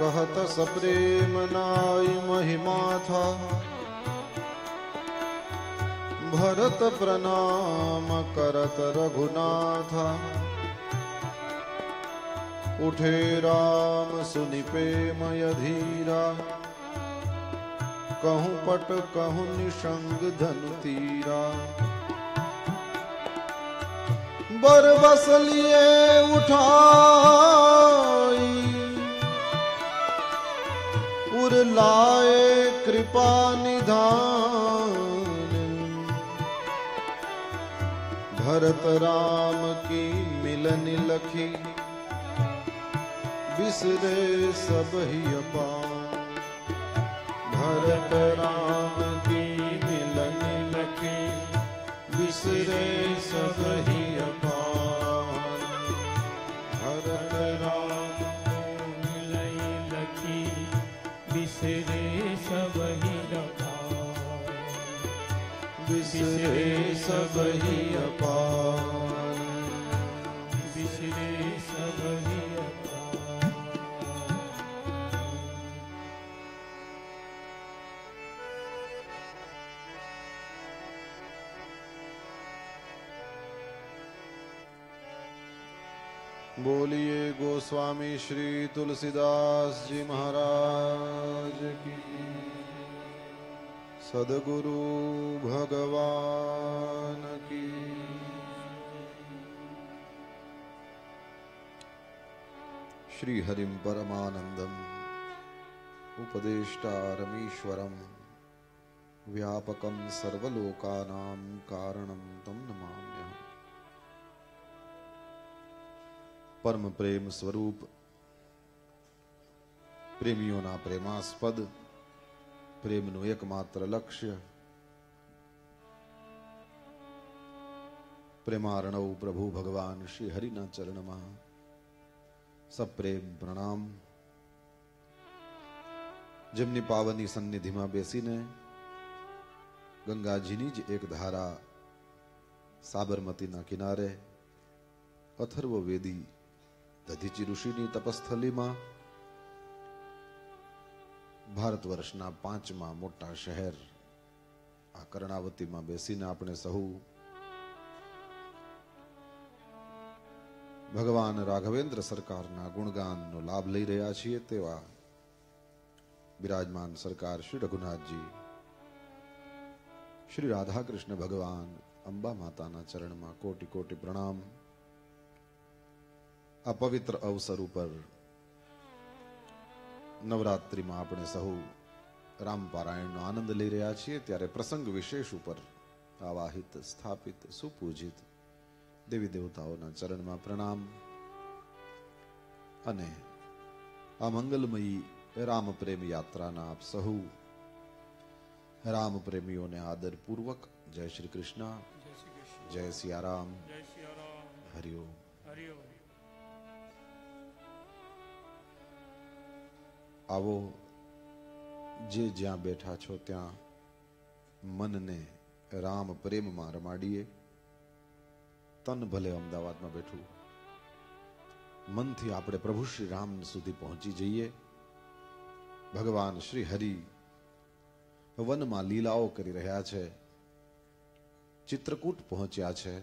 कहत सप्रेम नाई महिमा था, भरत प्रणाम करत रघुनाथा। उठे राम सुनि प्रेमय धीरा, कहूँ पट कहूँ निशंग धनु तीरा। बर बस लिए उठाई, उर लाए कृपा निधान। भरत राम की मिलन लखी, बिसरे सब ही अपार। भरत राम की मिलन लखी, बिसरे सब ही अपार। भरत राम मिलन लखी, बिसरे सब ही अपार। बिसरे सब ही अपार। बिसरे सब ही अपार। बोलिए गोस्वामी श्री तुलसीदास जी महाराज की। सद्गुरु भगवान की। श्री हरिम परमानंदम उपदेष्टारमीश्वरम व्यापकं सर्वलोकानां कारणं तं नमाम्यहम्। परम प्रेम स्वरूप प्रेमियोना प्रेमास्पद प्रेमનું એકમાત્ર લક્ષ્ય પ્રેમાર્ણવ પ્રભુ ભગવાન શ્રી હરિના ચરણમાં સપ્રેમ પ્રણામ। જેમની પાવની સન્નિધિમાં બેસીને ગંગાજીની જ એક ધારા સાબરમતીના કિનારે અથર્વવેદી દધીચી ઋષિની તપસ્થલીમાં ભારત વર્ષના 5મા મોટા શહેર આ કર્ણાવતીમાં બેસીને આપણે સહુ ભગવાન રાઘવેન્દ્ર સરકારના ગુણગાનનો લાભ લઈ રહ્યા છીએ તેવા બિરાજમાન સરકાર શ્રી રઘુનાથજી, શ્રી રાધાકૃષ્ણ ભગવાન, અંબા માતાના ચરણમાં કોટી કોટી પ્રણામ। આ પવિત્ર અવસર ઉપર નવરાત્રિમાં આપણે સહુ રામપારાયણનો આનંદ લઈ રહ્યા છીએ, ત્યારે પ્રસંગ વિશેષ ઉપર આવાહિત સ્થાપિત સુપૂજિત દેવી દેવતાઓના ચરણમાં પ્રણામ અને આ મંગલમયી રામ પ્રેમ યાત્રાના આપ સહુ રામ પ્રેમીઓને આદરપૂર્વક જય શ્રી કૃષ્ણ, જય સિયારામ, હરિઓમ। આવો જે જ્યાં બેઠા છો ત્યાં મનને રામ પ્રેમમાં રમાડીએ। તન ભલે અમદાવાદમાં બેઠું, મનથી આપણે પ્રભુ શ્રી રામ સુધી પહોંચી જઈએ। ભગવાન શ્રી હરિ વનમાં લીલાઓ કરી રહ્યા છે, ચિત્રકૂટ પહોંચ્યા છે,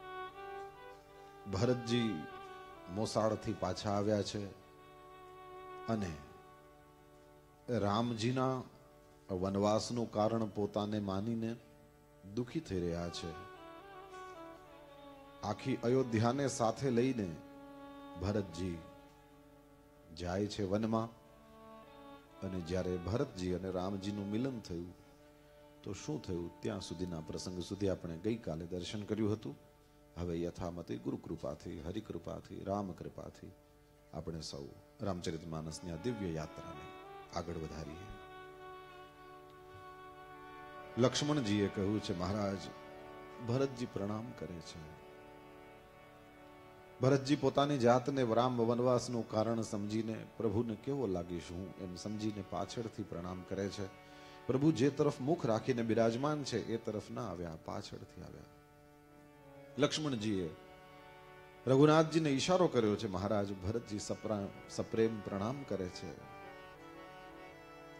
ભરતજી મોસાળથી પાછા આવ્યા છે અને રામજીના વનવાસનું કારણ પોતાને માનીને દુખી થઈ રહ્યા છે। આખી અયોધ્યાને સાથે લઈને ભરતજી જાય છે વનમાં અને જ્યારે ભરતજી અને રામજીનું મિલન થયું તો શું થયું ત્યાં સુધીના પ્રસંગ સુધી આપણે ગઈકાલે દર્શન કર્યું હતું। હવે યથામતે ગુરુ કૃપાથી, હરિ કૃપાથી, રામ કૃપાથી આપણે સૌ રામચરિતમાનસની આ દિવ્ય યાત્રાને આગળ વધારીએ। લક્ષ્મણજીએ કહ્યું છે, મહારાજ ભરતજી પ્રણામ કરે છે। ભરતજી પોતાની જાતને રામ વનવાસનું કારણ સમજીને પ્રભુને કેવો લાગીશ હું એમ સમજીને પાછળથી પ્રણામ કરે છે। પ્રભુ જે તરફ મુખ રાખીને બિરાજમાન છે એ તરફ ના આવ્યા, પાછળથી આવ્યા। લક્ષ્મણજીએ રઘુનાથજીને ઈશારો કર્યો છે, મહારાજ ભરતજી સપ્રેમ પ્રણામ કરે છે।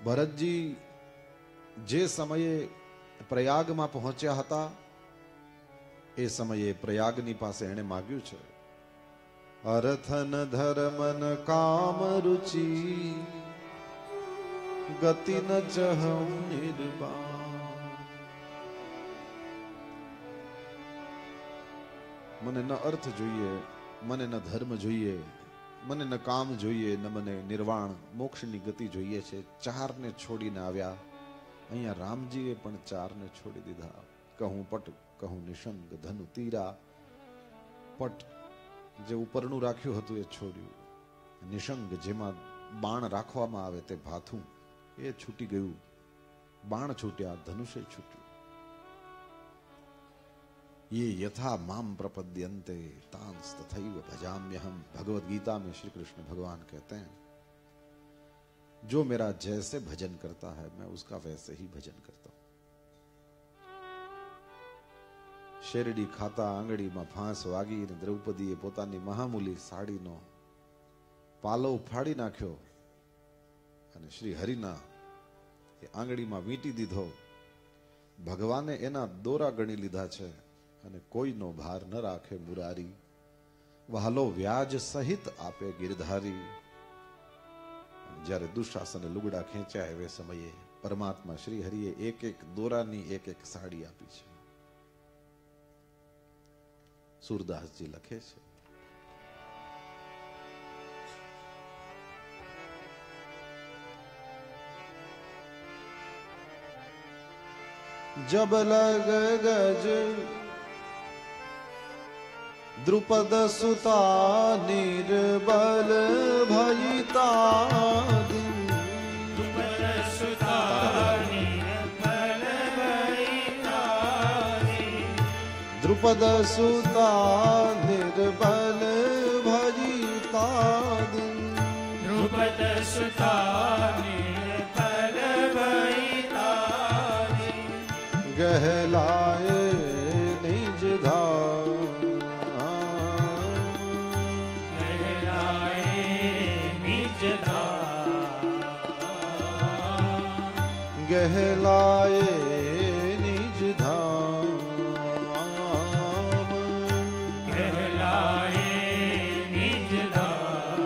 ભરતજી જે સમયે પ્રયાગમાં પહોંચ્યા હતા એ સમયે પ્રયાગની પાસે એણે માગ્યું છે, અર્થન ધર્મન કામ રુચિ ગતિ ન ચહમ નિર્વાણ. મને ન અર્થ જોઈએ, મને ન ધર્મ જોઈએ, મને ન કામ જોઈએ, ન મને નિર્વાણ મોક્ષની ગતિ જોઈએ છે. ચારને છોડીને આવ્યા. અહીંયા રામજીએ પણ ચારને છોડી દીધા. કહું પટ, કહું નિશંગ, ધનુ તીરા. પટ જે ઉપરનું રાખ્યું હતું એ છોડ્યું. નિશંગ જેમાં બાણ રાખવામાં આવે તે ભાથું એ છૂટી ગયું. બાણ છૂટ્યા, ધનુષે છૂટ્યું. ये यथा माम प्रपद्यन्ते तांस तथैव भजाम्यहम. भगवत गीता में श्री कृष्ण भगवान कहते हैं, जो मेरा जैसे भजन करता है मैं उसका वैसे ही भजन करता हूं. શેરડી ખાતા આંગળીમાં ફાંસ વાગીને દ્રૌપદીએ પોતાની મહામૂલી સાડીનો પાલો ફાડી નાખ્યો અને શ્રી હરિના એ આંગળીમાં વીંટી દીધો. ભગવાને એના દોરા ગણી લીધા છે અને કોઈનો ભાર ન રાખે મુરારી. વહાલો વ્યાજ સહિત આપે ગિરધારી. જ્યારે દુશાસને લુગડા ખેંચ્યા એવે સમયે પરમાત્મા શ્રી હરિએ એક એક દોરાની એક એક સાડી આપી છે. સુરદાસજી લખે છે, जब लग गज द्रुपद सुता निर्बल भयिता. द्रुपद सुता निर्बल भयिता. द्रुपद सुता निर्बल भयिता. द्रुपद सुता निर्बल भयिता. गहलाए निज धाम. गहलाए निज धाम. गहलाए निज धाम.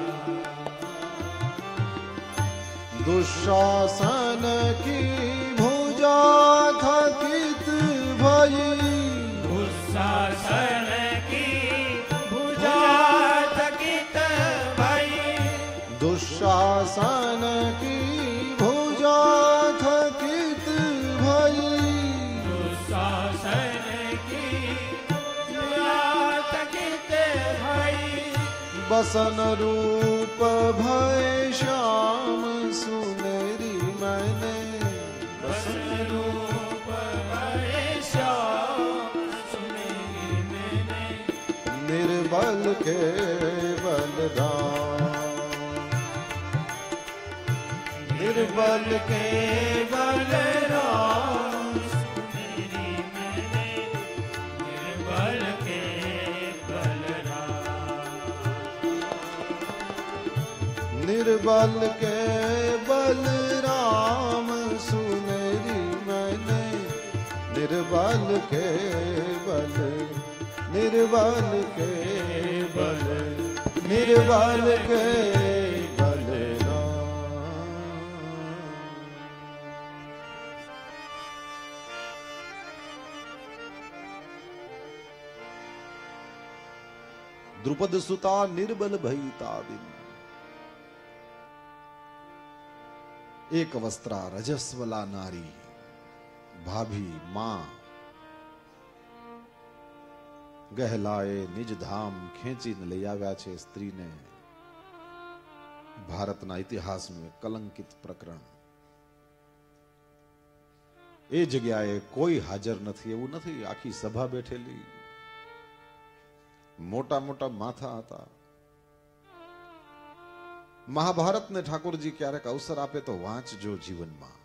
दुशासन की भुजा थकित भई. दुशासन की भुजा थकित भई. दुशासन की भुजा थकित भई. दुशासन की भुजा थकित भई. बसन रूप भय श्याम सुनेरी मैंने. बसन रूप भय श्याम सुनेरी मैंने. निर्बल के बलराम. निर्बल के बलराम सुनेरी मैंने. निर्बल के बलराम. निर्बल के बलराम सुनेरी मैंने. निर्बल के बल. निर्बल के बल. निर्बल के द्रुपद सुता निर्बल भयिता दिन. एक वस्त्रा रजस्वला नारी भाभी मां ગહેલાએ નિજ ધામ ખેંચીને લઈ આવ્યા છે સ્ત્રીને. ભારતના ઇતિહાસનું કલંકિત પ્રકરણ. એ જગ્યાએ કોઈ હાજર નથી એવું નથી. આખી સભા બેઠેલી, મોટા મોટા માથા હતા. મહાભારતને ઠાકોરજી ક્યારેક અવસર આપે તો વાંચજો જીવનમાં.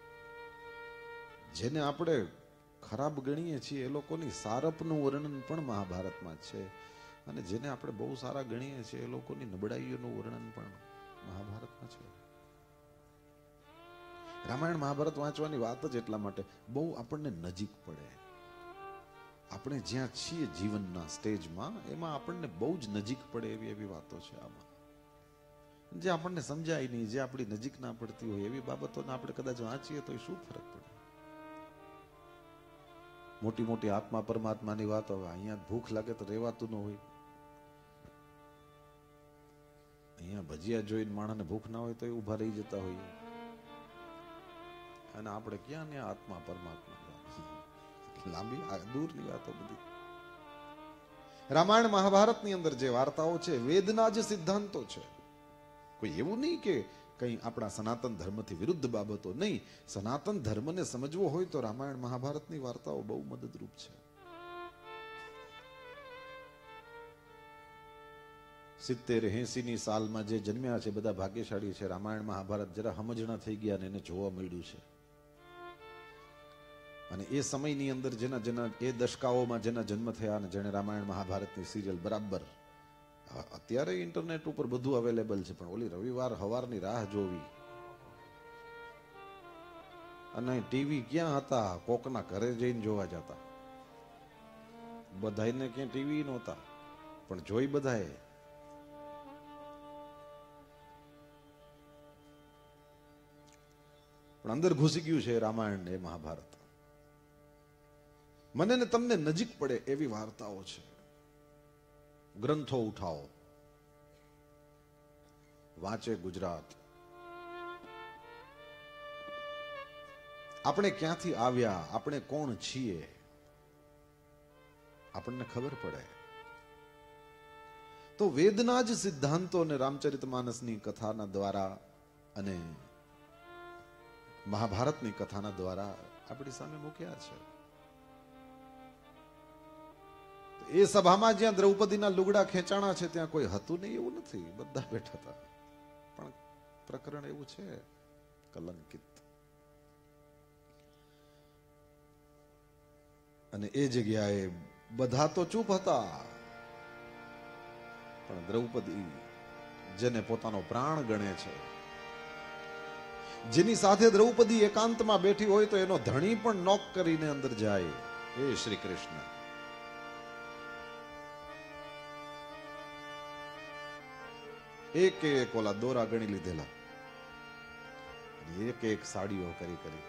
જેને આપણે ખરાબ ગણીએ છીએ એ લોકોની સારપનું વર્ણન પણ મહાભારતમાં છે, અને જેને આપણે બહુ સારા ગણીએ છીએ એ લોકોની નબળાઈઓનું વર્ણન પણ મહાભારતમાં છે. રામાયણ મહાભારત વાંચવાની વાત જ એટલા માટે બહુ આપણને નજીક પડે. આપણે જ્યાં છીએ જીવનના સ્ટેજમાં એમાં આપણને બહુ જ નજીક પડે એવી વાતો છે આમાં, જે આપણને સમજાય નહીં, જે આપણી નજીક ના પડતી હોય એવી બાબતોને આપણે કદાચ વાંચીએ તો શું ફરક પડે. મોટી મોટી આત્મા પરમાત્માની વાતો, અહીંયા ભૂખ લાગે તો રહેવાતું ન હોય, અહીંયા ભજીયા જોઈને માણસને ભૂખ ના હોય તો એ ઉભા રહી જતા હોઈએ, અને આપણે ક્યાં ને આત્મા પરમાત્મા લાંબી દૂરની વાતો બધી. રામાયણ મહાભારતની અંદર જે વાર્તાઓ છે વેદના જે સિદ્ધાંતો છે, કોઈ એવું નહીં કે કઈ આપણા સનાતન ધર્મથી વિરુદ્ધ બાબતો નહીં. સનાતન ધર્મને સમજવો હોય તો રામાયણ મહાભારતની વાર્તાઓ બહુ મદદરૂપ છે. 70-80 ની સાલમાં જે જન્મ્યા છે બધા ભાગ્યશાળી છે. રામાયણ મહાભારત જરા સમજણા થઈ ગયા ને એને જોવા મળ્યું છે. અને એ સમયની અંદર જેના એ દશકાઓમાં જેના જન્મ થયા અને જેને રામાયણ મહાભારતની સિરિયલ બરાબર, અત્યારે ઇન્ટરનેટ ઉપર બધું અવેલેબલ છે, પણ ઓલી રવિવાર હવારની રાહ જોવી, અને ટીવી ક્યાં હતા, કોકના ઘરે જઈને જોવા જતા. બધાને ક્યાં ટીવી નહોતા, પણ જોઈ બધાએ. પણ અંદર ઘૂસી ગયું છે રામાયણ ને મહાભારત. મને ને તમને નજીક પડે એવી વાર્તાઓ છે. ગ્રંથો ઉઠાવો, વાંચે ગુજરાત. આપણે ક્યાંથી આવ્યા, આપણે કોણ છીએ, આપણને ખબર પડે. તો વેદના જ સિદ્ધાંતો અને રામચરિતમાનસની કથાના દ્વારા અને મહાભારતની કથાના દ્વારા આપણી સામે મૂક્યા છે. એ સભામાં જ્યાં દ્રૌપદીના લુગડા ખેંચાણા છે ત્યાં કોઈ હતું નહીં એવું નથી, બધા બેઠા હતા. પણ પ્રકરણ એવું છે કલંકિત. અને એ જગ્યાએ બધા તો ચૂપ હતા, પણ દ્રૌપદી જેને પોતાનો પ્રાણ ગણે છે, જેની સાથે દ્રૌપદી એકાંતમાં બેઠી હોય તો એનો ધણી પણ નોક કરીને અંદર જાય, એ શ્રી કૃષ્ણ. એક એક ઓલા દોરા ગણી લીધેલા, એક એક સાડીઓ કરી કરી.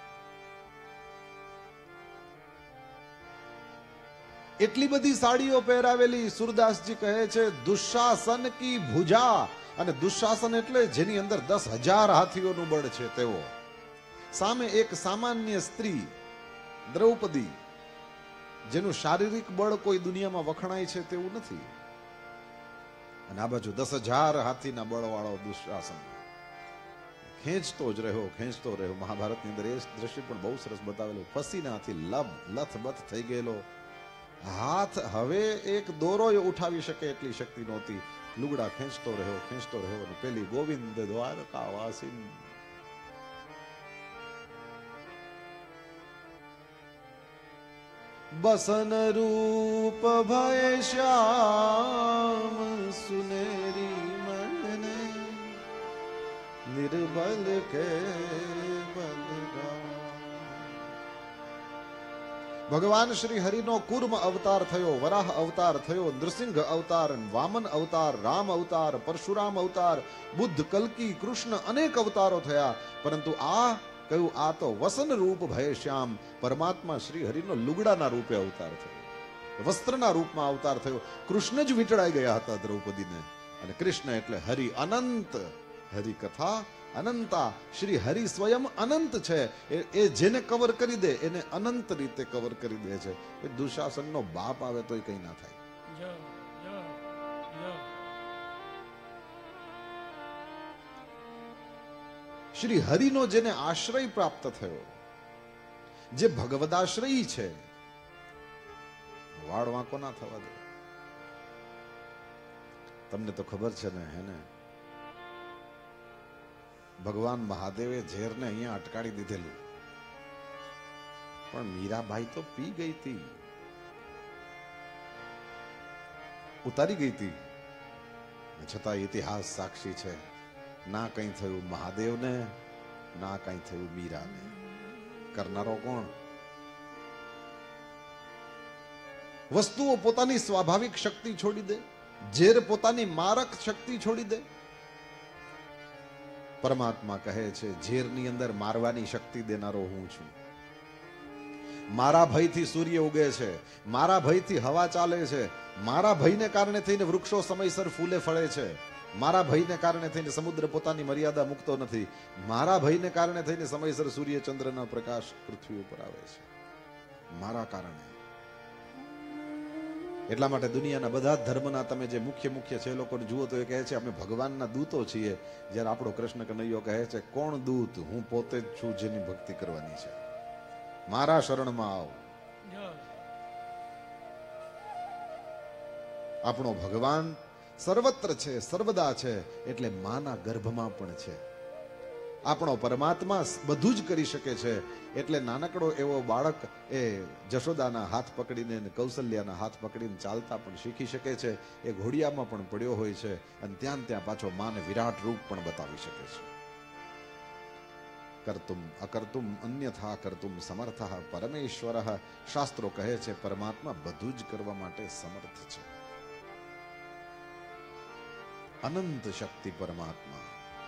એટલી બધી સાડીઓ પહેરાવેલી. સુરદાસજી કહે છે દુશાસન કી ભુજા, અને દુશાસન એટલે જેની અંદર 10,000 હાથીઓનું બળ છે તેવો. સામે એક સામાન્ય સ્ત્રી દ્રૌપદી, જેનું શારીરિક બળ કોઈ દુનિયામાં વખણાય છે તેવું નથી, અને આ બાજુ 10,000 હાથીના બળવાળો દુશાસન ખેંચતો જ રહ્યો, ખેંચતો રહ્યો. મહાભારતની અંદર એ દ્રશ્ય પણ બહુ સરસ બતાવેલું. પસીનાથી લથબથ થઈ ગયેલો, હાથ હવે એક દોરો ઉઠાવી શકે એટલી શક્તિ નહોતી. લુગડા ખેંચતો રહ્યો, ખેંચતો રહ્યો, અને પેલી ગોવિંદ દ્વારકા વાસીન બસન રૂપ ભય શ્યામ સુનેરી મને નિર્બલ કે ભગવાન શ્રી હરિનો કુર્મ અવતાર થયો, વરાહ અવતાર થયો, નૃસિંહ અવતાર, વામન અવતાર, રામ અવતાર, પરશુરામ અવતાર, બુદ્ધ, કલ્કી, કૃષ્ણ, અનેક અવતારો થયા. પરંતુ આ કહ્યું આ તો વસન રૂપ ભય શ્યામ, પરમાત્મા શ્રી હરિનો લુગડાના રૂપે અવતાર થયો, વસ્ત્રના રૂપમાં અવતાર થયો. કૃષ્ણ જ વીંટળાઈ ગયા હતા દ્રૌપદીને, અને કૃષ્ણ એટલે હરિ અનંત, હરિ કથા અનંતા. શ્રી હરિ સ્વયં અનંત છે, એ જેને કવર કરી દે એને અનંત રીતે કવર કરી દે છે. દુશાસનનો બાપ આવે તો કઈ ના થાય. શ્રી હરિનો જેને આશ્રય પ્રાપ્ત થયો, જે ભગવદાશ્રયી છે, વાળ વાંકો ના થવા દે. તમને તો ખબર છે ને, હે ને, ભગવાન મહાદેવે ઝેરને અહીંયા અટકાડી દીધેલું, પણ મીરાબાઈ તો પી ગઈ હતી, ઉતારી ગઈ હતી. છતાં ઇતિહાસ સાક્ષી છે, ના કઈ થયું. મહાદેવને ના કાંઈ થયું મીરાને. કરનારો કોણ? વસ્તુઓ પોતાની સ્વાભાવિક શક્તિ છોડી દે, ઝેર પોતાની મારક શક્તિ છોડી દે. પરમાત્મા કહે છે ઝેરની અંદર મારવાની શક્તિ દેનારો હું છું. મારા ભયથી સૂર્ય ઉગે છે, મારા ભયથી હવા ચાલે છે, મારા ભયને કારણે થઈને વૃક્ષો સમયસર ફૂલે ફળે છે, મારા ભયને કારણે થઈને સમુદ્ર પોતાની મર્યાદા મૂકતો નથી, મારા ભયને કારણે થઈને સમયસર સૂર્ય ચંદ્રના પ્રકાશ પૃથ્વી ઉપર આવે છે, મારા કારણે. એટલા માટે દુનિયાના બધા ધર્મના તમે જે મુખ્ય છે લોકોને જુઓ તો એ કહે છે અમે ભગવાનના દૂતો છીએ. જ્યારે આપણો કૃષ્ણ કનૈયો કહે છે કોણ દૂત? હું પોતે જ છું જેની ભક્તિ કરવાની છે. મારા શરણમાં આવ. આપણો ભગવાન સર્વત્ર છે, સર્વદા છે, એટલે માના ગર્ભમાં પણ છે. આપણો પરમાત્મા બધું જ કરી શકે છે. એટલે નાનકડો એવો બાળક એ જશોદાના હાથ પકડીને અને કૌશલ્યાના હાથ પકડીને ચાલતા પણ શીખી શકે છે. એ ઘોડિયામાં પણ પડ્યો હોય છે અને ત્યાં પાછો માને વિરાટ રૂપ પણ બતાવી શકે છે. કર્તુમ અકર્તુમ અન્યથા કર્તુમ સમર્થ પરમેશ્વર. શાસ્ત્રો કહે છે પરમાત્મા બધું જ કરવા માટે સમર્થ છે. અનંત શક્તિ પરમાત્મા.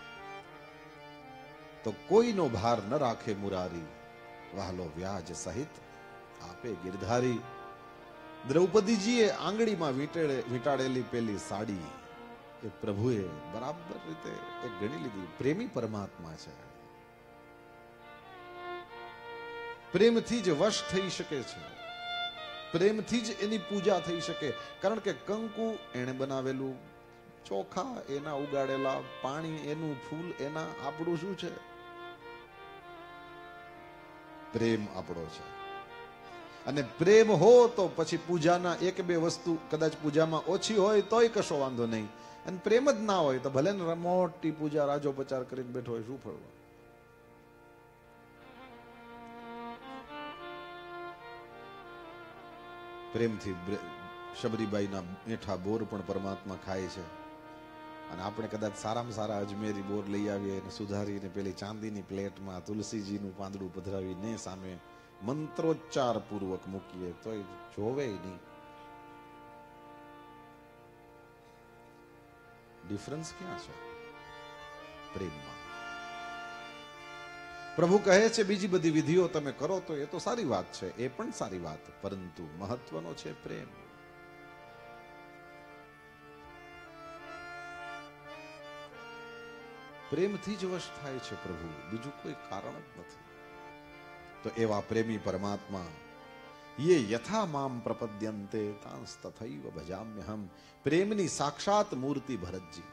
તો કોઈનો ભાર ન રાખે મુરારી, વહાલો વ્યાજ સહિત આપે ગિરધારી. દ્રૌપદીજીએ આંગળીમાં વીંટાળેલી પેલી સાડી એ પ્રભુએ બરાબર રીતે એ ગણી લીધી. પ્રેમી પરમાત્મા છે. પ્રેમથી જ વશ થઈ શકે છે, પ્રેમથી જ એની પૂજા થઈ શકે. કારણ કે કંકુ એણે બનાવેલું, ચોખા એના ઉગાડેલા, પાણી એનું, ફૂલ એના. આપણું શું છે? પ્રેમ આપણો છે. અને પ્રેમ હો તો પછી પૂજાના એક બે વસ્તુ કદાચ પૂજામાં ઓછી હોય તોય કશો વાંધો નહીં. અને પ્રેમ જ ના હોય તો ભલે ને મોટી પૂજા રાજો પચાર કરીને બેઠો હોય, શું ફળવા? પ્રેમથી શબરીબાઈના મીઠા બોર પણ પરમાત્મા ખાય છે. અને આપણે કદાચ સારામાં સારા અજમેરી બોર લઈ આવીએ અને સુધારીને પેલી ચાંદીની પ્લેટમાં તુલસીજીનું પાંદડું પધરાવીને સામે મંત્રોચ્ચાર પૂર્વક મૂકીએ તો જોવે નહીં. ડિફરન્સ ક્યાં છે? પ્રેમમાં. પ્રભુ કહે છે બીજી બધી વિધિઓ તમે કરો તો એ તો સારી વાત છે, એ પણ સારી વાત, પરંતુ મહત્વનો છે પ્રેમ. પ્રેમથી જ વશ થાય છે પ્રભુ, બીજું કોઈ કારણ જ નથી. તો એવા પ્રેમી પરમાત્મા યે યથા મામ પ્રપદ્યન્તે તાંસ તથૈવ ભજામ્યહમ. પ્રેમની સાક્ષાત મૂર્તિ ભરતજી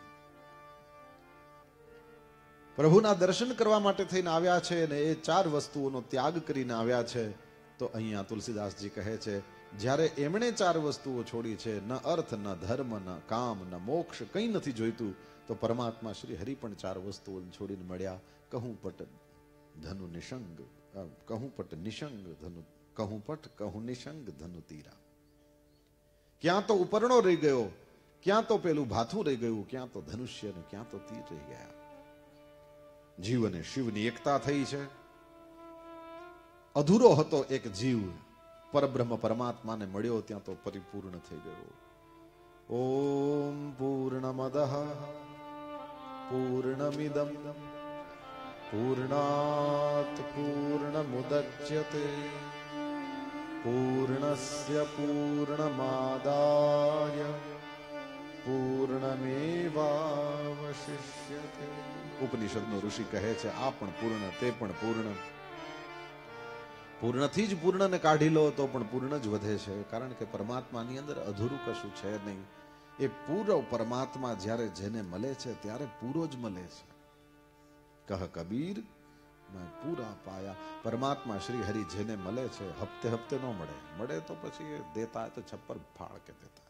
પ્રભુના દર્શન કરવા માટે થઈને આવ્યા છે અને એ ચાર વસ્તુઓનો ત્યાગ કરીને આવ્યા છે. તો અહીંયા તુલસીદાસજી કહે છે જ્યારે એમણે ચાર વસ્તુઓ છોડી છે, ન અર્થ, ન ધર્મ, ન કામ, ન મોક્ષ, કંઈ નથી જોઈતું, તો પરમાત્મા શ્રી હરિ પણ ચાર વસ્તુઓ છોડીને મળ્યા. કહું પટ ધનુ નિશંગ, કહું પટ નિશંગ ધનુ, કહું પટ કહું નિશંગ ધનુ તીરા. ક્યાં તો ઉપરણો રહી ગયો, ક્યાં તો પેલું ભાથું રહી ગયું, ક્યાં તો ધનુષ્ય ને ક્યાં તો તીર રહી ગયા. જીવ અને શિવની એકતા થઈ છે. અધૂરો હતો એક જીવ, પરબ્રહ્મ પરમાત્માને મળ્યો ત્યાં તો પરિપૂર્ણ થઈ ગયો. ઓમ પૂર્ણમદઃ પૂર્ણમિદં પૂર્ણાત પૂર્ણમુદચ્યતે પૂર્ણસ્ય પૂર્ણમાદાય પૂર્ણમેવાવશિષ્યતે. ઉપનિષદનો ઋષિ કહે છે આ પણ પૂર્ણ, તે પણ પૂર્ણ. પૂર્ણથી જ પૂર્ણને કાઢી લો તો પણ પૂર્ણ જ વધે છે. કારણ કે પરમાત્માની અંદર અધૂરું કશું છે નહીં. એ પૂરો પરમાત્મા જ્યારે જેને મળે છે ત્યારે પૂરો જ મળે છે. કહ કબીર મેં પૂરા પાયા. પરમાત્મા શ્રી હરિ જેને મળે છે હપ્તે હપ્તે ન મળે, મળે તો પછી દેતા તો છપ્પર ફાળ કે દેતા.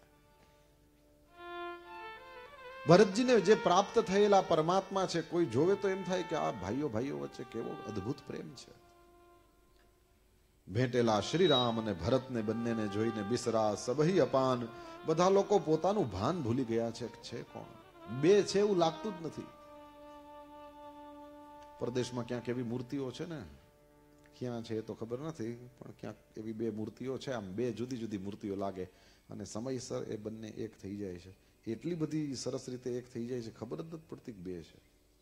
ભરતજીને જે પ્રાપ્ત થયેલા પરમાત્મા છે, કોઈ જોવે તો એમ થાય કે આ ભાઈઓ ભાઈઓ વચ્ચે કેવો અદ્ભુત પ્રેમ છે. ભેટેલા શ્રી રામ અને ભરતને બંનેને જોઈને બિસરા સબહી અપાન. બધા લોકો પોતાનું ભાન ભૂલી ગયા છે કોણ બે છે એવું લાગતું જ નથી. પરદેશમાં ક્યાંક એવી મૂર્તિઓ છે ને, ક્યાં છે એ તો ખબર નથી, પણ ક્યાંક એવી બે મૂર્તિઓ છે, આમ બે જુદી જુદી મૂર્તિઓ લાગે અને સમયસર એ બંને એક થઈ જાય છે. એટલી બધી સરસ રીતે એક થઈ જાય છે, ખબર જ નથી પડતી કે બે છે.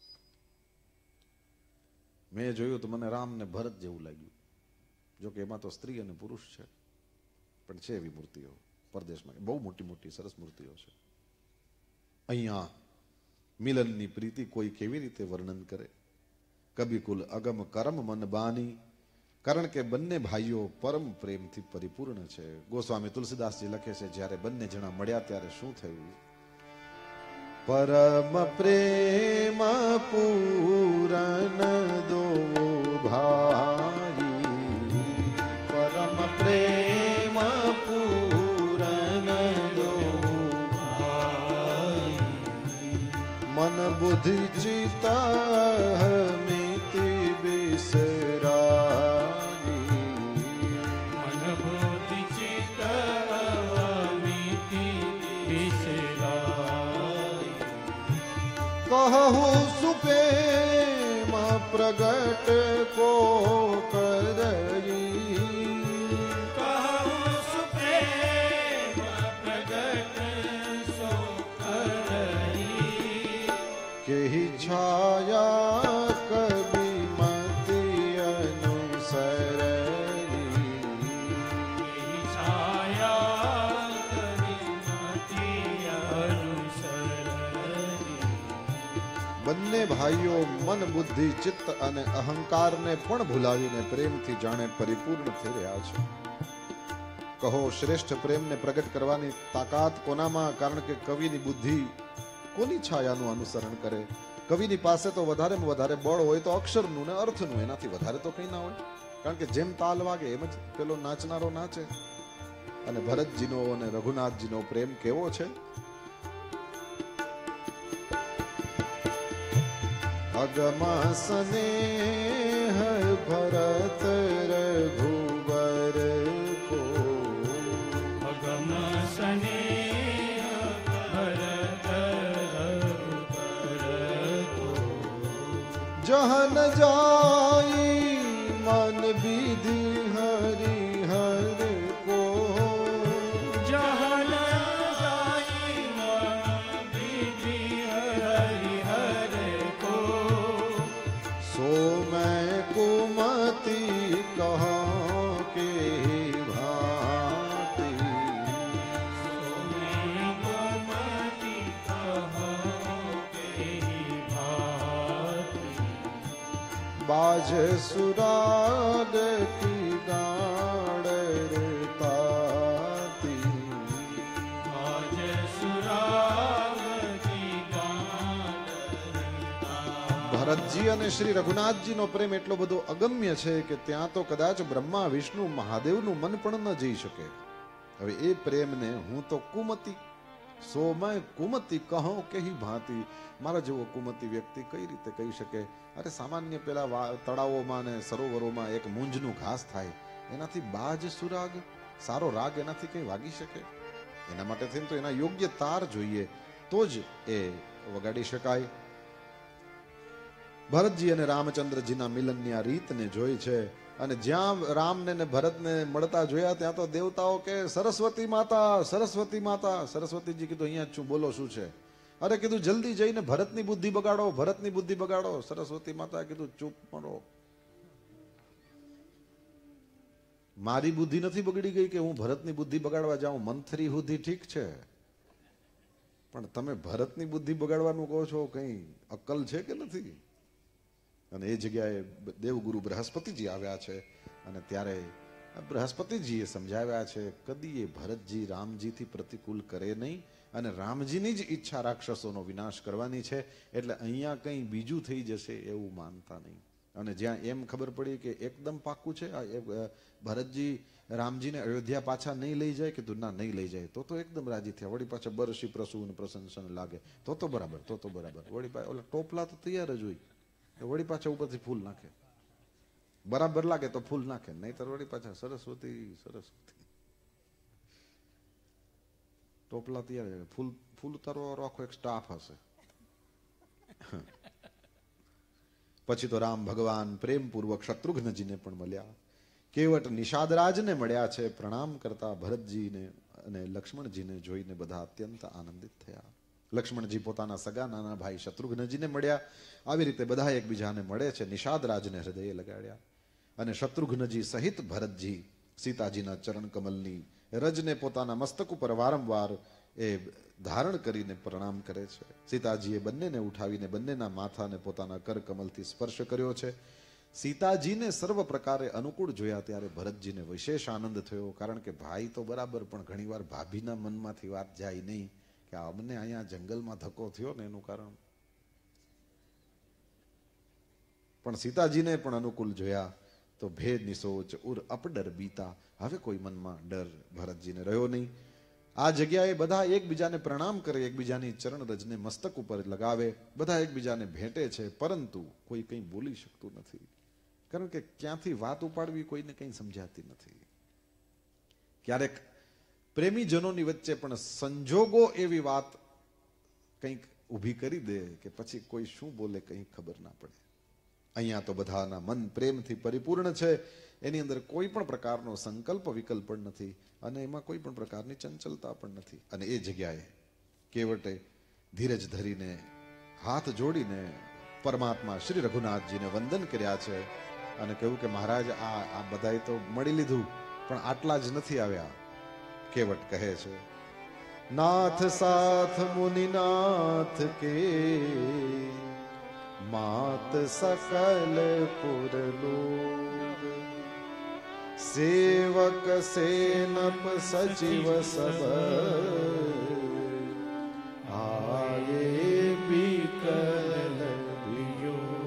મેં જોયું તો મને રામ ને ભરત જેવું લાગ્યું, જોકે એમાં તો સ્ત્રી અને પુરુષ છે, પણ છે એવી મૂર્તિઓ પરદેશમાં, બહુ મોટી મોટી સરસ મૂર્તિઓ છે. અહીંયા મિલનની પ્રીતિ કોઈ કેવી રીતે વર્ણન કરે. કબી કુલ અગમ કરમ મન બાની, કારણ કે બંને ભાઈઓ પરમ પ્રેમથી પરિપૂર્ણ છે. ગોસ્વામી તુલસીદાસજી લખે છે, જ્યારે બંને જણા મળ્યા ત્યારે શું થયું. પરમ પ્રેમ પૂરન દો ભાઈ, પરમ પ્રેમ પૂરન દો ભાઈ, મન બુદ્ધિ ચિત્ત મિતિ બિસરાઈ, મન બુદ્ધિ ચિત્ત મિતિ બિસરાઈ, કહું સુપ્રેમ પ્રગટ કો કરઈ, કહું સુપ્રેમ પ્રગટ સો કરઈ, કેહી છાયા કબી મતિ અનુસરઈ, છાયા કરી મતિ અનુસરઈ, બંને ભાઈઓ મન બુદ્ધિ ચિત્ત અને અહંકારને પણ ભૂલાવીને પ્રેમથી જાણે પરિપૂર્ણ થઈ રહ્યા છે. કહો શ્રેષ્ઠ પ્રેમને પ્રગટ કરવાની તાકાત કોનામાં? કારણ કે કવિની બુદ્ધિ કોની છાયાનું અનુસરણ કરે? કવિની પાસે તો વધારેમાં વધારે બળ હોય તો અક્ષરનું ને અર્થનું, એનાથી વધારે તો કંઈ ના હોય. કારણ કે જેમ તાલ વાગે એમ જ પેલો નાચનારો નાચે. અને ભરતજીનો અને રઘુનાથજીનો પ્રેમ કેવો છે? અગમ સ્નેહ ભરત રઘુબર કો, અગમ સ્નેહ ભરત રઘુબર કો, જહન જાઈ મન વિધિ હરિ હર કો, જહન જાઈ મન વિધિ હરિ હર કો, સો मैं कुमति कहो के भांति, સોમે ગોમતી કહો કેહી ભાતિ, बाज सुराग की गाड़ ताती, આજ સુરાગી ગાંડરતા, ભરતજી અને શ્રી રઘુનાથજીનો પ્રેમ એટલો બધો અગમ્ય છે કે ત્યાં તો કદાચ બ્રહ્મા વિષ્ણુ મહાદેવનું મન પણ ન જઈ શકે. હવે એ પ્રેમને હું તો કુમતિ, સો મેં કુમતિ કહો કેહી ભાંતિ, મારા જેવો કુમતિ વ્યક્તિ કઈ રીતે કહી શકે? અરે સામાન્ય પેલા તળાવોમાં ને સરોવરોમાં એક મૂંજનું ઘાસ થાય, એનાથી બાજ સુરાગ, સારો રાગ એનાથી કઈ વાગી શકે? એના માટે થઈને તો એના યોગ્ય તાર જોઈએ, તો જ એ વગાડી શકાય. ભરતજી અને રામચંદ્રજીના મિલનની આ રીતને જોઈ છે. અને જ્યાં રામને ને ભરતને મળતા જોયા ત્યાં તો દેવતાઓ કે સરસ્વતી માતા, સરસ્વતી માતા. સરસ્વતીજી કીધું અહીંયા જ છું, બોલો શું છે? અરે કીધું જલ્દી જઈને ભરતની બુદ્ધિ બગાડો, ભરતની બુદ્ધિ બગાડો. સરસ્વતી માતા કીધું ચૂપ મરો, મારી બુદ્ધિ નથી બગડી ગઈ કે હું ભરતની બુદ્ધિ બગાડવા જાઉં. મંથરી બુદ્ધિ ઠીક છે, પણ તમે ભરતની બુદ્ધિ બગાડવાનું કહો છો, કઈ અક્કલ છે કે નથી? અને એ જગ્યાએ દેવગુરુ બૃહસ્પતિજી આવ્યા છે અને ત્યારે બૃહસ્પતિજીએ સમજાવ્યા છે કદી એ ભરતજી રામજીથી પ્રતિકૂળ કરે નહીં અને રામજીની જ ઈચ્છા રાક્ષસોનો વિનાશ કરવાની છે, એટલે અહીંયા કંઈ બીજું થઈ જશે એવું માનતા નહીં. અને જ્યાં એમ ખબર પડી કે એકદમ પાક્કું છે ભરતજી રામજીને અયોધ્યા પાછા નહીં લઈ જાય, કે તું ના નહીં લઈ જાય, તો એકદમ રાજી થયા. વળી પાછા બરસી પ્રસૂન પ્રશંસન લાગે, તો બરાબર, તો બરાબર. વળી ઓલા ટોપલા તો તૈયાર જ હોય, વળી પાછા ઉપરથી ફૂલ નાખે, બરાબર લાગે તો ફૂલ નાખે, નહીતર વળી પાછા સરસ્વતી સરસ્વતી. ટોપલા તૈયાર, ફૂલ ફૂલ ઉતારવા આખો એક સ્ટાફ હશે. પછી તો રામ ભગવાન પ્રેમપૂર્વક શત્રુઘ્નજીને પણ મળ્યા. કેવટ નિષાદરાજને મળ્યા છે. પ્રણામ કરતા ભરતજીને અને લક્ષ્મણજીને જોઈને બધા અત્યંત આનંદિત થયા. લક્ષ્મણજી પોતાના સગા નાના ભાઈ શત્રુઘ્નજીને મળ્યા. આવી રીતે બધા એકબીજાને મળે છે. નિષાદરાજને હૃદયે લગાડ્યા અને શત્રુઘ્નજી સહિત ભરતજી સીતાજીના ચરણ કમલની રજને પોતાના મસ્તક ઉપર વારંવાર એ ધારણ કરીને પ્રણામ કરે છે. સીતાજીએ બંનેને ઉઠાવીને બંનેના માથાને પોતાના કર કમલથી સ્પર્શ કર્યો છે. સીતાજીને સર્વ પ્રકારે અનુકૂળ જોયા ત્યારે ભરતજીને વિશેષ આનંદ થયો. કારણ કે ભાઈ તો બરાબર, પણ ઘણીવાર ભાભીના મનમાંથી વાત જાય નહીં કે અમને અહીંયા જંગલમાં ધક્કો થયો ને એનું કારણ. પણ સીતાજીને પણ અનુકૂળ જોયા તો ભેદ નિસોચ ઉર અપડર બીતા. હવે કોઈ મનમાં ડર ભરતજીને રહ્યો નહીં. આ જગ્યાએ બધા એકબીજાને પ્રણામ કરે, એકબીજાની ચરણ રજને મસ્તક ઉપર લગાવે, બધા એકબીજાને ભેટે છે. પરંતુ કોઈ કંઈ બોલી શકતું નથી, કારણ કે ક્યાંથી વાત ઉપાડવી કોઈને કંઈ સમજાતી નથી. ક્યારેક પ્રેમીજનોની વચ્ચે પણ સંજોગો એવી વાત કંઈક ઊભી કરી દે કે પછી કોઈ શું બોલે કંઈ ખબર ના પડે. અહીંયા તો બધાના મન પ્રેમથી પરિપૂર્ણ છે. એની અંદર કોઈ પણ પ્રકારનો સંકલ્પ વિકલ્પ પણ નથી અને એમાં કોઈ પણ પ્રકારની ચંચલતા પણ નથી. અને એ જગ્યાએ કેવટે ધીરજ ધરીને હાથ જોડીને પરમાત્મા શ્રી રઘુનાથજીને વંદન કર્યા છે અને કહ્યું કે મહારાજ આ બધાએ તો મળી લીધું, પણ આટલા જ નથી આવ્યા. કેવટ કહે છે, નાથ સાથ મુનિનાથ કે માત સકલ પુરલોક સેવક સેનપ સજીવ સબ આયે બિકલ ભિયો.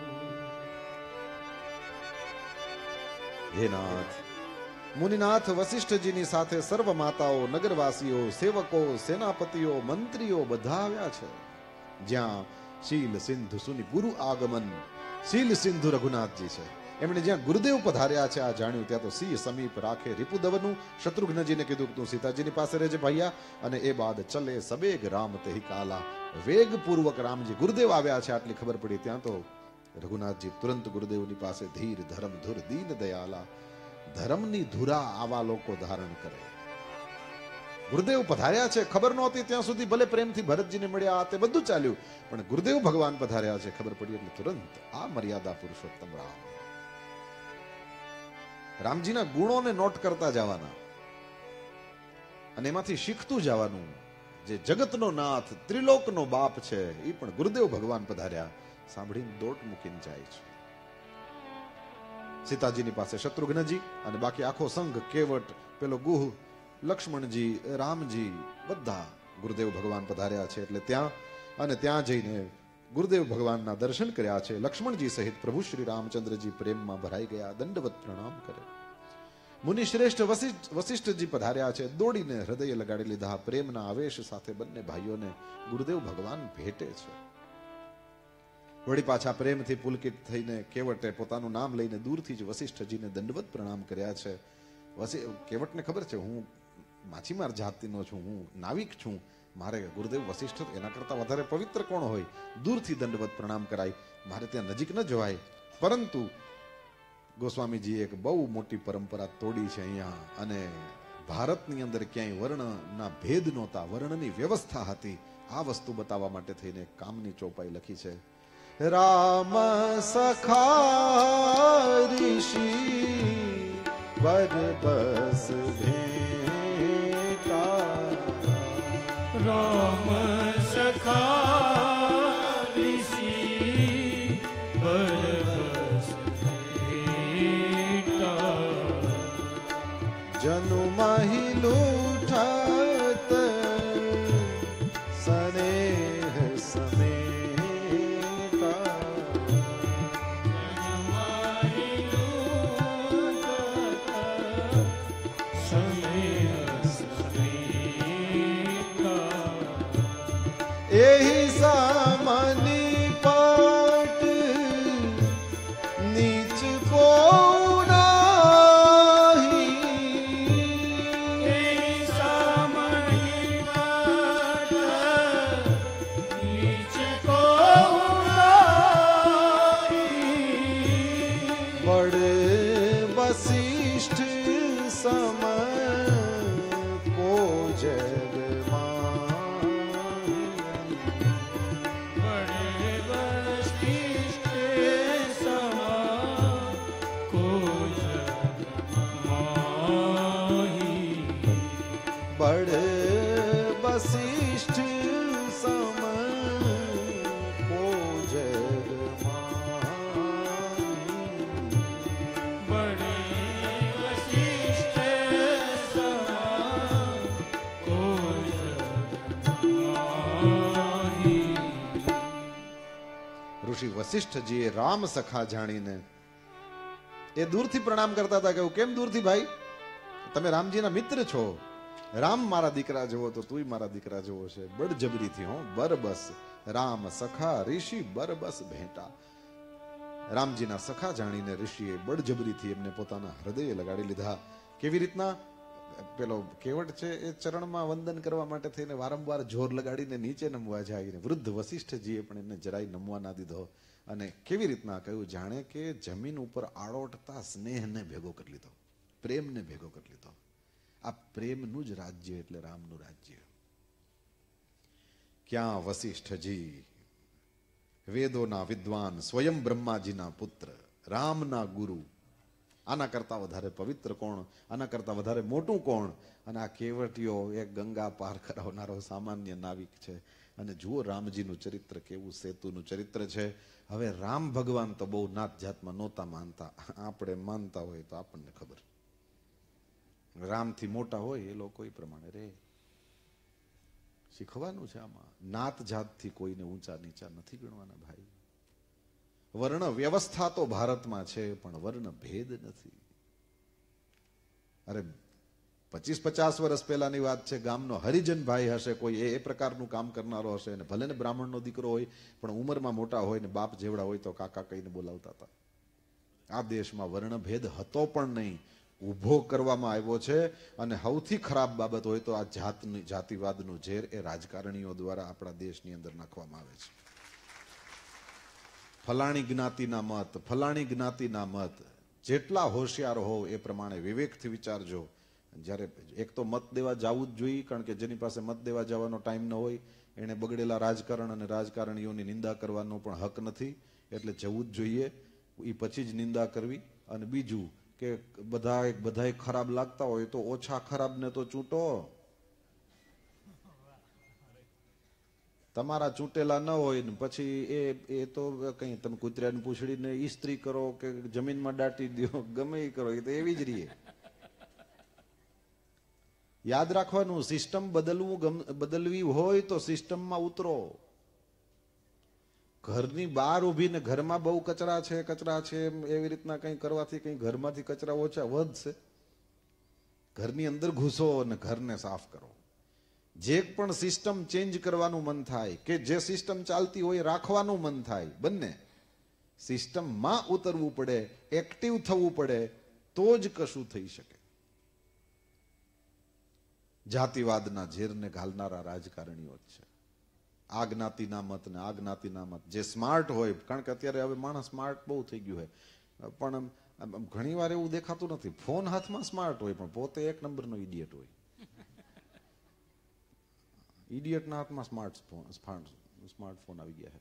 હે નાથ, મુનિનાથ વશિષ્ઠજીની સાથે સર્વ માતાઓ, નગરવાસીઓ, સેવકો, સેનાપતિઓ, મંત્રીઓ બધા આવ્યા છે. જ્યાં શીલ સિંધુ સુની ગુરુ આગમન, શીલ સિંધુ રઘુનાથજી છે. એમણે જ્યાં ગુરુદેવ પધાર્યા છે આ જાણ્યું ત્યાં તો સિંહ સમીપ રાખે રિપુદવનું. શત્રુઘ્નજીને કીધું કે તું સીતાજીની પાસે રહેજે ભૈયા. અને એ બાદ ચલે સબેગ રામ તેહી કાલા. વેગપૂર્વક રામજી ગુરુદેવ આવ્યા છે આટલી ખબર પડી ત્યાં તો રઘુનાથજી તુરંત ગુરુદેવની પાસે ધીર ધર્મ ધુર દીન દયાલા. ધર્મની ધુરા આવા લોકો ધારણ કરે. ગુરુદેવ પધાર્યા છે ખબર નહોતી ત્યાં સુધી, ભલે પ્રેમથી ભરતજીને મળ્યા તે બધું ચાલ્યું, પણ ગુરુદેવ ભગવાન પધાર્યા છે ખબર પડી એટલે તુરંત આ મર્યાદા પુરુષોત્તમ રામ. રામજીના ગુણોને નોટ કરતા જવાના અને એમાંથી શીખતું જવાનું. જે જગતનો નાથ, ત્રિલોકનો બાપ છે એ પણ ગુરુદેવ ભગવાન પધાર્યા સાંભળીને દોટ મૂકીને જાય છે. સીતાજીની પાસે શત્રુઘ્નજી અને બાકી આખો સંઘ, કેવટ, પેલો ગુહ, લક્ષ્મણજી, રામજી બધા ગુરુદેવ ભગવાન પધાર્યા છે એટલે ત્યાં જઈને ગુરુદેવ ભગવાનના દર્શન કર્યા છે. લક્ષ્મણજી સહિત પ્રભુ શ્રી રામચંદ્રજી પ્રેમમાં ભરાઈ ગયા, દંડવત પ્રણામ કરે. મુનિ શ્રેષ્ઠ વશિષ્ઠજી પધાર્યા છે, દોડીને હૃદય લગાડી લીધા. પ્રેમના આવેશ સાથે બંને ભાઈઓને ગુરુદેવ ભગવાન ભેટે છે. વળી પાછા પ્રેમથી પુલકિત થઈને કેવટે પોતાનું નામ લઈને દૂરથી જ વશિષ્ઠજીને દંડવત પ્રણામ કર્યા છે. કેવટને ખબર છે હું માછીમાર જાતિનો છું, હું નાવિક છું, મારે ગુરુદેવ વશિષ્ઠ એના કરતા વધારે પવિત્ર કોણ હોય. દૂરથી દંડવત પ્રણામ કરાય, મારે ત્યાં નજીક ન જવાય. પરંતુ ગોસ્વામીજી એક બહુ મોટી પરંપરા તોડી છે અહીંયા, અને ભારતની અંદર ક્યાંય વર્ણના ભેદ નહોતા, વર્ણની વ્યવસ્થા હતી. આ વસ્તુ બતાવવા માટે થઈને કામની ચોપાઈ લખી છે. રામ સખા ઋષિ બરબસ ભેટા, રામ સખા ઋષિ બરબસ ભેટા, જનુ મહિલુઠત સ્નેહ સમેટા, એહી સામાની પાટ નીચ કો वशिष्ठ सम को जग बड़े वशिष्ठ समा को जगमाही। ઋષિ વશિષ્ઠજીએ રામ સખા જાણીને એ દૂરથી પ્રણામ કરતા હતા કે કેમ દૂરથી ભાઈ, તમે રામજીના મિત્ર છો, રામ મારા દીકરા જેવો તો તુંય મારા દીકરા જેવો છે, બળજબરીથી હો બરબસ રામ સખા ઋષિ બરબસ ભેટા. રામજીના સખા જાણીને ઋષિએ બળજબરીથી એમને પોતાના હૃદયે લગાડી લીધા. કેવી રીતના? પેલો કેવટ છે એ ચરણમાં વંદન કરવા માટે થઈને વારંવાર જોર લગાડીને નીચે નમવા જાય, વૃદ્ધ વશિષ્ઠજીએ પણ એને જરાય નમવા ના દીધો. અને કેવી રીતના કહ્યું, જાણે કે જમીન ઉપર આળોટતા સ્નેહને ભેગો કરી લીધો, પ્રેમને ભેગો કરી લીધો. આ પ્રેમનું જ રાજ્ય એટલે રામનું રાજ્ય. ક્યાં વશિષ્ઠજી, વેદોના વિદ્વાન, સ્વયં બ્રહ્માજીના પુત્ર, રામના ગુરુ. આના કરતા વધારે પવિત્ર કોણ, આના કરતા વધારે મોટું કોણ? અને આ કેવટીઓ એક ગંગા પાર કરાવનારો સામાન્ય નાવિક છે. અને જુઓ રામજીનું ચરિત્ર કેવું સેતુનું ચરિત્ર છે. હવે રામ ભગવાન તો બહુ નાત જાતમાં નહોતા માનતા, આપણે માનતા હોય તો આપણને ખબર. રામથી મોટા હોય એ લોકો એ પ્રમાણે રે. શીખવાનું છે આમાં. નાત જાતથી કોઈને ઊંચા નીચા નથી ગણવાના ભાઈ. વર્ણ વ્યવસ્થા તો ભારતમાં છે પણ વર્ણ ભેદ નથી. અરે 25-50 વર્ષ પહેલાની વાત છે. ગામનો હરિજન ભાઈ હશે, કોઈ એ પ્રકારનું કામ કરનારો હશે, અને ભલે ને બ્રાહ્મણનો દીકરો હોય પણ ઉંમરમાં મોટા હોય ને બાપ જેવડા હોય તો કાકા કહીને બોલાવતા હતા. આ દેશમાં વર્ણ ભેદ હતો પણ નહીં, ઊભો કરવામાં આવ્યો છે. અને સૌથી ખરાબ બાબત હોય તો આ જાતિવાદનું ઝેર એ રાજકારણીઓ દ્વારા આપણા દેશની અંદર નાખવામાં આવે છે. ફલાણી જ્ઞાતિના મત, ફલાણી જ્ઞાતિના મત. જેટલા હોશિયાર હોવ એ પ્રમાણે વિવેકથી વિચારજો. જ્યારે એક તો મત દેવા જવું જ જોઈએ, કારણ કે જેની પાસે મત દેવા જવાનો ટાઈમ ન હોય એને બગડેલા રાજકારણ અને રાજકારણીઓની નિંદા કરવાનો પણ હક નથી, એટલે જવું જ જોઈએ. એ પછી જ નિંદા કરવી. અને બીજું કે બધા ખરાબ લાગતા હોય તો ઓછા ખરાબને તો ચૂંટો. તમારા ચૂંટેલા ન હોય ને પછી એ તો કઈ તમે કૂતરાની પૂંછડીને ઈસ્ત્રી કરો કે જમીનમાં દાટી દો, ગમે એ કરો, એ તો એવી જ રહીએ. યાદ રાખવાનું, સિસ્ટમ બદલવી હોય તો સિસ્ટમમાં ઉતરો. ઘરની બહાર ઉભીને ઘરમાં બહુ કચરા છે એવી રીતના કંઈ કરવાથી કંઈ ઘરમાંથી કચરા ઓછા વધશે? ઘરની અંદર ઘૂસો અને ઘરને સાફ કરો. જે પણ સિસ્ટમ ચેન્જ કરવાનું મન થાય કે જે સિસ્ટમ ચાલતી હોય રાખવાનું મન થાય, બંને સિસ્ટમમાં ઉતરવું પડે, એક્ટિવ થવું પડે, તો જ કશું થઈ શકે. જાતિવાદના ઝેરને ઘાલનારા રાજકારણીઓ જ છે. આ જ્ઞાતિના મત ને આ જ્ઞાતિના મત. જે સ્માર્ટ હોય, કારણ કે અત્યારે હવે માણસ સ્માર્ટ બહુ થઈ ગયું હોય, પણ ઘણી વાર એવું દેખાતું નથી. ફોન હાથમાં સ્માર્ટ હોય પણ પોતે એક નંબરનો ઇડિયટ હોય. ઇડિયટના હાથમાં સ્માર્ટફોન આવી ગયા છે.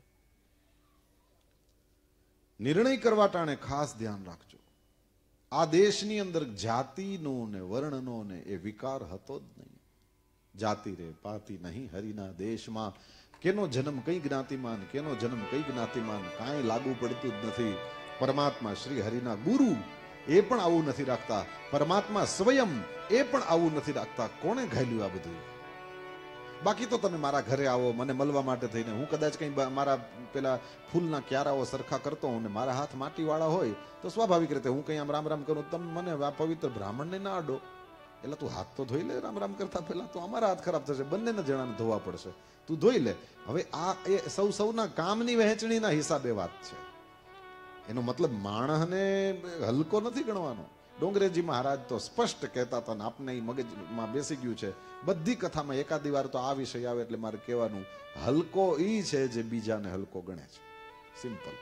નિર્ણય કરવા ટાણે ખાસ ધ્યાન રાખજો. આ દેશની અંદર જાતિનો ને વર્ણનો ને એ વિકાર હતો જ નહીં. જાતિ રે પાતિ નહીં હરિના દેશમાં. કેનો જન્મ કઈ જ્ઞાતિમાન, કેનો જન્મ કઈ જ્ઞાતિમાન, કાંઈ લાગુ પડતું જ નથી. પરમાત્મા શ્રી હરિના ગુરુ એ પણ આવું નથી રાખતા. પરમાત્મા સ્વયં એ પણ આવું નથી રાખતા. કોણે ઘાલ્યું આ બધું? બાકી તો તમે મારા ઘરે આવો મને મળવા માટે થઈને, હું કદાચ કંઈ મારા પેલા ફૂલના ક્યારાઓ સરખા કરતો હોઉં ને મારા હાથ માટીવાળા હોય તો સ્વાભાવિક રીતે હું કંઈ આમ રામ રામ કરું. તમે મને આ પવિત્ર બ્રાહ્મણને ના અડો. એટલે તું હાથ તો ધોઈ લે રામ રામ કરતા પહેલા. તો અમારા હાથ ખરાબ થશે, બંનેને જણાને ધોવા પડશે. તું ધોઈ લે. હવે આ એ સૌના કામની વહેંચણીના હિસાબે વાત છે. એનો મતલબ માણસને હલકો નથી ગણવાનો. ડોંગરેજી મહારાજ તો સ્પષ્ટ કહેતા હતા ને આપને મગજમાં બેસી ગયું છે. બધી કથામાં એકાદી વાર તો આ વિષય આવે એટલે મારે કહેવાનું, હલકો ઈ છે જે બીજાને હલકો ગણે છે. સિમ્પલ,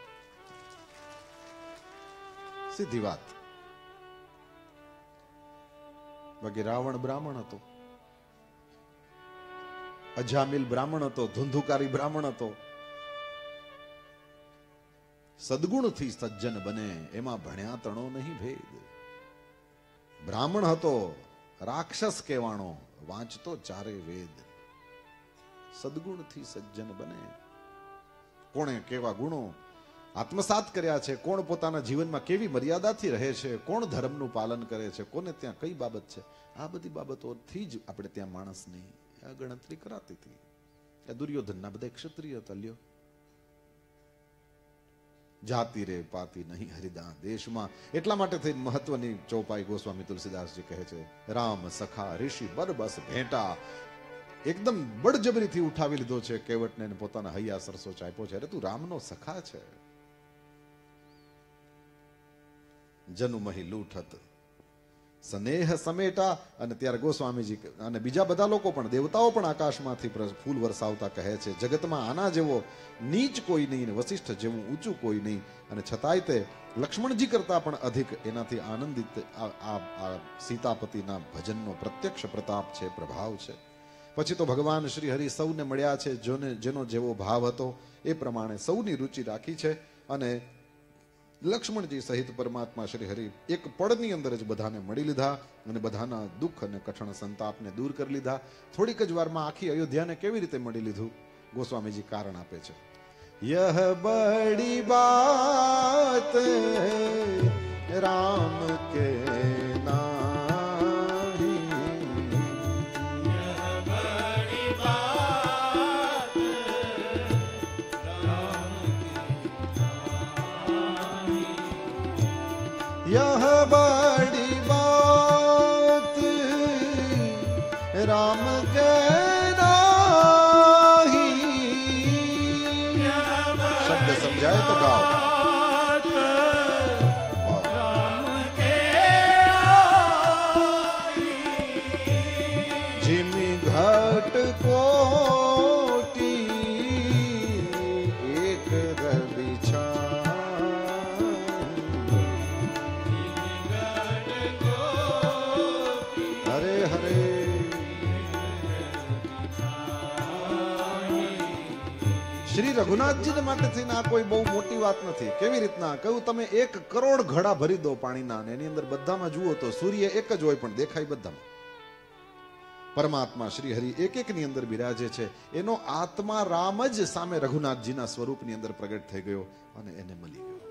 સીધી વાત. બાકી રાવણ બ્રાહ્મણ હતો, અજામિલ બ્રાહ્મણ હતો, ધુંધુકારી બ્રાહ્મણ હતો. સદગુણથી સજ્જન બને એમાં ભણ્યા તણો નહીં ભેદ. બ્રાહ્મણ હતો, રાક્ષસ કહેવાણો, વાંચતો ચારે વેદ. સદગુણથી સજ્જન બને. કોણે કેવા ગુણો આત્મસાત કર્યા છે, કોણ પોતાના જીવનમાં કેવી મર્યાદાથી રહે છે, કોણ ધર્મનું પાલન કરે છે, કોને ત્યાં કઈ બાબત છે, આ બધી બાબતોથી જ આપણે ત્યાં માણસની આ ગણતરી કરાતી હતી. દુર્યોધનના બધા ક્ષત્રિય હતા. લ્યો, જાતિ રે પાતી નહીં હરિદા દેશમાં. એટલા માટે થઈ મહત્વની ચોપાઈ ગોસ્વામી તુલસીદાસજી કહે છે, રામ સખા ઋષિ બરબસ ભેટા. એકદમ બળજબરીથી ઉઠાવી લીધો છે કેવટને, પોતાના હૈયા સરસો ચાપ્યો છે. અરે તું રામનો સખા છે. જનુમહી લૂઠત સ્નેહ સમેટા. અને ત્યારે ગોસ્વામીજી અને બીજા બધા લોકો પણ, દેવતાઓ પણ આકાશમાંથી ફૂલ વરસાવતા કહે છે, જગતમાં આના જેવો નીચ કોઈ નહીં, વશિષ્ઠ જેવું ઊંચું કોઈ નહીં. અને છતાંય તે લક્ષ્મણજી કરતા પણ અધિક એનાથી આનંદિત આ સીતાપતિના ભજનનો પ્રત્યક્ષ પ્રતાપ છે, પ્રભાવ છે. પછી તો ભગવાન શ્રી હરિ સૌને મળ્યા છે, જેનો જેવો ભાવ હતો એ પ્રમાણે સૌની રુચિ રાખી છે. અને લક્ષ્મણજી સહિત પરમાત્મા શ્રી હરિ એક પળની અંદર જ બધાને મળી લીધા અને બધાના દુઃખ અને કઠણ સંતાપને દૂર કરી લીધા. થોડીક જ વારમાં આખી અયોધ્યાને કેવી રીતે મળી લીધું, ગોસ્વામીજી કારણ આપે છે. યહ બડી બાત રામ કે यह बड़ी बात राम के नाही. शब्द समझाए तो गाओ. जिमी घट कोटी एक रवि શ્રી રઘુનાથજીને માટે થઈને આ કોઈ બહુ મોટી વાત નથી. કેવી રીતના કહ્યું, તમે 1 કરોડ ઘડા ભરી દો પાણીના, એની અંદર બધામાં જુઓ તો સૂર્ય એક જ હોય પણ દેખાય બધામાં. પરમાત્મા શ્રી હરિ એક ની અંદર બિરાજે છે. એનો આત્મા રામ જ સામે રઘુનાથજીના સ્વરૂપની અંદર પ્રગટ થઈ ગયો અને એને મળી ગયો.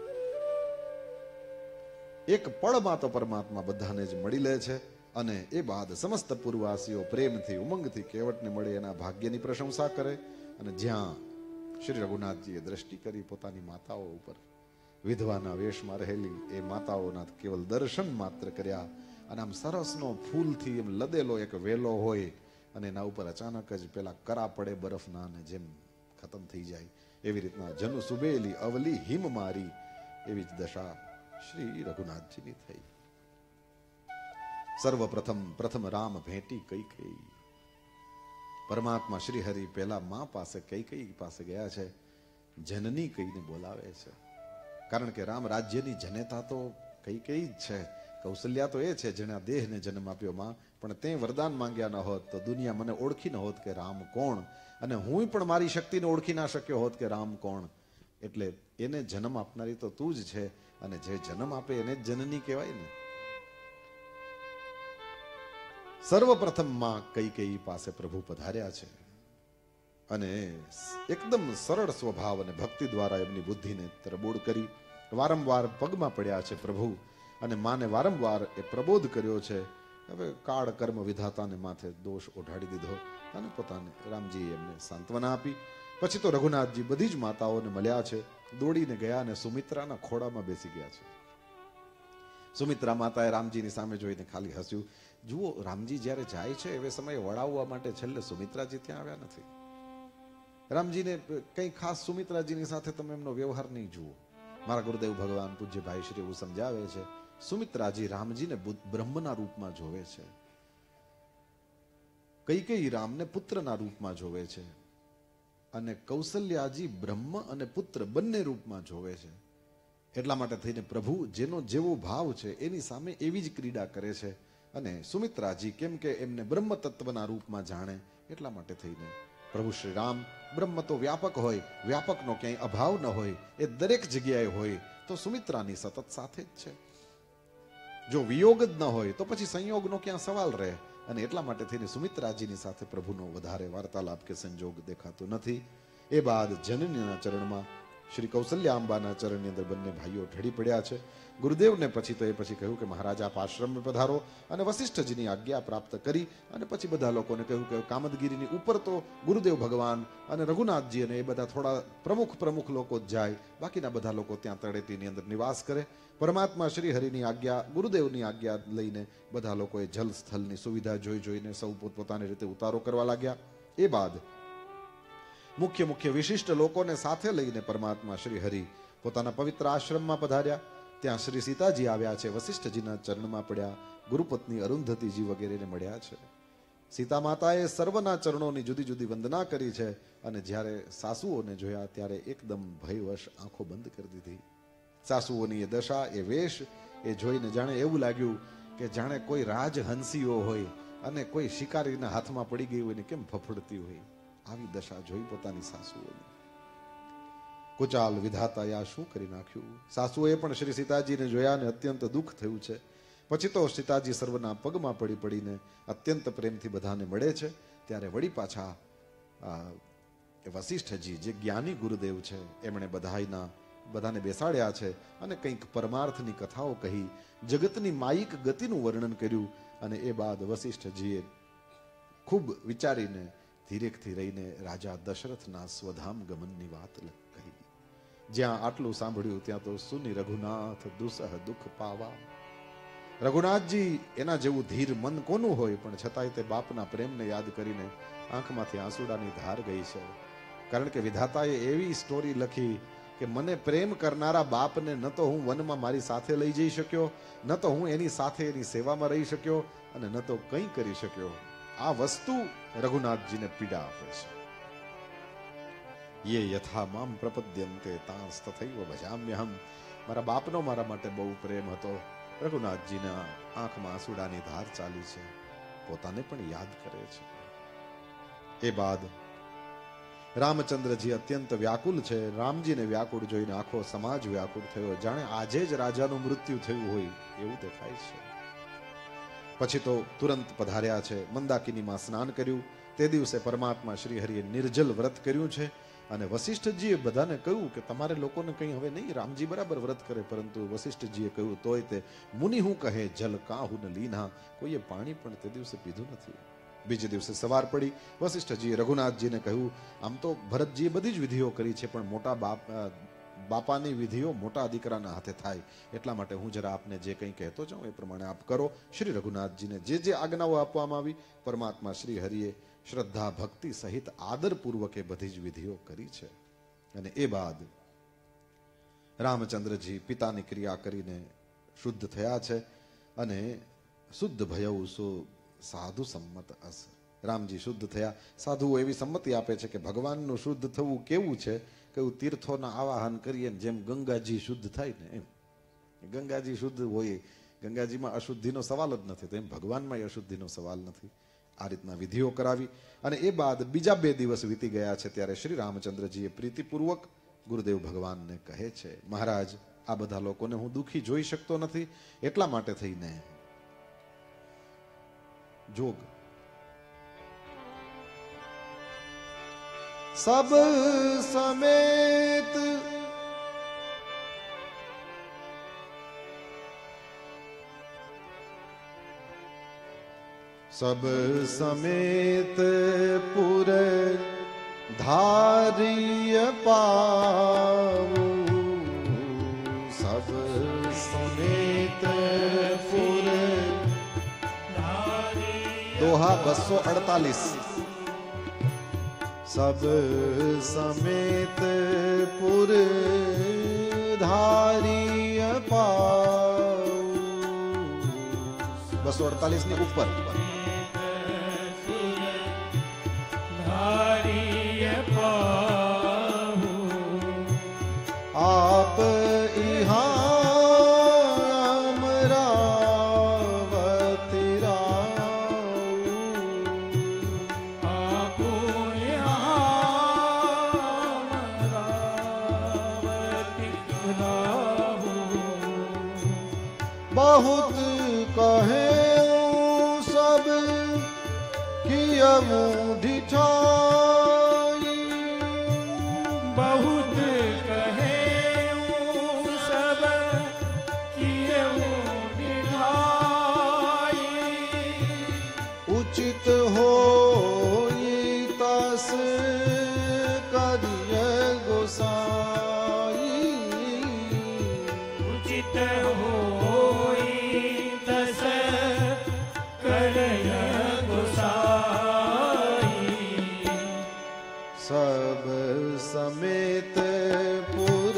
એક પળમાં તો પરમાત્મા બધાને જ મળી લે છે. અને એ બાદ સમસ્ત પૂર્વવાસીઓ પ્રેમથી ઉમંગથી કેવટને મળે એના ભાગ્યની પ્રશંસા કરે. અને જ્યાં શ્રી રઘુનાથજીએ દ્રષ્ટિ કરી પોતાની માતાઓ ઉપર, વિધવાના વેશમાં રહેલી એ માતાઓના કેવલ દર્શન માત્ર કર્યા. અને આમ સરસનો ફૂલથી એમ લદેલો એક વેલો હોય અને એના ઉપર અચાનક જ પેલા કરા પડે બરફના અને જેમ ખતમ થઈ જાય એવી રીતના જનુ સુબેલી અવલી હિમ મારી એવી જ દશા શ્રી રઘુનાથજીની થઈ. પ્રથમ રામ ભેટી કૈકેયી. પરમાત્મા શ્રી હરિ પહેલા માં પાસે કૈકેયી પાસે ગયા છે, જનની કહીને બોલાવે છે. કારણ કે રામ રાજ્યની જનેતા તો કૈકેયી જ છે. કૌશલ્યા તો એ છે જેણે આ દેહને જન્મ આપ્યો માં, પણ તે વરદાન માંગ્યા ન હોત તો દુનિયા મને ઓળખી ન હોત કે રામ કોણ, અને હું પણ મારી શક્તિને ઓળખી ના શક્યો હોત કે રામ કોણ. એટલે એને જન્મ આપનારી તો તું જ છે, અને જે જન્મ આપે એને જ જનની કહેવાય ને. સર્વપ્રથમ માં કૈકેયી પાસે પ્રભુ પધાર્યા છે અને એકદમ સરળ સ્વભાવ અને ભક્તિ દ્વારા એમની બુદ્ધિને તરબોળ કરી વારંવાર પગમાં પડ્યા છે પ્રભુ, અને માને વારંવાર એ પ્રબોધ કર્યો છે. હવે કાળ કર્મ વિધાતાને માથે દોષ ઓઢાડી દીધો અને પોતાને રામજીએ એમને સાંત્વના આપી. પછી તો રઘુનાથજી બધી જ માતાઓને મળ્યા છે, દોડીને ગયા અને સુમિત્રાના ખોળામાં બેસી ગયા છે. સુમિત્રા માતાએ રામજીની સામે જોઈને ખાલી હસ્યું. જુઓ, રામજી જ્યારે જાય છે એવે સમયે વળાવવા માટે છેલ્લે સુમિત્રાજી ત્યાં આવ્યા નથી. રામજીને કંઈ ખાસ સુમિત્રાજીની સાથે તમે એમનો વ્યવહાર નહીં જુઓ. મારા ગુરુદેવ ભગવાન પૂજ્ય ભાઈ શ્રી એવું સમજાવે છે, સુમિત્રાજી રામજીને બ્રહ્મના રૂપમાં જોવે છે, કૈકેયી રામને પુત્રના રૂપમાં જોવે છે, અને કૌશલ્યાજી બ્રહ્મ અને પુત્ર બંને રૂપમાં જોવે છે. એટલા માટે થઈને પ્રભુ જેનો જેવો ભાવ છે એની સામે એવી જ ક્રીડા કરે છે. અને સુમિત્રાજી કેમ કે એમને બ્રહ્મ તત્વના રૂપમાં જાણે, એટલા માટે થઈને પ્રભુ શ્રી રામ, બ્રહ્મ તો વ્યાપક હોય, વ્યાપકનો ક્યાંય અભાવ ન હોય, એ દરેક જગ્યાએ હોય, તો સુમિત્રાની સતત સાથે જ છે. જો વિયોગ જ ન હોય તો પછી સંયોગનો ક્યાં સવાલ રહે. અને એટલા માટે થઈને સુમિત્રાજીની સાથે પ્રભુનો વધારે વાર્તાલાપ કે સંજોગ દેખાતો નથી. એ બાદ જનનીના ચરણમાં શ્રી કૌશલ્યા અંબાના ચરણની અંદર બંને ભાઈઓ ઢળી પડ્યા છે. ગુરુદેવને પછી તો એ પછી કહ્યું કે મહારાજ આપ આશ્રમમાં પધારો, અને વશિષ્ઠજીની આજ્ઞા પ્રાપ્ત કરી અને પછી બધા લોકોને કહ્યું કે કામદગીરીની ઉપર તો ગુરુદેવ ભગવાન અને રઘુનાથજી અને એ બધા થોડા પ્રમુખ લોકો જ જાય, બાકીના બધા લોકો ત્યાં તળેટીની અંદર નિવાસ કરે. પરમાત્મા શ્રી હરિની આજ્ઞા, ગુરુદેવની આજ્ઞા લઈને બધા લોકોએ જલ સ્થળની સુવિધા જોઈને સૌ પોતપોતાની રીતે ઉતારો કરવા લાગ્યા. એ બાદ મુખ્ય વિશિષ્ટ લોકોને સાથે લઈને પરમાત્મા શ્રી હરિ પોતાના પવિત્ર આશ્રમમાં પધાર્યા. ત્યાં શ્રી સીતાજી આવ્યા છે, વશિષ્ઠજીના ચરણમાં પડ્યા, ગુરુપત્ની અરુંધતીજી વગેરેને મળ્યા છે. સીતા માતાએ સર્વના ચરણોની જુદી જુદી વંદના કરી છે, અને જ્યારે સાસુઓને જોયા ત્યારે એકદમ ભયવશ આંખો બંધ કરી દીધી. સાસુઓની એ દશા, એ વેશ એ જોઈને જાણે એવું લાગ્યું કે જાણે કોઈ રાજહંસીઓ હોય અને કોઈ શિકારીના હાથમાં પડી ગઈ હોય ને કેમ ફફડતી હોય, આવી દશા જોઈ પોતાની સાસુઓની. કુચાલ વિધાતાએ આ શું કરી નાખ્યું? સાસુએ પણ શ્રી સીતાજીને જોયા અને અત્યંત દુઃખ થયું છે. પછી તો સીતાજી સર્વના પગમાં પડીને અત્યંત પ્રેમથી બધાને મળે છે. ત્યારે વળી પાછા વશિષ્ઠજી જે જ્ઞાની ગુરુદેવ છે એમણે બધાને બેસાડ્યા છે અને કંઈક પરમાર્થની કથાઓ કહી, જગતની માયિક ગતિનું વર્ણન કર્યું. અને એ બાદ વશિષ્ઠજીએ ખૂબ વિચારીને ધીરેકથી રહીને રાજા દશરથના સ્વધામ ગમનની વાત કહી. જ્યાં આટલું સાંભળ્યું ત્યાં તો સુની રઘુનાથ દુસહ દુઃખ પાવા. રઘુનાથજી એના જેવું ધીર મન કોનું હોય, પણ છતાંય તે બાપના પ્રેમને યાદ કરીને આંખમાંથી આંસુડાની ધાર ગઈ છે. કારણ કે વિધાતાએ એવી સ્ટોરી લખી કે મને પ્રેમ કરનારા બાપને ન તો હું વનમાં મારી સાથે લઈ જઈ શક્યો, ન તો હું એની સાથે એની સેવામાં રહી શક્યો, અને ન તો કંઈ કરી શક્યો. આ વસ્તુ રઘુનાથજીને પીડા આપે છે. યે યથા મામ પ્રપદ્યંતે તાંસ તથૈવ ભજામ્યહમ. મારા બાપનો મારા માટે બહુ પ્રેમ હતો. રઘુનાથજીના આંખમાં આંસુડાની ધાર ચાલી છે, પોતાને પણ યાદ કરે છે. એ બાદ રામચંદ્રજી અત્યંત વ્યાકુલ છે. રામજીને વ્યાકુળ જોઈને આખો સમાજ વ્યાકુળ થયો, જાણે આજે જ રાજાનું મૃત્યુ થયું હોય એવું દેખાય છે. પછી તો તુરંત પધાર્યા છે, મંદાકિનીમાં સ્નાન કર્યું. તે દિવસે પરમાત્મા શ્રી હરિએ નિર્જલ વ્રત કર્યું છે. અને વશિષ્ઠજીએ બધાને કહ્યું કે તમારે લોકોને કંઈ હવે નહીં, રામજી બરાબર વ્રત કરે, પરંતુ વશિષ્ઠજીએ કહ્યું તોય તે મુનિ હું કહે જલ કાહુ ન લીના, કોઈએ પાણી પણ તે દિવસે પીધું નથી. બીજે દિવસે સવાર પડી, વશિષ્ઠજીએ રઘુનાથજીને કહ્યું આમ તો ભરતજીએ બધી જ વિધિઓ કરી છે, પણ મોટા બાપાની વિધિઓ મોટા દીકરાના હાથે થાય, એટલા માટે હું જરા આપને જે કંઈ કહેતો જાઉં એ પ્રમાણે આપ કરો. શ્રી રઘુનાથજીને જે આજ્ઞાઓ આપવામાં આવી, પરમાત્મા શ્રી હરિએ શ્રદ્ધા ભક્તિ સહિત આદરપૂર્વક એ બધી જ વિધિઓ કરી છે. અને એ બાદ રામચંદ્રજી પિતાની ક્રિયા કરીને શુદ્ધ થયા છે. અને શુદ્ધ ભયઉ સો સાધુ સંમત અસ. રામજી શુદ્ધ થયા. સાધુઓ એવી સંમતિ આપે છે કે ભગવાનનું શુદ્ધ થવું કેવું છે, કેવું તીર્થોના આવાહન કરીએ જેમ ગંગાજી શુદ્ધ થાય ને એમ. ગંગાજી શુદ્ધ હોય, ગંગાજીમાં અશુદ્ધિનો સવાલ જ નથી, તો એમ ભગવાનમાં અશુદ્ધિનો સવાલ નથી. આ રીતના વિધિઓ કરાવી. અને એ બાદ બીજા 2 દિવસ વીતી ગયા છે. ત્યારે શ્રી રામચંદ્રજીએ પ્રીતિપૂર્વક ગુરુદેવ ભગવાનને કહે છે, મહારાજ આ બધા લોકોને હું દુઃખી જોઈ શકતો નથી, એટલા માટે થઈને જોગ સબ સમેત सब समेत पुर धारिय पाऊ. सब समेत पुर दोहा 248. सब समेत पुर धारिय पाऊ. 248 ની ઉપર आप इहाँ अमरावती राऊ. आप यहाँ अमरावती राऊ. बहुत कहे सब मूढ़ी ठाई बहुत कहे सब किए निभाई उचित हो तस करिय गोसाई उचित होई तस करय गोसाई सब समेत पुर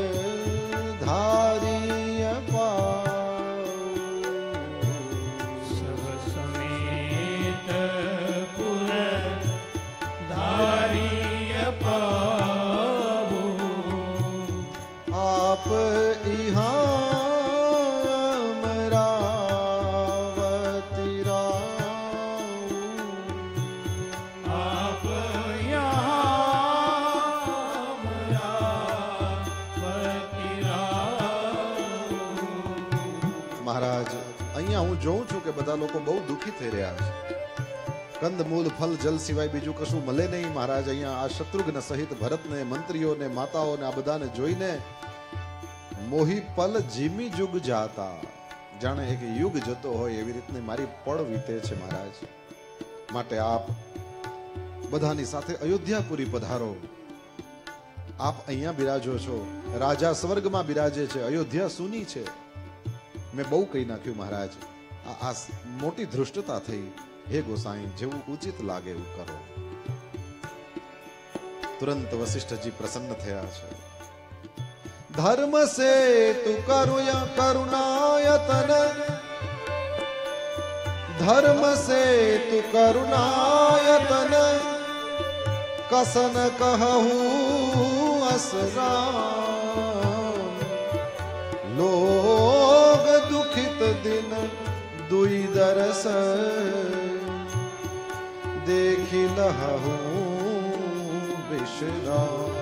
धारिय पाऊ सब समेत पुर धारिय पावो आप इहाँ अमरावती राऊ आप यहाँ अमरावती राव। મહારાજ અહીંયા હું જોઉં છું કે બધા લોકો બહુ દુઃખી થઈ રહ્યા છે કંદમૂલ ફલ જલ સિવાય બીજું કશું મળે નહીં મહારાજ અહીંયા આ શત્રુઘ્ન સહિત ભરતને મંત્રીઓને માતાઓને આ બધાને જોઈને મોહી પલ જીમી જુગ જાતા જાણે એક યુગ જતો હોય એવી રીતની મારી પળ વીતે છે મહારાજ માટે આપ બધાની સાથે અયોધ્યાપુરી પધારો આપ અહીંયા બિરાજો છો રાજા સ્વર્ગમાં બિરાજે છે અયોધ્યા સૂની છે મેં બહુ કહી નાખ્યું મહારાજ આ મોટી ધૃષ્ટતા થઈ હે ગોસાઈ જેવું ઉચિત લાગે એવું કરો તુરંત વશિષ્ઠજી પ્રસન્ન થયા છે ધર્મ સે તુ કરુણાયતન ધર્મ સે તુ કરુણાયતન કસન કહું અસરામ લોગ દુખિત દિન दुई दरस देखी लहू विश्राम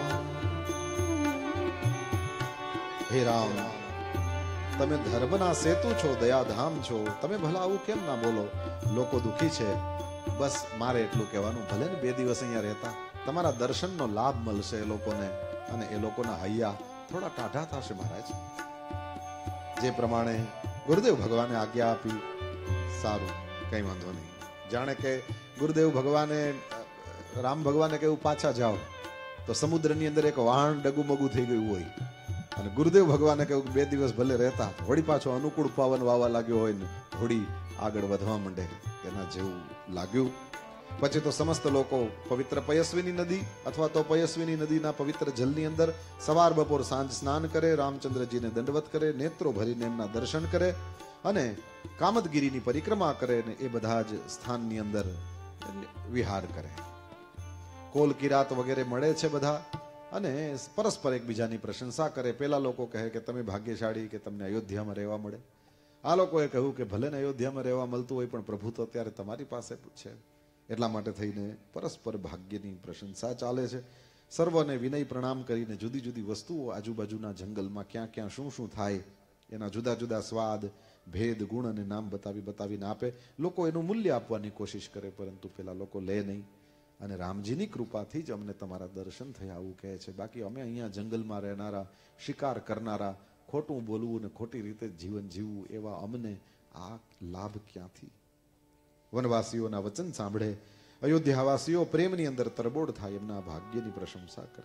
हे राम તમે ધર્મના સેતુ છો દયાધામ છો તમે ભલા આવું કેમ ના બોલો લોકો દુખી છે બસ મારે એટલું કહેવાનું ભલે ને 2 દિવસ અહીંયા રહેતા તમારા દર્શનનો લાભ મળશે એ લોકોને અને એ લોકોના હૈયા થોડા ટાઢા થશે મહારાજ જે પ્રમાણે ગુરુદેવ ભગવાને આજ્ઞા આપી સારું કઈ વાંધો નહીં જાણે કે ગુરુદેવ ભગવાને રામ ભગવાને કેવું પાછા જાઓ તો સમુદ્રની અંદર એક વાહન ડગુમગુ થઈ ગયું હોય અને ગુરુદેવ ભગવાને કેવું 2 દિવસ ભલે રહેતા વળી પાછો અનુકૂળ પવન વાવા લાગ્યો હોય ને થોડી આગળ વધવા માંડે એના જેવું લાગ્યું પછી તો સમસ્ત લોકો પવિત્ર પયસ્વિની નદી અથવા તો પયસ્વિની નદીના પવિત્ર જલની અંદર સવાર બપોર સાંજ સ્નાન કરે રામચંદ્રજીને દંડવત કરે નેત્રો ભરીને એમના દર્શન કરે અને કામદગીરીની પરિક્રમા કરે ને એ બધા જ સ્થાનની અંદર વિહાર કરે કોલ કિરાત વગેરે મળે છે બધા અને પરસ્પર એકબીજાની પ્રશંસા કરે પેલા લોકો કહે કે તમે ભાગ્યશાળી કે તમને અયોધ્યામાં રહેવા મળે આ લોકોએ કહ્યું કે ભલે ને અયોધ્યામાં રહેવા મળતું હોય પણ પ્રભુ તો અત્યારે તમારી પાસે છે એટલા માટે થઈને પરસ્પર ભાગ્યની પ્રશંસા ચાલે છે સર્વને વિનય પ્રણામ કરીને જુદી જુદી વસ્તુઓ આજુબાજુના જંગલમાં ક્યાં ક્યાં શું શું થાય એના જુદા જુદા સ્વાદ ભેદ ગુણ અને નામ બતાવીને આપે લોકો એનું મૂલ્ય આપવાની કોશિશ કરે પરંતુ પેલા લોકો લે નહીં અને રામજીની કૃપાથી જ અમને તમારા દર્શન થયા આવું કહે છે બાકી અમે અહીંયા જંગલમાં રહેનારા શિકાર કરનારા ખોટું બોલવું ને ખોટી રીતે જીવન જીવવું એવા અમને આ લાભ ક્યાંથી વનવાસીઓના વચન સાંભળે અયોધ્યાવાસીઓ પ્રેમની અંદર તરબોળ થાય એમના ભાગ્યની પ્રશંસા કરે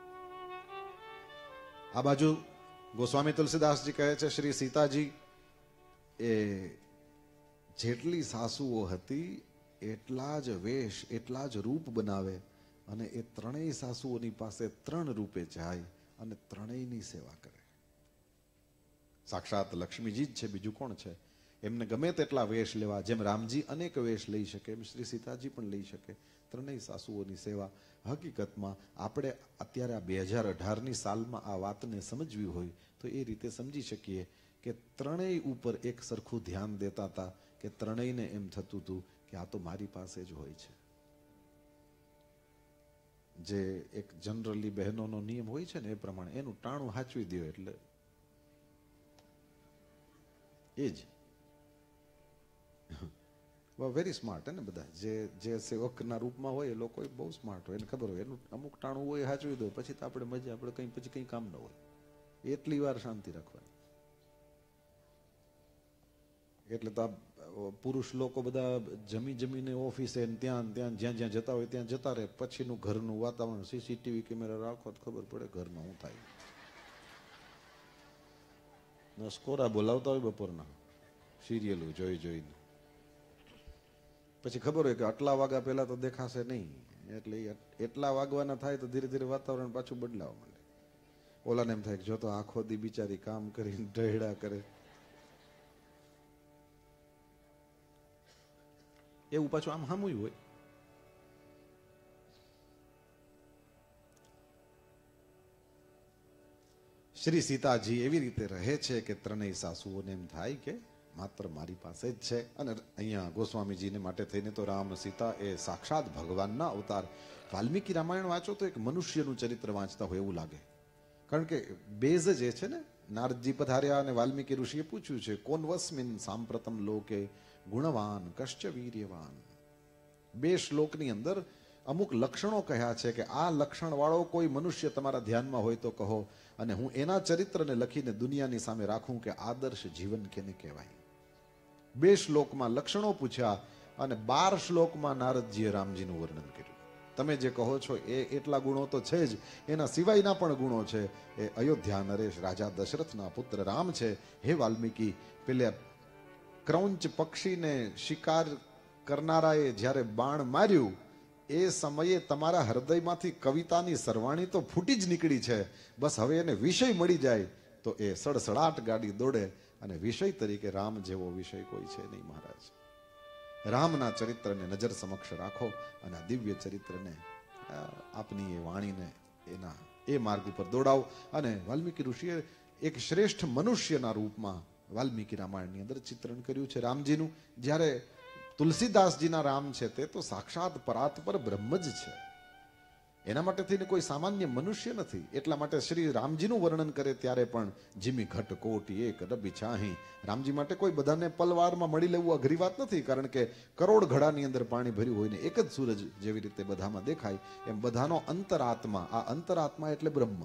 આ બાજુ ગોસ્વામી તુલસીદાસજી કહે છે શ્રી સીતાજી એ જેટલી સાસુઓ હતી એટલા જ વેશ એટલા જ રૂપ બનાવે અને એ ત્રણેય સાસુઓની પાસે 3 રૂપે જાય અને ત્રણેયની સેવા કરે સાક્ષાત લક્ષ્મીજી જ છે બીજું કોણ છે એમને ગમે તેટલા વેશ લેવા જેમ રામજી અનેક વેશ લઈ શકે એમ શ્રી સીતાજી પણ લઈ શકે ત્રણેય સાસુઓની સેવા હકીકતમાં આપણે અત્યારે આ 2018ની સાલમાં આ વાતને સમજવી હોય તો એ રીતે સમજી શકીએ કે ત્રણેય ઉપર એક સરખું ધ્યાન દેતા હતા કે ત્રણેયને એમ થતું હતું કે આ તો મારી પાસે જ હોય છે જે એક જનરલી બહેનોનો નિયમ હોય છે ને એ પ્રમાણે એનું ટાણું હાચવી દો એટલે એ જ વેરી સ્માર્ટ ને બધા જે સેવકના રૂપમાં હોય એ લોકો બહુ સ્માર્ટ હોય, એને ખબર હોય એનું અમુક ટાણું હોય સાચવી દો, પછી તો આપણે મજા, આપણે કંઈ પછી કંઈ કામ ન હોય, એટલી વાર શાંતિ રાખવાની. એટલે તો આ પુરુષ લોકો બધા જમીને ઓફિસે ત્યાં જ્યાં જ્યાં જતા હોય ત્યાં જતા રહે, પછીનું ઘરનું વાતાવરણ સીસીટીવી કેમેરા રાખો તો ખબર પડે ઘરમાં શું થાય. નસકોરા બોલાવતા હોય બપોરના સિરિયલો જોઈને, પછી ખબર હોય કે આટલા વાગ્યા પહેલા તો દેખાશે નહીં, એટલે એટલા વાગવાના થાય તો ધીરે ધીરે વાતાવરણ પાછું બદલાવા માંડે. ઓલાને એમ થાય કે જો તો આખો દી બિચારી કામ કરીને ઢહેડા કરે, એવું પાછું આમ સામું હોય. શ્રી સીતાજી એવી રીતે રહે છે કે ત્રણેય સાસુઓને એમ થાય કે માત્ર મારી પાસે જ છે. અને અહીંયા ગોસ્વામીજીને માટે થઈને તો રામ સીતા એ સાક્ષાત ભગવાનના અવતાર. વાલ્મીકી રામાયણ વાંચો તો એક મનુષ્યનું ચરિત્ર વાંચતા હોય એવું લાગે, કારણ કે બેઝ જે છે ને, નારદજી પધાર્યા અને વાલ્મીકી ઋષિએ પૂછ્યું છે કોન્વસ્મિન સાંપ્રતમ લોકે ગુણવાન કશ્ચ વીર્યવાન. 2 શ્લોકની અંદર અમુક લક્ષણો કહ્યા છે કે આ લક્ષણ વાળો કોઈ મનુષ્ય તમારા ધ્યાનમાં હોય તો કહો, અને હું એના ચરિત્રને લખીને દુનિયાની સામે રાખું કે આદર્શ જીવન કેને કહેવાય. 2 શ્લોકમાં લક્ષણો પૂછ્યા અને 12 શ્લોકમાં નારદજીએ રામજીનું વર્ણન કર્યું. તમે જે કહો છો એ એટલા ગુણો તો છે જ, એના સિવાયના પણ ગુણો છે. એ અયોધ્યા નરેશ રાજા દશરથના પુત્ર રામ છે. હે વાલ્મીકી, પેલે ક્રૌંચ પક્ષીને શિકાર કરનારાએ જ્યારે બાણ માર્યું એ સમયે તમારા હૃદયમાંથી કવિતાની સરવાણી તો ફૂટી જ નીકળી છે. બસ હવે એને વિષય મળી જાય તો એ સડસડાટ ગાડી દોડે, અને વિષય તરીકે રામ જેવો વિષય કોઈ છે નહીં મહારાજ. રામના ચરિત્રને નજર સમક્ષ રાખો અને આ દિવ્ય ચરિત્રને આપની એ વાણીને એના એ માર્ગ ઉપર દોડાવો. અને વાલ્મીકી ઋષિએ એક શ્રેષ્ઠ મનુષ્યના રૂપમાં વાલ્મીકી રામાયણની અંદર ચિત્રણ કર્યું છે રામજીનું. જ્યારે તુલસીદાસજીના રામ છે તે તો સાક્ષાત પરાત્પર બ્રહ્મ જ છે, એના માટે થઈને કોઈ સામાન્ય મનુષ્ય નથી. એટલા માટે શ્રી રામજીનું વર્ણન કરે ત્યારે પણ જીમી ઘટ કોટી એક રબી છાહી. રામજી માટે કોઈ બધાને પલવારમાં મળી લેવું અઘરી વાત નથી, કારણ કે કરોડ ઘડાની અંદર પાણી ભર્યું હોય ને એક જ સૂરજ જેવી રીતે બધામાં દેખાય એમ બધાનો અંતરાત્મા, આ અંતરાત્મા એટલે બ્રહ્મ.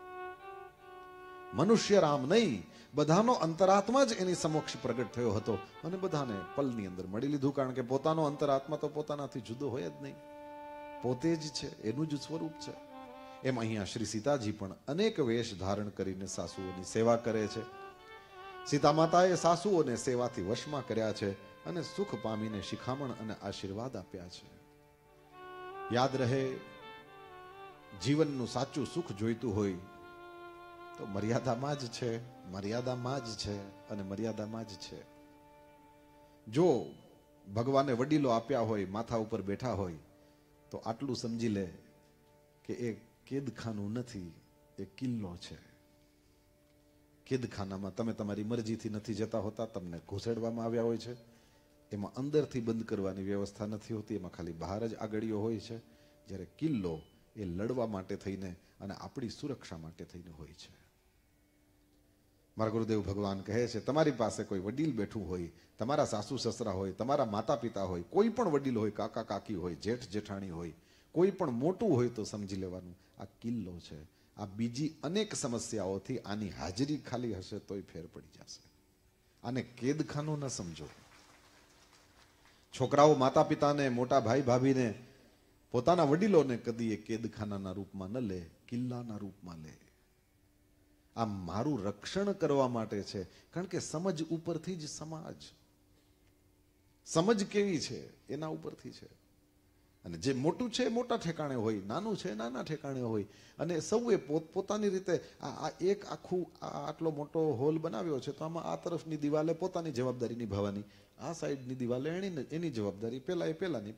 મનુષ્ય રામ નહીં, બધાનો અંતરાત્મા જ એની સમક્ષ પ્રગટ થયો હતો અને બધાને પલની અંદર મળી લીધું, કારણ કે પોતાનો અંતરાત્મા તો પોતાનાથી જુદો હોય જ નહીં, પોતે જ છે, એનું જ સ્વરૂપ છે. એમ અહીંયા શ્રી સીતાજી પણ અનેક વેશ ધારણ કરીને સાસુઓની સેવા કરે છે. સીતા માતાએ સાસુઓને સેવાથી વશમાં કર્યા છે અને સુખ પામીને શિખામણ અને આશીર્વાદ આપ્યા છે. યાદ રહે, જીવનનું સાચું સુખ જોઈતું હોય તો મર્યાદામાં જ છે, મર્યાદામાં જ છે અને મર્યાદામાં જ છે. જો ભગવાને વડીલો આપ્યા હોય, માથા ઉપર બેઠા હોય, તો આટલું સમજી લે કે એ કેદખાનું નથી, એ કિલ્લો છે. કેદખાનામાં તમે તમારી મરજીથી નથી જતા હોતા, તમને ઘૂસેડવામાં આવ્યા હોય છે. એમાં અંદરથી બંધ કરવાની વ્યવસ્થા નથી હોતી, એમાં ખાલી બહાર જ આગળીઓ હોય છે. જ્યારે કિલ્લો એ લડવા માટે થઈને અને આપણી સુરક્ષા માટે થઈને હોય છે. મારા ગુરુદેવ ભગવાન કહે છે, તમારી પાસે કોઈ વડીલ બેઠું હોય, તમારા સાસુ સસરા હોય, તમારા માતા પિતા હોય, કોઈ પણ વડીલ હોય, કાકા કાકી હોય, જેઠ જેઠાણી હોય, કોઈ પણ મોટું હોય તો સમજી લેવાનું આ કિલ્લો છે. આ બીજી અનેક સમસ્યાઓથી આની હાજરી ખાલી હશે તોય ફેર પડી જશે. આને કેદખાનું ન સમજો. છોકરાઓ માતા પિતાને, મોટા ભાઈ ભાભીને, પોતાના વડીલોને કદી એ કેદખાનાના રૂપમાં ન લે, કિલ્લાના રૂપમાં લે. આ મારું રક્ષણ કરવા માટે છે, કારણ કે સમજ ઉપરથી જ સમાજ. સમજ કેવી છે એના ઉપરથી છે. અને જે મોટું છે એ મોટા ઠેકાણે હોય, નાનું છે નાના ઠેકાણે હોય. અને સૌએ પોતાની રીતે આ એક આખું આટલો મોટો હોલ બનાવ્યો છે, તો આમાં આ તરફની દિવાલે પોતાની જવાબદારી નિભાવવાની, આ સાઈડની દિવાલે એની જવાબદારી, પેલા એ પેલાની.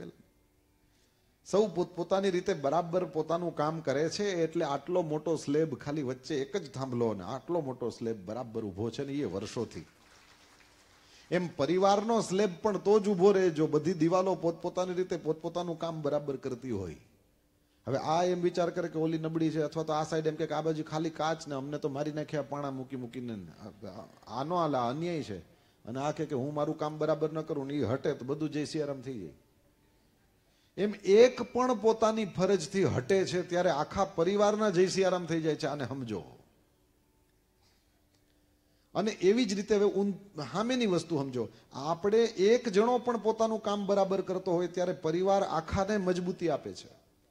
સૌ પોતાની રીતે બરાબર પોતાનું કામ કરે છે. એટલે આટલો મોટો સ્લેબ ખાલી વચ્ચે એક જ થાંભલો અને આટલો મોટો સ્લેબ બરાબર ઉભો છે ને એ વર્ષોથી. એમ પરિવારનો સ્લેબ પણ તો જ ઉભો રહે જો બધી દિવાલો પોતપોતાની રીતે પોતપોતાનું કામ બરાબર કરતી હોય. હવે આ એમ વિચાર કરે કે ઓલી નબળી છે, અથવા તો આ સાઈડ એમ કે આ બાજુ ખાલી કાચ ને અમને તો મારી નાખ્યા પાણા મૂકીને, આનો અન્યાય છે. અને આ કે હું મારું કામ બરાબર ન કરું ને એ હટે તો બધું જય સિયારામ થઈ જાય. એમ એક પણ પોતાની ફરજથી હટે છે ત્યારે આખા પરિવારના જય સિયારામ થઈ જાય છે. આને સમજો. અને એવી જ રીતે હવે સામેની વસ્તુ સમજો, આપણે એક જણો પણ પોતાનું કામ બરાબર કરતો હોય ત્યારે પરિવાર આખાને મજબૂતી આપે છે.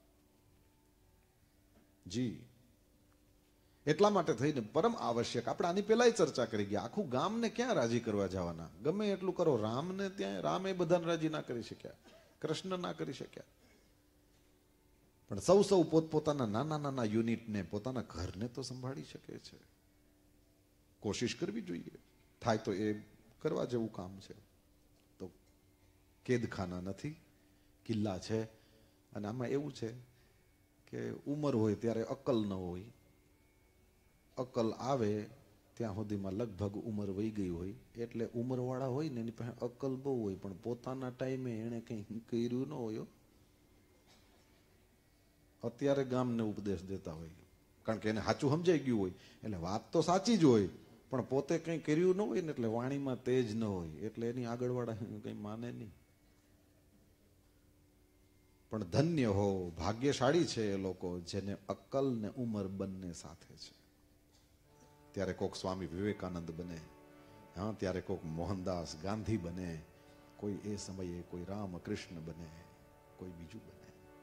જી એટલા માટે થઈને પરમ આવશ્યક, આપણે આની પહેલા ચર્ચા કરી ગયા, આખું ગામને ક્યાં રાજી કરવા જવાના? ગમે એટલું કરો. રામને ત્યાં, રામ એ બધાને રાજી ના કરી શક્યા, કૃષ્ણ ના કરી શક્યા, પણ સૌ પોતપોતાના નાના નાના યુનિટને, પોતાના ઘરને તો સંભાળી શકે છે. કોશિશ કરવી જોઈએ. થાય તો એ કરવા જેવું કામ છે. તો કેદખાના નથી, કિલ્લા છે. અને આમાં એવું છે કે ઉંમર હોય ત્યારે અક્કલ ન હોય. અક્કલ આવે ત્યાં સુધીમાં લગભગ ઉંમર વહી ગઈ હોય. એટલે ઉંમરવાળા હોય ને એની પાસે અક્કલ બહુ હોય, પણ પોતાના ટાઈમે એને કંઈ કર્યું ન હોય. અત્યારે ગામને ઉપદેશ દેતા હોય, કારણ કે એને સાચું સમજાઈ ગયું હોય. એટલે વાત તો સાચી જ હોય, પણ પોતે કંઈ કર્યું ન હોય ને, એટલે વાણીમાં તેજ ન હોય, એટલે એની આગળવાળા કંઈ માને નહીં. પણ ધન્ય હો, ભાગ્યશાળી છે એ લોકો જેને અક્કલ ને ઉંમર બંને સાથે છે. ત્યારે કોક સ્વામી વિવેકાનંદ બને, હા, ત્યારે કોક મોહનદાસ ગાંધી બને, કોઈ એ સમયે કોઈ રામકૃષ્ણ બને, કોઈ બીજું બને.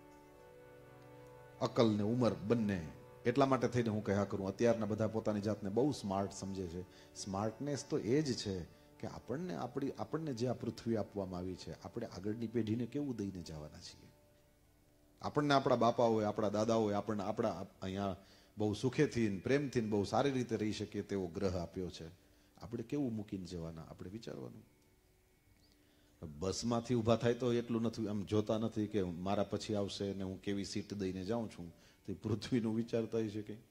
અક્કલ ને ઉંમર બંને. એટલા માટે થઈને હું કહ્યા કરું, અત્યારના બધા પોતાની જાતને બહુ સ્માર્ટ સમજે છે. સ્માર્ટનેસ તો એ જ છે કે આપણને જે આ પૃથ્વી આપવામાં આવી છે, આપણે આગળની પેઢીને કેવું દઈને જવાના છીએ. આપણને આપણા બાપાઓએ, આપણા દાદાઓએ આપણને આપણા અહીંયા બહુ સુખેથી પ્રેમથી બહુ સારી રીતે રહી શકીએ તેવો ગ્રહ આપ્યો છે. આપણે કેવું મૂકીને જવાના, આપણે વિચારવાનું. બસમાંથી ઊભા થાય તો એટલું નથી, આમ જોતા નથી કે મારા પછી આવશે ને હું કેવી સીટ દઈને જાઉં છું. તો પૃથ્વીનું વિચારતા છે કે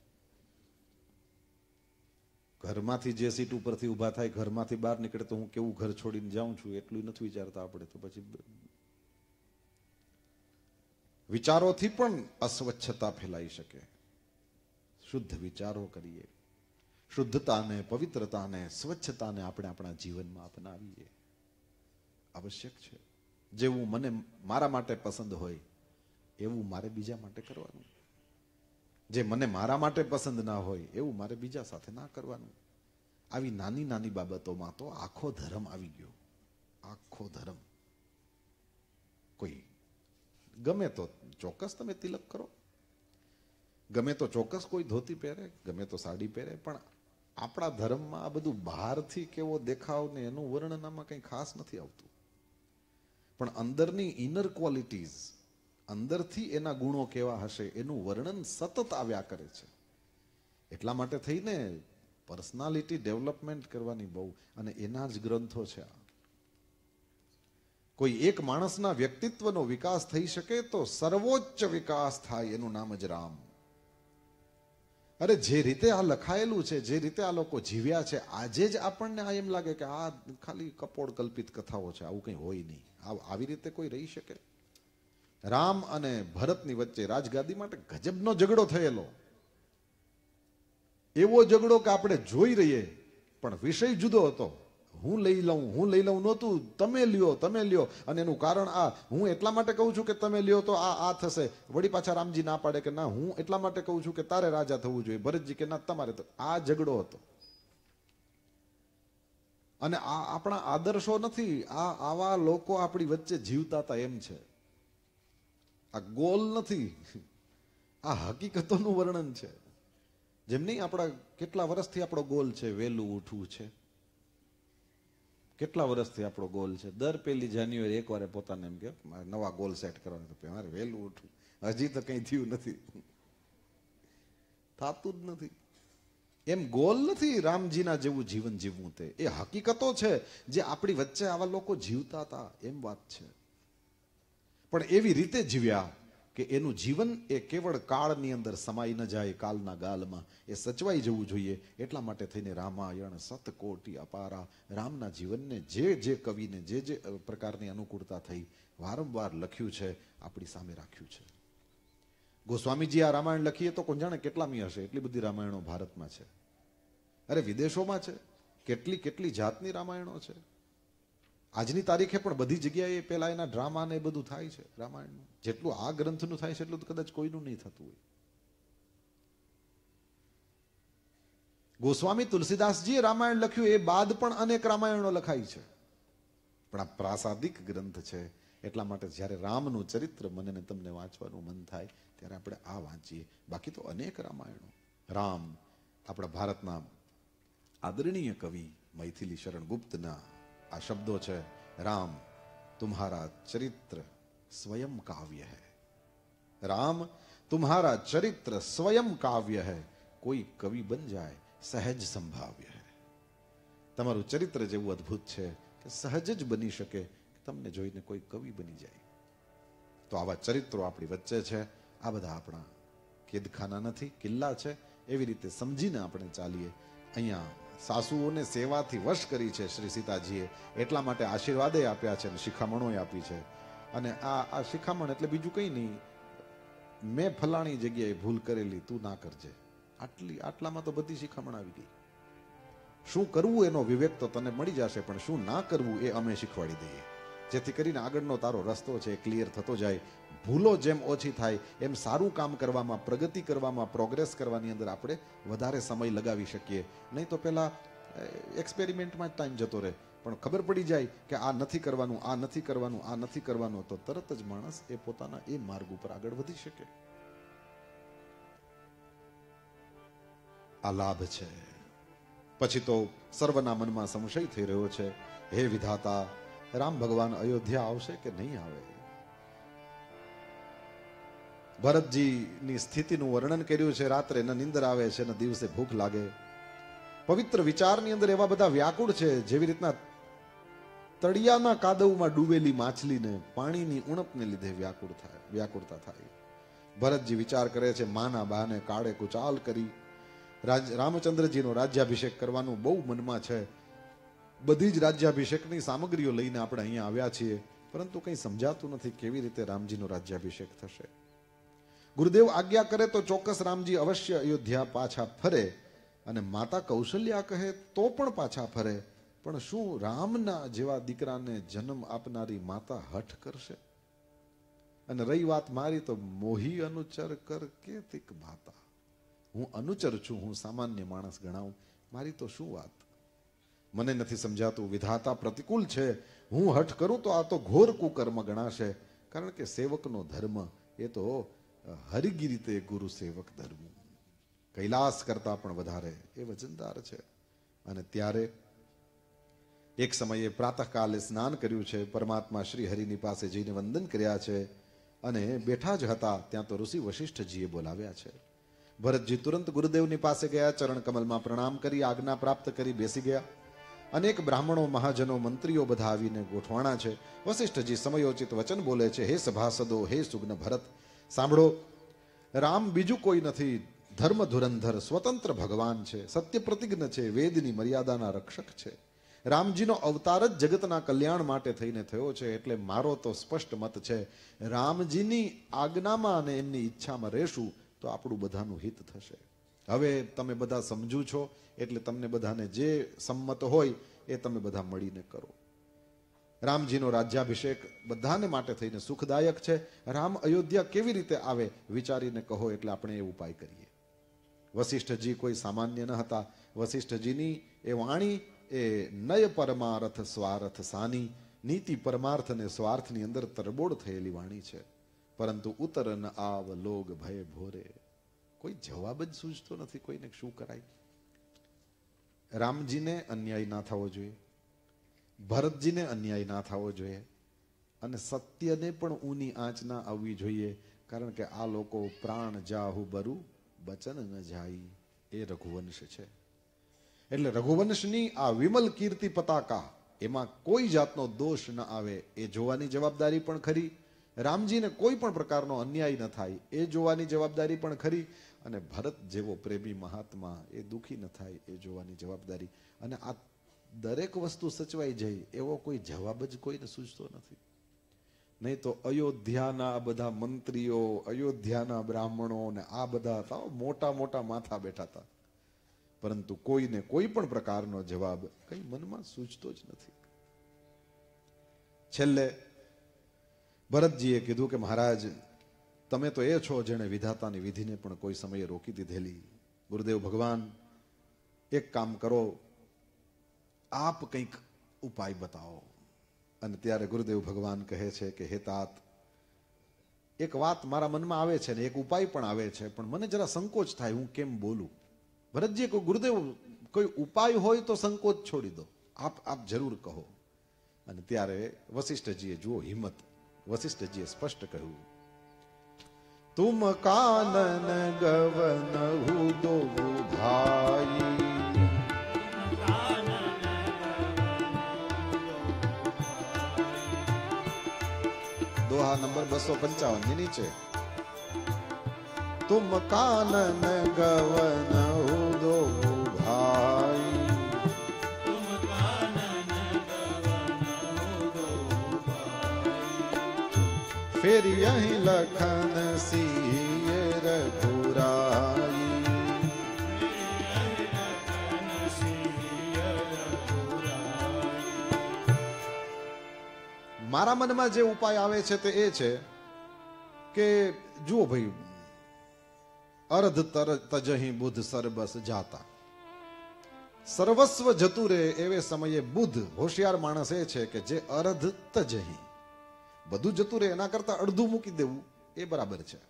ઘરમાંથી જે સીટ ઉપરથી ઊભા થાય, ઘરમાંથી બહાર નીકળે તો હું કેવું ઘર છોડીને જાઉં છું, એટલું નથી વિચારતા આપણે. તો પછી વિચારોથી પણ અસ્વચ્છતા ફેલાઈ શકે. શુદ્ધ વિચારો કરીએ, શુદ્ધતાને, પવિત્રતાને, સ્વચ્છતાને આપણે આપણા જીવનમાં અપનાવીએ. આવશ્યક છે. જેવું મને મારા માટે પસંદ હોય એવું મારે બીજા માટે કરવાનું. જે મને મારા માટે પસંદ ના હોય એવું મારે બીજા સાથે ના કરવાનું. આવી નાની નાની બાબતોમાં તો આખો ધર્મ આવી ગયો. આખો ધર્મ. કોઈ ગમે તો ચોક્કસ તમે તિલક કરો, ગમે તો ચોક્કસ કોઈ ધોતી પહેરે, ગમે તો સાડી પહેરે, પણ આપણા ધર્મમાં આ બધું બહારથી કેવો દેખાવ ને એનું વર્ણન આમાં કંઈ ખાસ નથી આવતું. પણ અંદરની ઇનર ક્વોલિટીઝ, અંદરથી એના ગુણો કેવા હશે એનું વર્ણન સતત આવ્યા કરે છે. એટલા માટે થઈને પર્સનાલિટી ડેવલપમેન્ટ કરવાની બહુ, અને એના જ ગ્રંથો છે આ. કોઈ એક માણસના વ્યક્તિત્વનો વિકાસ થઈ શકે તો સર્વોચ્ચ વિકાસ થાય, એનું નામ જ રામ. અરે જે રીતે આ લખાયેલું છે, જે રીતે આ લોકો જીવ્યા છે, આજે જ આપણને આ એમ લાગે કે આ ખાલી કપોળ કલ્પિત કથાઓ છે, આવું કંઈ હોય નહીં. આવી રીતે કોઈ રહી શકે? રામ અને ભરતની વચ્ચે રાજગાદી માટે ગજબનો ઝઘડો થયેલો. એવો ઝઘડો કે આપણે જોઈ રહીએ, પણ વિષય જુદો હતો. હું લઈ લઉં નહોતું, તમે લ્યો. અને એનું કારણ આ, હું એટલા માટે કહું છું કે તમે લ્યો તો આ થશે. વળી પાછા રામજી ના પાડે કે ના, હું એટલા માટે કહું છું કે તારે રાજા થવું જોઈએ. ભરતજી કે ના, તમારે. તો આ ઝઘડો હતો. અને આ આપણા આદર્શો નથી. આવા લોકો આપણી વચ્ચે જીવતા હતા એમ છે. આ ગોલ નથી, આ હકીકતોનું વર્ણન છે. જેમ નહીં, આપણા કેટલા વર્ષથી આપણો ગોલ છે વહેલું ઉઠવું છે. કેટલા વર્ષથી આપણો ગોલ છે દર 1 જાન્યુઆરી એક વાર પોતાને એમ કે નવા ગોલ સેટ કરવાનો, મારે વહેલું ઉઠવું. હજી તો કંઈ થયું નથી, થતું જ નથી. એમ ગોલ નથી રામજીના જેવું જીવન જીવવું. તે એ હકીકતો છે જે આપણી વચ્ચે આવા લોકો જીવતા હતા એમ વાત છે. પણ એવી રીતે જીવ્યા કે એનું જીવન એ કેવળ કાળની અંદર સમાઈ ન જાય, કાલના ગાલમાં એ સચવાઈ જવું જોઈએ. એટલા માટે થઈને રામાયણ સતકોટી અપારા. રામના જીવનને જે કવિને જે પ્રકારની અનુકૂળતા થઈ વારંવાર લખ્યું છે, આપણી સામે રાખ્યું છે. ગોસ્વામીજી આ રામાયણ લખીએ તો કોણ જાણે કેટલામી હશે. એટલી બધી રામાયણો ભારતમાં છે. અરે વિદેશોમાં છે, કેટલી જાતની રામાયણો છે. આજની તારીખે પણ બધી જગ્યાએ પેલા એના ડ્રામા ને એ બધું થાય છે રામાયણનું. જેટલું આ ગ્રંથનું થાય છે એટલું તો કદાચ કોઈનું નહીં થતું હોય. ગોસ્વામી તુલસીદાસજીએ રામાયણ લખ્યું એ બાદ પણ અનેક રામાયણો લખાઈ છે, પણ આ પ્રાસાદિક ગ્રંથ છે. એટલા માટે જ્યારે રામનું ચરિત્ર મને ને તમને વાંચવાનું મન થાય ત્યારે આપણે આ વાંચીએ. બાકી તો અનેક રામાયણો. રામ આપણા ભારતના આદરણીય કવિ મૈથિલી શરણ ગુપ્તના આ શબ્દો છે, રામ તુમ્હારા ચરિત્ર સ્વયં કાવ્ય है, राम तुम्हारा चरित्र स्वयं काव्य है, कोई कवि बन जाए सहज संभाव्य है. તમારું ચરિત્ર જેવું અદ્ભુત છે કે સહજ જ બની શકે, તમને જોઈને કોઈ કવિ બની જાય. તો આવા ચરિત્રો આપણી વચ્ચે છે. આ બધા આપણા કેદખાના નથી, કિલ્લા છે. એવી રીતે સમજીને આપણે ચાલીએ. અહીંયા સાસુઓને સેવાથી વશ કરી છે શ્રી સીતાજીએ, એટલા માટે આશીર્વાદે આપ્યા છે અને શિખામણોએ આપી છે. અને આ શિખામણ એટલે બીજું કંઈ નહીં, મેં ફલાણી જગ્યાએ ભૂલ કરેલી, તું ના કરજે. આટલામાં તો બધી શિખામણ આવી ગઈ. શું કરવું એનો વિવેક તો તને મળી જશે, પણ શું ના કરવું એ અમે શીખવાડી દઈએ, જેથી કરીને આગળનો તારો રસ્તો છે એ ક્લિયર થતો જાય. ભૂલો જેમ ઓછી થાય એમ સારું કામ કરવામાં, પ્રગતિ કરવામાં, પ્રોગ્રેસ કરવાની અંદર આપણે વધારે સમય લગાવી શકીએ. નહીં તો પેલા એક્સપેરિમેન્ટમાં જ ટાઈમ જતો રહે. પણ ખબર પડી જાય કે આ નથી કરવાનું, આ નથી કરવાનું, આ નથી કરવાનું, તો તરત જ માણસ એ પોતાના એ માર્ગ ઉપર આગળ વધી શકે. આ લાભ છે. પછી તો સર્વના મનમાં સંશય થઈ રહ્યો છે, હે વિધાતા, રામ ભગવાન અયોધ્યા આવશે કે નહીં આવે? ભરતજીની સ્થિતિનું વર્ણન કર્યું છે. રાત્રે ન નિંદર આવે છે, ન દિવસે ભૂખ લાગે. પવિત્ર વિચારની અંદર એવા બધા વ્યાકુળ છે, જેવી રીતના તળિયાના કાદવમાં ડૂબેલી માછલીને પાણીની ઉણપને લીધે વ્યાકુળતા થાય. ભરતજી વિચાર કરે છે, માના બાને કાળે કુચાલ કરી રામચંદ્રજીનો રાજ્યાભિષેક કરવાનું બહુ મનમાં છે. બધી જ રાજ્યાભિષેકની સામગ્રીઓ લઈને આપણે અહીંયા આવ્યા છીએ, પરંતુ કંઈ સમજાતું નથી કેવી રીતે રામજીનો રાજ્યાભિષેક થશે. ગુરુદેવ આજ્ઞા કરે તો ચોક્કસ રામજી અવશ્ય અયોધ્યા પાછા ફરે, અને માતા કૌશલ્યા કહે તો પણ પાછા ફરે. પણ શું રામના જેવા દીકરાને જન્મ આપનારી માતા હઠ કરશે? અને રહી વાત મારી, તો મોહી અનુચર કર કે તિક માતા. હું અનુચર છું, હું સામાન્ય માણસ ગણાવું, મારી તો શું વાત? મને નથી સમજાતું. વિધાતા પ્રતિકૂળ છે. હું હઠ કરું તો આ તો ઘોર કુકર્મ ગણાશે. કારણ કે સેવકનો ધર્મ એ તો હરિગીરી તે ગુરુ સેવક ધર્મ, કૈલાસ કરતા પણ વધારે એ વજનદાર છે. અને ત્યારે એક સમયે પ્રાતઃકાલે સ્નાન કર્યું છે, પરમાત્મા શ્રી હરિની પાસે જઈને વંદન કર્યા છે, અને બેઠા જ હતા ત્યાં તો ઋષિ વશિષ્ઠજીએ બોલાવ્યા છે. ભરતજી તુરંત ગુરુદેવની પાસે ગયા, ચરણ કમલમાં પ્રણામ કરી આજ્ઞા પ્રાપ્ત કરી બેસી ગયા. અનેક બ્રાહ્મણો, મહાજનો, મંત્રીઓ બધા આવીને ગોઠવાણા છે. વશિષ્ઠજી સમયોચિત વચન બોલે છે, હે સભાસદો, હે સુગ્ન ભરત, સાંભળો. રામ બીજું કોઈ નથી, ધર્મ ધુરંધર સ્વતંત્ર ભગવાન છે, સત્ય પ્રતિજ્ઞ છે, વેદની મર્યાદાના રક્ષક છે. રામજીનો અવતાર જ જગતના કલ્યાણ માટે થઈને થયો છે. એટલે મારો તો સ્પષ્ટ મત છે, રામજીની આજ્ઞામાં અને એમની ઈચ્છામાં રહેશું તો આપણું બધાનું હિત થશે. હવે તમે બધા સમજુ છો, એટલે તમને બધાને જે સંમત હોય એ તમે બધા મળીને કરો. રામજીનો રાજ્યાભિષેક બધાને માટે થઈને સુખદાયક છે. રામ અયોધ્યા કેવી રીતે આવે વિચારીને કહો, એટલે આપણે એ ઉપાય કરીએ. વશિષ્ઠજી કોઈ સામાન્ય ન હતા. વશિષ્ઠજીની એ વાણી એ નય પરમાર્થ સ્વાર્થ સાની, નીતિ પરમાર્થ અને સ્વાર્થની અંદર તરબોળ થયેલી વાણી છે. પરંતુ ઉતર ન આવ લોગ ભય ભોરે, કોઈ જવાબ જ સૂઝતો નથી કોઈને. શું કરાય? રામજીને અન્યાય ના થવો જોઈએ, ભરતજીને અન્યાય ના થવો જોઈએ, અને સત્યને પણ ઊની આંચ ના આવવી જોઈએ. કારણ કે આ લોકો પ્રાણ જાહુ બરુ બચન ન જાય, એ રઘુવંશ છે. એટલે રઘુવંશની આ વિમલ કીર્તિ પતાકા, એમાં કોઈ જાતનો દોષ ન આવે એ જોવાની જવાબદારી પણ ખરી. રામજીને કોઈ પણ પ્રકારનો અન્યાય ન થાય એ જોવાની જવાબદારી પણ ખરી. અને ભરત જેવો પ્રેમી મહાત્મા એ દુઃખી ન થાય એ જોવાની જવાબદારી. અને આ દરેક વસ્તુ સચવાઈ જાય એવો કોઈ જવાબ જ કોઈને સૂઝતો નથી. નહીં તો અયોધ્યાના બધા મંત્રીઓ, અયોધ્યાના બ્રાહ્મણો ને આ બધા મોટા મોટા માથા બેઠા હતા, પરંતુ કોઈને કોઈ પણ પ્રકારનો જવાબ કઈ મનમાં સૂઝતો જ નથી. છેલ્લે ભરતજીએ કીધું કે મહારાજ, તમે તો એ છો જેણે વિધાતાની વિધિને પણ કોઈ સમયે રોકી દીધેલી. ગુરુદેવ ભગવાન, એક કામ કરો, આપ કંઈક ઉપાય બતાવો. અને ત્યારે ગુરુદેવ ભગવાન કહે છે કે હે તાત, એક વાત મારા મનમાં આવે છે ને એક ઉપાય પણ આવે છે, પણ મને જરા સંકોચ થાય, હું કેમ બોલું. ભરતજીએ કહ્યું, ગુરુદેવ કોઈ ઉપાય હોય તો સંકોચ છોડી દો, આપ જરૂર કહો. અને ત્યારે વશિષ્ઠજીએ, જુઓ હિંમત, વશિષ્ઠજીએ સ્પષ્ટ કહ્યું, તુમ કાનન ગવન દો ભાઈ. દોહા નંબર 255 ની નીચે. તુમ કાનન ગવન દો ભાઈ. फिर यही लखन सिय रघुराई. મારા મનમાં જે ઉપાય આવે છે તે એ છે કે જુઓ ભાઈ, અર્ધ તજહી બુદ્ધ સરબસ જાતા. સર્વસ્વ જતું રહે એવે સમયે બુદ્ધ, હોશિયાર માણસ એ છે કે જે અર્ધ તજહી, બધું જતું રહે એના કરતા અડધું મૂકી દેવું એ બરાબર છે.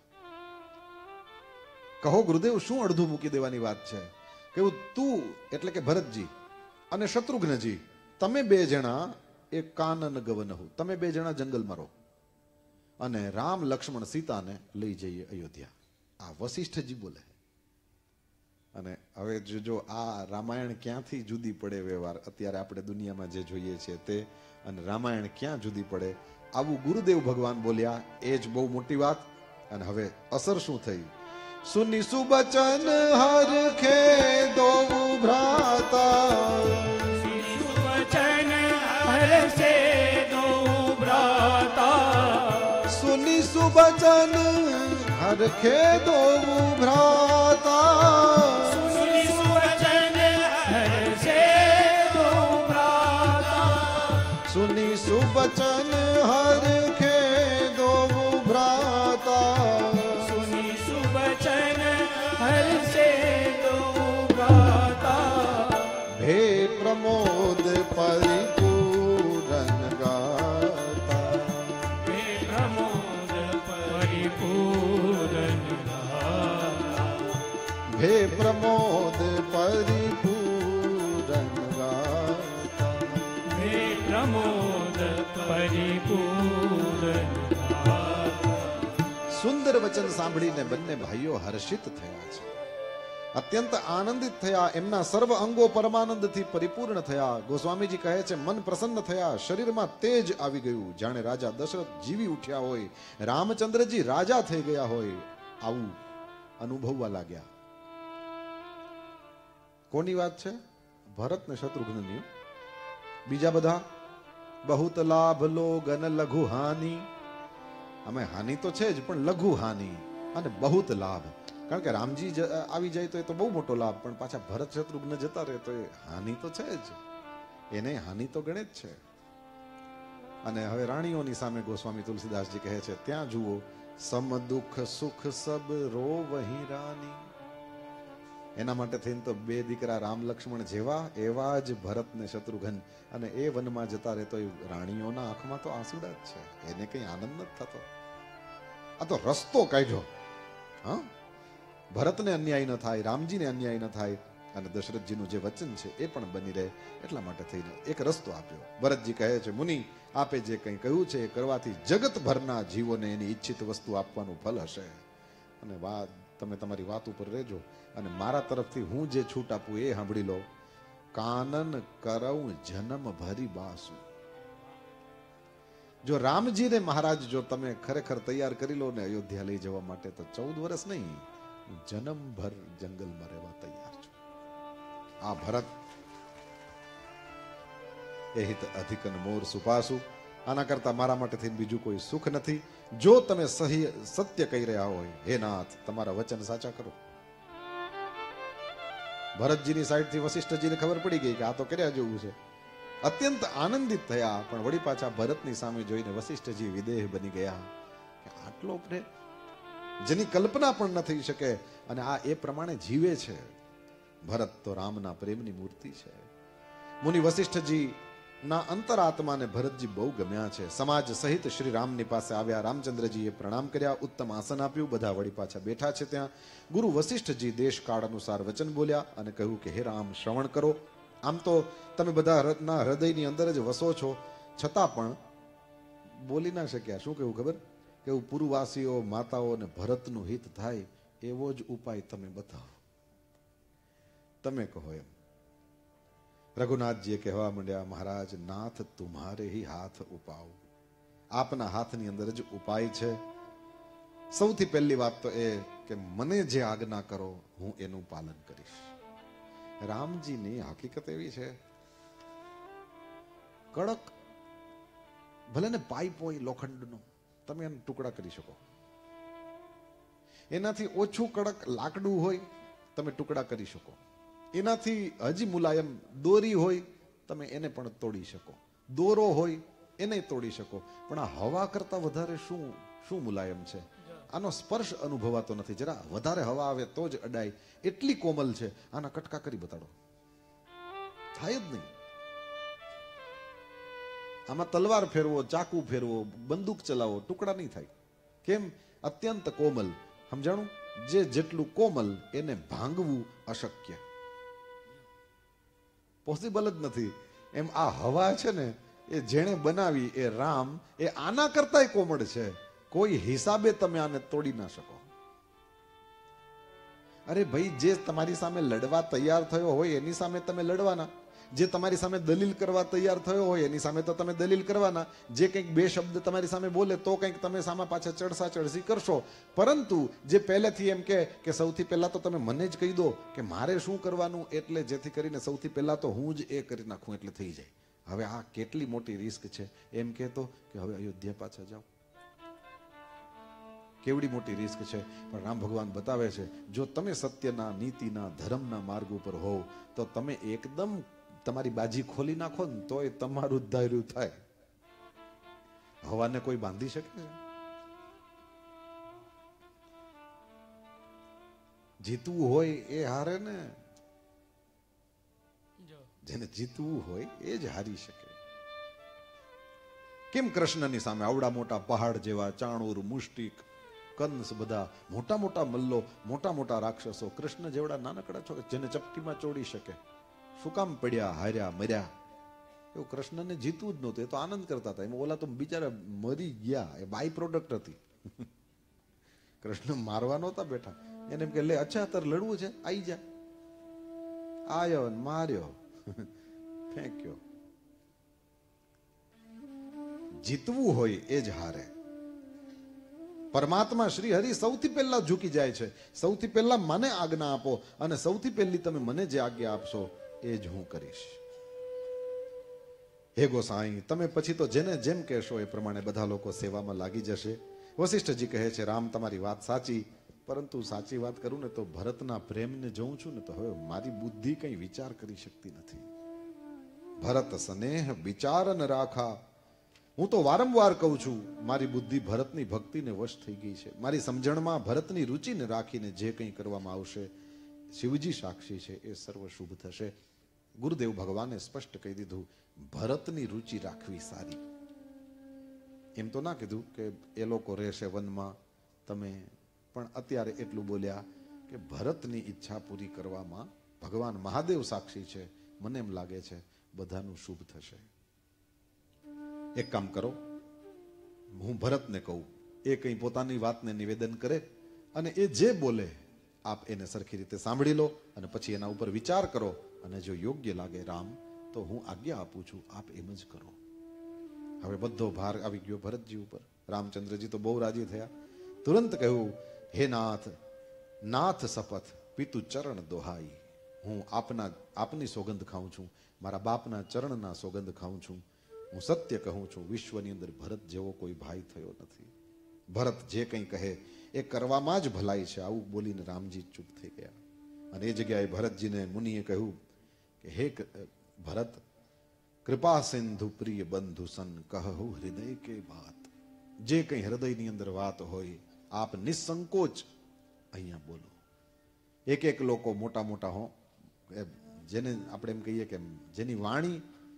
કહો ગુરુદેવ, શું અડધું મૂકી દેવાની વાત છે? કે તું એટલે કે ભરતજી અને શત્રુઘ્નજી, તમે બે જણા એ કાનન ગવનહુ, તમે બે જણા જંગલમાં રહો અને રામ લક્ષ્મણ સીતાને લઈ જઈએ અયોધ્યા. આ વશિષ્ઠજી બોલે. અને હવે જો આ રામાયણ ક્યાંથી જુદી પડે વ્યવહાર, અત્યારે આપણે દુનિયામાં જે જોઈએ છીએ તે, અને રામાયણ ક્યાં જુદી પડે, આવું ગુરુદેવ ભગવાન બોલ્યા, એ જ બહુ મોટી વાત. અને હવે અસર શું થઈ? સુની સુબચન હરખે દો ભ્રાતા. સુબચન હરસે દો ભ્રાતા. સુની સુબચન હરખે દો ભ્રાતા. સુની સુબચન હરસે દો ભ્રાતા. સુની સુબચન હરખે દો ભ્રાતા. સુની સુબચન હરસે દો ભ્રાતા. ભે પ્રમોદ પરિપૂરન ગાતા. હે પ્રમોદ પરિપૂરન ગાતા. ભે પ્રમોદ પરિપૂરન ગાતા. હે પ્રમોદ પરિપૂરન ગાતા. સુંદર વચન સાંભળીને બંને ભાઈઓ હર્ષિત થયા છે, અત્યંત આનંદિત થયા. એમના સર્વ અંગો પરમાનંદથી પરિપૂર્ણ થયા. ગોસ્વામીજી કહે છે, મન પ્રસન્ન થયા, શરીરમાં તેજ આવી ગયું, જાણે રાજા દશરથ જીવી ઉઠ્યા હોય, રામચંદ્રજી રાજા થઈ ગયા હોય, આવું અનુભવવા લાગ્યા. કોની વાત છે? ભરત ને શત્રુઘ્નની. બીજા બધા બહુત લાભ લો ગન લઘુ હાનિ. અમે હાનિ તો છે જ, પણ લઘુ હાનિ અને બહુત લાભ. કારણ કે રામજી આવી જાય તો એ તો બહુ મોટો લાભ, પણ પાછા ભરત શત્રુઘ્ન જતા રહે તો એ હાનિ તો છે જ, એને હાનિ તો ગણે જ છે. અને હવે રાણીઓની સામે ગોસ્વામી તુલસીદાસજી કહે છે, ત્યાં જુઓ, સમ દુઃખ સુખ સબ રો વહી રાની. એના માટે થઈને તો બે દીકરા રામ લક્ષ્મણ જેવા એવા જ ભરત ને શત્રુઘ્ન, અને એ વનમાં જતા રહે તો એ રાણીઓના આંખમાં તો આંસુડા જ છે, એને કઈ આનંદ નથી થતો. આ તો રસ્તો કાઢ્યો. હા, ભરતને અન્યાય ન થાય, રામજીને અન્યાય ન થાય, અને દશરથજીનું જે વચન છે એ પણ બની રહે, એટલા માટે થઈને એક રસ્તો આપ્યો. ભરતજી કહે છે, મુનિ, આપે જે કંઈ કહ્યું છે એ કરવાથી જગતભરના જીવોને એની ઈચ્છિત વસ્તુ આપવાનું ફલ હશે. અને વાત, તમે તમારી વાત ઉપર રહેજો, અને મારા તરફથી હું જે છૂટ આપું એ સાંભળી લો. કાનન કરઉં જન્મ ભરી બાસુ. જો રામજીને મહારાજ જો તમે ખરેખર તૈયાર કરી લો ને અયોધ્યા લઈ જવા માટે, તો 14 વર્ષ નહીં, જન્મભર જંગલમાં રહેવા તૈયાર છું. આ ભરત એ હિત અધિકન મોર સુપાસુ. આના કરતા મારા માટે થઈને બીજું કોઈ સુખ નથી. જો તમે સત્ય કહી રહ્યા હોય, હે નાથ, તમારા વચન સાચા કરો. ભરતજીની સાઈડથી વશિષ્ઠજીને ખબર પડી ગઈ કે આ તો કર્યા જેવું છે. અત્યંત આનંદિત થયા. પણ વળી પાછા ભરતની સામે જોઈને વશિષ્ઠજી વિદેહ બની ગયા કે આટલો પ્રેમ જેની કલ્પના પણ ન થઈ શકે, અને આ એ પ્રમાણે જીવે છે. ભરત તો રામના પ્રેમની મૂર્તિ છે. મુનિ વશિષ્ઠજી ના અંતરાત્માને ભરતજી બહુ ગમ્યા છે. સમાજ સહિત શ્રી રામની પાસે આવ્યા. રામચંદ્રજીએ પ્રણામ કર્યા, ઉત્તમ આસન આપ્યું, બધા વળી પાછા બેઠા છે. ત્યાં ગુરુ વશિષ્ઠજી દેશ કાળ અનુસાર વચન બોલ્યા અને કહ્યું કે હે રામ, શ્રવણ કરો. આમ તો તમે બધા ના હૃદયની અંદર જ વસો છો, છતાં પણ બોલી ના શક્યા. શું કહ્યું ખબર? કે પુરવાસીઓ, માતાઓ અને ભરતનું હિત થાય એવો જ ઉપાય તમે બતાવો. તમે કહો એમ. રઘુનાથજીએ કહેવા માંડ્યા, મહારાજ, નાથ તુમ્હારે હી હાથ ઉપાવ. આપના હાથની અંદર જ ઉપાય છે. સૌથી પહેલી વાત તો એ કે મને જે આજ્ઞા કરો હું એનું પાલન કરીશ. રામજીની હકીકત એવી છે, કડક ભલે ને પાઇપ હોય લોખંડનો, તમે એને ટુકડા કરી શકો. એનાથી ઓછું કડક લાકડું હોય, તમે ટુકડા કરી શકો. એનાથી હજી મુલાયમ દોરી હોય, તમે એને પણ તોડી શકો. દોરો હોય એને તોડી શકો. પણ આ હવા કરતા વધારે શું શું મુલાયમ છે? આનો સ્પર્શ અનુભવાતો નથી. જરા વધારે હવા આવે તો જ અડાય, એટલી કોમલ છે. આના કટકા કરી બતાડો, થાય જ નહીં. આમાં તલવાર ફેરવો, ચાકુ ફેરવો, બંદૂક ચલાવો, ટુકડા નહીં થાય. કેમ? અત્યંત કોમલ. સમજાણું? જે જેટલું કોમલ એને ભાંગવું અશક્ય, પોસિબલ જ નથી. એમ આ હવા છે ને, એ જેણે બનાવી એ રામ, એ આના કરતાય કોમળ છે. કોઈ હિસાબે તમે આને તોડી ના શકો. અરે ભાઈ, જે તમારી સામે લડવા તૈયાર થયો હોય એની સામે તમે લડવાના. જે તમારી સામે દલીલ કરવા તૈયાર થયો હોય એની સામે તો તમે દલીલ કરવાના. જે કંઈક બે શબ્દ તમારી સામે બોલે તો કંઈક તમે સામા પાછા ચડસા ચડસી કરશો. પરંતુ જે પહેલેથી એમ કે સૌથી પહેલા તો તમે મને જ કહી દો કે મારે શું કરવાનું, એટલે જેથી કરીને સૌથી પહેલા તો હું જ એ કરી નાખું એટલે થઈ જાય. હવે આ કેટલી મોટી રિસ્ક છે. એમ કહેતો કે હવે અયોધ્યા પાછા જાઓ, કેવડી મોટી રિસ્ક છે. પણ રામ ભગવાન બતાવે છે, જો તમે સત્યના, નીતિના, ધર્મના માર્ગ ઉપર હોવ તો તમે એકદમ તમારી બાજી ખોલી નાખો ને તોય તમારું જ ધાર્યું થાય. હવાને કોઈ બાંધી શકે? જીતવું હોય એ હારે ને, જેને જીતવું હોય એ જ હારી શકે. કેમ કૃષ્ણની સામે આવડા મોટા પહાડ જેવા ચાણૂર, મુષ્ટિક, કંસ, બધા મોટા મોટા મલ્લો, મોટા મોટા રાક્ષસો, કૃષ્ણ જેવડા નાનકડા છો જેને ચપટીમાં ચોડી શકે, શું કામ પડ્યા, હાર્યા, મર્યા? એવું કૃષ્ણને જીતવું જ નહોતું. એ તો આનંદ કરતા હતા. એમાં ઓલા તો બિચારા મરી ગયા, એ બાય પ્રોડક્ટ હતી. કૃષ્ણ મારવા નહોતા બેઠા. એને એમ કે લે અચ્છા તારે લડવું છે, આઈ જા. આયો ને માર્યો, ફેંક્યો. જીતવું હોય એ જ હારે. પરમાત્મા શ્રી હરિ સૌથી પહેલા ઝૂકી જાય છે. સૌથી પહેલા મને આજ્ઞા આપો અને સૌથી પહેલી તમે મને જે આજ્ઞા આપશો એ જ હું કરીશ. હે ગોસાઈ, તમે પછી તો જેને જેમ કહેશો એ પ્રમાણે બધા લોકો સેવામાં લાગી જશે. વશિષ્ઠજી કહે છે, રામ તમારી વાત સાચી, પરંતુ સાચી વાત કરું ને તો ભરતના પ્રેમને જોઉં છું ને તો હવે મારી બુદ્ધિ કઈ વિચાર કરી શકતી નથી. ભરત સ્નેહ વિચાર ન રાખા. હું તો વારંવાર કહું છું, મારી બુદ્ધિ ભરતની ભક્તિને વશ થઈ ગઈ છે. મારી સમજણમાં ભરતની રુચિને રાખીને જે કંઈ કરવામાં આવશે, શિવજી સાક્ષી છે, એ સર્વ શુભ થશે. ગુરુદેવ ભગવાને સ્પષ્ટ કહી દીધું, ભરતની રુચિ રાખવી સારી. એમ તો ના કીધું કે એ લોકો રહેશે વનમાં, તમે પણ અત્યારે એટલું બોલ્યા કે ભરતની ઈચ્છા પૂરી કરવામાં ભગવાન મહાદેવ સાક્ષી છે. મને એમ લાગે છે બધાનું શુભ થશે. એક કામ કરો, હું ભરતને કહું, એ કંઈ પોતાની વાતને નિવેદન કરે અને એ જે બોલે આપ એને સરખી રીતે સાંભળી લો અને પછી એના ઉપર વિચાર કરો અને જો યોગ્ય લાગે રામ તો હું આજ્ઞા આપું છું, આપ એમ જ કરો. હવે બધો ભાર આવી ગયો ભરતજી ઉપર. રામચંદ્રજી તો બહુ રાજી થયા. તુરંત કહ્યું, હે નાથ, નાથ શપથ, પિતુ ચરણ દોહાઈ. હું આપની સોગંદ ખાઉં છું, મારા બાપના ચરણના સોગંદ ખાઉં છું. હું સત્ય કહું છું, વિશ્વની અંદર ભરત જેવો કોઈ ભાઈ થયો નથી. ભરત જે કંઈ કહે એ કરવામાં જ ભલાઈ છે. આવું બોલીને રામજી ચૂપ થઈ ગયા. અને એ જગ્યાએ ભરતજીને મુનિએ કહ્યું કે હે ભરત, કૃપા સિંધુ પ્રિય બંધુ સન કહું હૃદય કે વાત. જે કંઈ હૃદયની અંદર વાત હોય આપ નિસંકોચ અહીંયા બોલો. એક એક લોકો મોટા મોટા હો, જેને આપણે એમ કહીએ કે જેની વાણી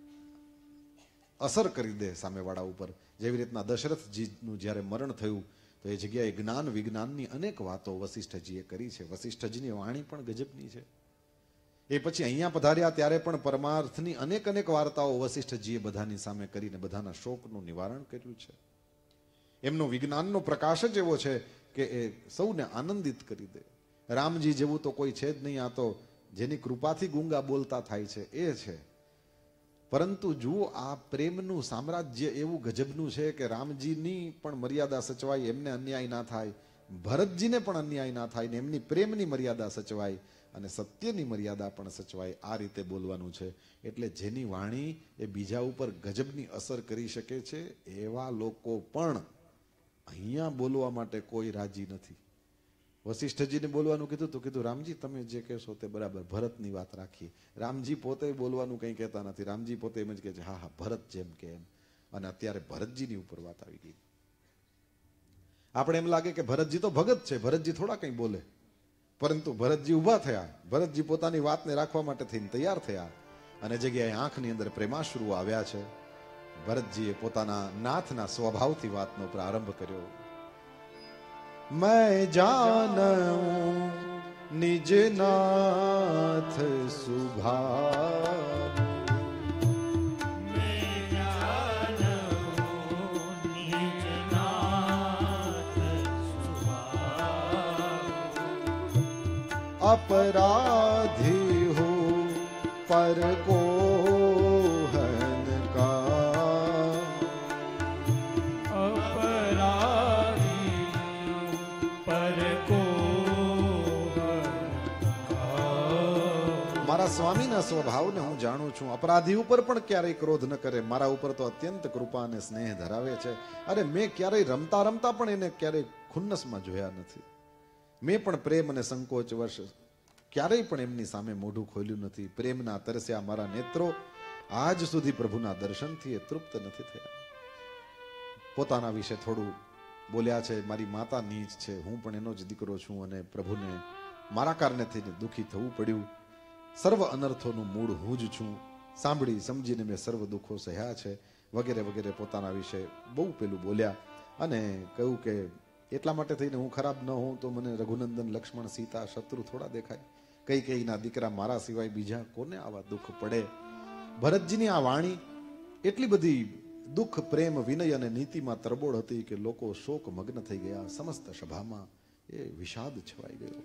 અસર કરી દે સામેવાળા ઉપર. જેવી રીતના દશરથજીનું જ્યારે મરણ થયું તો એ જગ્યાએ જ્ઞાન વિજ્ઞાનની અનેક વાતો વશિષ્ઠજીએ કરી છે. વશિષ્ઠજીની વાણી પણ ગજબની છે. એ પછી અહીંયા પધાર્યા ત્યારે પણ પરમાર્થની અનેક અનેક વાર્તાઓ વશિષ્ઠજીએ બધાની સામે કરીને બધાના શોકનું નિવારણ કર્યું છે. એમનો વિજ્ઞાનનો પ્રકાશ જ એવો છે કે એ સૌને આનંદિત કરી દે. રામજી જેવું તો કોઈ છે જ નહીં. આ તો જેની કૃપાથી ગુંગા બોલતા થાય છે એ છે. પરંતુ જુઓ આ પ્રેમનું સામ્રાજ્ય એવું ગજબનું છે કે રામજીની પણ મર્યાદા સચવાય, એમને અન્યાય ના થાય, ભરતજીને પણ અન્યાય ના થાય ને એમની પ્રેમની મર્યાદા સચવાય અને સત્યની મર્યાદા પણ સચવાય. આ રીતે બોલવાનું છે. એટલે જેની વાણી એ બીજા ઉપર ગજબની અસર કરી શકે છે એવા લોકો પણ અહીંયા બોલવા માટે કોઈ રાજી નથી. વશિષ્ઠજીને બોલવાનું કીધું તો કીધું રામજી તમે જે કહેશો તે બરાબર, ભરતની વાત રાખીએ. રામજી પોતે બોલવાનું કંઈ કહેતા નથી. રામજી પોતે એમ જ કહે છે હા હા ભરત જેમ કે એમ. અને અત્યારે ભરતજીની ઉપર વાત આવી ગઈ. આપણે એમ લાગે કે ભરતજી તો ભગત છે, ભરતજી થોડા કંઈ બોલે. પરંતુ ભરતજી ઊભા થયા. ભરતજી પોતાની વાતને રાખવા માટે થઈને તૈયાર થયા અને જગ્યાએ આંખની અંદર પ્રેમાશ્રુ આવ્યા છે. ભરતજીએ પોતાના નાથના સ્વભાવથી વાતનો પ્રારંભ કર્યો. मैं जानूं निज नाथ सुभाव, मैं जानूं निज नाथ स्वभाव, अपराधी हो पर को हन का, अपराधी पर को મારા સ્વામીના સ્વભાવને હું જાણું છું. અપરાધી ઉપર પણ ક્યારેય ક્રોધ ન કરે. મારા ઉપર તો અત્યંત કૃપા અને સ્નેહ ધરાવે છે. અરે મેં ક્યારેય રમતા રમતા પણ એને ક્યારેય ખુન્નસમાં જોયા નથી. મેં પણ પ્રેમ અને સંકોચ વર્ષ ક્યારેય પણ એમની સામે મોઢું ખોલ્યું નથી. પ્રેમના તરસ્યા મારા નેત્રો આજ સુધી પ્રભુના દર્શનથી એ તૃપ્ત નથી થયા. પોતાના વિશે થોડું બોલ્યા છે. મારી માતા નીચ છે, હું પણ એનો જ દીકરો છું અને પ્રભુને મારા કારણે થઈને દુઃખી થવું પડ્યું. સર્વ અનર્થોનું મૂળ હું જ છું. સાંભળી સમજીને મેં સર્વ દુઃખો સહ્યા છે વગેરે વગેરે પોતાના વિશે બહુ પેલું બોલ્યા અને કહ્યું કે એટલા માટે થઈને હું ખરાબ ન હોઉં તો મને રઘુનંદન લક્ષ્મણ સીતા શત્રુ થોડા દેખાય. કઈ કઈના દીકરા મારા સિવાય બીજા કોને આવા દુઃખ પડે. ભરતજીની આ વાણી એટલી બધી દુઃખ પ્રેમ વિનય અને નીતિમાં તરબોળ હતી કે લોકો શોક મગ્ન થઈ ગયા. સમસ્ત સભામાં એ વિષાદ છવાઈ ગયો.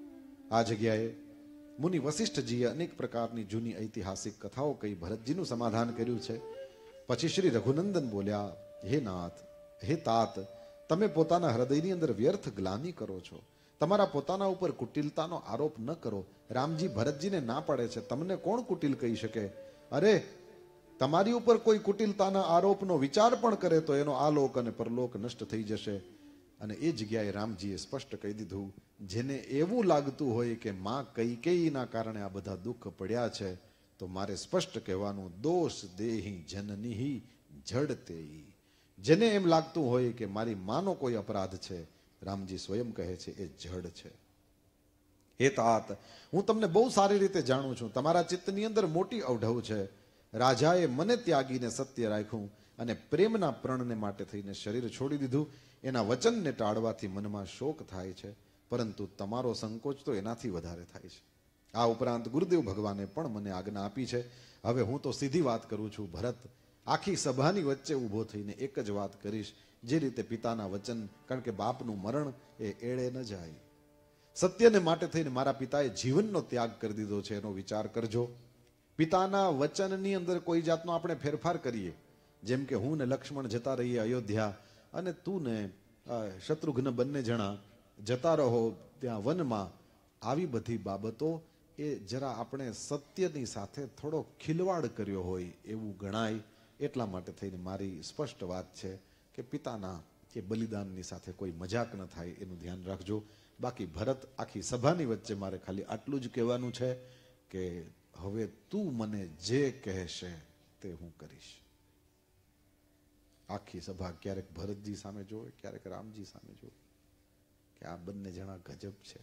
આ જગ્યાએ મુનિ વશિષ્ઠજીએ અનેક પ્રકારની જૂની ઐતિહાસિક કથાઓ કહી ભરતજીનું સમાધાન કર્યું છે. પછી શ્રી રઘુનંદન બોલ્યા, હે નાથ, હે તાત, તમે પોતાના હૃદયની અંદર વ્યર્થ ગ્લાનિ કરો છો. તમારા પોતાના ઉપર કુટિલતાનો આરોપ ન કરો. રામજી ભરતજીને ના પાડે છે. તમને કોણ કુટિલ કહી શકે? અરે તમારી ઉપર કોઈ કુટિલતાના આરોપનો વિચાર પણ કરે તો એનો આલોક અને પરલોક નષ્ટ થઈ જશે. અને એ જગ્યાએ રામજીએ સ્પષ્ટ કહી દીધું, જેને એવું લાગતું હોય કે માં કૈકેયીના કારણે આ બધા દુઃખ પડ્યા છે તો મારે સ્પષ્ટ કહેવાનું, દોષ દેહી જનની જડતેઈ. જેને એમ લાગતું હોય કે મારી માનો કોઈ અપરાધ છે, રામજી સ્વયં કહે છે એ જડ છે. હે તાત, હું તમને બહુ સારી રીતે જાણું છું. તમારા ચિત્તની અંદર મોટી અવઢવ છે. રાજાએ મને ત્યાગીને સત્ય રાખ્યું અને પ્રેમના પ્રણને માટે થઈને શરીર છોડી દીધું. એના વચનને ટાળવાથી મનમાં શોક થાય છે, પરંતુ તમારો સંકોચ તો એનાથી વધારે થાય છે. આ ઉપરાંત ગુરુદેવ ભગવાને પણ મને આજ્ઞા આપી છે. હવે હું તો સીધી વાત કરું છું. ભરત, આખી સભાની વચ્ચે ઊભો થઈને એક જ વાત કરીશ, જે રીતે પિતાના વચન, કારણ કે બાપનું મરણ એ એળે ન જાય. સત્યને માટે થઈને મારા પિતાએ જીવનનો ત્યાગ કરી દીધો છે, એનો વિચાર કરજો. પિતાના વચનની અંદર કોઈ જાતનો આપણે ફેરફાર કરીએ, જેમ કે હું ને લક્ષ્મણ જતા રહીએ અયોધ્યા અને તું ને શત્રુઘ્ન બંને જણા જતા રહો ત્યાં વનમાં, આવી બધી બાબતો એ જરા આપણે સત્યની સાથે થોડો ખિલવાડ કર્યો હોય એવું ગણાય. એટલા માટે થઈને મારી સ્પષ્ટ વાત છે કે પિતાના એ બલિદાનની સાથે કોઈ મજાક ન થાય એનું ધ્યાન રાખજો. બાકી ભરત, આખી સભાની વચ્ચે મારે ખાલી આટલું જ કહેવાનું છે કે હવે તું મને જે કહેશે તે હું કરીશ. આખી સભા ક્યારેક ભરતજી સામે જોવે, ક્યારેક રામજી સામે જોવે કે આ બંને જણા ગજબ છે.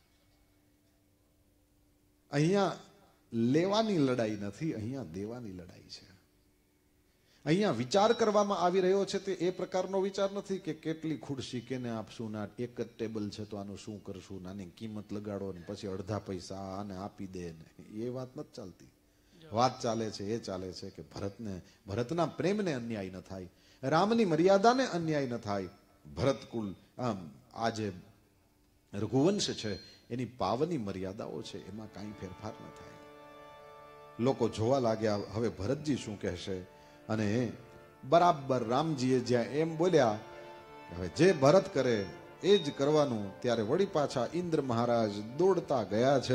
અહીંયા લેવાની લડાઈ નથી, અહીંયા દેવાની લડાઈ છે. અહીંયા વિચાર કરવામાં આવી રહ્યો છે તે એ પ્રકારનો વિચાર નથી કે કેટલી ખુરશી કેને આપશું, ના એક જ ટેબલ છે તો આનું શું કરશું, નાની કિંમત લગાડો ને પછી અડધા પૈસા આને આપી દે ને, એ વાત નથી ચાલતી. વાત ચાલે છે એ ચાલે છે કે ભરતના પ્રેમને અન્યાય ન થાય, રામની મર્યાદાને અન્યાય ન થાય, ભરતકુલ આ જે રઘુવંશ છે એની પાવની મર્યાદાઓ છે એમાં કાંઈ ફેરફાર ન થાય. લોકો જોવા લાગ્યા હવે ભરતજી શું કહેશે. અને બરાબર રામજીએ જ્યાં એમ બોલ્યા કે હવે જે ભરત કરે એ જ કરવાનું, ત્યારે વળી પાછા ઇન્દ્ર મહારાજ દોડતા ગયા છે.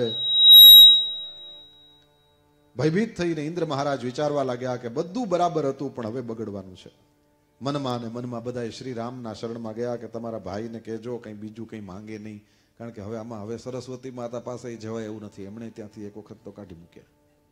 ભયભીત થઈને ઇન્દ્ર મહારાજ વિચારવા લાગ્યા કે બધું બરાબર હતું પણ હવે બગડવાનું છે. મનમાં ને મનમાં બધાએ શ્રી રામના શરણમાં ગયા કે તમારા ભાઈને કહેજો કંઈ બીજું કંઈ માંગે નહીં, કારણ કે હવે આમાં હવે સરસ્વતી માતા પાસે જવાય એવું નથી. એમણે ત્યાંથી એક વખત તો કાઢી મૂક્યા.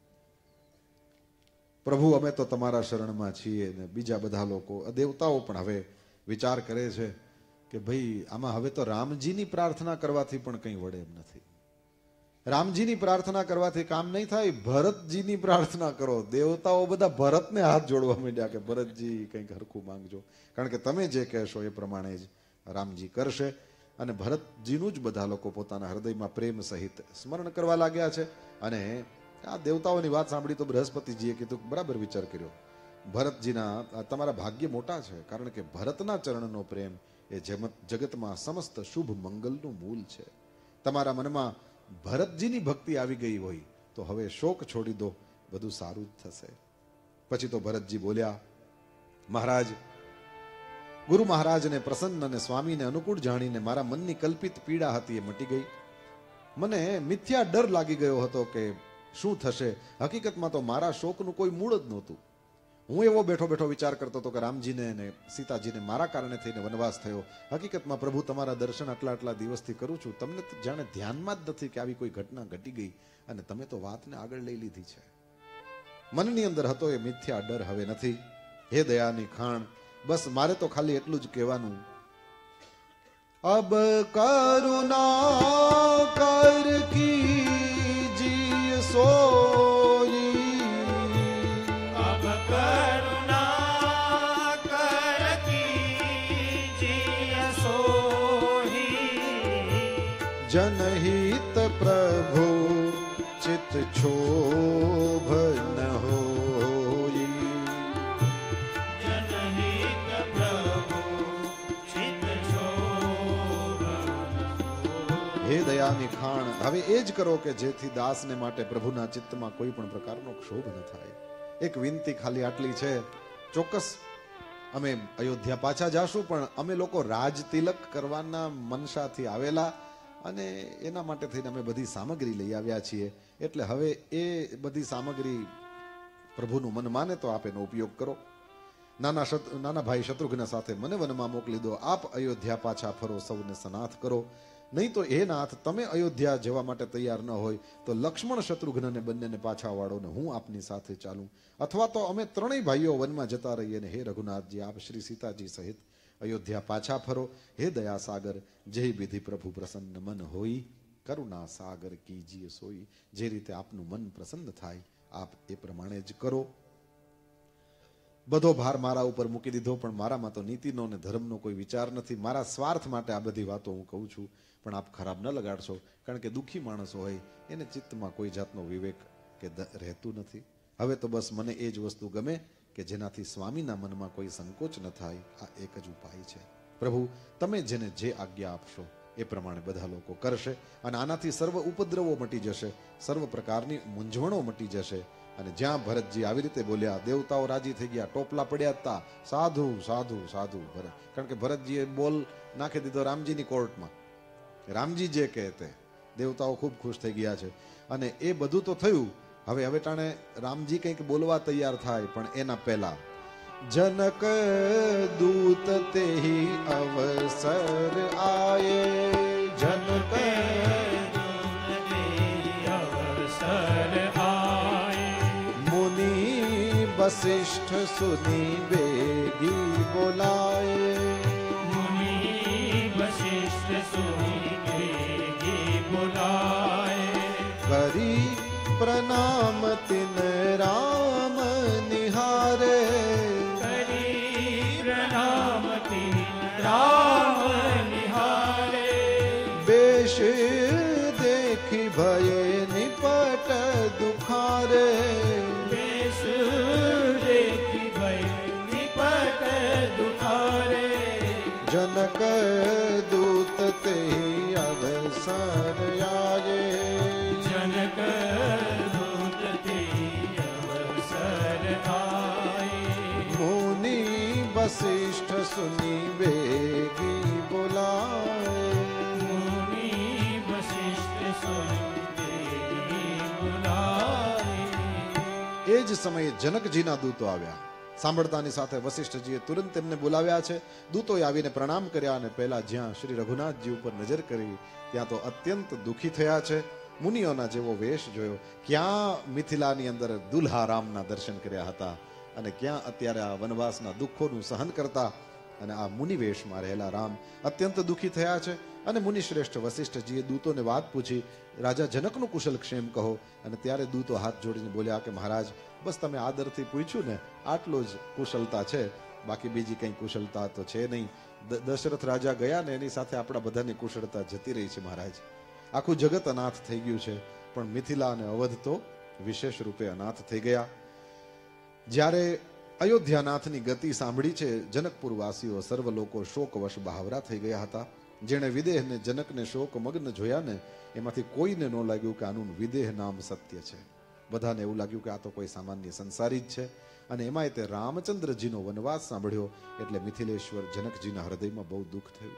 પ્રભુ અમે તો તમારા શરણમાં છીએ. ને બીજા બધા લોકો દેવતાઓ પણ હવે વિચાર કરે છે કે ભાઈ આમાં હવે તો રામજીની પ્રાર્થના કરવાથી પણ કંઈ વડે એમ નથી. રામજીની પ્રાર્થના કરવાથી કામ નહીં થાય, ભરતજીની પ્રાર્થના કરો. દેવતાઓ બધા ભરતને હાથ જોડવા માંડ્યા કે ભરતજી કંઈક હરખું માંગજો, કારણ કે તમે જે કહેશો એ પ્રમાણે જ રામજી કરશે. અને ભરતજીનું જ બધા લોકો પોતાના હૃદયમાં પ્રેમ સહિત સ્મરણ કરવા લાગ્યા છે. અને આ દેવતાઓની વાત સાંભળી તો બૃહસ્પતિજીએ કીધું બરાબર વિચાર કર્યો, ભરતજીના તમારા ભાગ્ય મોટા છે, કારણ કે ભરતના ચરણનો પ્રેમ એ જગતમાં સમસ્ત શુભ મંગલનું મૂળ છે. તમારા મનમાં ભરતજીની ભક્તિ આવી ગઈ હોય તો હવે શોક છોડી દો, બધું સારું જ થશે. પછી તો ભરતજી બોલ્યા, મહારાજ, ગુરુ મહારાજને પ્રસન્ન અને સ્વામીને અનુકૂળ જાણીને મારા મનની કલ્પિત પીડા હતી એ મટી ગઈ. મને મિથ્યા ડર લાગી ગયો હતો કે શું થશે. હકીકતમાં તો મારા શોકનું કોઈ મૂળ જ નહોતું. હું એવો બેઠો બેઠો વિચાર કરતો હતો કે રામજીને અને સીતાજીને મારા કારણે થઈને વનવાસ થયો. હકીકતમાં પ્રભુ તમારા દર્શન આટલા દિવસથી કરું છું, તમને જાણે ધ્યાનમાં જ નથી કે આવી કોઈ ઘટના ઘટી ગઈ અને તમે તો વાતને આગળ લઈ લીધી છે. મનની અંદર હતો એ મિથ્યા ડર હવે નથી. હે દયાની ખાણ, બસ મારે તો ખાલી એટલું જ કહેવાનું, અબ કરુણા કર કીજીએ સોઈ, अब करुणा कर कीजिए सोही, जनहित प्रभु चित क्षोभ न होई, जनहित प्रभु चित क्षोभ न होई। હે દયાની ખાણ, હવે એ જ કરો કે જેથી દાસને માટે પ્રભુના ચિત્તમાં કોઈ પણ પ્રકારનો ક્ષોભ ન થાય. એક વિનંતી ખાલી આટલી છે, ચોક્કસ અમે અયોધ્યા પાછા જાશું, પણ અમે લોકો રાજ તિલક કરવાના મનસાથી આવેલા અને એના માટે થઈને અમે બધી સામગ્રી લઈ આવ્યા છીએ. એટલે હવે એ બધી સામગ્રી પ્રભુનું મન માને તો આપ એનો ઉપયોગ કરો. નાના ભાઈ શત્રુઘ્ન સાથે મને વનમાં મોકલી દો. આપ અયોધ્યા પાછા ફરો, સૌને સનાથ કરો. નહીં તો એ નાથ તમે અયોધ્યા જવા માટે તૈયાર ન હોય તો લક્ષ્મણ શત્રુઘ્નને બંનેને પાછા વાળો ને હું આપની સાથે ચાલું, અથવા તો અમે ત્રણેય ભાઈઓ વનમાં જતા રહીએ ને હે રઘુનાથજી આપ શ્રી સીતાજી સહિત અયોધ્યા પાછા ફરો. હે દયા સાગર, જય વિધિ પ્રભુ પ્રસન્ન મન હોઈ, કરુણા સાગર કીજીએ સોઈ. જે રીતે આપનું મન પ્રસન્ન થાય આપ એ પ્રમાણે જ કરો. બધો ભાર મારા ઉપર મૂકી દીધો, પણ મારામાં તો નીતિનો ને ધર્મનો કોઈ વિચાર નથી. મારા સ્વાર્થ માટે આ બધી વાતો હું કહું છું, પણ આપ ખરાબ ન લગાડશો, કારણ કે દુઃખી માણસ હોય એને ચિત્તમાં કોઈ જાતનો વિવેક કે રહેતું નથી. હવે તો બસ મને એ જ વસ્તુ ગમે કે જેનાથી સ્વામીના મનમાં કોઈ સંકોચ ન થાય. આ એક જ ઉપાય છે. પ્રભુ તમે જેને જે આજ્ઞા આપશો એ પ્રમાણે બધા લોકો કરશે અને આનાથી સર્વ ઉપદ્રવો મટી જશે, સર્વ પ્રકારની મૂંઝવણો મટી જશે. અને જ્યાં ભરતજી આવી રીતે બોલ્યા દેવતાઓ રાજી થઈ ગયા, ટોપલા પડ્યા હતા, સાધુ સાધુ સાધુ ભરત, કારણ કે ભરતજીએ બોલ નાખી દીધો રામજીની કોર્ટમાં. રામજી જે કહે તે દેવતાઓ ખૂબ ખુશ થઈ ગયા છે. અને એ બધું તો થયું. હવે ટાણે રામજી કંઈક બોલવા તૈયાર થાય, પણ એના પહેલા જનક દૂત તેહી અવસર આયે, જનક वशिष्ठ सुनी बेगी बोलाए, मुनि वशिष्ठ सुनी बेगी बुलाए, करी प्रणाम तिन राम निहारे, करी प्रणाम तिन राम निहारे, बेश देखी भये निपट दुखारे, बेश देखी भय निपट दुखारे, जनक दूत ते अवसर आये, जनक दूत ते अवसर आए, मुनि वशिष्ठ सुनी बेगी बोलाए, मुनि वशिष्ठ सुनी बेगी बुलाए, એ જ સમયે જનકજીના દૂતો આવ્યા. સાંભળતાની સાથે વશિષ્ઠજીએ તુરંત તેમને બોલાવ્યા છે. દૂતોએ આવીને પ્રણામ કર્યા અને પહેલા જ્યાં શ્રી રઘુનાથજી ઉપર નજર કરી ત્યાં તો અત્યંત દુઃખી થયા છે. મુનિઓના જેવો વેશ જોયો. ક્યાં મિથિલાની અંદર દુલ્હારામના દર્શન કર્યા હતા અને ક્યાં અત્યારે આ વનવાસના દુઃખોનું સહન કરતા અને આ મુનિ વેશમાં રહેલા રામ અત્યંત દુઃખી થયા છે. અને મુનિ શ્રેષ્ઠ વશિષ્ઠજીએ દૂતોને વાત પૂછી, રાજા જનકનું કુશલ ક્ષેમ કહો. અને ત્યારે દૂતો હાથ જોડીને બોલ્યા કે મહારાજ, બસ તમે આદરથી પૂછ્યું ને, આટલો જ કુશલતા છે, બાકી બીજી કંઈ કુશલતા તો છે નહીં. દશરથ રાજા ગયા ને એની સાથે આપણા બધાની કુશળતા જતી રહી છે મહારાજ. આખું જગત અનાથ થઈ ગયું છે, પણ મિથિલા અને અવધ તો વિશેષ રૂપે અનાથ થઈ ગયા. જ્યારે અયોધ્યાનાથની ગતિ સાંભળી છે, જનકપુર વાસીઓ સર્વ લોકો શોકવશ બહાવરા થઈ ગયા હતા. જેણે વિદેહને જનકને શોકમગ્ન જોયા ને, એમાંથી કોઈને ન લાગ્યું કે આનું વિદેહ નામ સત્ય છે. બધાને એવું લાગ્યું કે આ તો કોઈ સામાન્ય સંસારી જ છે. અને એમાંય તે રામચંદ્રજીનો વનવાસ સાંભળ્યો એટલે મિથિલેશ્વર જનકજીના હૃદયમાં બહુ દુઃખ થયું.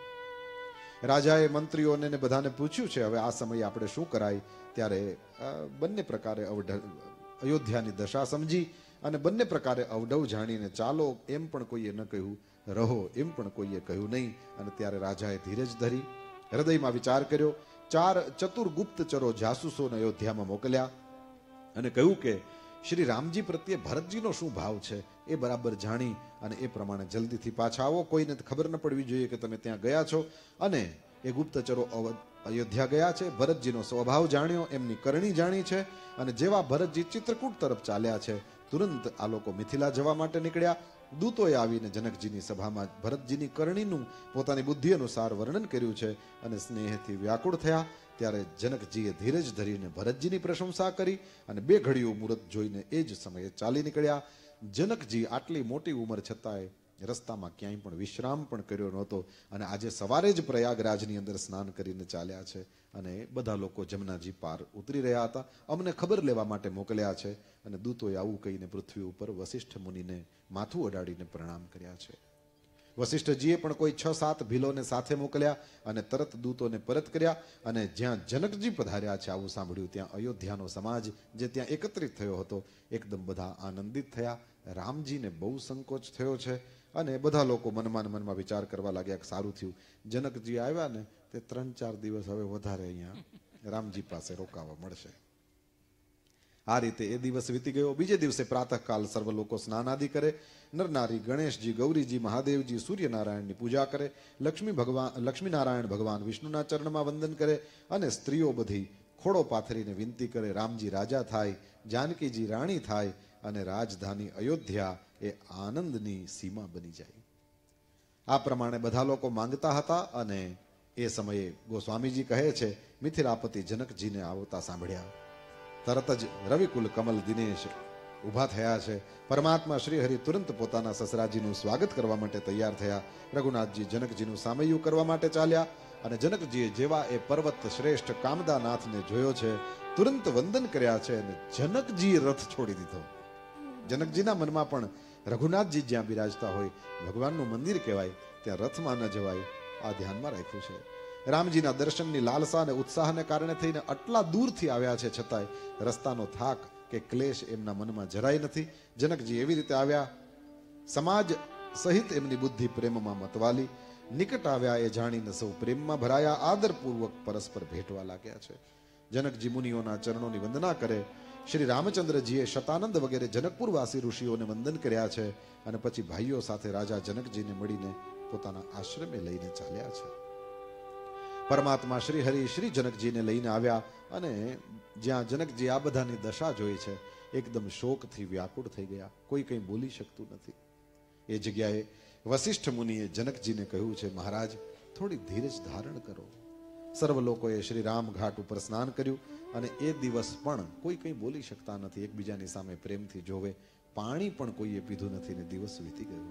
રાજાએ મંત્રીઓને ને બધાને પૂછ્યું છે હવે આ સમયે આપણે શું કરાય. ત્યારે બંને પ્રકારે અયોધ્યાની દશા સમજી અને બંને પ્રકારે અવડવ જાણીને ચાલો એમ પણ કોઈએ ન કહ્યું, રહો એમ પણ કોઈએ કહ્યું નહીં. અને ત્યારે રાજાએ ધીરજ ધરી હૃદયમાં વિચાર કર્યો. 4 ચતુર ગુપ્તચરો જાસૂસોને અયોધ્યામાં મોકલ્યા અને કહ્યું કે શ્રી રામજી પ્રત્યે ભરતજીનો શું ભાવ છે એ બરાબર જાણી અને એ પ્રમાણે જલ્દીથી પાછા આવો. કોઈને ખબર ન પડવી જોઈએ કે તમે ત્યાં ગયા છો. અને એ ગુપ્તચરો અયોધ્યા ગયા છે, ભરતજીનો સ્વભાવ જાણ્યો, એમની કરણી જાણી છે. અને જેવા ભરતજી ચિત્રકૂટ તરફ ચાલ્યા છે, તુરંત આ લોકો મિથિલા જવા માટે નીકળ્યા. દૂતોએ આવીને જનકજીની સભામાં ભરતજીની કરણીનું પોતાની બુદ્ધિ અનુસાર વર્ણન કર્યું છે અને સ્નેહથી વ્યાકુળ થયા. ત્યારે જનકજીએ ધીરજ ધરીને ભરતજીની પ્રશંસા કરી અને 2 ઘડીઓ મુહૂર્ત જોઈને એ જ સમયે ચાલી નીકળ્યા. જનકજી આટલી મોટી ઉંમર છતાંય રસ્તામાં ક્યાંય પણ વિશ્રામ પણ કર્યો નહોતો અને આજે સવારે જ પ્રયાગરાજની અંદર સ્નાન કરીને ચાલ્યા છે. અને બધા લોકો જમનાજી પાર ઉતરી રહ્યા હતા. અમને ખબર લેવા માટે મોકલ્યા છે. અને દૂતોએ આવું કહીને પૃથ્વી ઉપર વશિષ્ઠ મુનિને માથું અડાડીને પ્રણામ કર્યા છે. વશિષ્ઠજીએ પણ કોઈ 6-7 ભીલોને સાથે મોકલ્યા અને તરત દૂતોને પરત કર્યા. અને જ્યાં જનકજી પધાર્યા છે આવું સાંભળ્યું, ત્યાં અયોધ્યાનો સમાજ જે ત્યાં એકત્રિત થયો હતો એકદમ બધા આનંદિત થયા. રામજીને બહુ સંકોચ થયો છે અને બધા લોકો મનમાં વિચાર કરવા લાગ્યા કે સારું થયું જનકજી આવ્યા ને તે 3-4 દિવસ હવે વધારે અહીંયા રામજી પાસે રોકાવા મળશે. આ રીતે એ દિવસ વીતી ગયો. બીજે દિવસે પ્રાતઃકાલ સર્વ લોકો સ્નાન આદિ કરે. નરનારી ગણેશજી, ગૌરીજી, મહાદેવજી, સૂર્યનારાયણની પૂજા કરે. લક્ષ્મીનારાયણ ભગવાન વિષ્ણુના ચરણમાં વંદન કરે અને સ્ત્રીઓ બધી ખોડો પાથરીને વિનંતી કરે રામજી રાજા થાય, જાનકીજી રાણી થાય અને રાજધાની અયોધ્યા એ આનંદની સીમા બની જાય. આ પ્રમાણે બધા લોકો માંગતા હતા. અને એ સમયે ગોસ્વામીજી કહે છે મિથિલાપતિ જનકજીને આવતા સાંભળ્યા તરત જ રવિકુલ કમલ દિનેશ ઊભા થયા છે. પરમાત્મા શ્રી હરિ તુરંત પોતાના સસરાજીનું સ્વાગત કરવા માટે તૈયાર થયા. રઘુનાથજી જનકજીનું સામૈયું કરવા માટે ચાલ્યા અને જનકજીએ જેવા એ પર્વત શ્રેષ્ઠ કામદાનાથને જોયો છે તુરંત વંદન કર્યા છે અને જનકજીએ રથ છોડી દીધો. જનકજીના મનમાં પણ રઘુનાથજી જ્યાં બિરાજતા હોય ભગવાનનું મંદિર કહેવાય, ત્યાં રથમાં ન જવાય, આ ધ્યાનમાં રાખ્યું છે. રામજીના દર્શનની લાલસા અને ઉત્સાહને કારણે થઈને આટલા દૂરથી આવ્યા છે છતાંય રસ્તાનો થાક કે ક્લેશ એમના મનમાં જરાય નથી. જનકજી એવી રીતે આવ્યા, સમાજ સહિત એમની બુદ્ધિ પ્રેમમાં મતવાલી. નિકટ આવ્યા એ જાણીને સૌ પ્રેમમાં ભરાયા, આદરપૂર્વક પરસ્પર ભેટવા લાગ્યા છે. જનકજી મુનિઓના ચરણોની વંદના કરે. શ્રી રામચંદ્રજીએ શતાનંદ વગેરે જનકપુરવાસી ઋષિઓને વંદન કર્યા છે અને પછી ભાઈઓ સાથે રાજા જનકજીને મળીને પોતાના આશ્રમે લઈને ચાલ્યા છે. પરમાત્મા શ્રી હરિ શ્રી જનકજીને લઈને આવ્યા અને જ્યાં જનકજી આ બધાની દશા જોઈ છે એકદમ શોકથી વ્યાકુળ થઈ ગયા. કોઈ કંઈ બોલી શકતું નથી. એ જગ્યાએ વશિષ્ઠ મુનિએ જનકજીને કહ્યું છે, મહારાજ થોડી ધીરજ ધારણ કરો. સર્વ લોકોએ શ્રી રામ ઘાટ ઉપર સ્નાન કર્યું અને એ દિવસ પણ કોઈ કંઈ બોલી શકતા નથી. એકબીજાની સામે પ્રેમથી જોવે. પાણી પણ કોઈએ પીધું નથી ને દિવસ વીતી ગયો.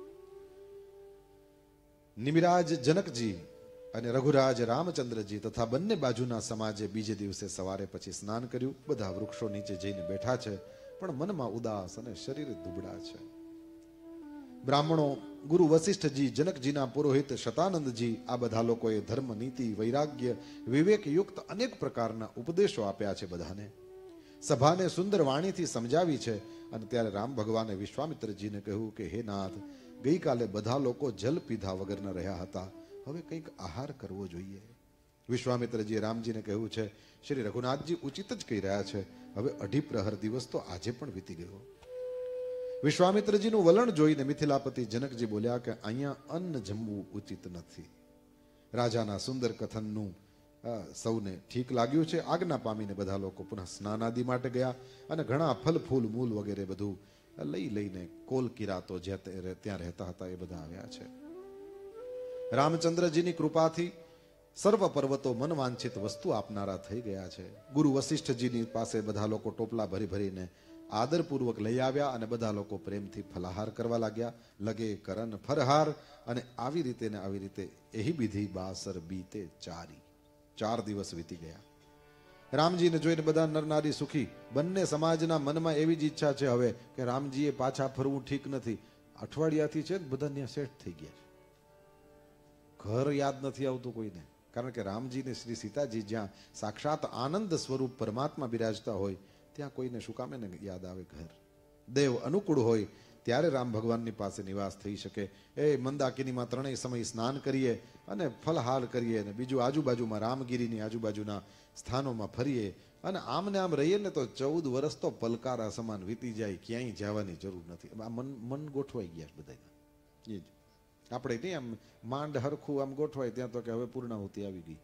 નિમિરાજ જનકજી અને રઘુરાજ રામચંદ્રજી તથા બંને બાજુના સમાજે બીજે દિવસે સવારે પછી સ્નાન કર્યું. બધા વૃક્ષો નીચે જઈને બેઠા છે, પણ મનમાં ઉદાસ અને શરીરે દુબળા છે. બ્રાહ્મણો, ગુરુ વશિષ્ઠજી, જનકજીના પુરોહિત શતાનંદજી, આ બધા લોકોએ ધર્મ, નીતિ, વૈરાગ્ય, વિવેક યુક્ત અનેક પ્રકારના ઉપદેશો આપ્યા છે બધાને. સભાને સુંદર વાણીથી સમજાવી છે. અને ત્યારે રામ ભગવાને વિશ્વામિત્રજીને કહ્યું કે હે નાથ, ગઈકાલે બધા લોકો જલ પીધા વગરના રહ્યા હતા. હવે કંઈક આહાર કરવો જોઈએ. વિશ્વામિત્રજીએ રામજીને કહ્યું છે, શ્રી રઘુનાથજી ઉચિત જ કહી રહ્યા છે. હવે 2.5 પ્રહર દિવસ તો આજે પણ વીતી ગયો. વિશ્વામિત્રજીનું વલણ જોઈને મિથિલાપતિ જનકજી બોલ્યા કે અહીંયા અન્ન જમવું ઉચિત નથી. રાજાના સુંદર કથનનું સૌને ઠીક લાગ્યું છે. આજ્ઞા પામીને બધા લોકો પુનઃ સ્નાન આદિ માટે ગયા અને ઘણા ફલ ફૂલ મૂલ વગેરે બધું લઈને કોલ કિરાતો ત્યાં રહેતા હતા એ બધા આવ્યા છે. રામચંદ્રજીની કૃપાથી સર્વ પર્વતો મનવાંછિત વસ્તુ આપનારા થઈ ગયા છે. ગુરુ વશિષ્ઠજીની પાસે બધા લોકો ટોપલા ભરી ભરીને આદરપૂર્વક લઈ આવ્યા અને બધા લોકો પ્રેમથી ફલાહાર કરવા લાગ્યા. લગે કરન ફરહાર અને આવી રીતે એહી વિધિ બાસર બીતે 4 દિવસ વીતી ગયા. રામજીને જોઈને બધા નરનારી સુખી. બંને સમાજના મનમાં એવી જ ઈચ્છા છે હવે કે રામજીએ પાછા ફરવું ઠીક નથી. અઠવાડિયાથી છે બધા ત્યાં સેટ થઈ ગયા છે. ઘર યાદ નથી આવતું કોઈને, કારણ કે રામજીને શ્રી સીતાજી જ્યાં સાક્ષાત આનંદ સ્વરૂપ પરમાત્મા બિરાજતા હોય ત્યાં કોઈને શું કામે ને યાદ આવે ઘર. દેવ અનુકૂળ હોય ત્યારે રામ ભગવાનની પાસે નિવાસ થઈ શકે. એ મંદાકિનીમાં 3 સમય સ્નાન કરીએ અને ફલહાર કરીએ અને બીજું આજુબાજુમાં રામગીરીની આજુબાજુના સ્થાનોમાં ફરીએ અને આમને આમ રહીએ ને તો 14 વર્ષ તો પલકારા સમાન વીતી જાય. ક્યાંય જવાની જરૂર નથી. આ મન ગોઠવાઈ ગયા બધા. એ જ આપણે નહીં આમ માંડ હરખું આમ ગોઠવાય ત્યાં તો કે હવે પૂર્ણાહુતિ આવી ગઈ.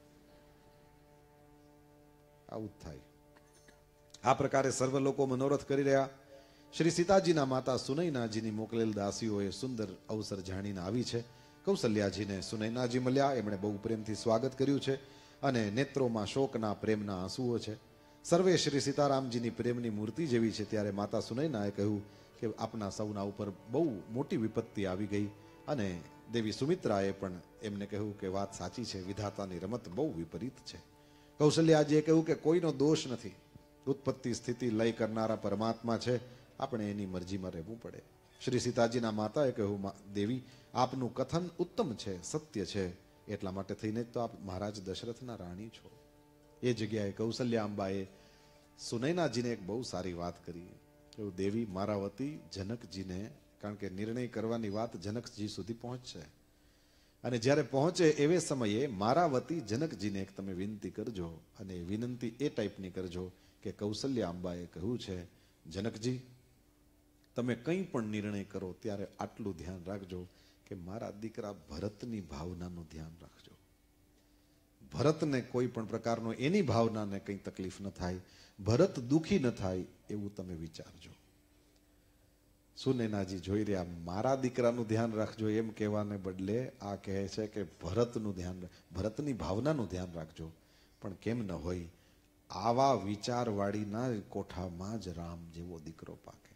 આવું જ થાય. આ પ્રકારે સર્વ લોકો મનોરથ કરી રહ્યા. શ્રી સીતાજીના માતા સુનૈનાજીની મોકલેલ દાસીઓએ સુંદર અવસર જાણીને આવી છે. કૌશલ્યાજીને સુનૈનાજી મળ્યા. એમણે બહુ પ્રેમથી સ્વાગત કર્યું છે અને નેત્રોમાં શોકના પ્રેમના આંસુઓ છે. સર્વે શ્રી સીતારામજીની પ્રેમની મૂર્તિ જેવી છે. ત્યારે માતા સુનૈનાએ કહ્યું કે આપના સૌના ઉપર બહુ મોટી વિપત્તિ આવી ગઈ. અને દેવી સુમિત્રાએ પણ એમને કહ્યું કે વાત સાચી છે, વિધાતાની રમત બહુ વિપરીત છે. કૌશલ્યાજીએ કહ્યું કે કોઈનો દોષ નથી. ઉત્પત્તિ સ્થિતિ લય કરનારા પરમાત્મા છે. આપણે એની મરજીમાં રહેવું પડે. શ્રી સીતાજીના માતાએ કહ્યું, દેવી આપનું કથન ઉત્તમ છે, સત્ય છે, એટલા માટે થઈને તો આપ મહારાજ દશરથના રાણી છો. એ જગ્યાએ કૌશલ્યા અંબાએ સુનૈનાજીને એક બહુ સારી વાત કરી. એવું દેવી મારા વતી જનકજીને, કારણ કે નિર્ણય કરવાની વાત જનકજી સુધી પહોંચશે અને જ્યારે પહોંચે એવે સમયે મારા વતી જનકજીને એક તમે વિનંતી કરજો. અને વિનંતી એ ટાઈપની કરજો કે કૌશલ્યા અંબાએ કહ્યું છે, જનકજી તમે કંઈ પણ નિર્ણય કરો ત્યારે આટલું ધ્યાન રાખજો કે મારા દીકરા ભરતની ભાવનાનું ધ્યાન રાખજો. ભરતને કોઈ પણ પ્રકારનો એની ભાવનાને કંઈ તકલીફ ન થાય, ભરત દુખી ન થાય એવું તમે વિચારજો. સુનૈનાજી જોઈ રહ્યા, મારા દીકરાનું ધ્યાન રાખજો એમ કહેવાને બદલે આ કહે છે કે ભરતનું ધ્યાન, ભરતની ભાવનાનું ધ્યાન રાખજો. પણ કેમ ન હોય, આવા વિચારવાળીના કોઠામાં જ રામ જેવો દીકરો પાકે.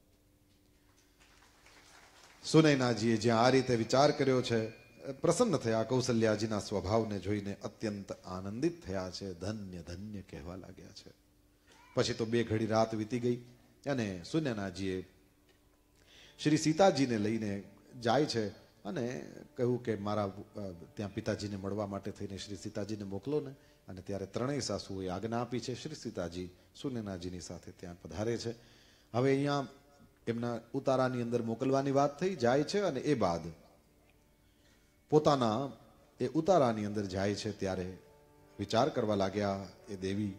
સુનૈનાજીએ જ્યાં આ રીતે વિચાર કર્યો છે, પ્રસન્ન થયા. કૌશલ્યાજીના સ્વભાવને જોઈને અત્યંત આનંદિત થયા છે. ધન્ય ધન્ય કહેવા લાગ્યા છે. પછી તો 2 ઘડી રાત વીતી ગઈ અને સુનૈનાજીએ શ્રી સીતાજીને લઈને જાય છે અને કહ્યું કે મારા ત્યાં પિતાજીને મળવા માટે થઈને શ્રી સીતાજીને મોકલો ને. અને ત્યારે 3 સાસુઓએ આજ્ઞા આપી છે. શ્રી સીતાજી સુનૈનાજીની સાથે ત્યાં પધારે છે. હવે અહીંયા એમના ઉતારાની અંદર મોકલવાની વાત થઈ જાય છે અને એ બાદ પોતાના એ ઉતારાની અંદર જાય છે ત્યારે વિચાર કરવા લાગ્યા એ દેવી.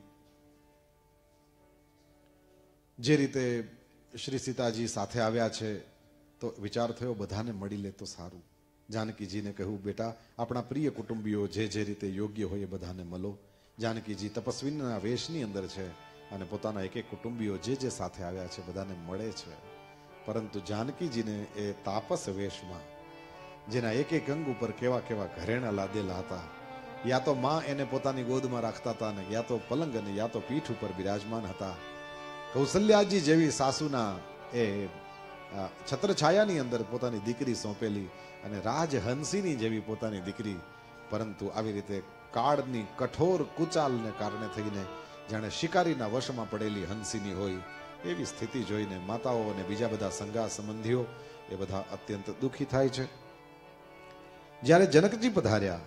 જે રીતે શ્રી સીતાજી સાથે આવ્યા છે તો વિચાર થયો બધાને મળી લે તો સારું. જાનકીજીને કહ્યું, બેટા આપણા પ્રિય કુટુંબીઓ જે રીતે યોગ્ય હોય એ બધાને મળો. જાનકીજી તપસ્વીના વેશની અંદર છે અને પોતાના એક એક કુટુંબીઓ જે સાથે આવ્યા છે બધાને મળે છે. પરંતુ જાનકીજીને એ તાપસ વેશમાં, જેના એક એક અંગ ઉપર કેવા કેવા ઘરેણા લાદેલા હતા, યા તો માં એને પોતાની ગોદમાં રાખતા હતા ને યા તો પલંગ અને યા તો પીઠ ઉપર બિરાજમાન હતા. કૌશલ્યાજી જેવી સાસુના એ છત્રછાયાની અંદર પોતાની દીકરી સોંપેલી અને રાજહંસીની જેવી પોતાની દીકરી, પરંતુ આવી રીતે કાળની કઠોર કુચાલને કારણે થઈને જાણે શિકારીના વશમાં પડેલી હંસીની હોય એવી સ્થિતિ જોઈને માતાઓ અને બીજા બધા સંગા સંબંધીઓ એ બધા અત્યંત દુઃખી થાય છે. જ્યારે જનકજી પધાર્યા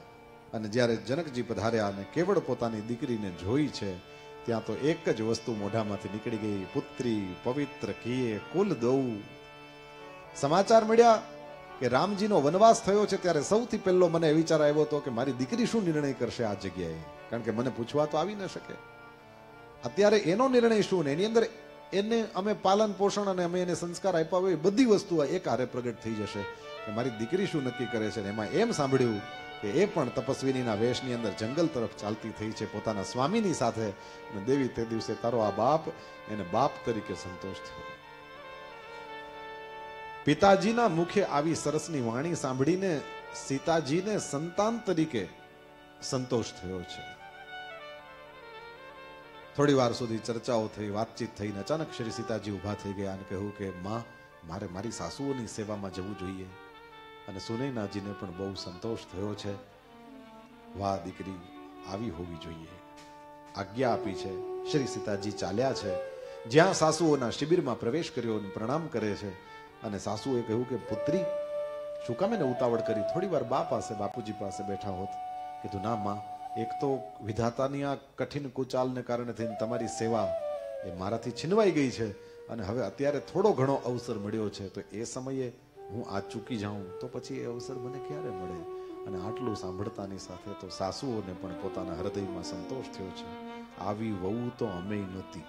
અને કેવળ પોતાની દીકરીને જોઈ છે ત્યાં તો એક જ વસ્તુ મોઢામાંથી નીકળી ગઈ, પુત્રી પવિત્ર કીએ કુલ દઉં. સમાચાર મળ્યા કે રામજીનો વનવાસ થયો છે ત્યારે સૌથી પહેલો મને વિચાર આવ્યો હતો કે મારી દીકરી શું નિર્ણય કરશે આ જગ્યાએ, કારણ કે મને પૂછવા તો આવી ન શકે. અત્યારે એનો નિર્ણય શું ને એની અંદર એને અમે પાલન પોષણ અને અમે એને સંસ્કાર આપ્યા હોય બધી વસ્તુ એક હારે પ્રગટ થઈ જશે કે મારી દીકરી શું નક્કી કરે છે. એમાં એમ સાંભળ્યું કે એ પણ તપસ્વીનીના વેશની અંદર જંગલ તરફ ચાલતી થઈ છે પોતાના સ્વામીની સાથે. દેવી તે દિવસે તારો આ બાપ એને બાપ તરીકે સંતોષ થયો. પિતાજીના મુખે આવી સરસની વાણી સાંભળીને સીતાજીને સંતાન તરીકે સંતોષ થયો છે. થોડી વાર સુધી ચર્ચાઓ થઈ, વાતચીત થઈને અચાનક શ્રી સીતાજી ઉભા થઈ ગયા અને કહ્યું કે માં, મારે મારી સાસુઓની સેવામાં જવું જોઈએ. અને સુનૈનાજીને પણ બહુ સંતોષ થયો છે. વાહ દીકરી, આવી હોવી જોઈએ. આજ્ઞા આપી છે. શ્રી સીતાજી ચાલ્યા છે. જ્યાં સાસુઓના શિબિરમાં પ્રવેશ કર્યો અને પ્રણામ કરે છે અને સાસુએ કહ્યું કે પુત્રી, શું કામ એને ઉતાવળ કરી? થોડી વાર બા પાસે, બાપુજી પાસે બેઠા હોત. કીધું ના માં, એક તો વિધાતાની આ કઠિન કુચાલને કારણે થઈને તમારી સેવા એ મારાથી છીનવાઈ ગઈ છે અને હવે અત્યારે થોડો ઘણો અવસર મળ્યો છે તો એ સમયે હું આ ચૂકી જાઉં તો પછી એ અવસર મને ક્યારે મળે? અને આટલું સાંભળતાની સાથે તો સાસુઓને પણ પોતાના હૃદયમાં સંતોષ થયો છે. આવી વહુ તો અમે નહોતી.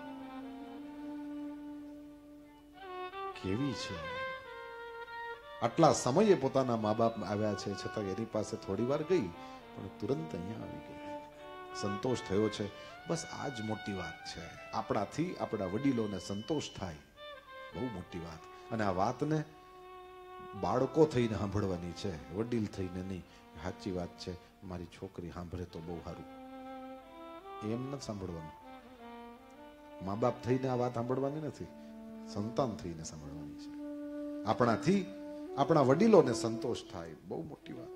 કેવી છે! આટલા સમયે પોતાના મા બાપ આવ્યા છે છતાં એની પાસે થોડી વાર ગઈ પણ તુરંત અહીંયા આવી ગઈ. સંતોષ થયો છે. બસ આ જ મોટી વાત છે. આપણાથી આપણા વડીલોને સંતોષ થાય, બહુ મોટી વાત. અને આ વાતને બાળકો થઈને સાંભળવાની છે, વડીલ થઈને નહીં. સાચી વાત છે, મારી છોકરી સાંભળે તો બહુ સારું, એમ નથી સાંભળવાનું. મા બાપ થઈને આ વાત સાંભળવાની નથી, સંતાન થઈને સાંભળવાની છે. આપણાથી આપણા વડીલોને સંતોષ થાય, બહુ મોટી વાત.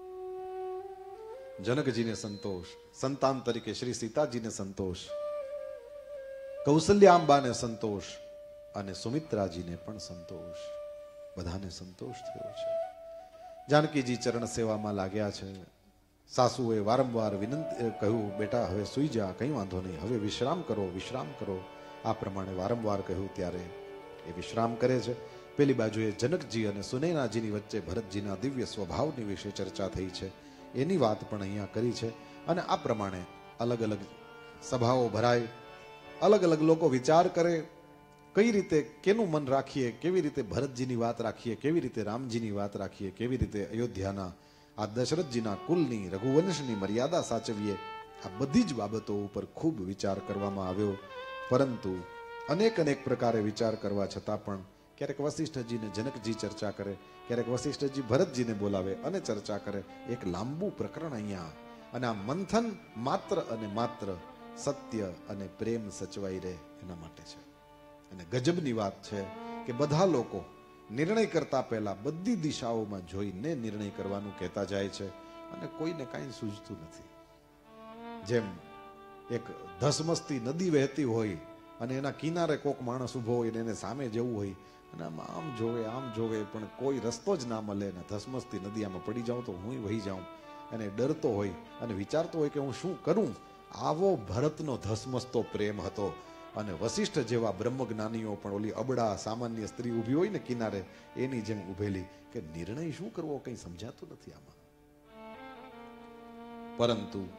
જનકજીને સંતોષ, સંતાન તરીકે શ્રી સીતાજીને સંતોષ, કૌશલ્યાંબાને સંતોષ અને સુમિત્રાજીને પણ સંતોષ. બધાને સંતોષ થયો છે. જાનકીજી ચરણ સેવામાં લાગ્યા છે. સાસુએ વારંવાર કહ્યું, બેટા હવે સૂઈ જા, કંઈ વાંધો નહીં, હવે વિશ્રામ કરો, વિશ્રામ કરો. આ પ્રમાણે વારંવાર કહ્યું ત્યારે એ વિશ્રામ કરે છે. પેલી બાજુએ જનકજી અને સુનૈનાજીની વચ્ચે ભરતજીના દિવ્ય સ્વભાવની વિશે ચર્ચા થઈ છે, એની વાત પણ અહીંયા કરી છે. અને આ પ્રમાણે અલગ અલગ સભાઓ ભરાય, અલગ અલગ લોકો વિચાર કરે, કઈ રીતે કેનું મન રાખીએ, કેવી રીતે ભરતજીની વાત રાખીએ, કેવી રીતે રામજીની વાત રાખીએ, કેવી રીતે અયોધ્યાના આ દશરથજીના કુલની, રઘુવંશની મર્યાદા સાચવીએ. આ બધી જ બાબતો ઉપર ખૂબ વિચાર કરવામાં આવ્યો. પરંતુ અનેક પ્રકારે વિચાર કરવા છતાં પણ ક્યારેક વશિષ્ઠજીને જનકજી ચર્ચા કરે, ક્યારેક વશિષ્ઠજી ભરતજીને બોલાવે અને ચર્ચા કરે. એક લાંબુ પ્રકરણ અહીંયા. અને આ મંથન માત્ર અને માત્ર સત્ય અને પ્રેમ સચવાઈ રહે એના માટે છે. અને ગજબની વાત છે કે બધા લોકો નિર્ણય કરતા પહેલા બધી દિશાઓમાં જોઈને નિર્ણય કરવાનું કહેતા જાય છે અને કોઈને કાંઈ સૂઝતું નથી. જેમ એક ધસમસતી નદી વહેતી હોય અને એના કિનારે કોક માણસ ઉભો હોય ને એને સામે જવું હોય અને આમ જોવે પણ કોઈ રસ્તો જ ના મળે ને ધસમસતી નદી આમાં પડી જાઉં તો હું વહી જાઉં અને ડરતો હોય અને વિચારતો હોય કે હું શું કરું. આવો ભરતનો ધસમસતો પ્રેમ હતો. અને વશિષ્ઠ જેવા બ્રહ્મજ્ઞાનીઓ પણ ઓલી અબડા સામાન્ય સ્ત્રી ઊભી હોય ને કિનારે એની જેમ ઉભેલી કે નિર્ણય શું કરવો કંઈ સમજાતું નથી આમાં. પરંતુ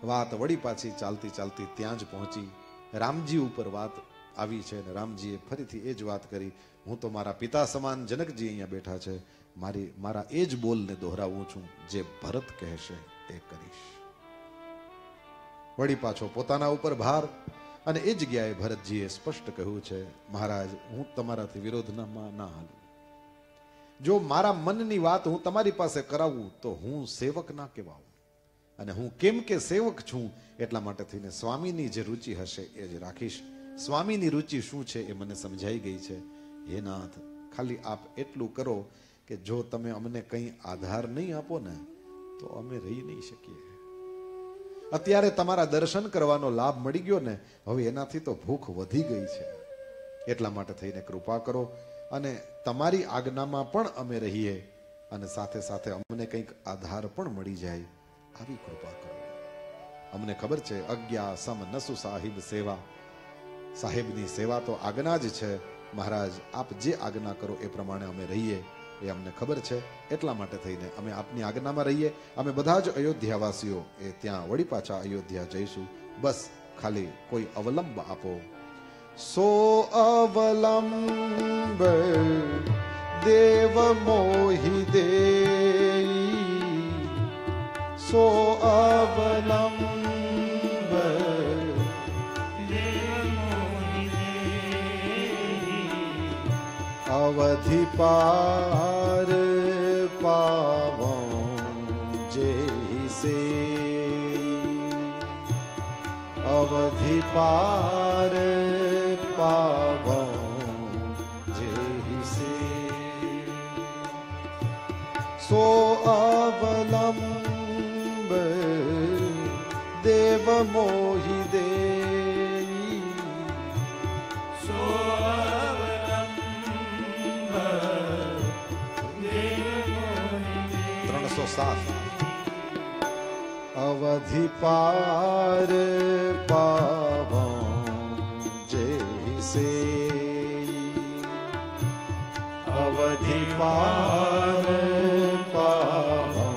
વાત વળી પાછી ચાલતી ચાલતી ત્યાં જ પહોંચી. રામજી ઉપર વાત આવી છે અને રામજીએ ફરીથી એ જ વાત કરી, હું તો મારા પિતા સમાન જનકજી અહીંયા બેઠા છે, મારા એ જ બોલને દોહરાવું છું, જે ભરત કહેશે એ કરીશ. વળી પાછો પોતાના ઉપર ભાર અને એ જગ્યાએ ભરતજીએ સ્પષ્ટ કહ્યું છે, મહારાજ હું તમારાથી વિરોધમાં ના હાલું. જો મારા મનની વાત હું તમારી પાસે કરાવું તો હું સેવક ના કહેવાઉં, અને હું કેમ કે સેવક છું એટલા માટે થઈને સ્વામીની જે રુચિ હશે એ જ રાખીશ. સ્વામીની રુચિ શું છે એ મને સમજાઈ ગઈ છે. હે નાથ, ખાલી આપ એટલું કરો કે જો તમે અમને કંઈ આધાર નહીં આપો ને તો અમે રહી નહીં શકીએ. અત્યારે તમારા દર્શન કરવાનો લાભ મળી ગયો ને, હવે એનાથી તો ભૂખ વધી ગઈ છે. એટલા માટે થઈને કૃપા કરો અને તમારી આજ્ઞામાં પણ અમે રહીએ અને સાથે સાથે અમને કંઈક આધાર પણ મળી જાય, આવી કૃપા કરો. અમને ખબર છે અજ્ઞા સમ નસુ સાહિબ સેવા, સાહેબની સેવા તો આજ્ઞા જ છે. મહારાજ આપ જે આજ્ઞા કરો એ પ્રમાણે અમે રહીએ, એ અમને ખબર છે. એટલા માટે થઈને અમે આપની આજ્ઞામાં રહીએ. અમે બધા જ અયોધ્યાવાસીઓ એ ત્યાં વળી પાછા અયોધ્યા જઈશું. બસ ખાલી કોઈ અવલંબ આપો. સો અવલંબ દેવ મોહી દે, સો અવલંબ અવધિ પાર પાવન જૈસે, અવધિ પાર પાવન જૈસે, સો અવલંબ દેવ મોહી દે, 307 અવધિ પાર પાવન જૈસે, અવધિ પાર પાવન.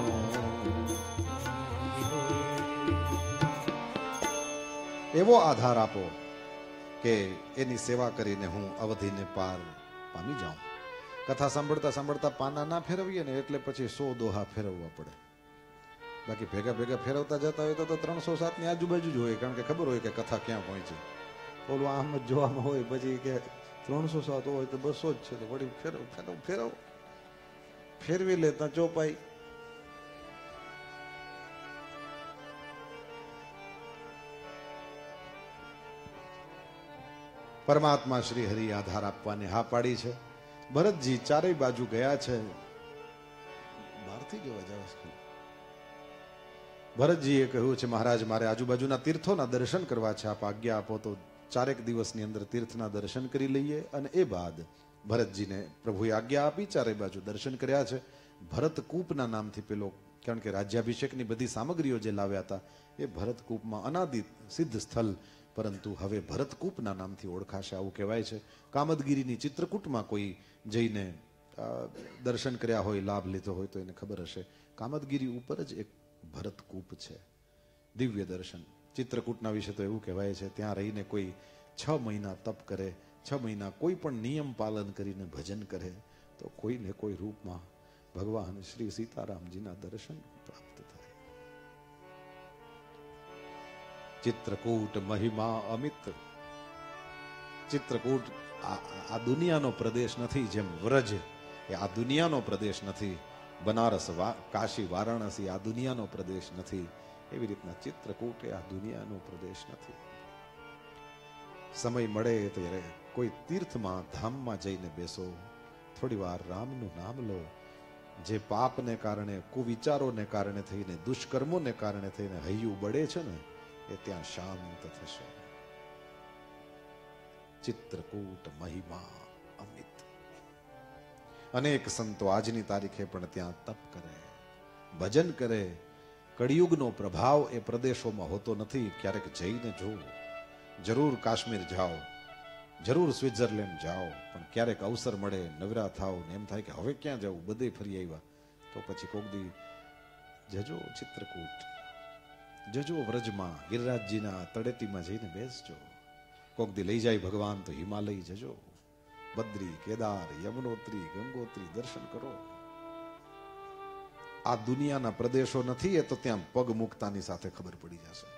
એવો આધાર આપો કે એની સેવા કરીને હું અવધિને પાર પામી જાઉં. કથા સાંભળતા સાંભળતા પાના ના ફેરવીએ ને એટલે પછી 100 દોહા ફેરવવા પડે. બાકી ભેગા ભેગા ફેરવતા જતા હોય તો 307 ની આજુબાજુ જ હોય, કારણ કે ખબર હોય કે કથા ક્યાં પહોંચી. ઓલું આમ જ જોવામાં હોય, પછી કે 307 હોય તો 200 જ છે, તો વળી ફેરવ ફેરવી લેતા ચોપાઈ. પરમાત્મા શ્રી હરિ આધાર આપવાને હા પાડી છે. ભરતજી ચારેય બાજુ ગયા છે. બહારથી જોવા જાવ. ભરતજીએ કહ્યું છે, મહારાજ મારે આજુબાજુના તીર્થોના દર્શન કરવા છે, આપ આજ્ઞા આપો તો 4 દિવસની અંદર તીર્થના દર્શન કરી લઈએ. અને એ બાદ ભરતજીને પ્રભુએ આજ્ઞા આપી, ચારેય બાજુ દર્શન કર્યા છે. ભરતકૂપના નામથી પેલો, કારણ કે રાજ્યાભિષેકની બધી સામગ્રીઓ જે લાવ્યા હતા એ ભરતકૂપમાં અનાદિ સિદ્ધ સ્થળ, પરંતુ હવે ભરતકૂપના નામથી ઓળખાશે આવું કહેવાય છે. કામદગીરીની ચિત્રકૂટમાં કોઈ જઈને દર્શન કર્યા હોય, લાભ લીધો હોય તો એને ખબર હશે, કામદગીરી ઉપર જ એક ભરતકૂપ છે. દિવ્ય દર્શન. ચિત્રકૂટના વિશે તો એવું કહેવાય છે, ત્યાં રહીને કોઈ 6 મહિના તપ કરે, 6 મહિના કોઈ પણ નિયમ પાલન કરીને ભજન કરે તો કોઈને કોઈ રૂપમાં ભગવાન શ્રી સીતારામજીના દર્શન પ્રાપ્ત થાય. ચિત્રકૂટ મહિમા અમિત. ચિત્રકૂટ આ દુનિયાનો પ્રદેશ નથી, જેમ વ્રજ એ આ દુનિયાનો પ્રદેશ નથી, બનારસ કાશી વારાણસી આ દુનિયાનો પ્રદેશ નથી, એવી રીતના ચિત્રકૂટ એ આ દુનિયાનો પ્રદેશ નથી. સમય મળે ત્યારે કોઈ તીર્થમાં ધામમાં જઈને બેસો, થોડી વાર રામનું નામ લો. જે પાપને કારણે, કુવિચારોને કારણે થઈને, દુષ્કર્મોને કારણે થઈને હૈયું બળે છે ને, એ ત્યાં શાંત થશે. ચિત્રકૂટ મહિમા અમિત. અનેક સંતો આજની તારીખે પણ ત્યાં તપ કરે, ભજન કરે. કળિયુગનો પ્રભાવ એ પ્રદેશોમાં હોતો નથી. ક્યારેક જઈને જુઓ. જરૂર કાશ્મીર જાઓ, જરૂર સ્વિટ્ઝરલેન્ડ જાઓ, પણ ક્યારેક અવસર મળે, નવરા થાવ ને એમ થાય કે હવે ક્યાં જવું, બધે ફરી આવ્યા, તો પછી કોક દી જજો ચિત્રકૂટ. જજો વ્રજમાં ગિરિરાજજીના તળેટીમાં જઈને બેસજો. કોક દી લઈ જાય ભગવાન તો હિમાલય જજો. બદ્રી, કેદાર, યમનોત્રી, ગંગોત્રી દર્શન કરો. આ દુનિયાના પ્રદેશો નથી, એ તો ત્યાં પગ મૂકતાની સાથે ખબર પડી જશે.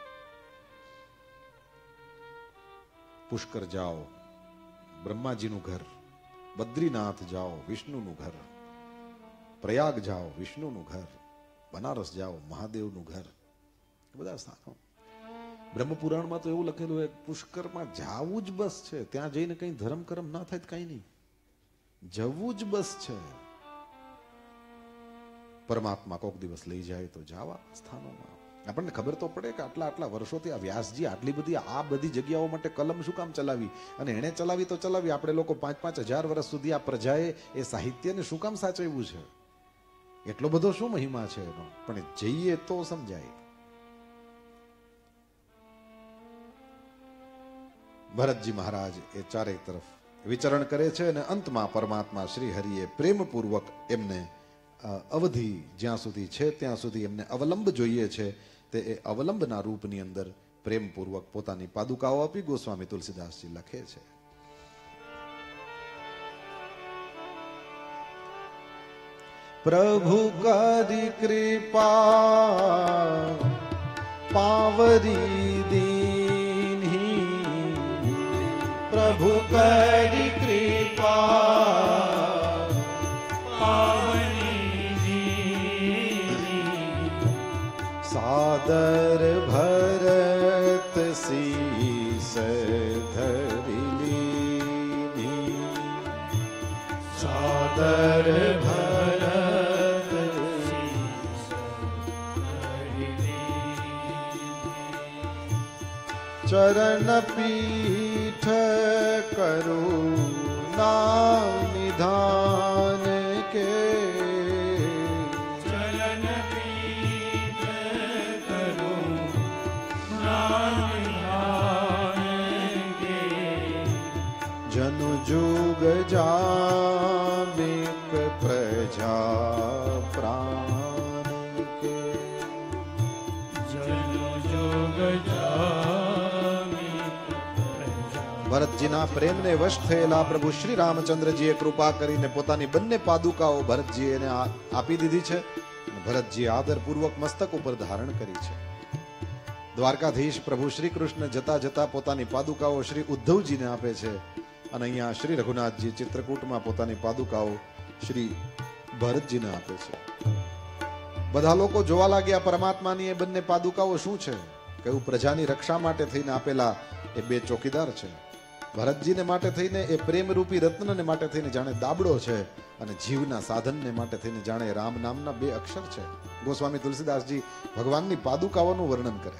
પુષ્કર જાઓ, બ્રહ્માજીનું ઘર. બદ્રીનાથ જાઓ, વિષ્ણુનું ઘર. પ્રયાગ જાઓ, વિષ્ણુનું ઘર. બનારસ જાઓ, મહાદેવનું ઘર. બધા સ્થાનો. બ્રહ્મપુરાણમાં તો એવું લખેલું હોય, પુષ્કરમાં જાવું જ બસ છે. ત્યાં જઈને કઈ ધર્મ કર્મ ના થાય કઈ નહીં, જવું જ બસ છે. પરમાત્મા કોક દિવસ લઈ જાય તો જાવા સ્થાનોમાં. આપણને ખબર તો પડે કે આટલા વર્ષોથી આ વ્યાસજી આટલી બધી જગ્યાઓ માટે કલમ શું કામ ચલાવી, અને એને ચલાવી તો ચલાવી. આપણે લોકો 5,000 વર્ષ સુધી આ પ્રજાએ એ સાહિત્યને શું કામ સાચવ્યું છે, એટલો બધો શું મહિમા છે એનો. પણ જઈએ તો સમજાય. ભરતજી મહારાજ એ ચારે તરફ વિચરણ કરે છે અને અંતમાં પરમાત્મા શ્રી હરિએ પ્રેમપૂર્વક એમને અવધિ જ્યાં સુધી છે ત્યાં સુધી એમને અવલંબ જોઈએ છે, તે એ અવલંબના રૂપની અંદર પ્રેમપૂર્વક પોતાની પાદુકાઓ આપી. ગોસ્વામી તુલસીદાસજી લખે છે, પ્રભુ કરી કૃપા પાવરી દીની, પ્રભુ કરી કૃપા સાદર ભરત શીસ ધરી, સાદર ભરત શીસ ધરી, ચરણ પીઠ કરુણા નિધાન કે, જનુ જુગ જામિક પ્રજા પ્રાણ કે, જનુ જુગ જામિક પ્રજા. ભરતજીના પ્રેમને વશ થયેલા પ્રભુ શ્રી રામચંદ્રજીએ કૃપા કરીને પોતાની બંને પાદુકાઓ ભરતજીએ આપી દીધી છે. ભરતજીએ આદરપૂર્વક મસ્તક ઉપર ધારણ કરી છે. દ્વારકાધીશ પ્રભુ શ્રી કૃષ્ણ જતા જતા પોતાની પાદુકાઓ શ્રી ઉદ્ધવજીને આપે છે, અને અહીંયા શ્રી રઘુનાથજી ચિત્રકૂટમાં પોતાની પાદુકાઓ શ્રી ભરતજીને આપે છે. બધા લોકો જોવા લાગ્યા પરમાત્માની એ બંને પાદુકાઓ શું છે. કયું પ્રજાની રક્ષા માટે થઈને આપેલા એ બે ચોકીદાર છે. ભરતજીને માટે થઈને એ પ્રેમરૂપી રત્નને માટે થઈને જાણે દાબડો છે, અને જીવના સાધનને માટે થઈને જાણે રામ નામના બે અક્ષર છે. ગોસ્વામી તુલસીદાસજી ભગવાનની પાદુકાઓનું વર્ણન કરે.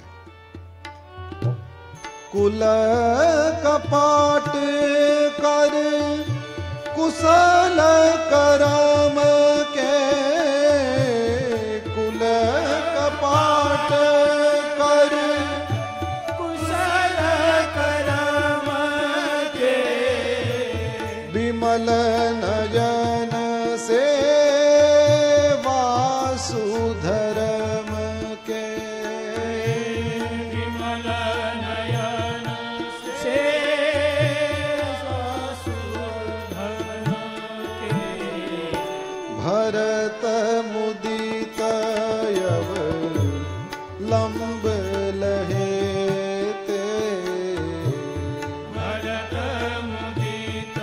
કુલ કપાટ કર કુશલ કરમ કે, કુલ કપાટ કર કુશલ કરમ કે, વિમલ નયન સે વાસુધરમ કે, વિમલ નયન સે વાસુધરમ કે, ભરત મુદિત લંબ લહે તે, ભરત મુદિત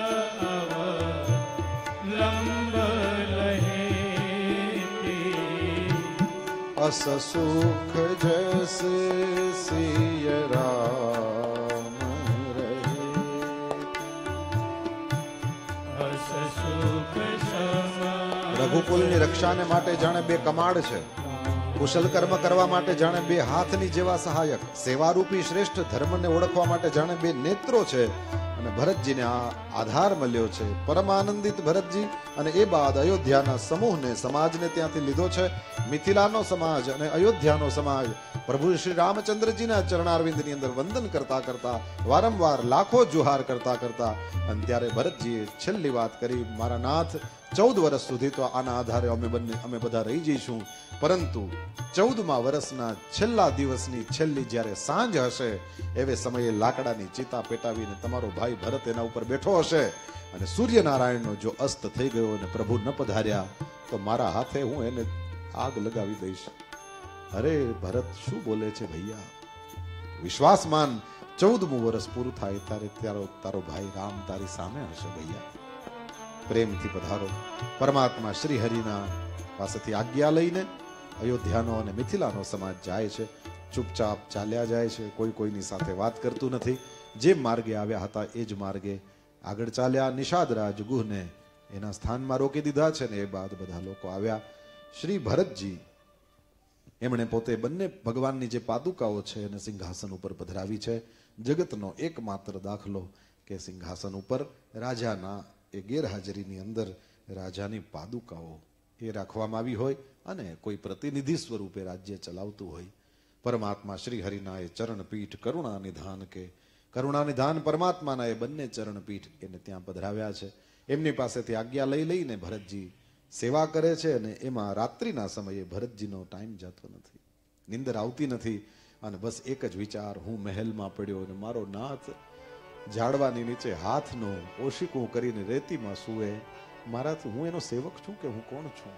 લંબ લહે તે, અસ સુખ જસ સિય રામ રહે, અસ સુખ સમ. રઘુકુલની રક્ષાને માટે જાણે બે કમાડ છે, કુશલ કર્મ કરવા માટે જાણે બે હાથની જેવા સહાયક, સેવારૂપી શ્રેષ્ઠ ધર્મને ઓળખવા માટે જાણે બે નેત્રો છે. અને ભરતજીને આ આધાર મળ્યો છે. પરમાનંદિત ભરતજી અને એ બાદ અયોધ્યાના સમૂહને સમાજને ત્યાંથી લીધો છે. મિથિલાનો સમાજ અને અયોધ્યાનો સમાજ પ્રભુ શ્રી રામચંદ્રજીના ચરણારવિંદની અંદર વંદન કરતા કરતા વારંવાર લાખો જુહાર કરતા કરતા અને ત્યારે ભરતજીએ છેલ્લી વાત કરી, મારા નાથ 14 વર્ષ સુધી તો આના આધારે અમે બધા રહી જઈશું, પરંતુ 14મા વર્ષના છેલ્લા દિવસની છેલ્લી જ્યારે સાંજ હશે, એવે સમયે લાકડાની ચિતા પેટાવીને તમારો ભાઈ ભરત એના ઉપર બેઠો હશે, અને સૂર્યનારાયણનો જો અસ્ત થઈ ગયો અને પ્રભુ ન પધાર્યા તો મારા હાથે હું એને આગ લગાવી દઈશ. અરે ભરત શું બોલે છે ભૈયા? વિશ્વાસમાન 14મું વર્ષ પૂરું થાય ત્યારે તારો ભાઈ રામ તારી સામે હશે ભૈયા. પ્રેમથી પધારો. પરમાત્મા શ્રી હરિના પાસેથી આજ્ઞા લઈને અયોધ્યાનો અને મિથિલાનો સમાજ જાય છે. ચૂપચાપ ચાલ્યા જાય છે, કોઈ કોઈની સાથે વાત કરતું નથી. જે માર્ગે આવ્યા હતા એ જ માર્ગે આગળ ચાલ્યા. નિષાદ રાજ ગુહને એના સ્થાનમાં રોકી દીધા છે ને એ બાદ બધા લોકો આવ્યા. શ્રી ભરતજી એમણે પોતે બંને ભગવાનની જે પાદુકાઓ છે એને સિંહાસન ઉપર પધરાવી છે. જગતનો એકમાત્ર દાખલો કે સિંહાસન ઉપર રાજાના એ ગેરહાજરીની અંદર રાજાની પાદુકાઓ એ રાખવામાં આવી હોય અને કોઈ પ્રતિનિધિ સ્વરૂપે રાજ્ય ચલાવતું હોય. પરમાત્મા શ્રી હરિના એ ચરણપીઠ કરુણા નિધાન કે કરુણા નિધાન પરમાત્માના એ બંને ચરણપીઠ એને ત્યાં પધરાવ્યા છે. એમની પાસેથી આજ્ઞા લઈને ભરતજી સેવા કરે છે, અને એમાં રાત્રિના સમયે ભરતજીનો ટાઈમ જતો નથી, નિંદર આવતી નથી, અને બસ એક જ વિચાર, હું મહેલમાં પડ્યો અને મારો નાથ ઝાડવાની નીચે હાથનો ઓશિકું કરીને રેતીમાં સૂવે, મારાથી હું એનો સેવક છું કે હું કોણ છું?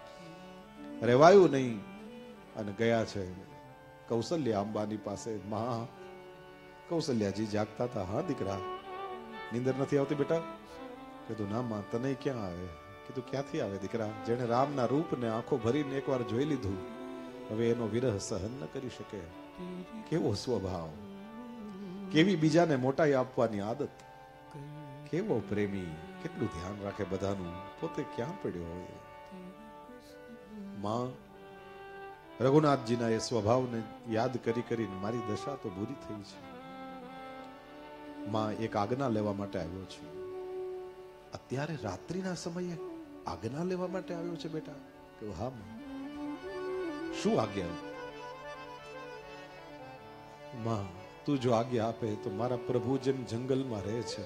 રેવાયું નહીં અને ગયા છે કૌશલ્યા અંબાની પાસે. મહા કૌશલ્યાજી જાગતા હતા. હા દીકરા, નીંદર નથી આવતી બેટા? કીધું ના માં, તને ક્યાં આવે? કીધું ક્યાંથી આવે દીકરા? જેને રામના રૂપને આંખો ભરીને એકવાર જોઈ લીધું, હવે એનો વિરહ સહન ન કરી શકે. કેવો સ્વભાવ, કેવી બીજાને મોટાઈ આપવાની આદત, કેવો પ્રેમી, કેટલું ધ્યાન રાખે બધાનું, પોતે ક્યાં પડ્યો હોય. માં રઘુનાથજીના એ સ્વભાવને યાદ કરી કરીને મારી દશા તો બુરી થઈ છે. માં એક આજ્ઞા લેવા માટે આવ્યો છું. અત્યારે રાત્રિના સમયે આજ્ઞા લેવા માટે આવ્યો છે બેટા? કે હા માં. શું આજ્ઞા? માં તું જો આજ્ઞા આપે તો મારા પ્રભુ જેમ જંગલમાં રહે છે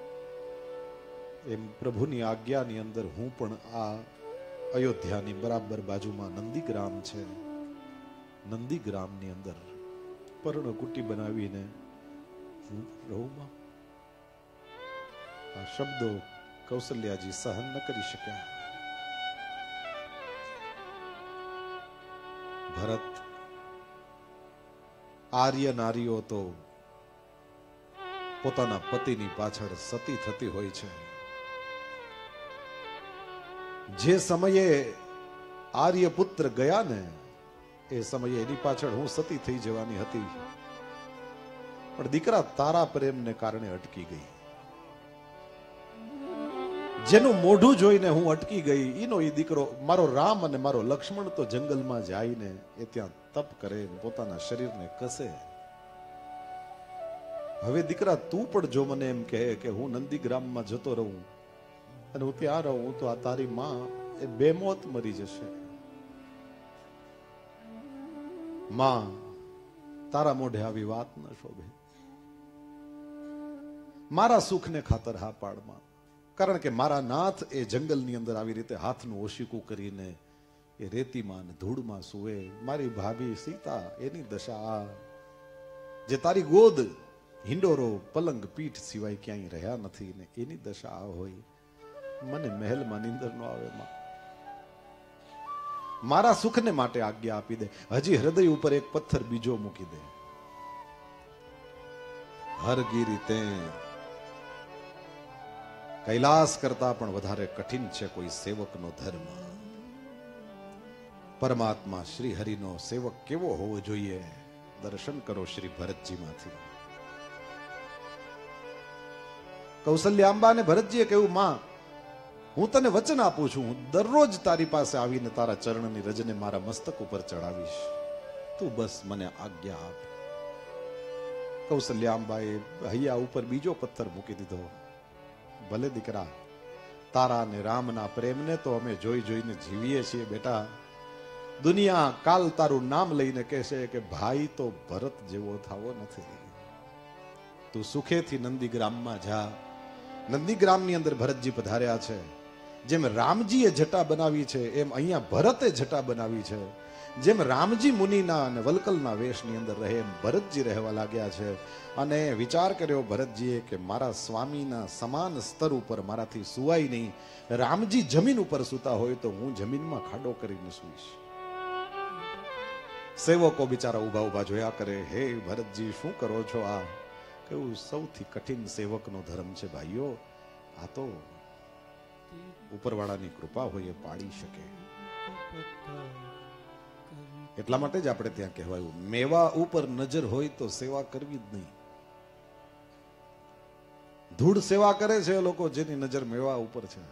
એમ પ્રભુની આજ્ઞાની અંદર હું પણ આ અયોધ્યાની બરાબર બાજુમાં નંદીગ્રામ છે, નંદીગ્રામની અંદર પર્ણકુટી બનાવીને હું રહું. આ શબ્દો કૌશલ્યાજી સહન ન કરી શક્યા. ભરત, આર્ય નારીઓ તો પોતાના પતિની પાછળ સતી થતી હોય છે. જે સમયે આર્ય પુત્ર ગયા ને એ સમયે એની પાછળ હું સતી થઈ જવાની હતી, પણ દીકરા તારા પ્રેમને કારણે અટકી ગઈ. જેનું મોઢું જોઈને હું અટકી ગઈ એનો એ દીકરો મારો રામ અને મારો લક્ષ્મણ તો જંગલમાં જઈને એ ત્યાં તપ કરે, પોતાના શરીરને કસે. હવે દીકરા તું પણ જો મને એમ કહે કે હું નંદીગ્રામમાં જતો રહું અને હું ત્યાં રહું તો આ તારી માં એ બેમોત મરી જશે. માં તારા મોઢે આવી વાત ન શોભે. મારા સુખને ખાતર હા પાડમાં, કારણ કે મારા નાથ એ જંગલની અંદર આવી રીતે હાથનું ઓશિકું કરીને એ રેતીમાં ને ધૂળમાં સૂવે. મારી ભાભી સીતા એની દશા, જે તારી ગોદ હિંડોરો પલંગ પીઠ સિવાય ક્યાંય રહ્યા નથી ને એની દશા હોય. મને મહેલમાં નીંદર ન આવે. મારા સુખને માટે આજ્ઞા આપી દે. હજી હૃદય ઉપર એક પથ્થર બીજો મૂકી દે. હરગીરી તે કૈલાસ કરતા પણ વધારે કઠિન છે કોઈ સેવકનો ધર્મ. પરમાત્મા શ્રી હરિનો સેવક કેવો હોવો જોઈએ દર્શન કરો શ્રી ભરતજીમાંથી. કૌશલ્યાંબાને ભરતજીએ કહ્યું, માં હું તને વચન આપું છું, હું દરરોજ તારી પાસે આવીને તારા ચરણની રજને મારા મસ્તક ઉપર ચડાવીશ, તું બસ મને આજ્ઞા આપ. કૌશલ્યાંબાએ હૈયા ઉપર બીજો પથ્થર મૂકી દીધો. ભલે દીકરા, તારા ને રામના પ્રેમને તો અમે જોઈ જોઈને જીવીએ છીએ બેટા. દુનિયા કાલ તારું નામ લઈને કહેશે કે ભાઈ તો ભરત જેવો થવો નથી. તું સુખેથી નંદીગ્રામમાં જા. નંદીગ્રામની અંદર ભરતજી પધાર્યા છે. જેમ રામજીએ જટા બનાવી છે એમ અહીંયા ભરતે જટા બનાવી છે. જેમ રામજી મુનિના અને વલ્કલના વેશની અંદર રહે એમ ભરતજી રહેવા લાગ્યા છે. અને વિચાર કર્યો ભરતજીએ કે મારા સ્વામીના સમાન સ્તર ઉપર મારાથી સુવાય નહીં. રામજી જમીન ઉપર સૂતા હોય તો હું જમીનમાં ખાડો કરીને સૂઈશ. સેવકો બિચારા ઉભા ઉભા જોયા કરે, હે ભરતજી શું કરો છો? આ કેવું સૌથી કઠિન સેવકનો ધર્મ છે ભાઈઓ. આ તો ઉપરવાળાની કૃપા હોય એ પાડી શકે. એટલા માટે જ આપણે ત્યાં કહેવાયું, મેવા ઉપર નજર હોય તો સેવા કરવી જ નહીં. ધૂળ સેવા કરે છે લોકો જેની નજર મેવા ઉપર છે.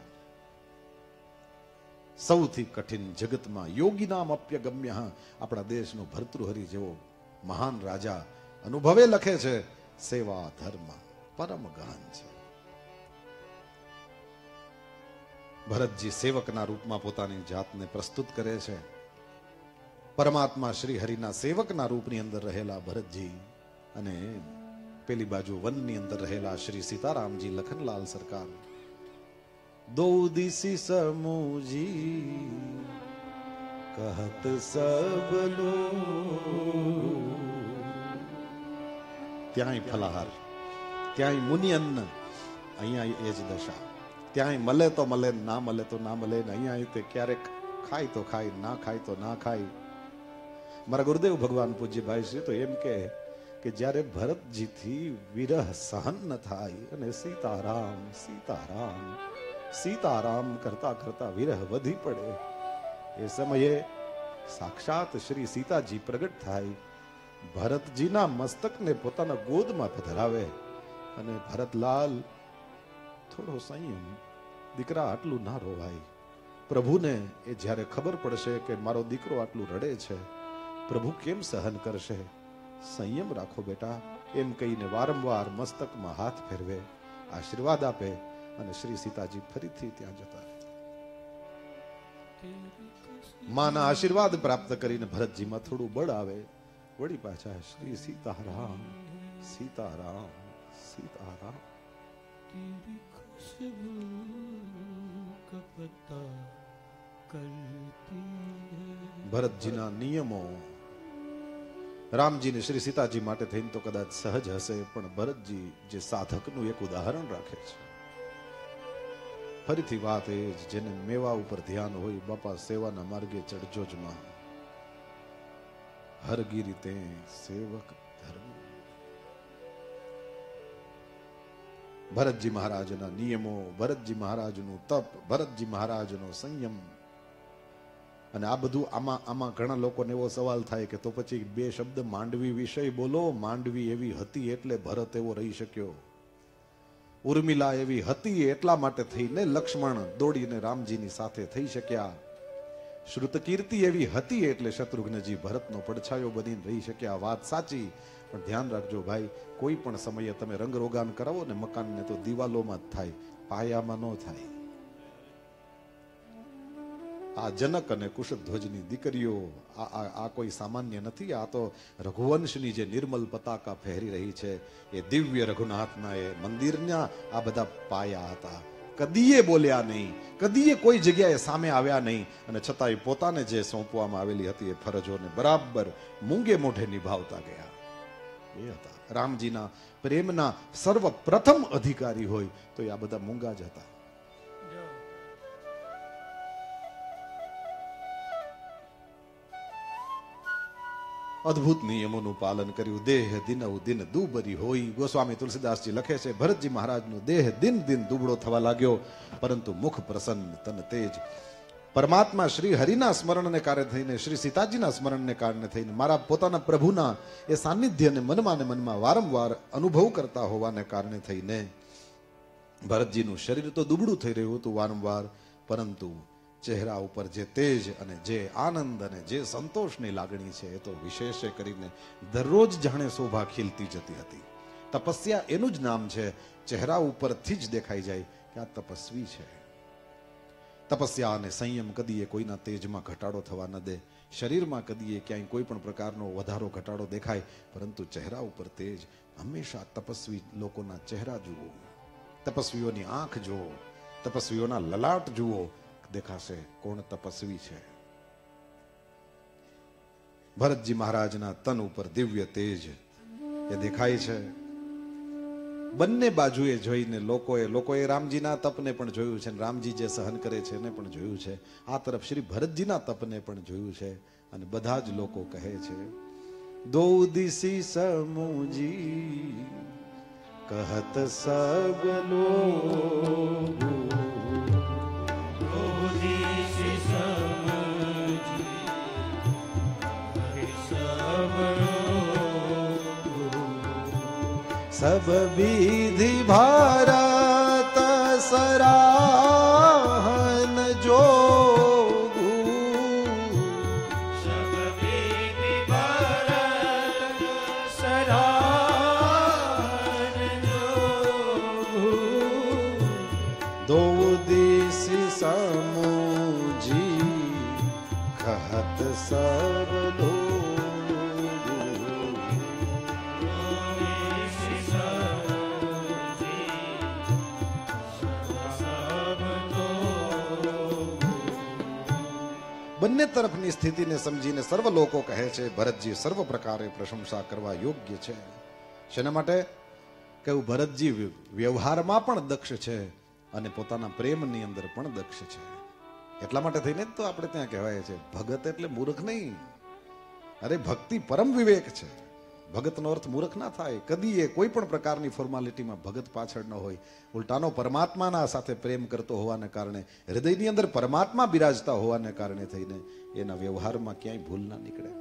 સૌથી કઠિન જગતમાં યોગીનામ અપ્યગમ્ય, આપણા દેશનો ભર્તૃહરિ જેવો મહાન રાજા અનુભવે લખે છે, સેવા ધર્મ પરમ ગહન છે. ભરતજી સેવકના રૂપમાં પોતાની જાતને પ્રસ્તુત કરે છે. પરમાત્મા શ્રી હરિના સેવકના રૂપની અંદર રહેલા ભરતજી અને પેલી બાજુ વનની અંદર રહેલા શ્રી સીતારામજી લખનલાલ સરકાર, દો દિશી સમૂજી કહત સબનો, ત્યાંય ફલાહાર, ત્યાંય મુનિ અન્ન, અહીંયા એ જ દશા. ત્યાંય મળે તો મળે, ના મળે તો ના મળે. અહીંયા તે ક્યારેક ખાય તો ખાય, ના ખાય તો ના ખાય. મારા ગુરુદેવ ભગવાન પૂજ્યભાઈ શ્રી તો એમ કે જ્યારે ભરતજીથી વિરહ સહન ન થાય અને સીતારામ સીતારામ સીતારામ કરતા કરતા વિરહ વધી પડે, એ સમયે સાક્ષાત શ્રી સીતાજી પ્રગટ થાય, ભરતજીના મસ્તકને પોતાના ગોદમાં પધરાવે અને ભરતલાલ થોડો સંયમ, દીકરા આટલું ના રોવાય. પ્રભુને એ જ્યારે ખબર પડશે કે મારો દીકરો આટલું રડે છે, પ્રભુ કેમ સહન કરશે, સંયમ રાખો બેટા, એમ કહીને વારંવાર મસ્તકમાં હાથ ફેરવે, આશીર્વાદ આપે અને શ્રી સીતાજી ફરીથી ત્યાં જતા રહે. માના આશીર્વાદ પ્રાપ્ત કરીને ભરતજીમાં થોડું બળ આવે, વળી પાછા શ્રી સીતારામ સીતારામ સીતારામ. ભરતજીના નિયમો રામજીને શ્રી સીતાજી માટે થઈને તો કદાચ સહજ હશે, પણ ભરતજી જે સાધકનું એક ઉદાહરણ રાખે છે. ફરીથી વાત એ જ, જેને મેવા ઉપર ધ્યાન હોય, બાપા સેવાના માર્ગે ચડજો જ માં. હરગીરી તે સેવક ધર્મ. ભરતજી મહારાજના નિયમો, ભરતજી મહારાજનું તપ, ભરતજી મહારાજનો સંયમ. અને આ બધું આમાં ઘણા લોકોને એવો સવાલ થાય કે તો પછી બે શબ્દ માંડવી વિષય બોલો. માંડવી એવી હતી એટલે ભરત એવો રહી શક્યો. ઉર્મિલા એવી હતી એટલા માટે થઈને લક્ષ્મણ દોડીને રામજીની સાથે થઈ શક્યા. શ્રુતકીર્તિ એવી હતી એટલે શત્રુઘ્નજી ભરતનો પડછાયો બનીને રહી શક્યા. વાત સાચી, પણ ધ્યાન રાખજો ભાઈ, કોઈ પણ સમયે તમે રંગરોગાન કરાવો ને મકાનને તો દિવાલોમાં જ થાય, પાયામાં ન થાય. આ જનક અને કુશધ્વજની દીકરીઓ આ કોઈ સામાન્ય નથી. આ તો રઘુવંશની જે નિર્મલ પતાકા ફહેરી રહી છે, એ દિવ્ય રઘુનાથના એ મંદિરના આ બધા પાયા હતા. કદીએ બોલ્યા નહીં, કદીએ કોઈ જગ્યાએ સામે આવ્યા નહીં, અને છતાંય પોતાને જે સોંપવામાં આવેલી હતી એ ફરજોને બરાબર મૂંગે મોઢે નિભાવતા ગયા. એ હતા રામજીના પ્રેમના સર્વપ્રથમ અધિકારી હોય તો એ આ બધા મૂંગા જ હતા. અદ્ભુત નિયમોનું પાલન કર્યું. દેહ દિનવ દિન દુબરી હોય. ગોસ્વામી તુલસીદાસજી લખે છે, ભરતજી મહારાજનો દેહ દિન દિન દુબળો થવા લાગ્યો, પરંતુ મુખ પ્રસન્ન, તન તેજ. પરમાત્મા શ્રી હરિના સ્મરણને કારણે થઈને, શ્રી સીતાજીના સ્મરણને કારણે થઈને, મારા પોતાના પ્રભુના એ સાનિધ્યને મનમાં ને મનમાં વારંવાર અનુભવ કરતા હોવાને કારણે થઈને ભરતજીનું શરીર તો દુબળું થઈ રહ્યું હતું વારંવાર, પરંતુ ચહેરા ઉપર જે તેજ અને જે આનંદ અને જે સંતોષની લાગણી છે, એ તો વિશેષ કરીને દરરોજ જાણે શોભા ખીલતી જતી હતી. તપસ્યા એનું જ નામ છે. ચહેરા ઉપરથી જ દેખાઈ જાય કે આ તપસ્વી છે. તપસ્યા અને સંયમ કદીએ કોઈના તેજમાં ઘટાડો થવા ન દે. શરીરમાં કદીએ ક્યાંય કોઈ પણ પ્રકારનો વધારો ઘટાડો દેખાય, પરંતુ ચહેરા ઉપર તેજ. હંમેશા તપસ્વી લોકોના ચહેરા જુઓ, તપસ્વીઓની આંખ જુઓ, તપસ્વીઓના લલાટ જુઓ, દેખાશે કોણ તપસ્વી છે. ભરતજી મહારાજના તન ઉપર દિવ્ય તેજ એ દેખાય છે. બંને બાજુએ જોઈને લોકોએ રામજીના તપને પણ જોયું છે, રામજી જે સહન કરે છે એને પણ જોયું છે. આ તરફ શ્રી ભરતજીના તપને પણ જોયું છે. અને બધા જ લોકો કહે છે, દો દિશી સમૂજી કહત સબ લોગ, सब विधि भारत सराहन जोगु, सब विधि भारत सराहन जोगु, दो दिश समूजी कहत सब लोग. બંને તરફની સ્થિતિને સમજીને સર્વ લોકો કહે છે ભરતજી સર્વ પ્રકારે પ્રશંસા કરવા યોગ્ય છે. શેના માટે? કે ભરતજી વ્યવહારમાં પણ દક્ષ છે અને પોતાના પ્રેમની અંદર પણ દક્ષ છે. એટલા માટે થઈને જ તો આપણે ત્યાં કહેવાય છે ભગત એટલે મૂર્ખ નહીં. અરે ભક્તિ પરમ વિવેક છે. ભગતનો અર્થ મૂર્ખ ના થાય કદી. એ કોઈ પણ પ્રકારની ફોર્માલિટીમાં ભગત પાછળ ન હોય. ઉલટાનો પરમાત્માના સાથે પ્રેમ કરતો હોવાને કારણે, હૃદયની અંદર પરમાત્મા બિરાજતા હોવાને કારણે થઈને એના વ્યવહારમાં ક્યાંય ભૂલ ના નીકળે.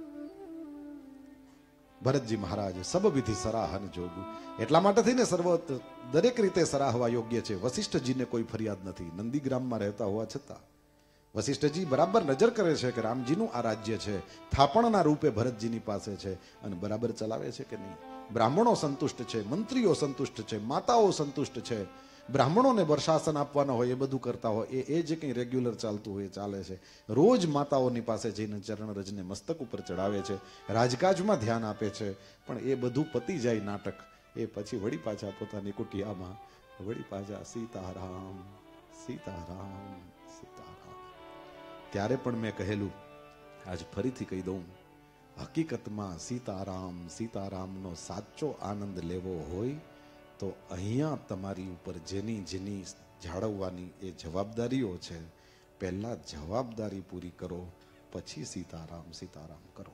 ભરતજી મહારાજ સબ વિધિ સરાહન જોગું. એટલા માટે થઈને દરેક રીતે સરાહવા યોગ્ય છે. વશિષ્ઠજીને કોઈ ફરિયાદ નથી. નંદીગ્રામમાં રહેતા હોવા છતાં વશિષ્ઠજી બરાબર નજર કરે છે કે રામજીનું આ રાજ્ય છે, થાપણના રૂપે ભરતજીની પાસે છે અને બરાબર ચલાવે છે કે નહીં. બ્રાહ્મણો સંતુષ્ટ છે, મંત્રીઓ સંતુષ્ટ છે, માતાઓ સંતુષ્ટ છે. બ્રાહ્મણોને વર્ષાસન આપવાના હોય એ બધું કરતા હોય એ જે કંઈ રેગ્યુલર ચાલતું હોય એ ચાલે છે. રોજ માતાઓની પાસે જઈને ચરણ રજને મસ્તક ઉપર ચડાવે છે, રાજકાજમાં ધ્યાન આપે છે. પણ એ બધું પતી જાય નાટક, એ પછી વળી પાછા પોતાની કુટિયામાં વળી પાછા સીતારામ સીતારામ સીતારામ. ત્યારે પણ મેં કહેલું, આજ ફરીથી કહી દઉં, હકીકતમાં સીતારામ સીતારામનો સાચો આનંદ લેવો હોય તો અહીંયા તમારી ઉપર જેની જાળવવાની એ જવાબદારીઓ છે, પહેલા જવાબદારી પૂરી કરો, પછી સીતારામ સીતારામ કરો.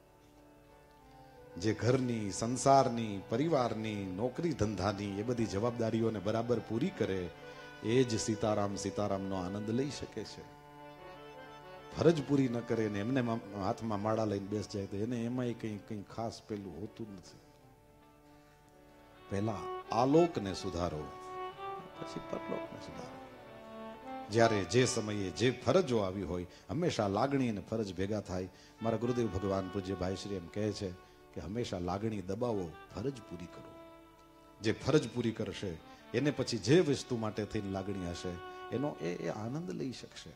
જે ઘરની, સંસારની, પરિવારની, નોકરી ધંધાની એ બધી જવાબદારીઓને બરાબર પૂરી કરે એ જ સીતારામ સીતારામનો આનંદ લઈ શકે છે. ફરજ પૂરી ન કરે ને એમને હાથમાં માળા લઈને બેસ જાય તો એને એમાં કંઈ ખાસ પેલું હોતું નથી. પહેલા આલોકને સુધારો, પછી પરલોકને સુધારો. જ્યારે જે સમયે જે ફરજો આવી હોય હંમેશા લાગણી અને ફરજ ભેગા થાય. મારા ગુરુદેવ ભગવાન પૂજ્ય ભાઈ શ્રી એમ કહે છે કે હંમેશા લાગણી દબાવો, ફરજ પૂરી કરો. જે ફરજ પૂરી કરશે એને પછી જે વસ્તુ માટે થઈને લાગણી હશે એનો એ આનંદ લઈ શકશે.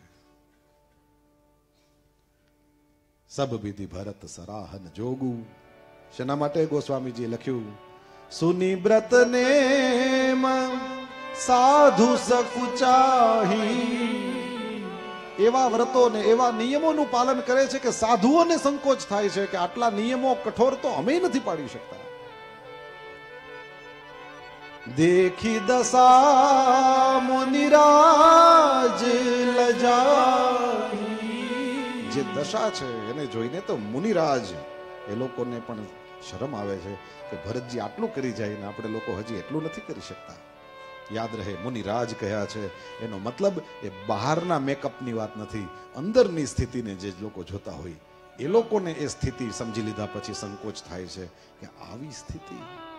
સબ વિધિ ભરત સરાહન જોગુ. શેના માટે ગોસ્વામીજી લખ્યું, સુનિબ્રત ને સાધુ સકુચાહી. એવા વ્રતો ને એવા નિયમોનું પાલન કરે છે કે સાધુઓને સંકોચ થાય છે કે આટલા નિયમો કઠોર તો અમે નથી પાડી શકતા. દેખી દશા મુનિરાજ લજાઈ. જે દશા છે એને જોઈને તો મુનિરાજ એ લોકોને પણ શરમ આવે છે કે ભરતજી આટલું કરી જાય ને આપણે લોકો હજી એટલું નથી કરી શકતા. યાદ રહે, મુનિરાજ કહ્યા છે એનો મતલબ એ બહારના મેકઅપની વાત નથી, અંદરની સ્થિતિને જે લોકો જોતા હોય એ લોકોને એ સ્થિતિ સમજી લીધા પછી સંકોચ થાય છે કે આવી સ્થિતિ.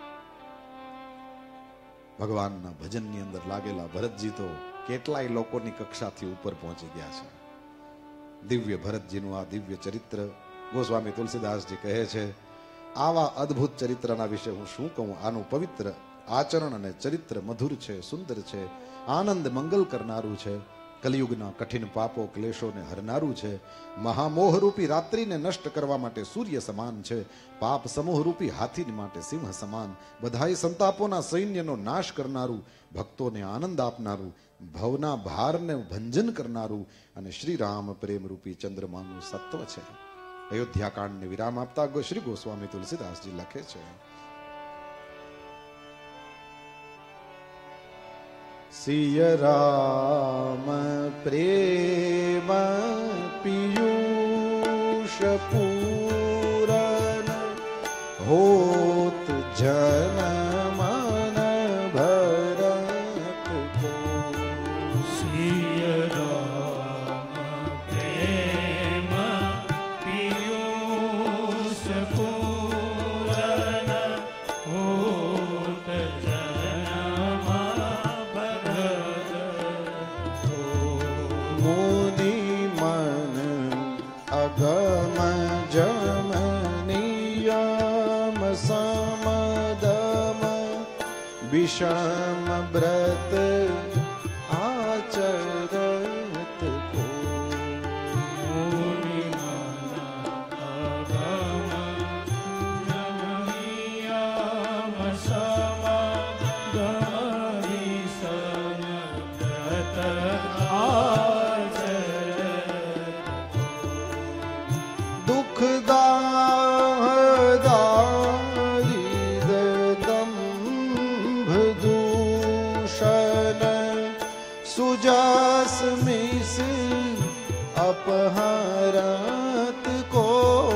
ભગવાનના ભજનની અંદર લાગેલા ભરતજી તો કેટલાય લોકોની કક્ષાથી ઉપર પહોંચી ગયા છે. દિવ્ય ભરતજીનું આ દિવ્ય ચરિત્ર ગોસ્વામી તુલસીદાસજી કહે છે, આવા અદ્ભુત ચરિત્રના વિશે હું શું કહું. આનું પવિત્ર આચરણ અને ચરિત્ર મધુર છે, સુંદર છે, આનંદ મંગલ કરનારું છે, કલિયુગના કઠિન પાપો ક્લેશોને હરનારું છે, મહામોહરૂપી રાત્રિને નષ્ટ કરવા માટે સૂર્ય સમાન છે, પાપ સમૂહરૂપી હાથી માટે સિંહ સમાન, બધાય સંતાપોના સૈન્યનો નાશ કરનારું, ભક્તોને આનંદ આપનારું, ભવના ભારને ભંજન કરનારું અને શ્રી રામ પ્રેમ રૂપી ચંદ્રમાનું સત્વ છે. અયોધ્યાકાંડને વિરામ આપતા શ્રી ગોસ્વામી તુલસીદાસજી લખે છે, સિય રામ પ્રેમ પિયુષ પૂરન હોત જન મન ભરત કો. સિય રામ પ્રેમ પિયુષ પૂરન હોત જનમાં ભરત કો. મુનિ મન અગમ જમ નિયમ સમદમ વિષમ વ્રત આચરત કો. મુનિ મન અગમ નિયમ સમદમ વિષમ વ્રત દુઃખદાયી દંભ દૂષણ સુજસ મિસ અપહરત કો.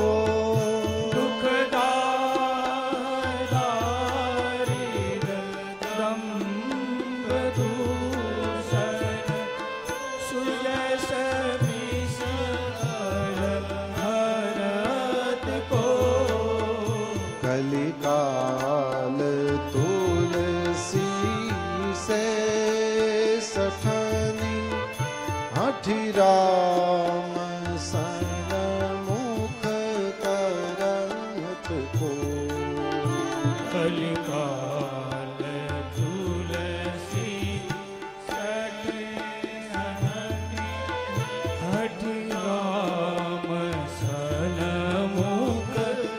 કલિકાલ તુલસી સે સઠની હઠી રામ સન્મુખ કરત કો. કલિકાલ તુલસી હઠ રામ સન્મુખ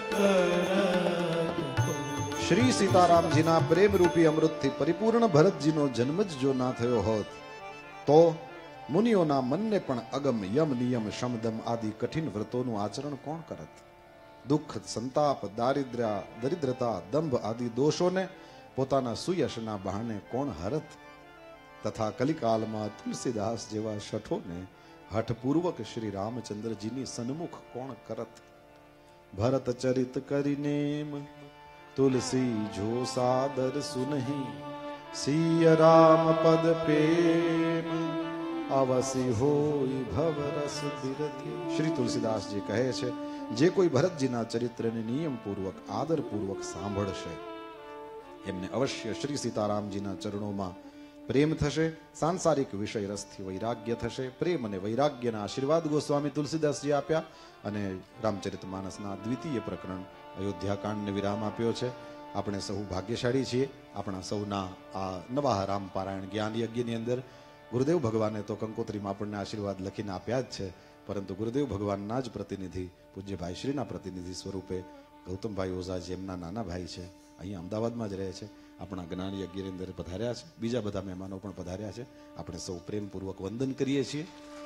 શ્રી સીતારામજીના પ્રેમ રૂપી અમૃતથી પરિપૂર્ણ ભરતજીનો જન્મ જ જો ના થયો હોત તો મુનિઓના મનને પણ અગમ યમ નિયમ શમદમ આદિ કઠિન વ્રતોનું આચરણ કોણ કરત? દુઃખ, સંતાપ, દરિદ્રતા, દંભ આદિ દોષોને પોતાના સુયશના બહાને કોણ હરત? તથા કલિકાલમાં તુલસીદાસ જેવા શઠોને હઠપૂર્વક શ્રી રામચંદ્રજીની સન્મુખ કોણ કરત? ભરત ચરિત કરીને તુલસી જો સાદર સુનહી સિય રામ પદ પ્રેમ અવસી હોય ભવરસ બિરતી. શ્રી તુલસીદાસજી કહે છે, જે કોઈ ભરતજીના ચરિત્રને નિયમપૂર્વક આદરપૂર્વક સાંભળશે એમને અવશ્ય શ્રી સીતારામજીના ચરણોમાં પ્રેમ થશે, સાંસારિક વિષય રસથી વૈરાગ્ય થશે. પ્રેમ અને વૈરાગ્યના આશીર્વાદ ગોસ્વામી તુલસીદાસજી આપ્યા અને રામચરિતમાનસના દ્વિતીય પ્રકરણ અયોધ્યાકાંડને વિરામ આપ્યો છે. આપણે સૌ ભાગ્યશાળી છીએ. આપણા સૌના આ નવા રામ પારાયણ જ્ઞાન યજ્ઞની અંદર ગુરુદેવ ભગવાને તો કંકોત્રીમાં આપણને આશીર્વાદ લખીને આપ્યા જ છે, પરંતુ ગુરુદેવ ભગવાનના જ પ્રતિનિધિ પૂજ્ય ભાઈશ્રીના પ્રતિનિધિ સ્વરૂપે ગૌતમભાઈ ઓઝા જે એમના નાના ભાઈ છે, અહીંયા અમદાવાદમાં જ રહે છે, આપણા જ્ઞાન યજ્ઞની અંદર પધાર્યા છે. બીજા બધા મહેમાનો પણ પધાર્યા છે. આપણે સૌ પ્રેમપૂર્વક વંદન કરીએ છીએ.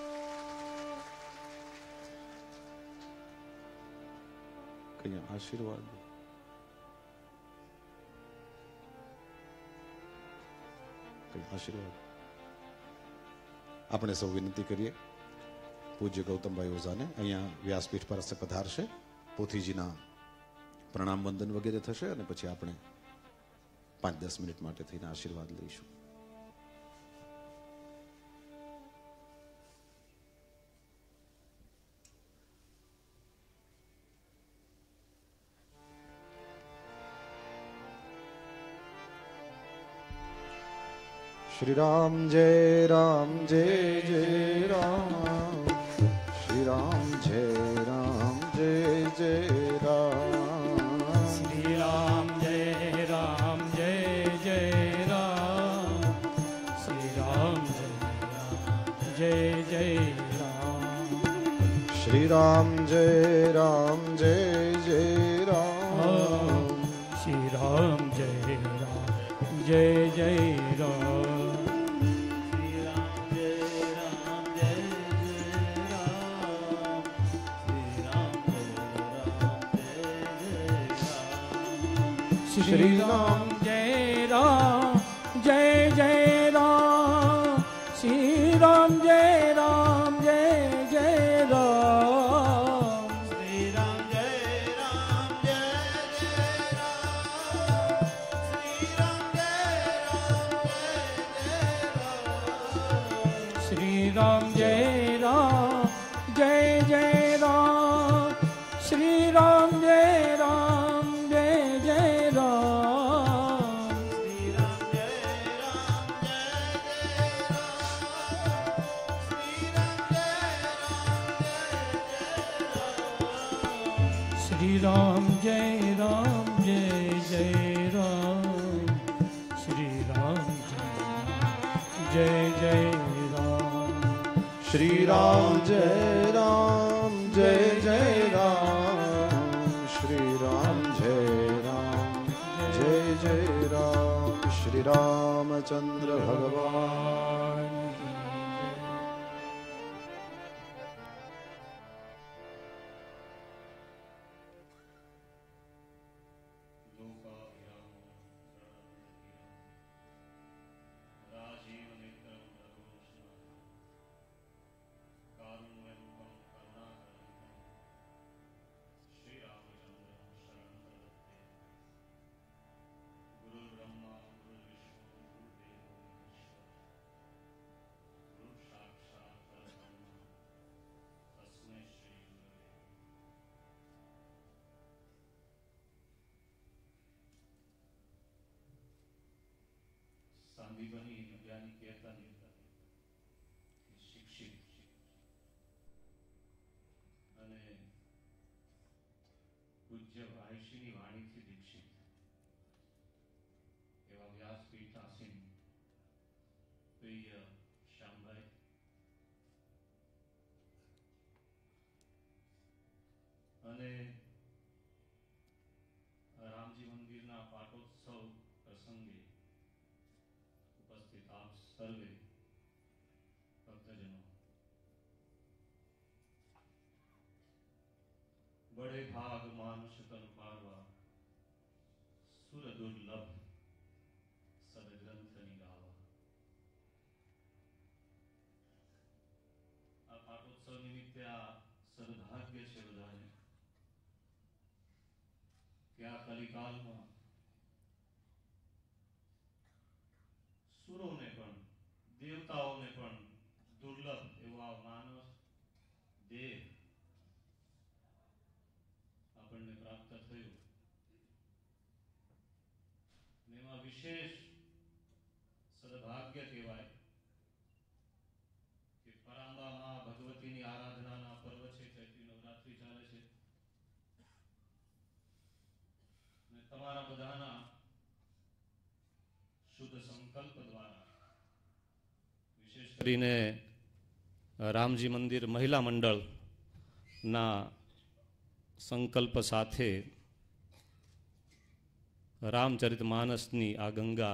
કયા આશીર્વાદ આશીર્વાદ આપણે સૌ વિનંતી કરીએ પૂજ્ય ગૌતમભાઈ ઓઝાને અહીંયા વ્યાસપીઠ પર પધારશે. પોથીજીના પ્રણામ વંદન વગેરે થશે અને પછી આપણે 5-10 મિનિટ માટે થઈને આશીર્વાદ લઈશું. શ્રી રામ જય રામ જય જય રામ. શ્રી રામ જય રામ જય જય રામ. શ્રી રામ જય રામ જય જય રામ. શ્રી રામ જય જય રામ. શ્રી રામ જય રામ જય જય રામ. શ્રી રામ જય રામ જય જય રામ. श्री राम जय राम जय जय राम श्री राम जय राम जय जय राम श्री राम जय राम जय जय राम श्री राम जय राम जय जय राम श्री राम जय राम जय जय राम श्री राम जय राम जय जय राम श्री राम जय राम जय जय राम श्री राम जय राम जय जय राम श्री राम जय राम जय जय राम श्री राम जय राम जय जय राम श्री राम जय राम जय जय राम श्री रामचंद्र भगवान सांदीपनी यानी कहता शिक्षित અને પૂજ્ય ભાઈશ્રીની વાણીથી દીક્ષિત એવા વ્યાસપીઠ આસીન પ્રિય શ્યામભાઈ અને રામજી મંદિરના પાટોત્સવ પ્રસંગે ઉપસ્થિત આપ સર્વે ભક્તજનો, बड़े भाग मानुष तन पारवा सुर दुर्लभ सदग्रंथ निगावा। आ पाटोत्सव निमित्ते आ सद्भाग्य छे बधाने कि आ कलिकाल में सुरो ने पण देवताओं ने पण दुर्लभ एवा मानव देह આપણને પ્રાપ્ત થયું ને એમાં વિશેષ સદભાગ્ય કહેવાય કે પરાંબા માં ભગવતીની આરાધનાના પર્વ છે, ચૈત્રી નવરાત્રી ચાલે છે ને તમારા બધાના શુદ્ધ સંકલ્પ દ્વારા વિશેષ કરીને રામજી મંદિર મહિલા મંડળના સંકલ્પ સાથે રામચરિતમાનસની આ ગંગા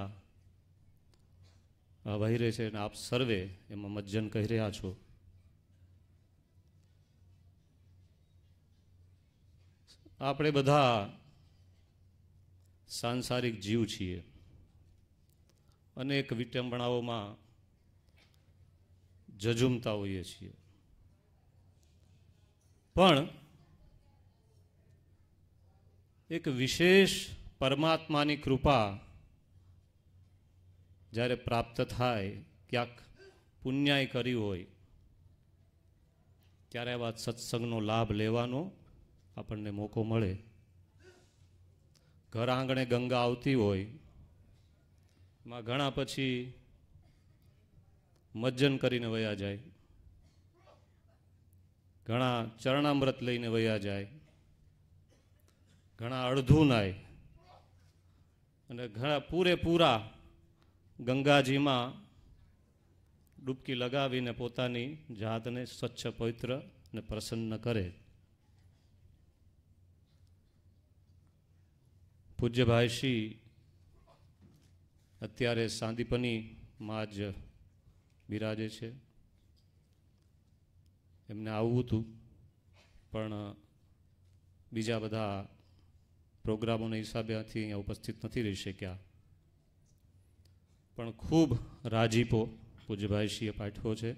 વહી રહી છે અને આપ સર્વે એમાં મજ્જન કહી રહ્યા છો। આપણે બધા સાંસારિક જીવ છીએ, અનેક વિટંબણાઓમાં જજુમતા હોઈએ છીએ, પણ એક વિશેષ પરમાત્માની કૃપા જ્યારે પ્રાપ્ત થાય, ક્યાંક પુણ્યાય કર્યું હોય ત્યારે આવા સત્સંગનો લાભ લેવાનો આપણને મોકો મળે। ઘર આંગણે ગંગા આવતી હોય એમાં ઘણા પછી મજ્જન કરીને વયા જાય, ઘણા ચરણામૃત લઈને વયા જાય, ઘણા અડધું નાય અને ઘણા પૂરેપૂરા ગંગાજીમાં ડૂબકી લગાવીને પોતાની જાતને સ્વચ્છ પવિત્ર અને પ્રસન્ન કરે। પૂજ્યભાઈ શ્રી અત્યારે સાંદીપનીમાં જ બિરાજે છે। એમને આવવું હતું પણ બીજા બધા પ્રોગ્રામોના હિસાબે આથી અહીંયા ઉપસ્થિત નથી રહી શક્યા, પણ ખૂબ રાજીપો પૂજ્યભાઈશ્રીએ પાઠવ્યો છે.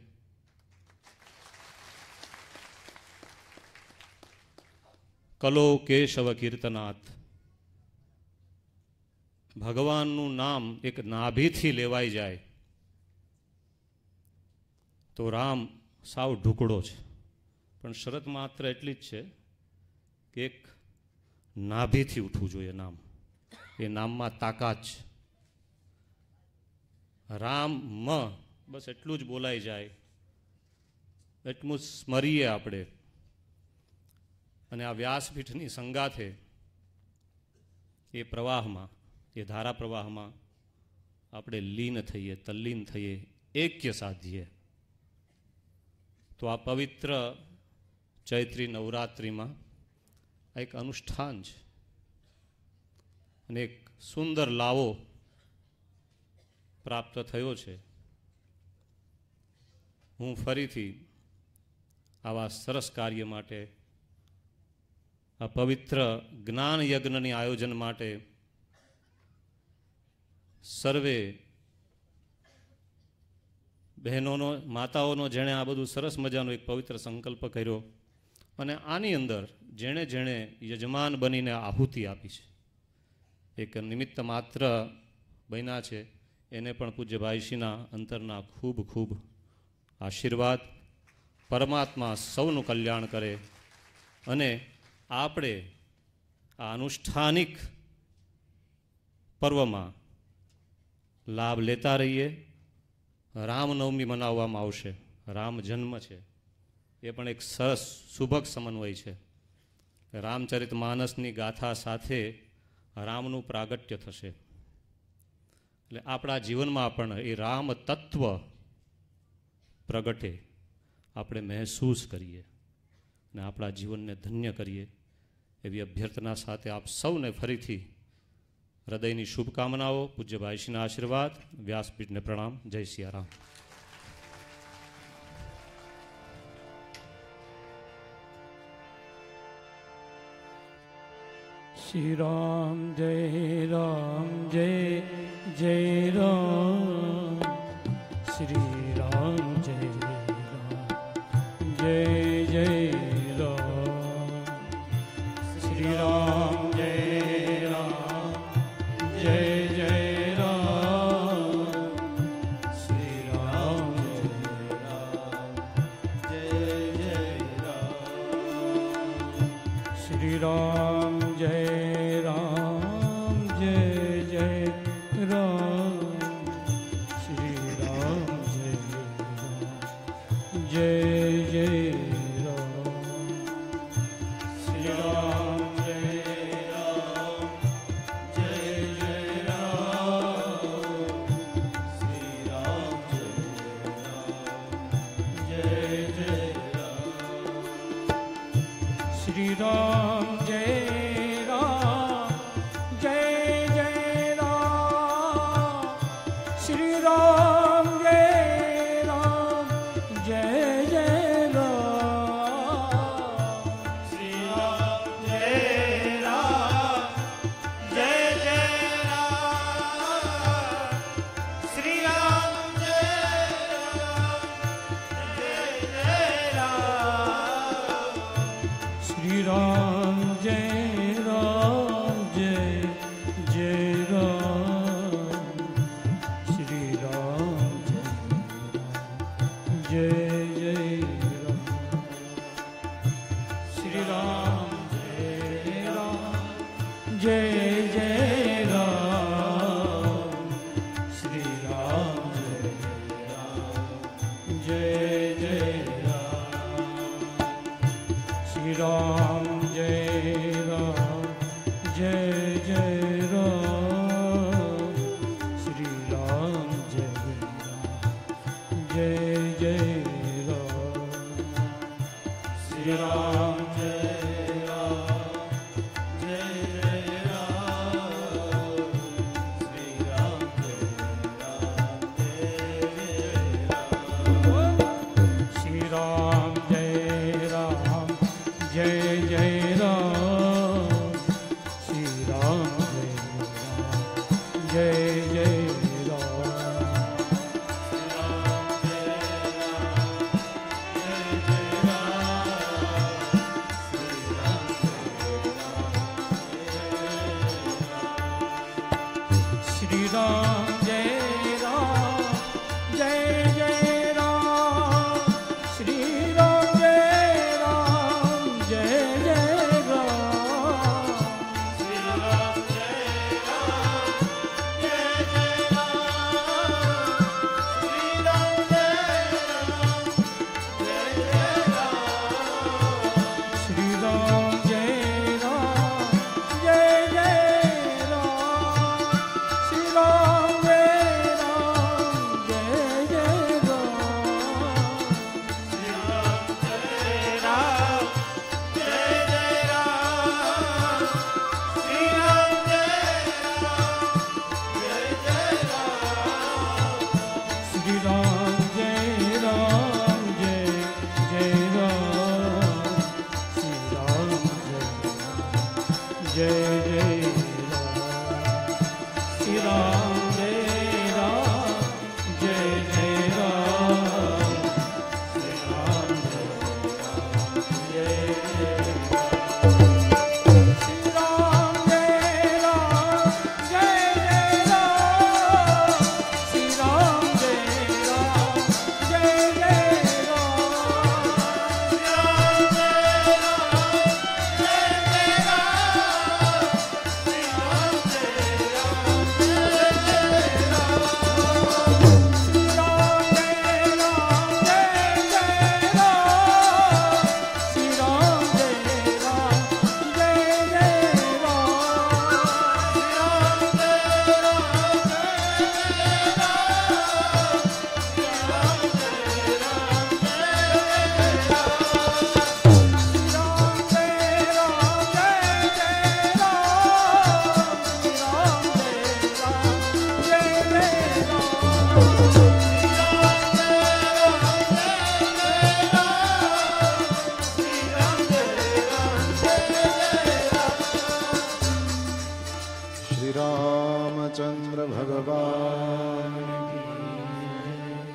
કલો કેશવ કીર્તનાથ. ભગવાનનું નામ એક નાભીથી લેવાઈ જાય તો રામ સાવ ઢુકડો છે, પણ શરત માત્ર એટલી જ છે કે એક નાભીથી ઉઠવું જોઈએ નામ. એ નામમાં તાકાત છે. રામ મ બસ એટલું જ બોલાઈ જાય, એટલું જ સ્મરીએ આપણે. અને આ વ્યાસપીઠની સંગાથે એ પ્રવાહમાં, એ ધારા પ્રવાહમાં આપણે લીન થઈએ, તલ્લીન થઈએ, એક્ય સાધીએ. તો આ પવિત્ર ચૈત્રી નવરાત્રિમાં આ એક અનુષ્ઠાન છે અને એક સુંદર લાવો પ્રાપ્ત થયો છે. હું ફરીથી આવા સરસ કાર્ય માટે, આ પવિત્ર જ્ઞાન યજ્ઞની આયોજન માટે સર્વે બહેનોનો, માતાઓનો જેણે આ બધું સરસ મજાનો એક પવિત્ર સંકલ્પ કર્યો અને આની અંદર જેણે જેણે યજમાન બનીને આહુતિ આપી છે, એક નિમિત્ત માત્ર બન્યા છે, એને પણ પૂજ્ય ભાઈશ્રીના અંતરના ખૂબ ખૂબ આશીર્વાદ. પરમાત્મા સૌનું કલ્યાણ કરે અને આપણે આ અનુષ્ઠાનિક પર્વમાં લાભ લેતા રહીએ. રામનવમી મનાવવામાં આવશે, રામ જન્મ છે, એ પણ એક સરસ શુભક સમન્વય છે. રામચરિત માનસની ગાથા સાથે રામનું પ્રાગટ્ય થશે, એટલે આપણા જીવનમાં પણ એ રામ તત્વ પ્રગટે, આપણે મહેસૂસ કરીએ અને આપણા જીવનને ધન્ય કરીએ એવી અભ્યર્થના સાથે આપ સૌને ફરીથી હૃદયની શુભકામનાઓ, પૂજ્ય ભાઈશ્રીના આશીર્વાદ, વ્યાસપીઠને પ્રણામ. જય સિયારામ. શ્રી રામ જય જય જય રામ. શ્રી રામ જય જય જય રામ. શ્રી રામ જય જય જય રામ. શ્રી રામ જય જય રામ. શ્રી રામ જય રામ જય જય રામ. શ્રી રામ જય જય જય રામ. શ્રી રામ જય રામ જય જય રામ. શ્રી રામ જય જય રામ. શ્રી રામ જય રામ જય જય રામ. શ્રી રામ જય રામ જય જય રામ. શ્રી રામ જય રામ જય જય રામ. શ્રી રામ જય શ્રી રામ જય જય જય રામ. શ્રી રામ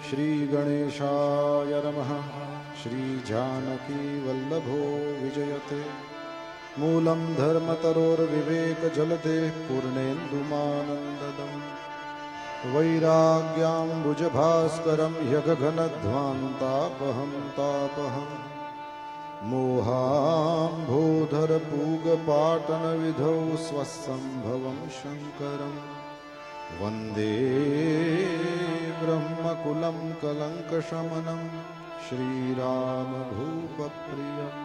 श्री गणेशाय नमः। श्री जानकी वल्लभो विजयते मूलं धर्मतरोर्विवेकजलधेः पूर्णेन्दुमानन्ददम् वैराग्याम्बुजभास्करं ह्यगगनध्वान्तापहं तापहं मोहाम्भोधरपूगपाटनविधौ स्वसम्भवं शङ्करं वन्दे ब्रह्मकुलं कलङ्कशमनं श्रीरामभूपप्रियम्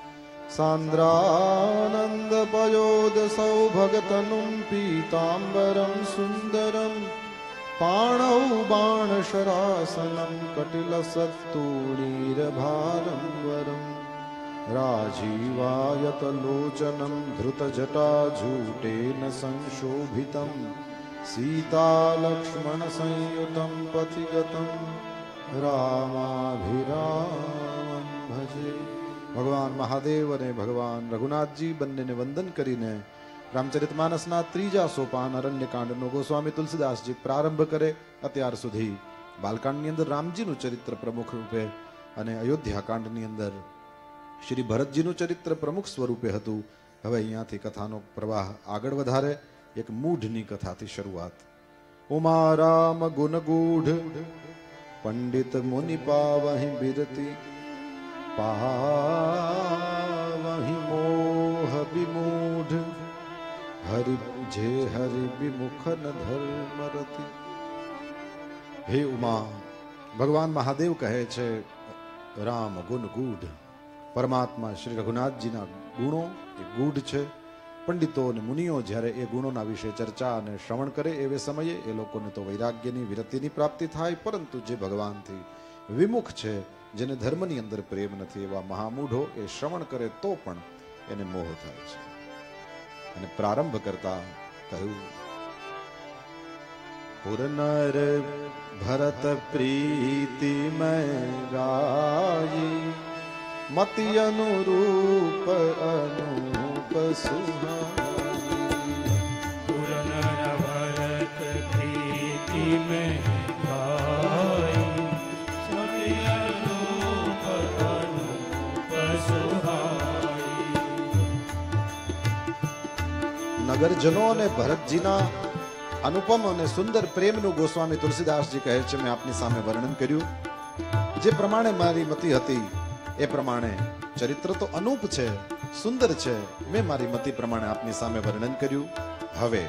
सान्द्रानन्दपयोदसौभगतनुं पीताम्बरं सुन्दरं पाणौ बाणशरासनं कटिलसत्तूणीरभारं वरं राजीवायतलोचनं धृतजटाजूटेन संशोभितं सीतालक्ष्मणसंयुतं पथिगतं रामाभिरामं भजे। ભગવાન મહાદેવ અને ભગવાન રઘુનાથજી બંનેને વંદન કરીને રામચરિતમાનસના ત્રીજા સોપાન અરણ્યકાંડનો ગોસ્વામી તુલસીદાસજી પ્રારંભ કરે. અત્યાર સુધી બાલકાંડની અંદર રામજીનું ચરિત્ર પ્રમુખ રૂપે અને અયોધ્યાકાંડની અંદર શ્રી ભરતજીનું ચરિત્ર પ્રમુખ સ્વરૂપે હતું. હવે અહીંયાથી કથાનો પ્રવાહ આગળ વધારે એક મૂઢની કથાથી શરૂઆત. ઉમા રામ ગુણગૂઢ પંડિત મુનિ પાવહિ બિરતી पावहि मोह विमूढ़ हरि जे हरि विमुख न धर्म रति। हे उमा, भगवान महादेव कहे छे राम गुण गूढ़. परमात्मा श्री रघुनाथजीना गुणो એ ગૂઢ છે. પંડિતો અને મુનિઓ જ્યારે એ ગુણોના વિશે ચર્ચા અને શ્રવણ કરે એવે સમયે એ લોકોને તો વૈરાગ્યની વિરતિની પ્રાપ્તિ થાય, પરંતુ જે ભગવાનથી વિમુખ છે, જેને ધર્મની અંદર પ્રેમ નથી, એવા મહામૂઢો એ શ્રવણ કરે તો પણ એને મોહ થાય છે. અને પ્રારંભ કરતા કહ્યું, પુરનર ભરત પ્રીતિ મેં ગાઈ મતિ અનુરૂપ અનુપ સુહાઈ. પુરનર ભરત પ્રીતિ મેં ગાઈ નગરજનો અને ભરતજીના અનુપમ અને સુંદર પ્રેમનું ગોસ્વામી તુલસીદાસજી કહે છે, મેં આપની સામે વર્ણન કર્યું. જે પ્રમાણે મારી મતિ હતી એ પ્રમાણે ચરિત્ર તો અનુપ છે, સુંદર છે. મેં મારી મતિ પ્રમાણે આપની સામે વર્ણન કર્યું. હવે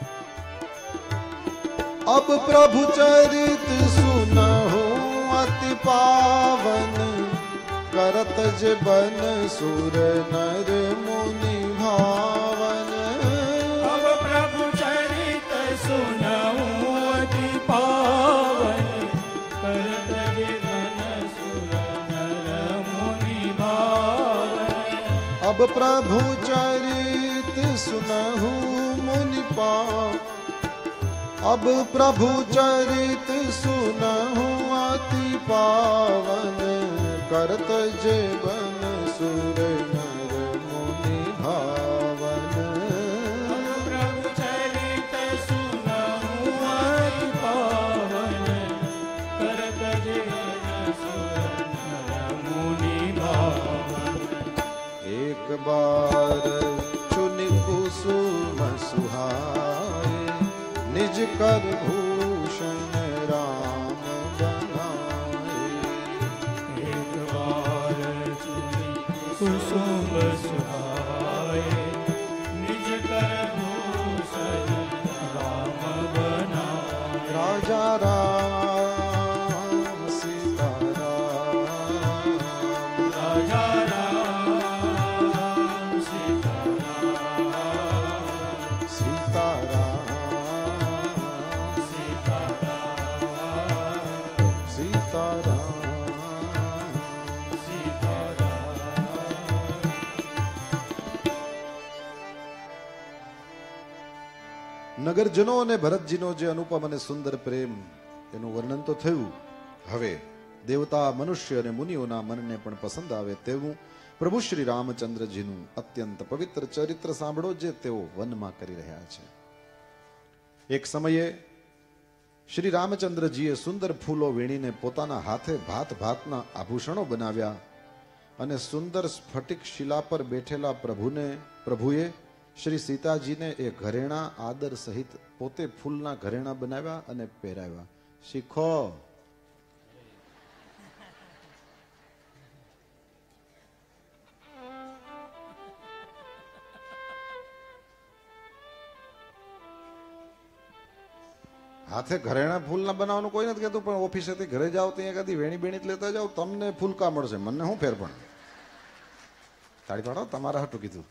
અબ પ્રભુ ચરિત સુનહુ અતિ પાવન કરત જ બન સુર નર મુનિ ભાવન. अब प्रभु चरित सुनऊं अति पावन करत जीवन सुर नर मुनि भावन. अब प्रभु चरित सुनहु मुनि पावन. अब प्रभु चरित सुनहु अति पावन करत जीवन सुर नर मुनि भावन. प्रभु चरित सुनऊं अति पावन करत जीवन सुर नर मुनि भावन. एक बार चुनि कुसुम सुहाए निज कर भूषण राम बनाए. एक बार चुनी कुसुम सुहाए निज कर भूषण राम बनाए. राजा राम सीता राम. राजा राम सीता राम. सीता राम सीता राम. सीता राम. सीता राम. નગરજનો અને ભરતજીનો જે અનુપમ અને સુંદર પ્રેમ એનું વર્ણન તો થયું. હવે દેવતા, મનુષ્ય અને મુનિઓના મનને પણ પસંદ આવે તેવું પ્રભુ શ્રી રામચંદ્રજીનું અત્યંત પવિત્ર ચરિત્ર સાંભળો, જે તેઓ વનમાં કરી રહ્યા છે. એક સમયે શ્રી રામચંદ્રજીએ સુંદર ફૂલો વીણીને પોતાના હાથે ભાત ભાતના આભૂષણો બનાવ્યા અને સુંદર સ્ફટિક શિલા પર બેઠેલા પ્રભુએ શ્રી સીતાજીને એ ઘરેણા આદર સહિત પોતે ફૂલના ઘરેણા બનાવ્યા અને પહેરાવ્યા. શીખો. હાથે ઘરેણા ફૂલના બનાવવાનું કોઈ નથી કહેતું, પણ ઓફિસેથી ઘરે જાઓ ત્યાં કદી વેણી બેણી લેતા જાઓ, તમને ફૂલકા મળશે, મને શું ફેર પણ. તાળી પાડો, તમારા હાટું કીધું.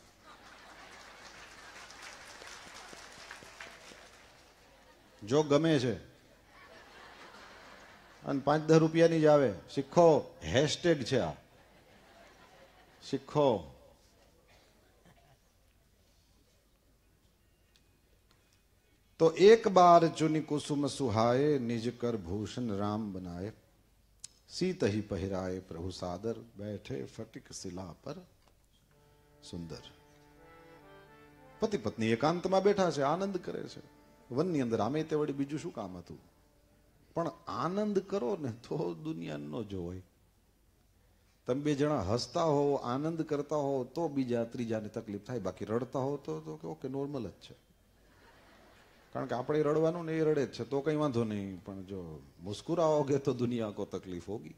જો ગમે છે અને 5-10 રૂપિયાની જ આવે, શીખો. હેશટેગ છે આ, શીખો. તો એક બાર ચુની કુસુમ સુહાય, નિજ કર ભૂષણ રામ બનાય. સીત ही પહેરાય પ્રભુ સાદર, બેઠે ફટિક શિલા પર સુંદર. પતિ પત્ની એકાંતમાં બેઠા છે, આનંદ કરે છે વનની અંદર. આમે તે વળી બીજું શું કામ હતું, પણ આનંદ કરો ને તો દુનિયા ન જોવાય. તમે બે જણા હસતા હો, આનંદ કરતા હો તો બીજા ત્રીજાને તકલીફ થાય, બાકી રડતા હો તો ઓકે નોર્મલ જ છે. કારણ કે આપણે રડવાનું ને એ રડે જ છે તો કઈ વાંધો નહીં, પણ જો મુસ્કુરાઓગે તો દુનિયા કો તકલીફ હોગી.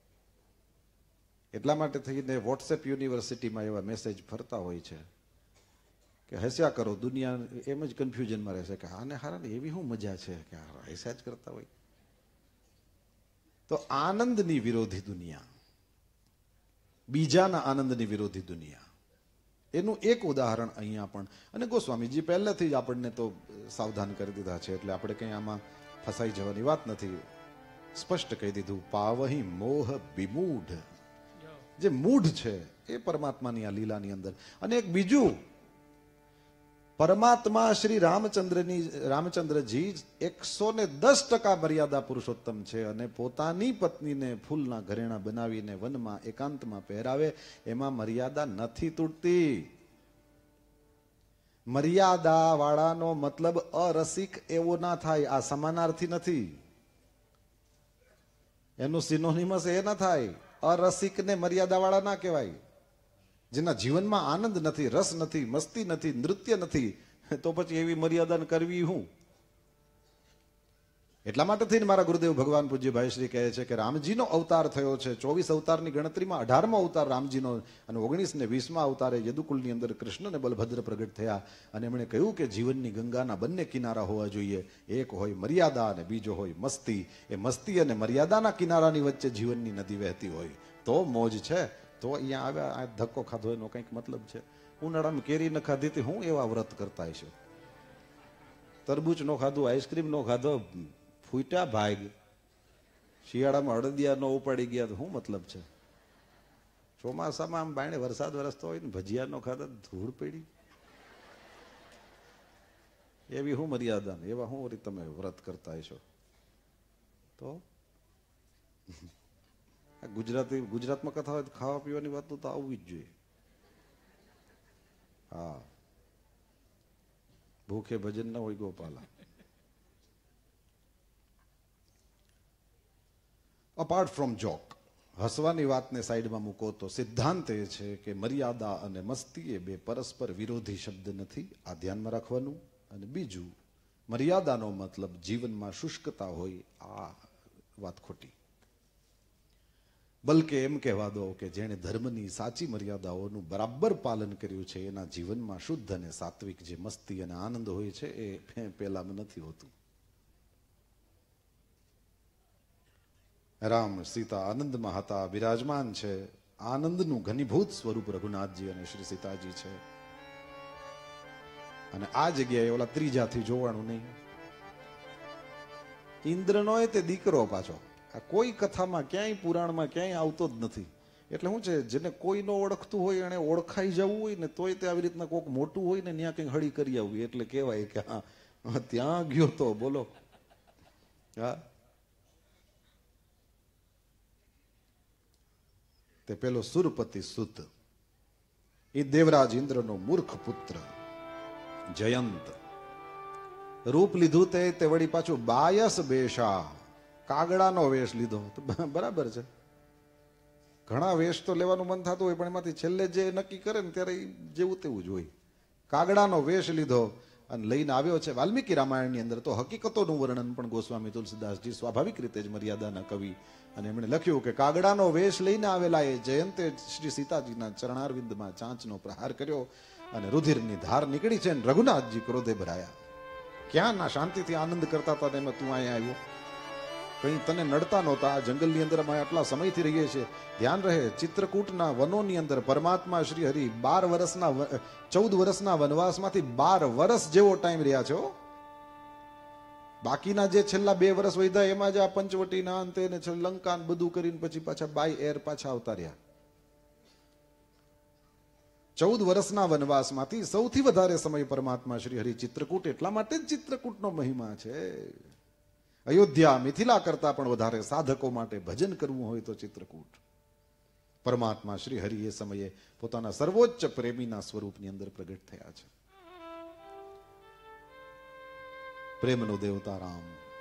એટલા માટે થઈને વોટ્સએપ યુનિવર્સિટીમાં એવા મેસેજ ફરતા હોય છે કે હસ્યા કરો, દુનિયા એમ જ કન્ફ્યુઝનમાં રહેશે કે આને હારાને એવી શું મજા છે કે હસ્યા જ કરતા હોય. તો આનંદની વિરોધી દુનિયા, બીજાના આનંદની વિરોધી દુનિયા, એનું એક ઉદાહરણ અહીંયા પણ. અને ગોસ્વામીજી પહેલેથી જ આપણને તો સાવધાન કરી દીધા છે, એટલે આપણે કંઈ આમાં ફસાઈ જવાની વાત નથી. સ્પષ્ટ કહી દીધું, પાવહી મોહ વિમૂઢ. જે મૂઢ છે એ પરમાત્માની આ લીલાની અંદર. અને એક બીજું, પરમાત્મા શ્રી રામચંદ્રજી 110% મર્યાદા પુરુષોત્તમ છે, અને પોતાની પત્નીને ફૂલના ઘરેણા બનાવીને વનમાં એકાંતમાં પહેરાવે, એમાં મર્યાદા નથી તૂટતી. મર્યાદા વાળાનો મતલબ અરસિક એવો ના થાય, આ સમાનાર્થી નથી. એનું સિનોનિમસ એ ના થાય. અરસિકને મર્યાદા વાળા ના કહેવાય. જેના જીવનમાં આનંદ નથી, રસ નથી, મસ્તી નથી, નૃત્ય નથી, તો પછી એવી મર્યાદા કરવી હું. એટલા માટે થઈને મારા ગુરુદેવ ભગવાન પૂજ્ય ભાઈશ્રી કહે છે કે રામજીનો અવતાર થયો છે. 24 અવતારની ગણતરીમાં 18મો અવતાર રામજીનો, અને 19 ને 20મા અવતારે યદુકુલની અંદર કૃષ્ણ ને બલભદ્ર પ્રગટ થયા. અને એમણે કહ્યું કે જીવનની ગંગાના બંને કિનારા હોવા જોઈએ, એક હોય મર્યાદા અને બીજો હોય મસ્તી. એ મસ્તી અને મર્યાદાના કિનારાની વચ્ચે જીવનની નદી વહેતી હોય તો મોજ છે. તો અહીંયા આવ્યા, આ ધક્કો ખાધો એનો કંઈક મતલબ છે. ઉનાળામાં કેરી ન ખાધી તે હું એવા વ્રત કરતા હશો. તરબૂચ નો ખાધું, આઈસ્ક્રીમ નો ખાધો, ફૂટ્યા ભાગ. શિયાળામાં અડદિયા નો ઉપાડી ગયા તો શું મતલબ છે? ચોમાસામાં આમ બાયણે વરસાદ વરસતો હોય ને ભજીયા નો ખાધા ધૂળ પડી, એવી શું મર્યાદા ને એવા શું તમે વ્રત કરતા હશો? તો ગુજરાતમાં કથા હોય ખાવા પીવાની વાત તો આવવી જ જોઈએ. હા, ભૂખે ભજન ના હોય ગોપાલા. અપાર્ટ ફ્રોમ જોક, હસવાની વાતને સાઈડમાં મૂકો તો સિદ્ધાંત એ છે કે મર્યાદા અને મસ્તી એ બે પરસ્પર વિરોધી શબ્દ નથી. આ ધ્યાનમાં રાખવાનું. અને બીજું, મર્યાદાનો મતલબ જીવનમાં શુષ્કતા હોય, આ વાત ખોટી. બલકે એમ કહેવા દો કે જેણે ધર્મની સાચી મર્યાદાઓનું બરાબર પાલન કર્યું છે એના જીવનમાં શુદ્ધ અને સાત્વિક જે મસ્તી અને આનંદ હોય છે એ પેલામાં નથી હોતું. રામ સીતા આનંદમાં હતા, બિરાજમાન છે. આનંદનું ઘનીભૂત સ્વરૂપ રઘુનાથજી અને શ્રી સીતાજી છે. અને આ જગ્યાએ ઓલા ત્રીજાથી જોવાનું નહીં. ઇન્દ્રનો તે દીકરો પાછો કોઈ કથામાં ક્યાંય પુરાણમાં ક્યાંય આવતો જ નથી. એટલે શું છે, જેને કોઈ ન ઓળખતું હોય એને ઓળખાઈ જવું હોય ને તોય તે આવી રીતના કોઈક મોટું હોય ને ત્યાં કંઈક હળી કરી આવવી, એટલે કહેવાય કે હા ત્યાં ગયો તો બોલો. હા, તે પેલો સુરપતિ સુત, એ દેવરાજ ઇન્દ્રનો મૂર્ખ પુત્ર જયંત. રૂપ લીધું તે વળી પાછું બાયસ બેશા, કાગડાનો વેશ લીધો. તો બરાબર છે, ઘણા વેશ તો લેવાનું મન થતું હોય, પણ એમાંથી છેલ્લે જે નક્કી કરે ને ત્યારે જેવું તેવું જ હોય. કાગડાનો વેશ લીધો અને લઈને આવ્યો છે. વાલ્મીકી રામાયણની અંદર તો હકીકતોનું વર્ણન પણ ગોસ્વામી તુલસીદાસજી સ્વાભાવિક રીતે જ મર્યાદાના કવિ, અને એમણે લખ્યું કે કાગડાનો વેશ લઈને આવેલા એ જયંતે શ્રી સીતાજીના ચરણારવિંદમાં ચાંચનો પ્રહાર કર્યો અને રુધિરની ધાર નીકળી છે. રઘુનાથજી ક્રોધે ભરાયા. ક્યાં ના શાંતિથી આનંદ કરતા હતા ને એમાં તું અહીંયા આવ્યો? કઈ તને નડતા નહોતા? આ જંગલની અંદર અમે આટલા સમયથી રહીએ છીએ. ધ્યાન રહે, ચિત્રકૂટના વનોની અંદર પરમાત્મા શ્રી હરિ 14 વર્ષના વનવાસમાંથી 12 વર્ષ જેવો ટાઈમ રહ્યા છે. બાકીના જે છેલ્લા 2 વર્ષ વધ્યા એમાં જ આ પંચવટીના અંતે ને લંકા બધું કરીને પછી પાછા બાય એર પાછા આવતા રહ્યા. 14 વર્ષના વનવાસમાંથી સૌથી વધારે સમય પરમાત્મા શ્રી હરિ ચિત્રકૂટ. એટલા માટે જ ચિત્રકૂટનો મહિમા છે. અયોધ્યા મિથિલા કરતા પણ વધારે સાધકો માટે ભજન કરવું હોય તો ચિત્રકૂટ. પરમાત્મા શ્રી હરિ એ સમયે પોતાના સર્વોચ્ચ પ્રેમીના સ્વરૂપની અંદર પ્રગટ થયા છે. પ્રેમનો દેવતા રામ,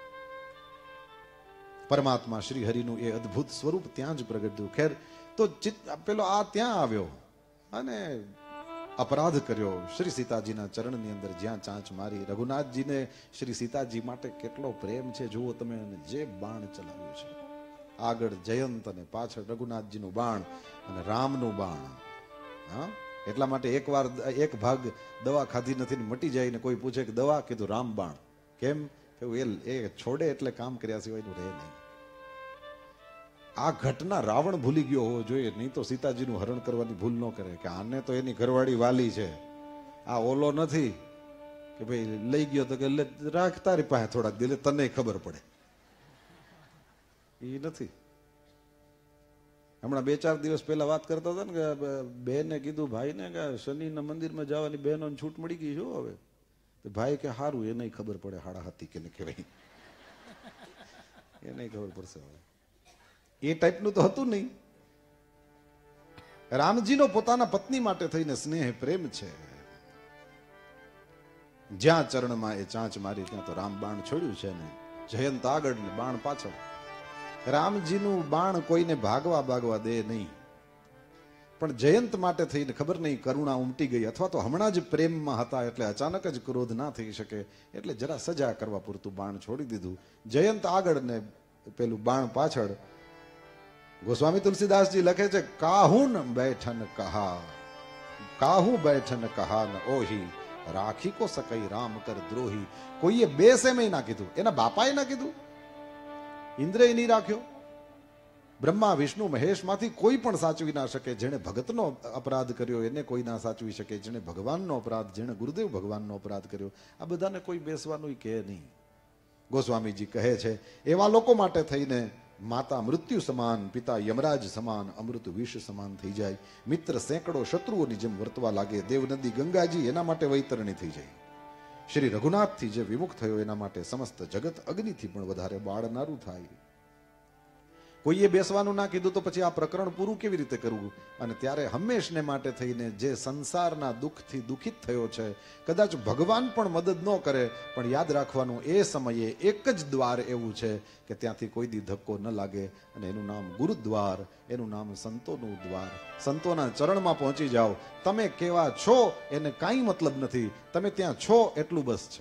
પરમાત્મા શ્રી હરિનું એ અદ્ભુત સ્વરૂપ ત્યાં જ પ્રગટ થયું. ખેર, તો પેલો આ ત્યાં આવ્યો અને અપરાધ કર્યો. શ્રી સીતાજીના ચરણની અંદર જ્યાં ચાંચ મારી. રઘુનાથજીને શ્રી સીતાજી માટે કેટલો પ્રેમ છે જુઓ તમે. જે બાણ ચલાવ્યું છે, આગળ જયંત અને પાછળ રઘુનાથજીનું બાણ અને રામનું બાણ. હા, એટલા માટે એક ભાગ દવા ખાધી નથી ને મટી જાય ને કોઈ પૂછે કે દવા, કીધું રામ બાણ. કેમ? એ છોડે એટલે કામ કર્યા સિવાયનું રહે નહીં. આ ઘટના રાવણ ભૂલી ગયો હોવો જોઈએ, નહીં તો સીતાજીનું હરણ કરવાની ભૂલ ન કરે કે આને તો એની ઘરવાળી વાલી છે, આ ઓલો નથી કે ભાઈ લઈ ગયો તો કે રાખ તારી પાસે થોડાક દિલે તને ખબર પડે. એ નથી. હમણાં 2-4 દિવસ પહેલા વાત કરતા હતા ને કે બેને કીધું ભાઈને કે શનિના મંદિરમાં જવાની બહેનોને છૂટ મળી ગઈ શું હવે? ભાઈ કે સારું, એ નહીં ખબર પડે હાડા હતી કે કહેવાય, એ નહીં ખબર પડશે હવે. એ ટાઈપનું તો હતું નહીં. રામજીનો પોતાના પત્ની માટે થઈને સ્નેહ પ્રેમ છે. જ્યાં ચરણમાં એ ચાંચ મારી ત્યાં તો રામ બાણ છોડ્યું છે ને જયંત આગળ ને બાણ પાછળ. રામજીનું બાણ કોઈને ભાગવા દે નહીં. પણ જયંત માટે થઈને ખબર નહીં કરુણા ઉમટી ગઈ, અથવા તો હમણાં જ પ્રેમમાં હતા એટલે અચાનક જ ક્રોધ ના થઈ શકે એટલે જરા સજા કરવા પૂરતું બાણ છોડી દીધું. જયંત આગળ ને પેલું બાણ પાછળ. ગોસ્વામી તુલસીદાસજી લખે છે, કાહુન બેઠન કહા, કાહુ બેઠન કહા ન ઓહી, રાખી કો સકઈ રામ કર દ્રોહી. કોઈએ બે સેમે ના કીધું, એના બાપાએ ના કીધું, ઇન્દ્રએ નહીં રાખ્યો. બ્રહ્મા વિષ્ણુ મહેશ માંથી કોઈ પણ સાચવી ના શકે. જેણે ભગતનો અપરાધ કર્યો એને કોઈ ના સાચવી શકે. જેણે ભગવાનનો અપરાધ, જેણે ગુરુદેવ ભગવાનનો અપરાધ કર્યો, આ બધાને કોઈ બેસવાનું કહે નહીં. ગોસ્વામીજી કહે છે, એવા લોકો માટે થઈને માતા મૃત્યુ સમાન, પિતા યમરાજ સમાન, અમૃત વિષ સમાન થઈ જાય. મિત્ર સેંકડો શત્રુઓની જેમ વર્તવા લાગે. દેવનદી ગંગાજી એના માટે વૈતરણી થઈ જાય. શ્રી રઘુનાથથી જે વિમુખ થયો એના માટે સમસ્ત જગત અગ્નિથી પણ વધારે બાળનારું થાય. કોઈએ બેસવાનું ના કીધું તો પછી આ પ્રકરણ પૂરું કેવી રીતે કરવું? અને ત્યારે હંમેશને માટે થઈને જે સંસારના દુઃખથી દુઃખિત થયો છે, કદાચ ભગવાન પણ મદદ ન કરે, પણ યાદ રાખવાનું એ સમયે એક જ દ્વાર એવું છે કે ત્યાંથી કોઈ દી ધક્કો ન લાગે, અને એનું નામ ગુરુદ્વાર, એનું નામ સંતોનું દ્વાર. સંતોના ચરણમાં પહોંચી જાઓ. તમે કેવા છો એને કાંઈ મતલબ નથી, તમે ત્યાં છો એટલું બસ છે.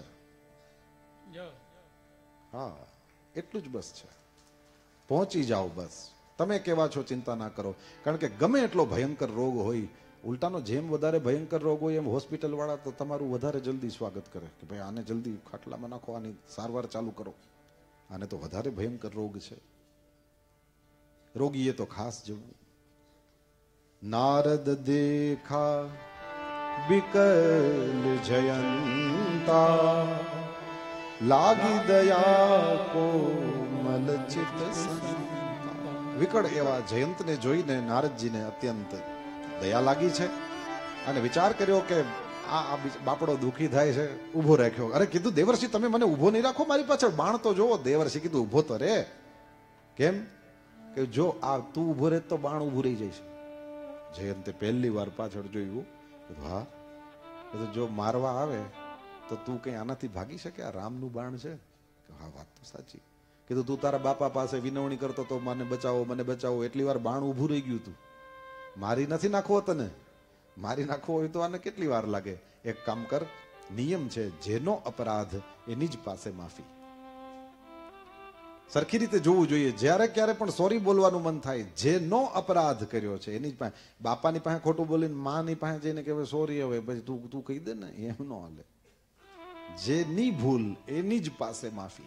હા, એટલું જ બસ છે. પહોંચી જાઓ બસ. તમે કેવા છો ચિંતા ના કરો. કારણ કે ગમે એટલો ભયંકર રોગ હોય, ઉલટાનો જેમ વધારે ભયંકર રોગ હોય એમ હોસ્પિટલ વાળા તો તમારું વધારે જલ્દી સ્વાગત કરે કે ભાઈ આને જલ્દી ખાટલામાં નાખો, આની સારવાર ચાલુ કરો. આને તો વધારે ભયંકર રોગ છે. રોગીએ તો ખાસ જવું. નારદ દેખા વિકલ જયંતા, લાગી દયા કો મલચિત સંતા. વિકળ એવા જયંતને જોઈને નારદજીને અત્યંત દયા લાગી છે અને વિચાર કર્યો કે આ બાપડો દુઃખી થાય છે, ઊભો રાખ્યો. અરે કીધું દેવર્ષિ તમે મને ઊભો નહીં રાખો, મારી પાછળ બાણ તો જોવો. દેવર્ષિ કીધું ઊભો તો રે. કેમ કે જો આ તું ઊભો રહે તો બાણ ઊભું રહી જાય છે. જયંતે પહેલી વાર પાછળ જોયું. હા, જો મારવા આવે તો તું કઈ આનાથી ભાગી શકે? આ રામનું બાણ છે. હા, વાત તો સાચી. કીધું તું તારા બાપા પાસે વિનવણી કરતો તો મને બચાવો, એટલી વાર બાણ ઊભું રહી ગયું. તું મારી નથી નાખવો, તને મારી નાખવો હોય તો આને કેટલી વાર લાગે? એક કામ કર, નિયમ છે જેનો અપરાધ એની જ પાસે માફી. સરખી રીતે જોવું જોઈએ. જ્યારે ક્યારે પણ સોરી બોલવાનું મન થાય, જેનો અપરાધ કર્યો છે એની જ પાસે. બાપાની પાસે ખોટું બોલીને માની પાસે જઈને કે સોરી, હવે પછી તું કહી દે ને, એમ ન હાલે. જેની ભૂલ એની જ પાસે માફી.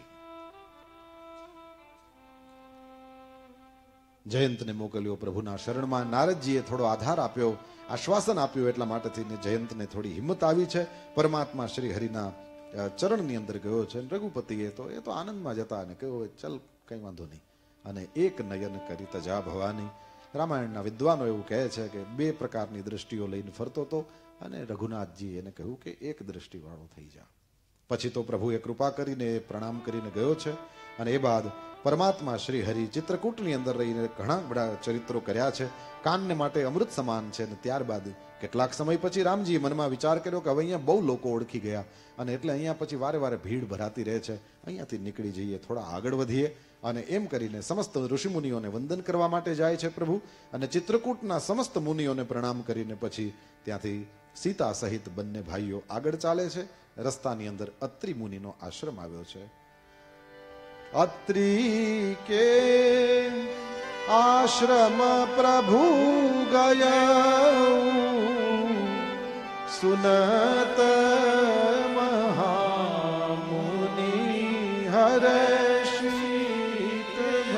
જયંતને મોકલ્યો પ્રભુના શરણમાં. નારદજીએ થોડો આધાર આપ્યો, આશ્વાસન આપ્યું, એટલા માટે થઈને જયંતને થોડી હિંમત આવી છે. પરમાત્મા શ્રી હરિના ચરણની અંદર ગયો છે. રઘુપતિએ તો એ તો આનંદમાં જતા અને કહ્યું ચલ કઈ વાંધો નહીં. અને એક નયન કરી તજા ભવાની. રામાયણના વિદ્વાનો એવું કહે છે કે 2 પ્રકારની દ્રષ્ટિઓ લઈને ફરતો હતો અને રઘુનાથજી એને કહ્યું કે એક દ્રષ્ટિવાળો થઈ જા. પછી તો પ્રભુએ કૃપા કરીને પ્રણામ કરીને ગયો છે. અને એ બાદ પરમાત્મા શ્રી હરિ ચિત્રકૂટની અંદર રહીને ઘણા બધા ચરિત્રો કર્યા છે. કાનને માટે અમૃત સમાન છે. અને ત્યારબાદ કેટલાક સમય પછી રામજીએ મનમાં વિચાર કર્યો કે હવે અહીંયા બહુ લોકો ઓળખી ગયા અને એટલે અહીંયા પછી વારે વારે ભીડ ભરાતી રહે છે, અહીંયાથી નીકળી જઈએ, થોડા આગળ વધીએ. અને એમ કરીને સમસ્ત ઋષિમુનિઓને વંદન કરવા માટે જાય છે પ્રભુ. અને ચિત્રકૂટના સમસ્ત મુનિઓને પ્રણામ કરીને પછી ત્યાંથી સીતા સહિત બંને ભાઈઓ આગળ ચાલે છે. રસ્તાની અંદર અત્રિ મુનિનો આશ્રમ આવ્યો છે. અત્રિ કે આશ્રમ પ્રભુ ગયા સુનત મહામુનિ હર્ષિત.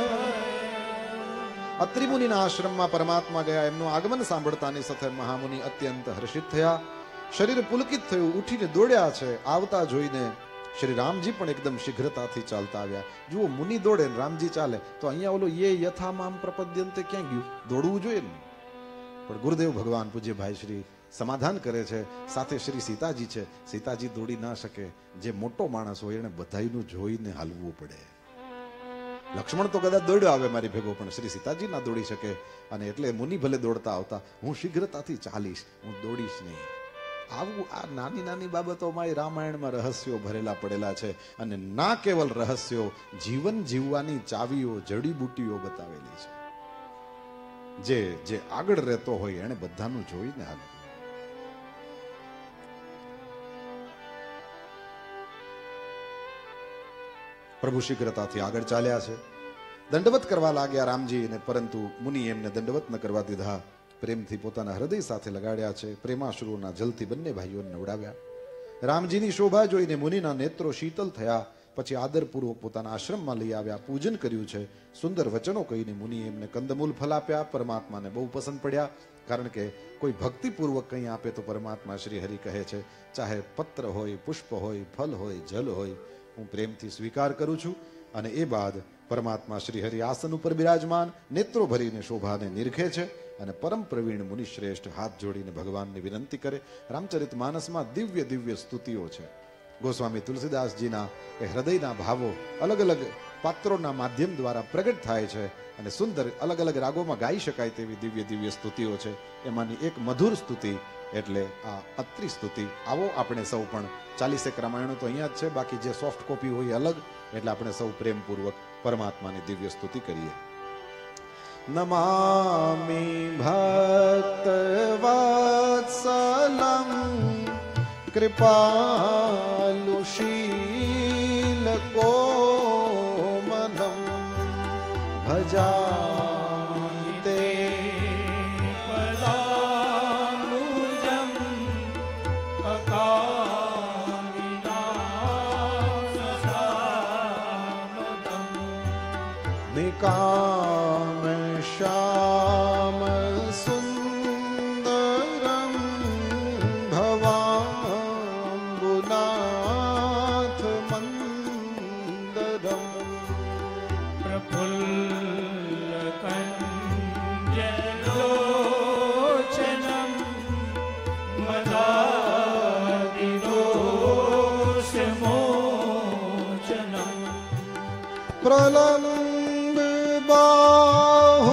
અત્રિ મુનિના આશ્રમમાં પરમાત્મા ગયા. એમનું આગમન સાંભળતાની સાથે મહામુનિ અત્યંત હર્ષિત થયા. શરીર પુલકિત થયું, ઉઠીને દોડ્યા છે. આવતા જોઈને શ્રી રામજી પણ એકદમ શીઘ્રતાથી ચાલતા આવ્યા. જુઓ, મુનિ દોડે ને રામજી ચાલે તો અહીંયા ઓલો યે યથા મામ પ્રપદ્યંતે ક્યાં ગયું? દોડવું જોઈએ ને. પણ ગુરુદેવ ભગવાન પૂજ્ય ભાઈ શ્રી સમાધાન કરે છે. સાથે શ્રી સીતાજી છે. સીતાજી દોડી ના શકે. જે મોટો માણસ હોય એને બધાયનું જોઈને હાલવું પડે. લક્ષ્મણ તો કદાચ દોડ્યો આવે મારી ભેગો, પણ શ્રી સીતાજી ના દોડી શકે. અને એટલે મુનિ ભલે દોડતા આવતા, હું શીઘ્રતાથી ચાલીશ, હું દોડીશ નહીં. આવું આ નાની નાની બાબતોમાં રામાયણમાં રહસ્યો ભરેલા પડેલા છે. અને ના કેવલ રહસ્યો, જીવન જીવવાની ચાવીઓ, જડીબુટીઓ બતાવેલી છે. જે આગળ રહેતો હોય એને બધાનું જોઈને હાલ. પ્રભુ શીઘ્રતાથી આગળ ચાલ્યા છે. દંડવત કરવા લાગ્યા રામજીને, પરંતુ મુનિ એમને દંડવત ન કરવા દીધા. પ્રેમથી પોતાના હૃદય સાથે લગાડ્યા છે. પ્રેમાશ્રુઓના જલથી બંને ભાઈઓને નવડાવ્યા. રામજીની શોભા જોઈને મુનિના નેત્રો શીતલ થયા. પછી આદરપૂર્વક પોતાના આશ્રમમાં લઈ આવ્યા, પૂજન કર્યું છે. સુંદર વચનો કહીને મુનિ એમને કંદમૂલ ફલ આપ્યા. પરમાત્માને બહુ પસંદ પડ્યા. કારણ કે કોઈ ભક્તિપૂર્વક કંઈ આપે તો પરમાત્મા શ્રી હરિ કહે છે, ચાહે પત્ર હોય, પુષ્પ હોય, ફલ હોય, જલ હોય, હું પ્રેમથી સ્વીકાર કરું છું. અને એ બાદ પરમાત્મા શ્રી હરિ આસન ઉપર બિરાજમાન, નેત્રો ભરીને શોભાને નિરખે છે. અને પરમ પ્રવીણ મુનિ શ્રેષ્ઠ હાથ જોડીને ભગવાનને વિનંતી કરે. રામચરિત માનસમાં દિવ્ય દિવ્ય સ્તુતિઓ છે. ગોસ્વામી તુલસીદાસજીના એ હૃદયના ભાવો અલગ અલગ પાત્રોના માધ્યમ દ્વારા પ્રગટ થાય છે. અને સુંદર અલગ અલગ રાગોમાં ગાઈ શકાય તેવી દિવ્ય દિવ્ય સ્તુતિઓ છે. એમાંની એક મધુર સ્તુતિ એટલે આ અત્રિ સ્તુતિ. આવો આપણે સૌ પણ 40 રામાયણો તો અહીંયા જ છે, બાકી જે સોફ્ટ કોપી હોય અલગ. એટલે આપણે સૌ પ્રેમપૂર્વક પરમાત્માની દિવ્ય સ્તુતિ કરીએ. નમામિ ભક્ત વત્સલમ કૃપાલુ શીલ કોમલમ ભજામિ તે પદાનુજમ અકામિનાશસામદમ નિકામ શ્યામ સુંદરમ ભવાંબુનાથ મંદરમ પ્રફુલ્લકંજલોચનમ મદાદિદોષમોચનમ પ્રલંબ બાહુ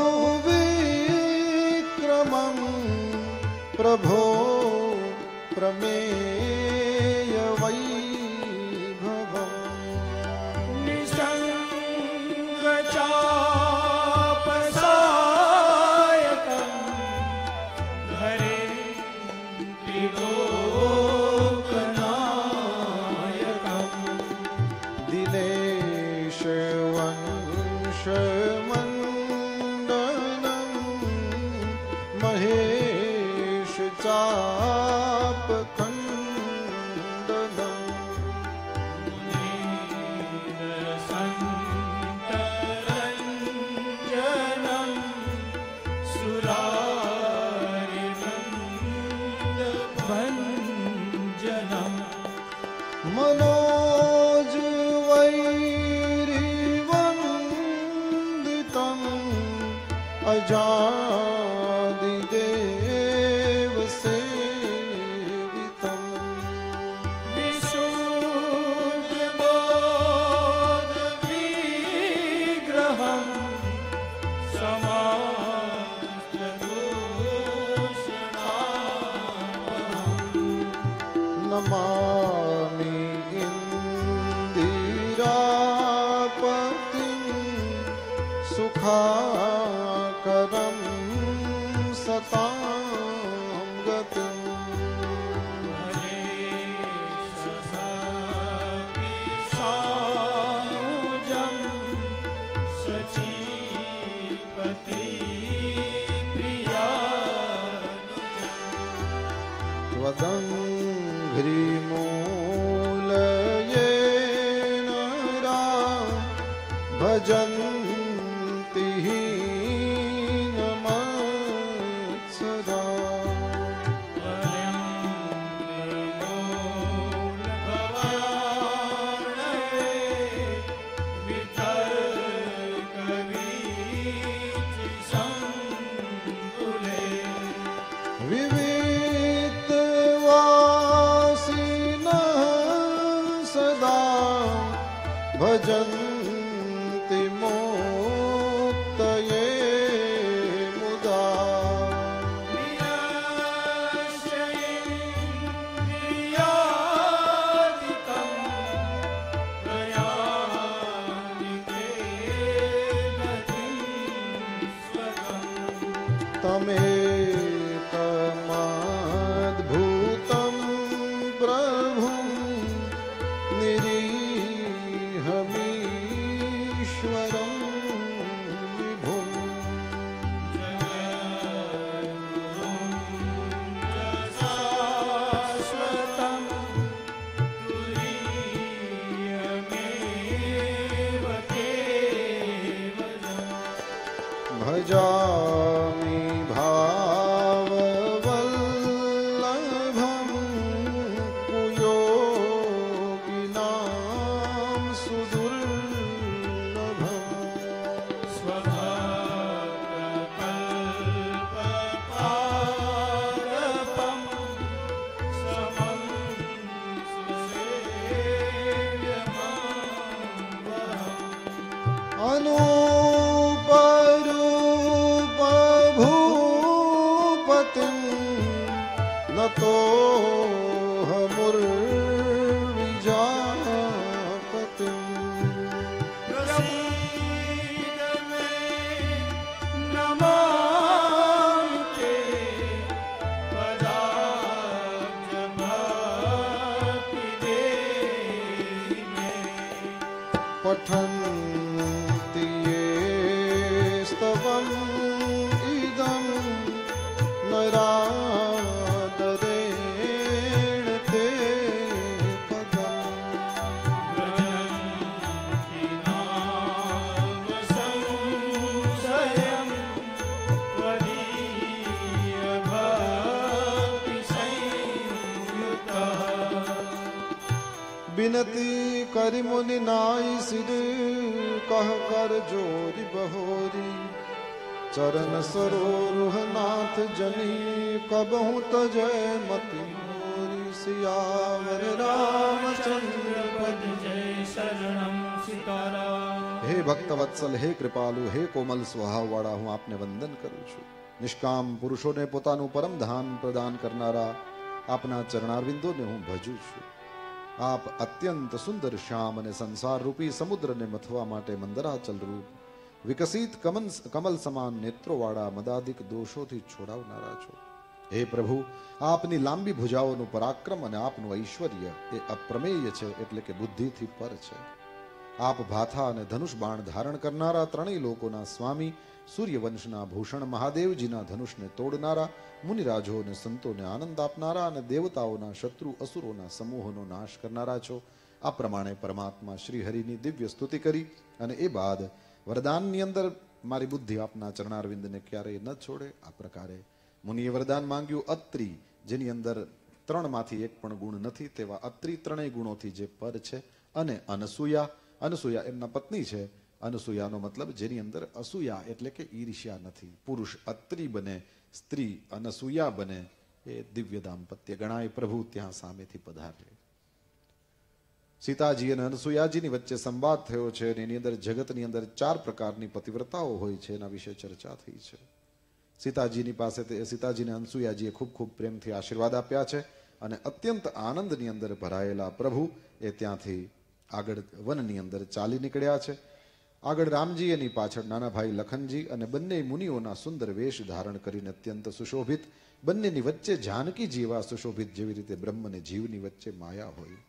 વિક્રમં પ્રભો પ્રમેય વૈ हंसमण्डनं महेश चापखण्डनं मुनीन्द्रसन्तरञ्जनं सुरारिवृन्दभञ्जनं मनोजवैरिवन्दितम् अजादिदेवसेवितम् विशुद्धबोधविग्रहं समस्तदूषणापहम् नमामि इन्दिरापतिं सुखाकरं सतां गतिम् सानुजं सचीपति त्वदङ्घ्रिमूलयेन भजन्ति हीनमत्सदा विविक्तवासिनः सदा भजन्ति मुक्तये मुदा तमेकमद्भुतं प्रभुं निरीहमीश्वरं विभुम् भजामि भाववल्लभं कुयोगिनां सुदुर्लभम् अनूपरूपभूपतिं नतोऽहमुर्विजापतिम् पठन्ति ये स्तवम् इदं नरादरेण ते बिनती करि मुनि नाई सिर कह कर जोरी बहोरी चरण सरोरुह नाथ जनी कबहु तजय मति मोरी सियावर रामचंद्र पद जय शरणं सीताराम। हे भक्त वत्सल, हे कृपालु, हे कोमल स्वभाव वाળા, હું આપને વંદન કરું છું। નિષ્કામ પુરુષોને પોતાનું પરમ ધામ પ્રદાન કરનારા આપના ચરણારવિંદોને હું ભજું છું। આપ અત્યંત સુંદર શ્યામ અને સંસાર રૂપી સમુદ્રને મથવા માટે મંદરાચલ રૂપ વિકસિત કમલ સમાન નેત્રોવાળા મદાદિક દોષોથી છોડાવનારા છો। હે પ્રભુ, આપની લાંબી ભુજાઓનું પરાક્રમ અને આપનું ઐશ્વર્ય એ અપ્રમેય છે, એટલે કે બુદ્ધિથી પર છે। આપ ભાથા અને ધનુષ બાણ ધારણ કરનારા, ત્રણેય લોકોના સ્વામી, સૂર્યવંશના ભૂષણ મહાદેવજીના ધનુષને તોડનારા, મુનિરાજો અને સંતોને આનંદ આપનારા અને દેવતાઓના શત્રુ અસુરોના સમૂહોનો નાશ કરનારા છો. આ પ્રમાણે પરમાત્મા શ્રી હરિની દિવ્ય સ્તુતિ કરી અને એ બાદ વરદાનની અંદર મારી બુદ્ધિ આપના ચરણારવિંદને ક્યારેય ન છોડે. આ પ્રકારે મુનિએ વરદાન માંગ્યું. અત્રિ, જેની અંદર ત્રણમાંથી એક પણ ગુણ નથી તેવા અત્રિ, ત્રણેય ગુણોથી જે પર છે. અને અનસૂયા, અનસૂયા એમના પત્ની છે. અનસૂયાનો મતલબ જેની અંદર અસૂયા એટલે કે ઈર્ષ્યા નથી. પુરુષ અત્રિ બને, સ્ત્રી અનસૂયા બને, એ દિવ્ય દાંપત્ય ગણાય. પ્રભુ ત્યાં સામેથી પધારે. સીતાજી અને અનસૂયાજીની વચ્ચે સંવાદ થયો છે અને એની અંદર જગતની અંદર 4 પ્રકારની પતિવ્રતાઓ હોય છે એના વિશે ચર્ચા થઈ છે. સીતાજીની પાસે સીતાજીને અનસૂયાજીએ ખૂબ ખૂબ પ્રેમથી આશીર્વાદ આપ્યા છે અને અત્યંત આનંદની અંદર ભરાયેલા પ્રભુ એ ત્યાંથી આગળ વનની અંદર ચાલી નીકળ્યા છે. આગળ રામજી, એની પાછળ નાના ભાઈ લખનજી અને બંને મુનિઓના સુંદર વેશ ધારણ કરીને અત્યંત સુશોભિત. બંનેની વચ્ચે જાનકીજી એવા સુશોભિત જેવી રીતે બ્રહ્મ અને જીવની વચ્ચે માયા હોય.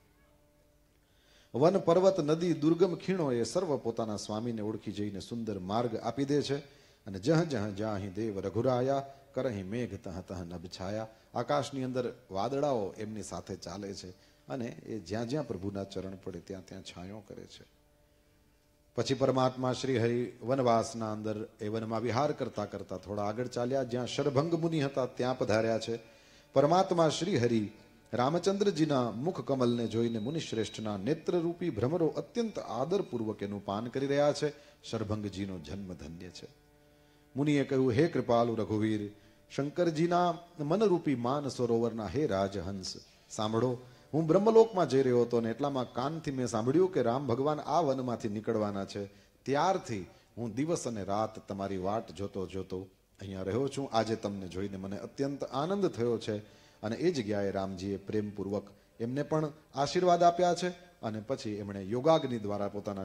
વન, પર્વત, નદી, દુર્ગમ ખીણો એ સર્વ પોતાના સ્વામીને ઓળખી જઈને સુંદર માર્ગ આપી દે છે. અને જહ જહ જાહી દેવ રઘુરાયા, કરહી મેઘ તહ તહ નભ છાયા. આકાશની અંદર વાદળાઓ એમની સાથે ચાલે છે અને એ જ્યાં જ્યાં પ્રભુના ચરણ પડે ત્યાં ત્યાં છાંયો કરે છે. પછી પરમાત્મા શ્રી હરિ વનવાસના અંદર એ વનમાં વિહાર કરતા કરતા થોડા આગળ ચાલ્યા. જ્યાં શરભંગ મુનિ હતા ત્યાં પધાર્યા છે. પરમાત્મા શ્રી હરિ રામચંદ્રજીના મુખ કમલને જોઈને મુનિશ્રેષ્ઠના નેત્રરૂપી ભ્રમરો અત્યંત આદરપૂર્વક એનું પાન કરી રહ્યા છે. શરભંગજીનો જન્મ ધન્ય છે. મુનિએ કહ્યું, હે કૃપાલુ રઘુવીર, શંકરજીના મનરૂપી માન સરોવરના હે રાજહંસ, સાંભળો. હું બ્રહ્મલોકમાં જઈ રહ્યો હતો અને એટલામાં કાનથી મેં સાંભળ્યું કે રામ ભગવાન આ વનમાંથી નીકળવાના છે. ત્યારથી હું દિવસ અને રાત તમારી વાટ જોતો જોતો અહીંયા રહ્યો છું. આજે તમને જોઈને મને અત્યંત આનંદ થયો છે. અને એ જગ્યાએ રામજીએ પ્રેમપૂર્વક એમને પણ આશીર્વાદ આપ્યા છે અને પછી એમણે યોગાગ્નિ દ્વારા પોતાના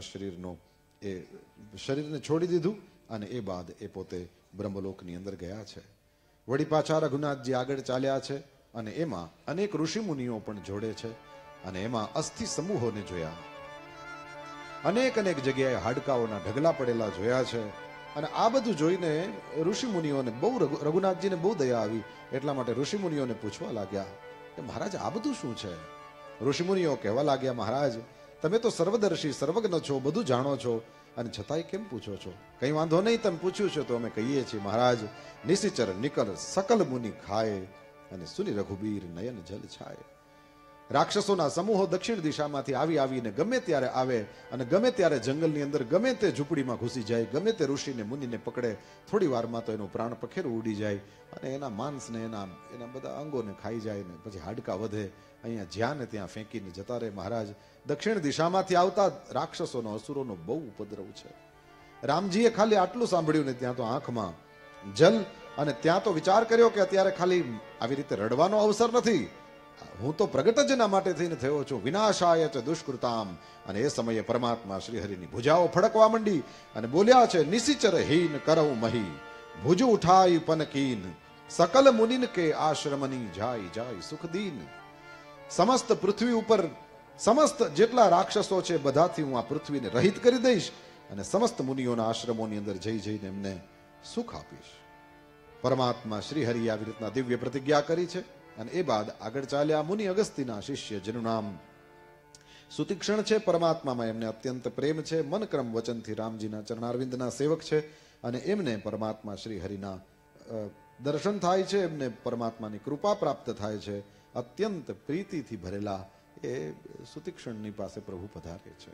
શરીરને છોડી દીધું અને એ બાદ એ પોતે બ્રહ્મલોકની અંદર ગયા છે. વળી પાછા રઘુનાથજી આગળ ચાલ્યા છે અને એમાં અનેક ઋષિમુનિઓ પણ જોડે છે અને એમાં અસ્થિ સમૂહોને જોયા. અનેક અનેક જગ્યાએ હાડકાઓના ઢગલા પડેલા જોયા છે. અને આ બધું જોઈને ઋષિમુનિઓને બહુ રઘુનાથજીને બહુ દયા આવી. એટલા માટે ઋષિમુનિઓને પૂછવા લાગ્યા કે મહારાજ આ બધું શું છે? ઋષિમુનિઓ કહેવા લાગ્યા, મહારાજ તમે તો સર્વદર્શી સર્વજ્ઞ છો, બધું જાણો છો અને છતાંય કેમ પૂછો છો? કઈ વાંધો નહીં, તમે પૂછ્યું છે તો અમે કહીએ છીએ. મહારાજ, નિશિચર નિકર સકલ મુનિ ખાય અને સુનિ રઘુબીર નયન જલ છાય. રાક્ષસોના સમૂહો દક્ષિણ દિશામાંથી આવીને ગમે ત્યારે આવે અને ગમે ત્યારે જંગલની અંદર ગમે તે ઝૂંપડીમાં ઘૂસી જાય, ગમે તે ઋષિને મુનિને પકડે. થોડી વારમાં તો એનું પ્રાણ પખેરું ઉડી જાય અને એના માંસને એના બધા અંગોને ખાઈ જાય ને પછી હાડકા વધે. અહીંયા જ્યાં ને ત્યાં ફેંકીને જતા રહે. મહારાજ, દક્ષિણ દિશામાંથી આવતા રાક્ષસોનો અસુરોનો બહુ ઉપદ્રવ છે. રામજીએ ખાલી આટલું સાંભળ્યું ને ત્યાં તો આંખમાં જલ અને ત્યાં તો વિચાર કર્યો કે અત્યારે ખાલી આવી રીતે રડવાનો અવસર નથી, હું તો પ્રગટ જ ના માટે થઈને થયો છું. વિનાશાય ચ દુષ્કૃતામ. અને એ સમયે પરમાત્મા શ્રી હરિની ભુજાઓ ફડકવા માંડી અને બોલ્યા છે, નિશિચર હીન કરઉ મહી ભુજ ઉઠાઈ પનકીન સકલ મુનિન કે આશ્રમની જાય જાય સુખદીન. સમસ્ત પૃથ્વી ઉપર સમસ્ત જેટલા રાક્ષસો છે બધાથી હું આ પૃથ્વીને રહિત કરી દઈશ અને સમસ્ત મુનિઓના આશ્રમોની અંદર જઈને એમને સુખ આપીશ. પરમાત્મા શ્રી હરિ આવી રીતના દિવ્ય પ્રતિજ્ઞા કરી છે. અને એ બાદ આગળ ચાલ્યા. મુનિ અગસ્તીના શિષ્ય જેનું નામ સુતીક્ષણ છે. પરમાત્મામાં એમને અત્યંત પ્રેમ છે. મનક્રમ વચનથી રામજીના ચરણારવિંદના સેવક છે અને એમને પરમાત્મા શ્રી હરિના દર્શન થાય છે, એમને પરમાત્માની કૃપા પ્રાપ્ત થાય છે. અત્યંત પ્રીતિથી ભરેલા એ સુતીક્ષણની પાસે પ્રભુ પધારે છે.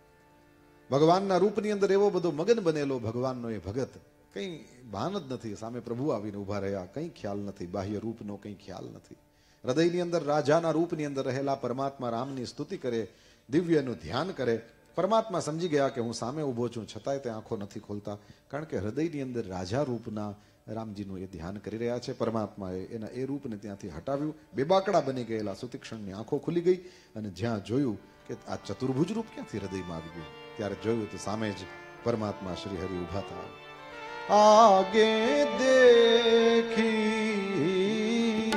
ભગવાનના રૂપની અંદર એવો બધો મગન બનેલો ભગવાનનો એ ભગત, કંઈ ભાન જ નથી. સામે પ્રભુ આવીને ઉભા રહ્યા, કંઈ ખ્યાલ નથી, બાહ્ય રૂપનો કંઈ ખ્યાલ નથી. હૃદયની અંદર રાજાના રૂપની અંદર રહેલા પરમાત્મા રામની સ્તુતિ કરે, દિવ્યનું ધ્યાન કરે. પરમાત્મા સમજી ગયા કે હું સામે ઊભો છું, છતાંય તે આંખો નથી ખોલતા, કારણ કે હૃદયની અંદર રાજા રૂપના રામજીનું એ ધ્યાન કરી રહ્યા છે. પરમાત્માએ એના એ રૂપને ત્યાંથી હટાવ્યું. બેબાકડા બની ગયેલા સુતીક્ષણની આંખો ખુલી ગઈ અને જ્યાં જોયું કે આ ચતુર્ભુજ રૂપ ક્યાંથી હૃદયમાં આવી ગયું, ત્યારે જોયું તો સામે જ પરમાત્મા શ્રી હરિ ઉભા થયા. आगे देखी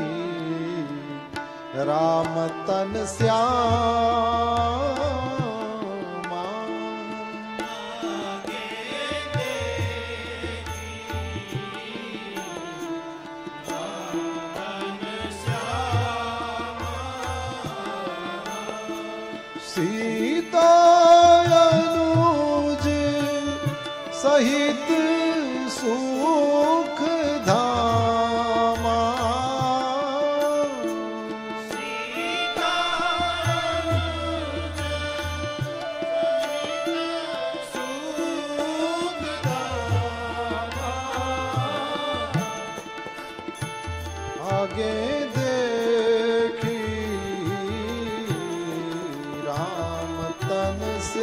राम तन श्यामा સહિત સુખ ધામા આગે દેખી રામ તન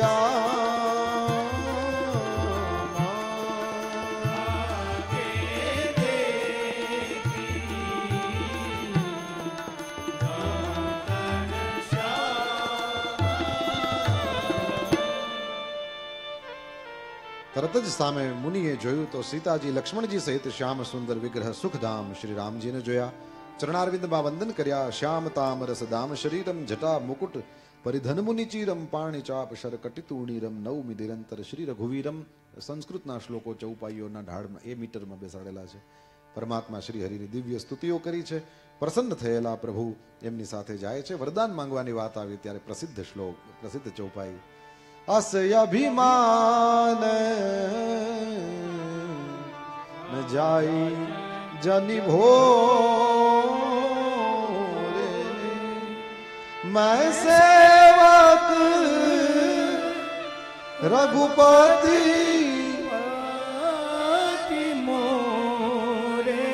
તરત જ સામે મુનિએ જોયું તો સીતાજી લક્ષ્મણજી સહિત શ્યામ સુંદર વિગ્રહ સુખધામ શ્રી રામજીને જોયા. ચરણારવિંદમાં વંદન કર્યા. શ્યામ તામરસ દામ શરીરમ જટા મુકુટ પરિધન મુનિચીરમ પાણી ચાપ શર કટિતુણીરમ નવમી નિરંતર શ્રી રઘુવીરમ. સંસ્કૃતના શ્લોકો ચૌપાઈઓના ઢાળમાં એ મીટરમાં બેસાડેલા છે. પરમાત્મા શ્રી હરિની દિવ્ય સ્તુતિઓ કરી છે. પ્રસન્ન થયેલા પ્રભુ એમની સાથે જાય છે. વરદાન માંગવાની વાત આવી ત્યારે પ્રસિદ્ધ શ્લોક, પ્રસિદ્ધ ચૌપાઈ. અસય અભિમાન ન જાય જની ભોરે मैं सेवक रघुपति मोरे.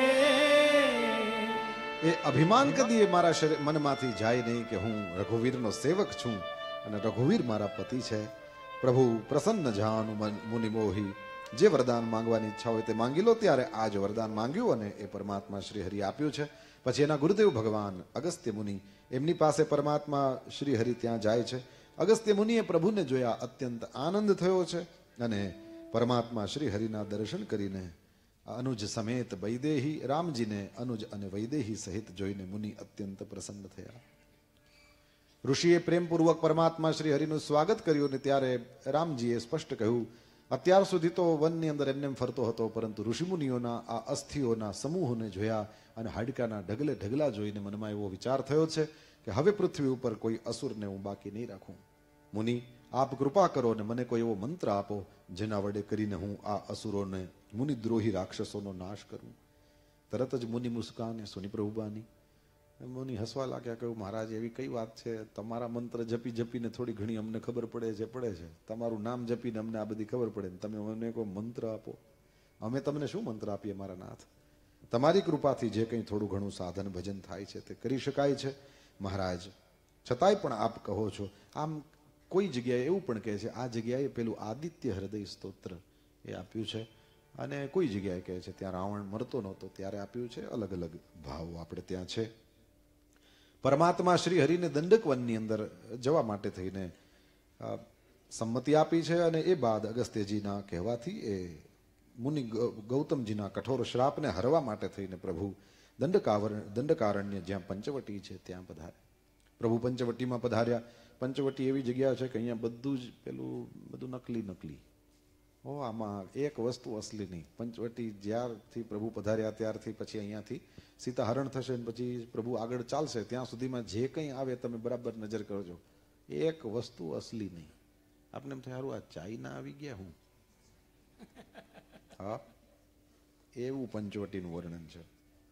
એ અભિમાન કદી મારા મનમાંથી જાય નહીં કે હું રઘુવીરનો સેવક છું અને રઘુવીર મારા પતિ છે. પ્રભુ પ્રસન્ન જાનું મુનિ મોહી. જે વરદાન માંગવાની ઈચ્છા હોય તે માંગી લો. ત્યારે આ જ વરદાન માંગ્યું અને એ પરમાત્મા શ્રી હરિ આપ્યું છે. પછી એના ગુરુદેવ ભગવાન અગસ્ત્ય મુનિ એમની પાસે પરમાત્મા શ્રી હરિ ત્યાં જાય છે. અગસ્ત્ય મુનિએ પ્રભુને જોયા, અત્યંત આનંદ થયો છે અને પરમાત્મા શ્રી હરિના દર્શન કરીને અનુજ સમેત વૈદેહી રામજીને અનુજ અને વૈદેહી સહિત જોઈને મુનિ અત્યંત પ્રસન્ન થયા. ઋષિએ પ્રેમપૂર્વક પરમાત્મા શ્રી હરિનું સ્વાગત કર્યું અને ત્યારે રામજીએ સ્પષ્ટ કહ્યું, અત્યાર સુધી તો વનની અંદર એમને ફરતો હતો, પરંતુ ઋષિમુનિઓના આ અસ્થિઓના સમૂહોને જોયા અને હાડકાના ઢગલે ઢગલા જોઈને મનમાં એવો વિચાર થયો છે કે હવે પૃથ્વી ઉપર કોઈ અસુરને હું બાકી નહીં રાખું. મુનિ, આપ કૃપા કરો અને મને કોઈ એવો મંત્ર આપો જેના વડે કરીને હું આ અસુરોને, મુનિદ્રોહી રાક્ષસોનો નાશ કરું. તરત જ મુનિ મુસ્કાને સુની પ્રભુબાની. મુનિ હસવા લાગ્યા, કહ્યું, મહારાજ એવી કઈ વાત છે? તમારા મંત્ર જપી જપીને થોડી ઘણી અમને ખબર પડે છે, તમારું નામ જપીને અમને આ બધી ખબર પડે, તમે અમને કોઈ મંત્ર આપો. અમે તમને શું મંત્ર આપીએ મારા નાથ? તમારી કૃપાથી જે કંઈ થોડું ઘણું સાધન ભજન થાય છે તે કરી શકાય છે મહારાજ. છતાંય પણ આપ કહો છો. આમ કોઈ જગ્યાએ એવું પણ કહે છે, આ જગ્યાએ પેલું આદિત્ય હૃદય સ્તોત્ર એ આપ્યું છે અને કોઈ જગ્યાએ કહે છે ત્યાં રાવણ મરતો નહોતો ત્યારે આપ્યું છે. અલગ અલગ ભાવો આપણે ત્યાં છે. પરમાત્મા શ્રી હરિને દંડક વનની અંદર જવા માટે થઈને સંમતિ આપી છે અને એ બાદ અગસ્ત્યજીના કહેવાથી એ મુનિ ગૌતમજીના કઠોર શ્રાપને હરવા માટે થઈને પ્રભુ દંડકારણ્ય જ્યાં પંચવટી છે ત્યાં પધાર્યા. પ્રભુ પંચવટીમાં પધાર્યા. પંચવટી એવી જગ્યા છે કે અહીંયા બધું જ બધું નકલી. આમાં એક વસ્તુ અસલી નહીં. પંચવટી જ્યારથી પ્રભુ પધાર્યા ત્યારથી પછી અહીંયાથી સીતા હરણ થશે અને પછી પ્રભુ આગળ ચાલશે ત્યાં સુધીમાં જે કંઈ આવે તમે બરાબર નજર કરજો, એક વસ્તુ અસલી નહીં. આપને એમ થાય, સારું આ ચાઇના આવી ગયા હું. હા, એવું પંચવટીનું વર્ણન છે.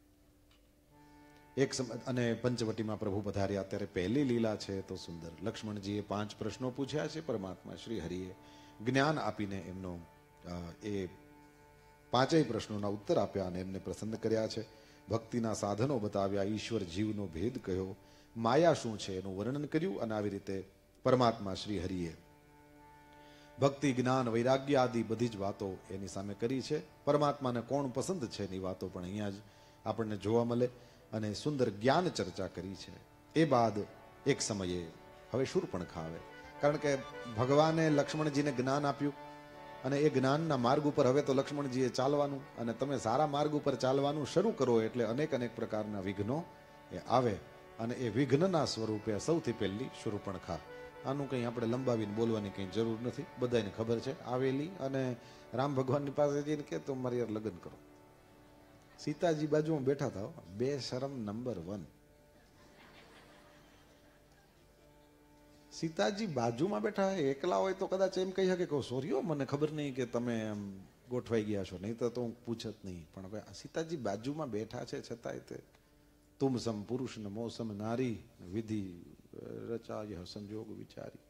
અને પંચવટીમાં પ્રભુ પધાર્યા ત્યારે પહેલી લીલા છે તો સુંદર. લક્ષ્મણજીએ 5 પ્રશ્નો પૂછ્યા છે. પરમાત્મા શ્રી હરિએ જ્ઞાન આપીને એમનો એ 5 પ્રશ્નોના ઉત્તર આપ્યા અને એમને પ્રસન્ન કર્યા છે. ભક્તિના સાધનો બતાવ્યા, ઈશ્વર જીવનો ભેદ કહ્યો, માયા શું છે એનું વર્ણન કર્યું અને આવી રીતે પરમાત્મા શ્રી હરિએ ભક્તિ, જ્ઞાન, વૈરાગ્ય આદિ બધી જ વાતો એની સામે કરી છે. પરમાત્માને કોણ પસંદ છે એની વાતો પણ અહીંયા જ આપણને જોવા મળે અને સુંદર જ્ઞાન ચર્ચા કરી છે. એ બાદ એક સમયે હવે શૂર્પણખા આવે, કારણ કે ભગવાને લક્ષ્મણજીને જ્ઞાન આપ્યું અને એ જ્ઞાનના માર્ગ ઉપર હવે તો લક્ષ્મણજીએ ચાલવાનું અને તમે સારા માર્ગ ઉપર ચાલવાનું શરૂ કરો એટલે અનેક પ્રકારના વિઘ્નો એ આવે અને એ વિઘ્નના સ્વરૂપે સૌથી પહેલી શૂર્પણખા. આનું કંઈ આપણે લંબાવીને બોલવાની કંઈ જરૂર નથી, બધાને ખબર છે. આવેલી અને રામ ભગવાનની પાસે જઈને કે તો મારી યાર લગ્ન કરો. સીતાજી બાજુમાં બેઠા હતા, બે શરમ નંબર 1. સીતાજી બાજુમાં બેઠા એકલા હોય તો કદાચ એમ કહી શકે કે સોરી મને ખબર નહીં કે તમે એમ ગોઠવાઈ ગયા છો, નહીં તો હું પૂછત નહીં. પણ હવે સીતાજી બાજુમાં બેઠા છે છતાંય તે તુમ સમ પુરુષ ને મોસમ નારી વિધિ રચાય સંજોગ વિચારી.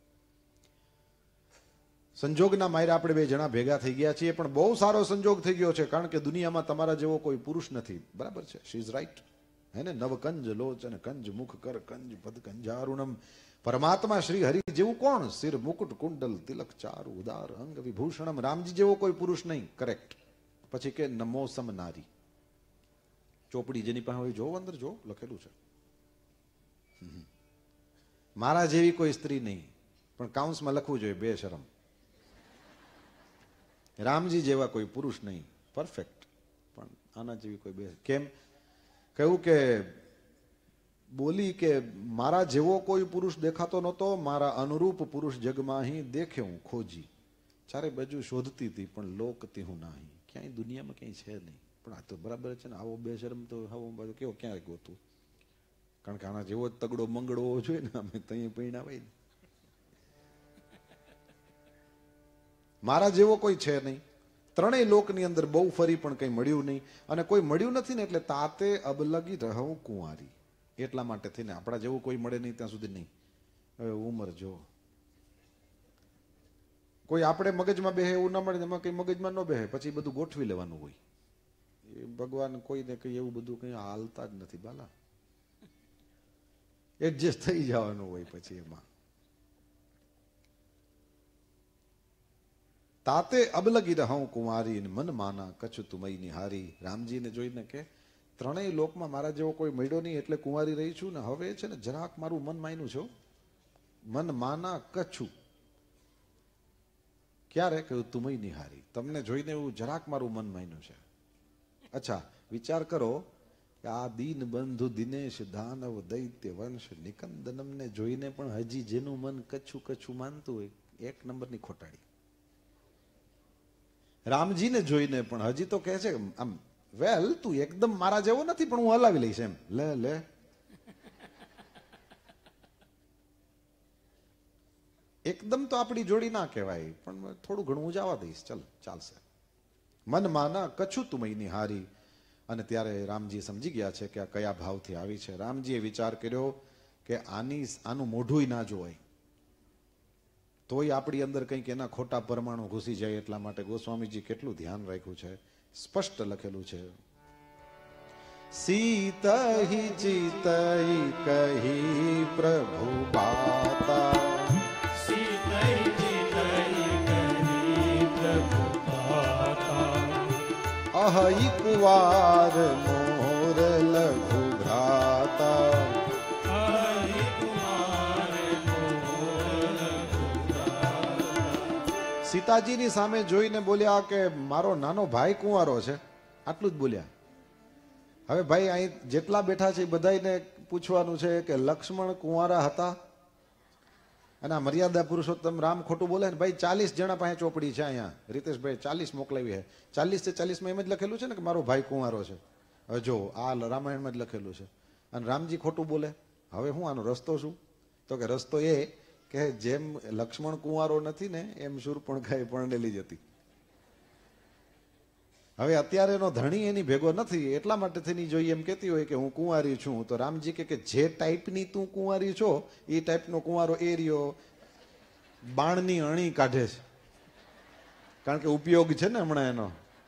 સંજોગના માયરા આપણે બે જણા ભેગા થઈ ગયા છીએ, પણ બહુ સારો સંજોગ થઈ ગયો છે, કારણ કે દુનિયામાં તમારા જેવો કોઈ પુરુષ નથી. બરાબર છે, શી ઇઝ રાઈટ. હે ને, નવ કંજ લોચન કંજ મુખ કર કંજ પદ કંજારુણમ. પરમાત્મા શ્રી હરિ જેવું કોણ? સિર મુકુટ કુંડલ તિલક ચારુ ઉદાર અંગ વિભૂષણમ. રામજી જેવો કોઈ પુરુષ નહીં. કરેક્ટ. પછી કે નમો સમ નારી. ચોપડી જેની પાસે હોય જો અંદર જો લખેલું છે, મારા જેવી કોઈ સ્ત્રી નહીં. પણ કાઉન્સમાં લખવું જોઈએ બે શરમ. રામજી જેવા કોઈ પુરુષ નહીં. પરફેક્ટ. પણ આના જેવી કોઈ બે. કેમ કહ્યું કે બોલી કે મારા જેવો કોઈ પુરુષ દેખાતો નહોતો, મારા અનુરૂપ પુરુષ જગમાં અહીં દેખે હું ખોજી. ચારે બાજુ શોધતી હતી પણ લોકતી હું નહીં. ક્યાંય દુનિયામાં ક્યાંય છે નહીં. પણ આ તો બરાબર છે ને, આવો બેશરમ તો આવો બાજુ કેવો ક્યાં ગોતું? કારણ કે આના જેવો જ તગડો મંગળો હોવો જોઈએ ને, અમે તઈ પૈણા હોય ને. મારા જેવો કોઈ છે નહીં. ત્રણેય લોકની અંદર બહુ ફરી પણ કંઈ મળ્યું નહીં, અને કોઈ મળ્યું નથી ને એટલે તાતે અબલગી રહું કુંવારી. એટલા માટે થઈને આપણા જેવું કોઈ મળે નહીં ત્યાં સુધી નહીં. હવે ઉંમર જો કોઈ આપણે મગજમાં બેહે એવું ના મળે, એમાં કઈ મગજમાં ન બેહે, પછી બધું ગોઠવી લેવાનું હોય. એ ભગવાન કોઈને કઈ એવું બધું કઈ હાલતા જ નથી બાલા. એડજસ્ટ થઈ જવાનું હોય પછી એમાં. તાતે અબલગી રહું કુંવારી મન માના કચ્છ તુમઈ નિહારી. રામજીને જોઈને કે ત્રણેય લોકમાં મારા જેવો કોઈ મળ્યો નહીં એટલે કુંવારી રહી છું ને. હવે છે ને જરાક મારું મન માન્યું છે. મન માના કચ્છું. ક્યારે કહ્યું? તુમઈ નિહારી. તમને જોઈને એવું જરાક મારું મન માન્યું છે. અચ્છા, વિચાર કરો કે આ દીન બંધુ દિનેશ દાનવ દૈત્ય વંશ નિકંદનમને જોઈને પણ હજી જેનું મન કચ્છું કચ્છું માનતું હોય, એક નંબરની ખોટાડી. રામજીને જોઈને પણ હજી તો કહે છે આમ, વેલ તું એકદમ મારા જેવો નથી પણ હું હલાવી લઈશ એમ. લે લે, એકદમ તો આપણી જોડી ના કહેવાય, પણ થોડું ઘણું હું જવા દઈશ. ચલ, ચાલશે. મન માના કચ્છું તુમઈ નિહારી. અને ત્યારે રામજી સમજી ગયા છે કે આ કયા ભાવથી આવી છે. રામજીએ વિચાર કર્યો કે આનું મોઢું ના જોવાય, તોય આપણી અંદર કંઈક એના ખોટા પરમાણુ ઘૂસી જાય. એટલા માટે ગોસ્વામીજી કેટલું ધ્યાન રાખ્યું છે. સ્પષ્ટ લખેલું છે, સીતહિ ચિતહિ કહી પ્રભુ બાતા. સીતઈ ચિતઈ કરી પ્રભુ દાતા. અહઈ કુવાર મોર લઘુ ભ્રાતા. હરિ કુમાર મોર લઘુદાતા. સીતાજીની સામે જોઈને બોલ્યા કે મારો નાનો ભાઈ કુંવારો છે. આટલું જ બોલ્યા. હવે ભાઈ અહીં જેટલા બેઠા છે એ બધાને પૂછવાનું છે કે લક્ષ્મણ કુંવારા હતા? અને આ મર્યાદા પુરુષોત્તમ રામ ખોટું બોલે ને ભાઈ. 40 જણા પાસે ચોપડી છે અહીંયા. રીતેશભાઈ 40 મોકલાવી છે. 40 છે 40 માં એમ જ લખેલું છે ને કે મારો ભાઈ કુંવારો છે. હવે જો આ રામાયણમાં જ લખેલું છે, અને રામજી ખોટું બોલે. હવે હું આનો રસ્તો શું? તો કે રસ્તો એ કે જેમ લક્ષ્મણ કુંવારો નથી ને એમ શૂર્પણખાએ પરણેલી જ હતી. હવે અત્યારે એનો ધણી એની ભેગો નથી, એટલા માટે થઈને જોઈએ એમ કહેતી હોય કે હું કુંવારી છું. તો રામજી કે જે ટાઈપની તું કુંવારી છો એ ટાઈપનો કુંવારો એ રહ્યો બાણની અણી કાઢે છે. કારણ કે ઉપયોગ છે ને હમણાં એનો,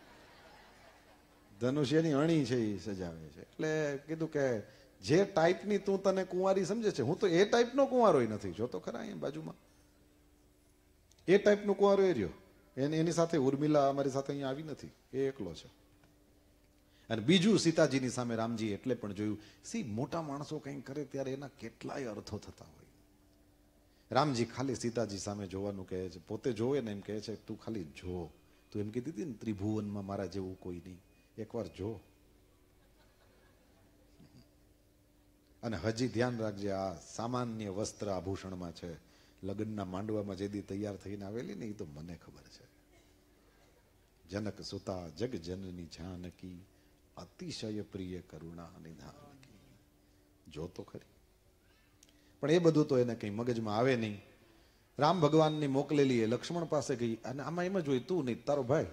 ધનુષ્યની અણી છે એ સજાવે છે. એટલે કીધું કે જે ટાઈપની તું તને કુંવારી સમજે છે, હું તો એ ટાઈપનો કુંવારો નથી. જો તો ખરા અહીંયા બાજુમાં એ ટાઈપનો કુંવારો એ રહ્યો. એની સાથે ઉર્મિલા અમારી સાથે અહીંયા આવી નથી, એ એકલો છે. અને બીજું સીતાજીની સામે રામજી એટલે પણ જોયું, મોટા માણસો કંઈક કરે ત્યારે એના કેટલાય અર્થો થતા હોય. રામજી ખાલી સીતાજી સામે જોવાનું કહે છે. પોતે જોવે ને એમ કહે છે તું ખાલી જો. તું એમ કીધી હતી ને ત્રિભુવનમાં મારા જેવું કોઈ નહીં, એકવાર જો. અને હજી ધ્યાન રાખજે, આ સામાન્ય વસ્ત્ર આભૂષણમાં છે. લગ્નના માંડવામાં જે દી તૈયાર થઈને આવેલી ને એ તો મને ખબર છે. જનક સુતા જગ જનની જાનકી અતિશય પ્રિય કરુણા નિધાનકી. જો તો ખરી. પણ એ બધું તો એને કઈ મગજમાં આવે નહીં. રામ ભગવાનની મોકલેલી એ લક્ષ્મણ પાસે ગઈ અને આમાં એમ જ હોય તું નહીં તારો ભાઈ,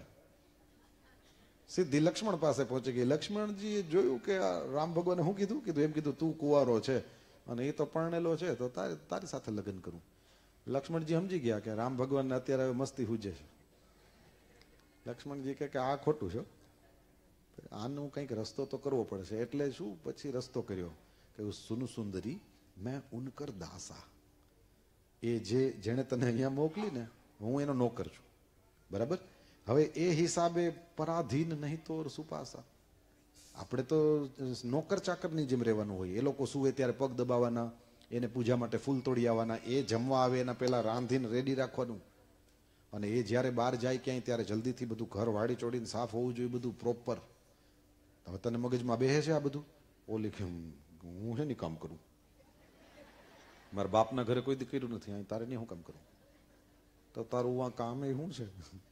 સીધી લક્ષ્મણ પાસે પહોંચી ગઈ. લક્ષ્મણજીએ જોયું કે આ રામ ભગવાને શું કીધું કીધું એમ કીધું તું કુંવારો છે અને એ તો પરણેલો છે તો તારી સાથે લગ્ન કરું. લક્ષ્મણજી સમજી ગયા કે રામ ભગવાનને અત્યારે હવે મસ્તી હુજે છે. લક્ષ્મણજી કહે કે આ ખોટું છે, આનું કંઈક રસ્તો તો કરવો પડશે. એટલે શું પછી રસ્તો કર્યો કે સુન સુંદરી મેં ઉનકર દાસા, એ જેણે તને અહીંયા મોકલી ને હું એનો નોકર છું, બરાબર. હવે એ હિસાબે પરાધીન નહીં તો સુપાસા. આપણે તો નોકર ચાકરની જેમ રહેવાનું હોય. એ લોકો સુવે ત્યારે પગ દબાવવાના, એને પૂજા માટે ફૂલ તોડી આવવાના, એ જમવા આવે એના પહેલા રાંધીને રેડી રાખવાનું, અને એ જ્યારે બહાર જાય ક્યાંય ત્યારે જલ્દીથી બધું ઘર વાડી ચોડીને સાફ હોવું જોઈએ, બધું પ્રોપર. હવે તને મગજમાં બેસે છે આ બધું? ઓલી કે હું હે નહીં કામ કરું, મારા બાપના ઘરે કોઈ દી કર્યું નથી, અહીં તારે નહીં હું કામ કરું, તો તારું આ કામ એ શું છે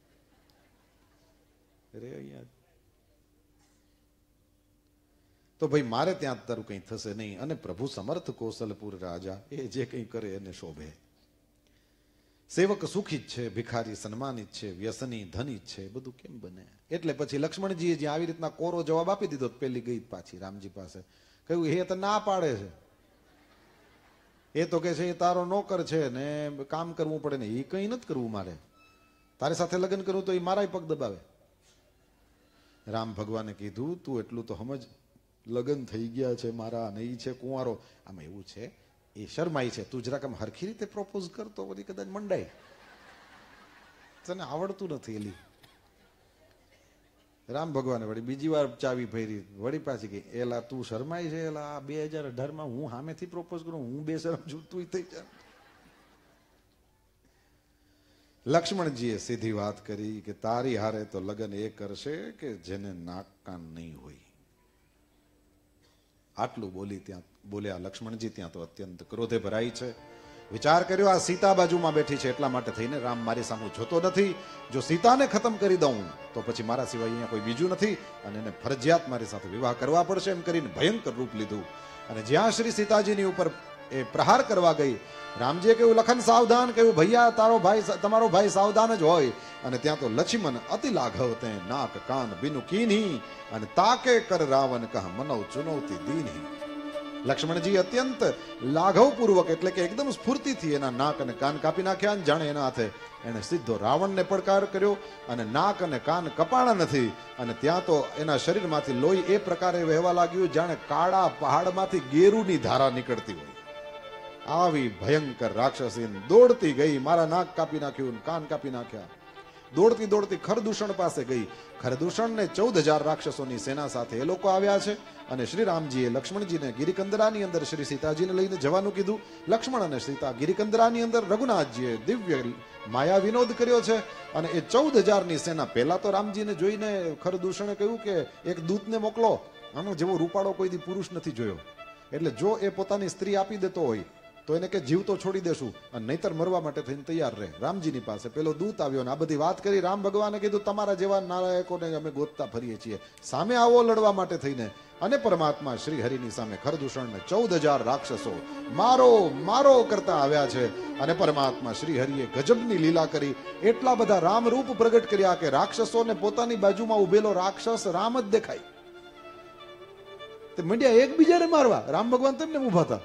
રે અહીંયા? તો ભાઈ મારે ત્યાં તારું કંઈ થશે નહીં. અને પ્રભુ સમર્થ કૌશલપુર રાજા, એ જે કંઈ કરે એને શોભે. સેવક સુખી જ છે, ભિખારી સન્માનિત છે, વ્યસની ધનિત છે, બધું કેમ બને? એટલે પછી લક્ષ્મણજીએ જે આવી રીતના કોરો જવાબ આપી દીધો, પેલી ગઈ પાછી રામજી પાસે, કહ્યું હે તો ના પાડે છે, એ તો કે છે એ તારો નોકર છે ને કામ કરવું પડે ને, એ કંઈ નથી કરવું મારે, તારી સાથે લગ્ન કરવું તો એ મારાય પગ દબાવે. રામ ભગવાને કીધું તું એટલું તો સમજ, લગ્ન થઈ ગયા છે મારા અને એ છે કુંવારો. આમાં એવું છે એ શરમાઈ છે, તું જરાક આમ હરખી રીતે પ્રોપોઝ કરતો બધી કદાચ મંડાય, તને આવડતું નથી. એલી રામ ભગવાને વળી બીજી વાર ચાવી ભરી, વળી પાછી ગઈ, એલા તું શરમાઈ છે, એલા 2018 હું સામેથી પ્રોપોઝ કરું, હું બેશરમ છું, તું થઈ જા. લક્ષ્મણજીએ સીધી વાત કરી કે તારી હારે તો લગ્ન એ કરશે કે જેને નાક કાન નહીં હોય. આટલું બોલ્યા લક્ષ્મણજી ત્યાં તો અત્યંત ક્રોધે ભરાઈ છે. વિચાર કર્યો આ સીતા બાજુમાં બેઠી છે એટલા માટે થઈને રામ મારી સામે જોતો નથી, જો સીતાને ખતમ કરી દઉં તો પછી મારા સિવાય અહીંયા કોઈ બીજું નથી અને એને ફરજિયાત મારી સાથે વિવાહ કરવા પડશે, એમ કરીને ભયંકર રૂપ લીધું. અને જ્યાં શ્રી સીતાજીની ઉપર એ પ્રહાર કરવા ગઈ, રામજીએ કહ્યું લખન સાવધાન, કહ્યું ભૈયા તમારો ભાઈ સાવધાન જ હોય. અને ત્યાં તો લક્ષ્મણ અતિ લાઘવ તે નાક કાન બિનુ કીની અને તાકે કર રાવણ કહ મનવ ચુનૌતી દીની. લક્ષ્મણજી અત્યંત લાઘવપૂર્વક એટલે કે એકદમ સ્ફૂર્તિથી એના નાક અને કાન કાપી નાખ્યા, અને જાણે એના હાથે એને સીધો રાવણને પડકાર કર્યો અને નાક અને કાન કપાણા નથી. અને ત્યાં તો એના શરીરમાંથી લોહી એ પ્રકારે વહેવા લાગ્યું જાણે કાળા પહાડમાંથી ગેરુની ધારા નીકળતી હોય. આવી ભયંકર રાક્ષસી દોડતી ગઈ, મારા નાક કાપી નાખ્યું, કાન કાપી નાખ્યા. દોડતી દોડતી ખરદૂષણ પાસે ગઈ. ખરદૂષણને 14,000 રાક્ષસોની સેના સાથે એ લોકો આવ્યા છે. અને શ્રી રામજીએ લક્ષ્મણજીને ગિરિકંદરાની અંદર શ્રી સીતાજીને લઈને જવાનું કીધું. લક્ષ્મણ અને સીતા ગિરિકંદરાની અંદર રઘુનાથજીએ દિવ્ય માયા વિનોદ કર્યો છે. અને એ 14,000ની સેના, પહેલા તો રામજીને જોઈને ખરદૂષણે કહ્યું કે એક દૂતને મોકલો, આનો જેવો રૂપાળો કોઈ દી પુરુષ નથી જોયો, એટલે જો એ પોતાની સ્ત્રી આપી દેતો હોય તો એને કે જીવ તો છોડી દેશું અને નહીતર મરવા માટે થઈને તૈયાર રહે. રામજીની પાસે પેલો દૂત આવ્યો ને આ બધી વાત કરી. રામ ભગવાને કીધું તમારા જેવા નારાયકોને અમે ગોતતા ફરીએ છીએ, સામે આવો લડવા માટે થઈને. અને પરમાત્મા શ્રી હરિની સામે ખરદૂષણને 14,000 રાક્ષસો મારો કરતા આવ્યા છે. અને પરમાત્મા શ્રી હરિએ ગજબની લીલા કરી, એટલા બધા રામ રૂપ પ્રગટ કર્યા કે રાક્ષસોને પોતાની બાજુમાં ઉભેલો રાક્ષસ રામ જ દેખાય. તે મંડ્યા એકબીજાને મારવા, રામ ભગવાન તેમને ઉભા હતા.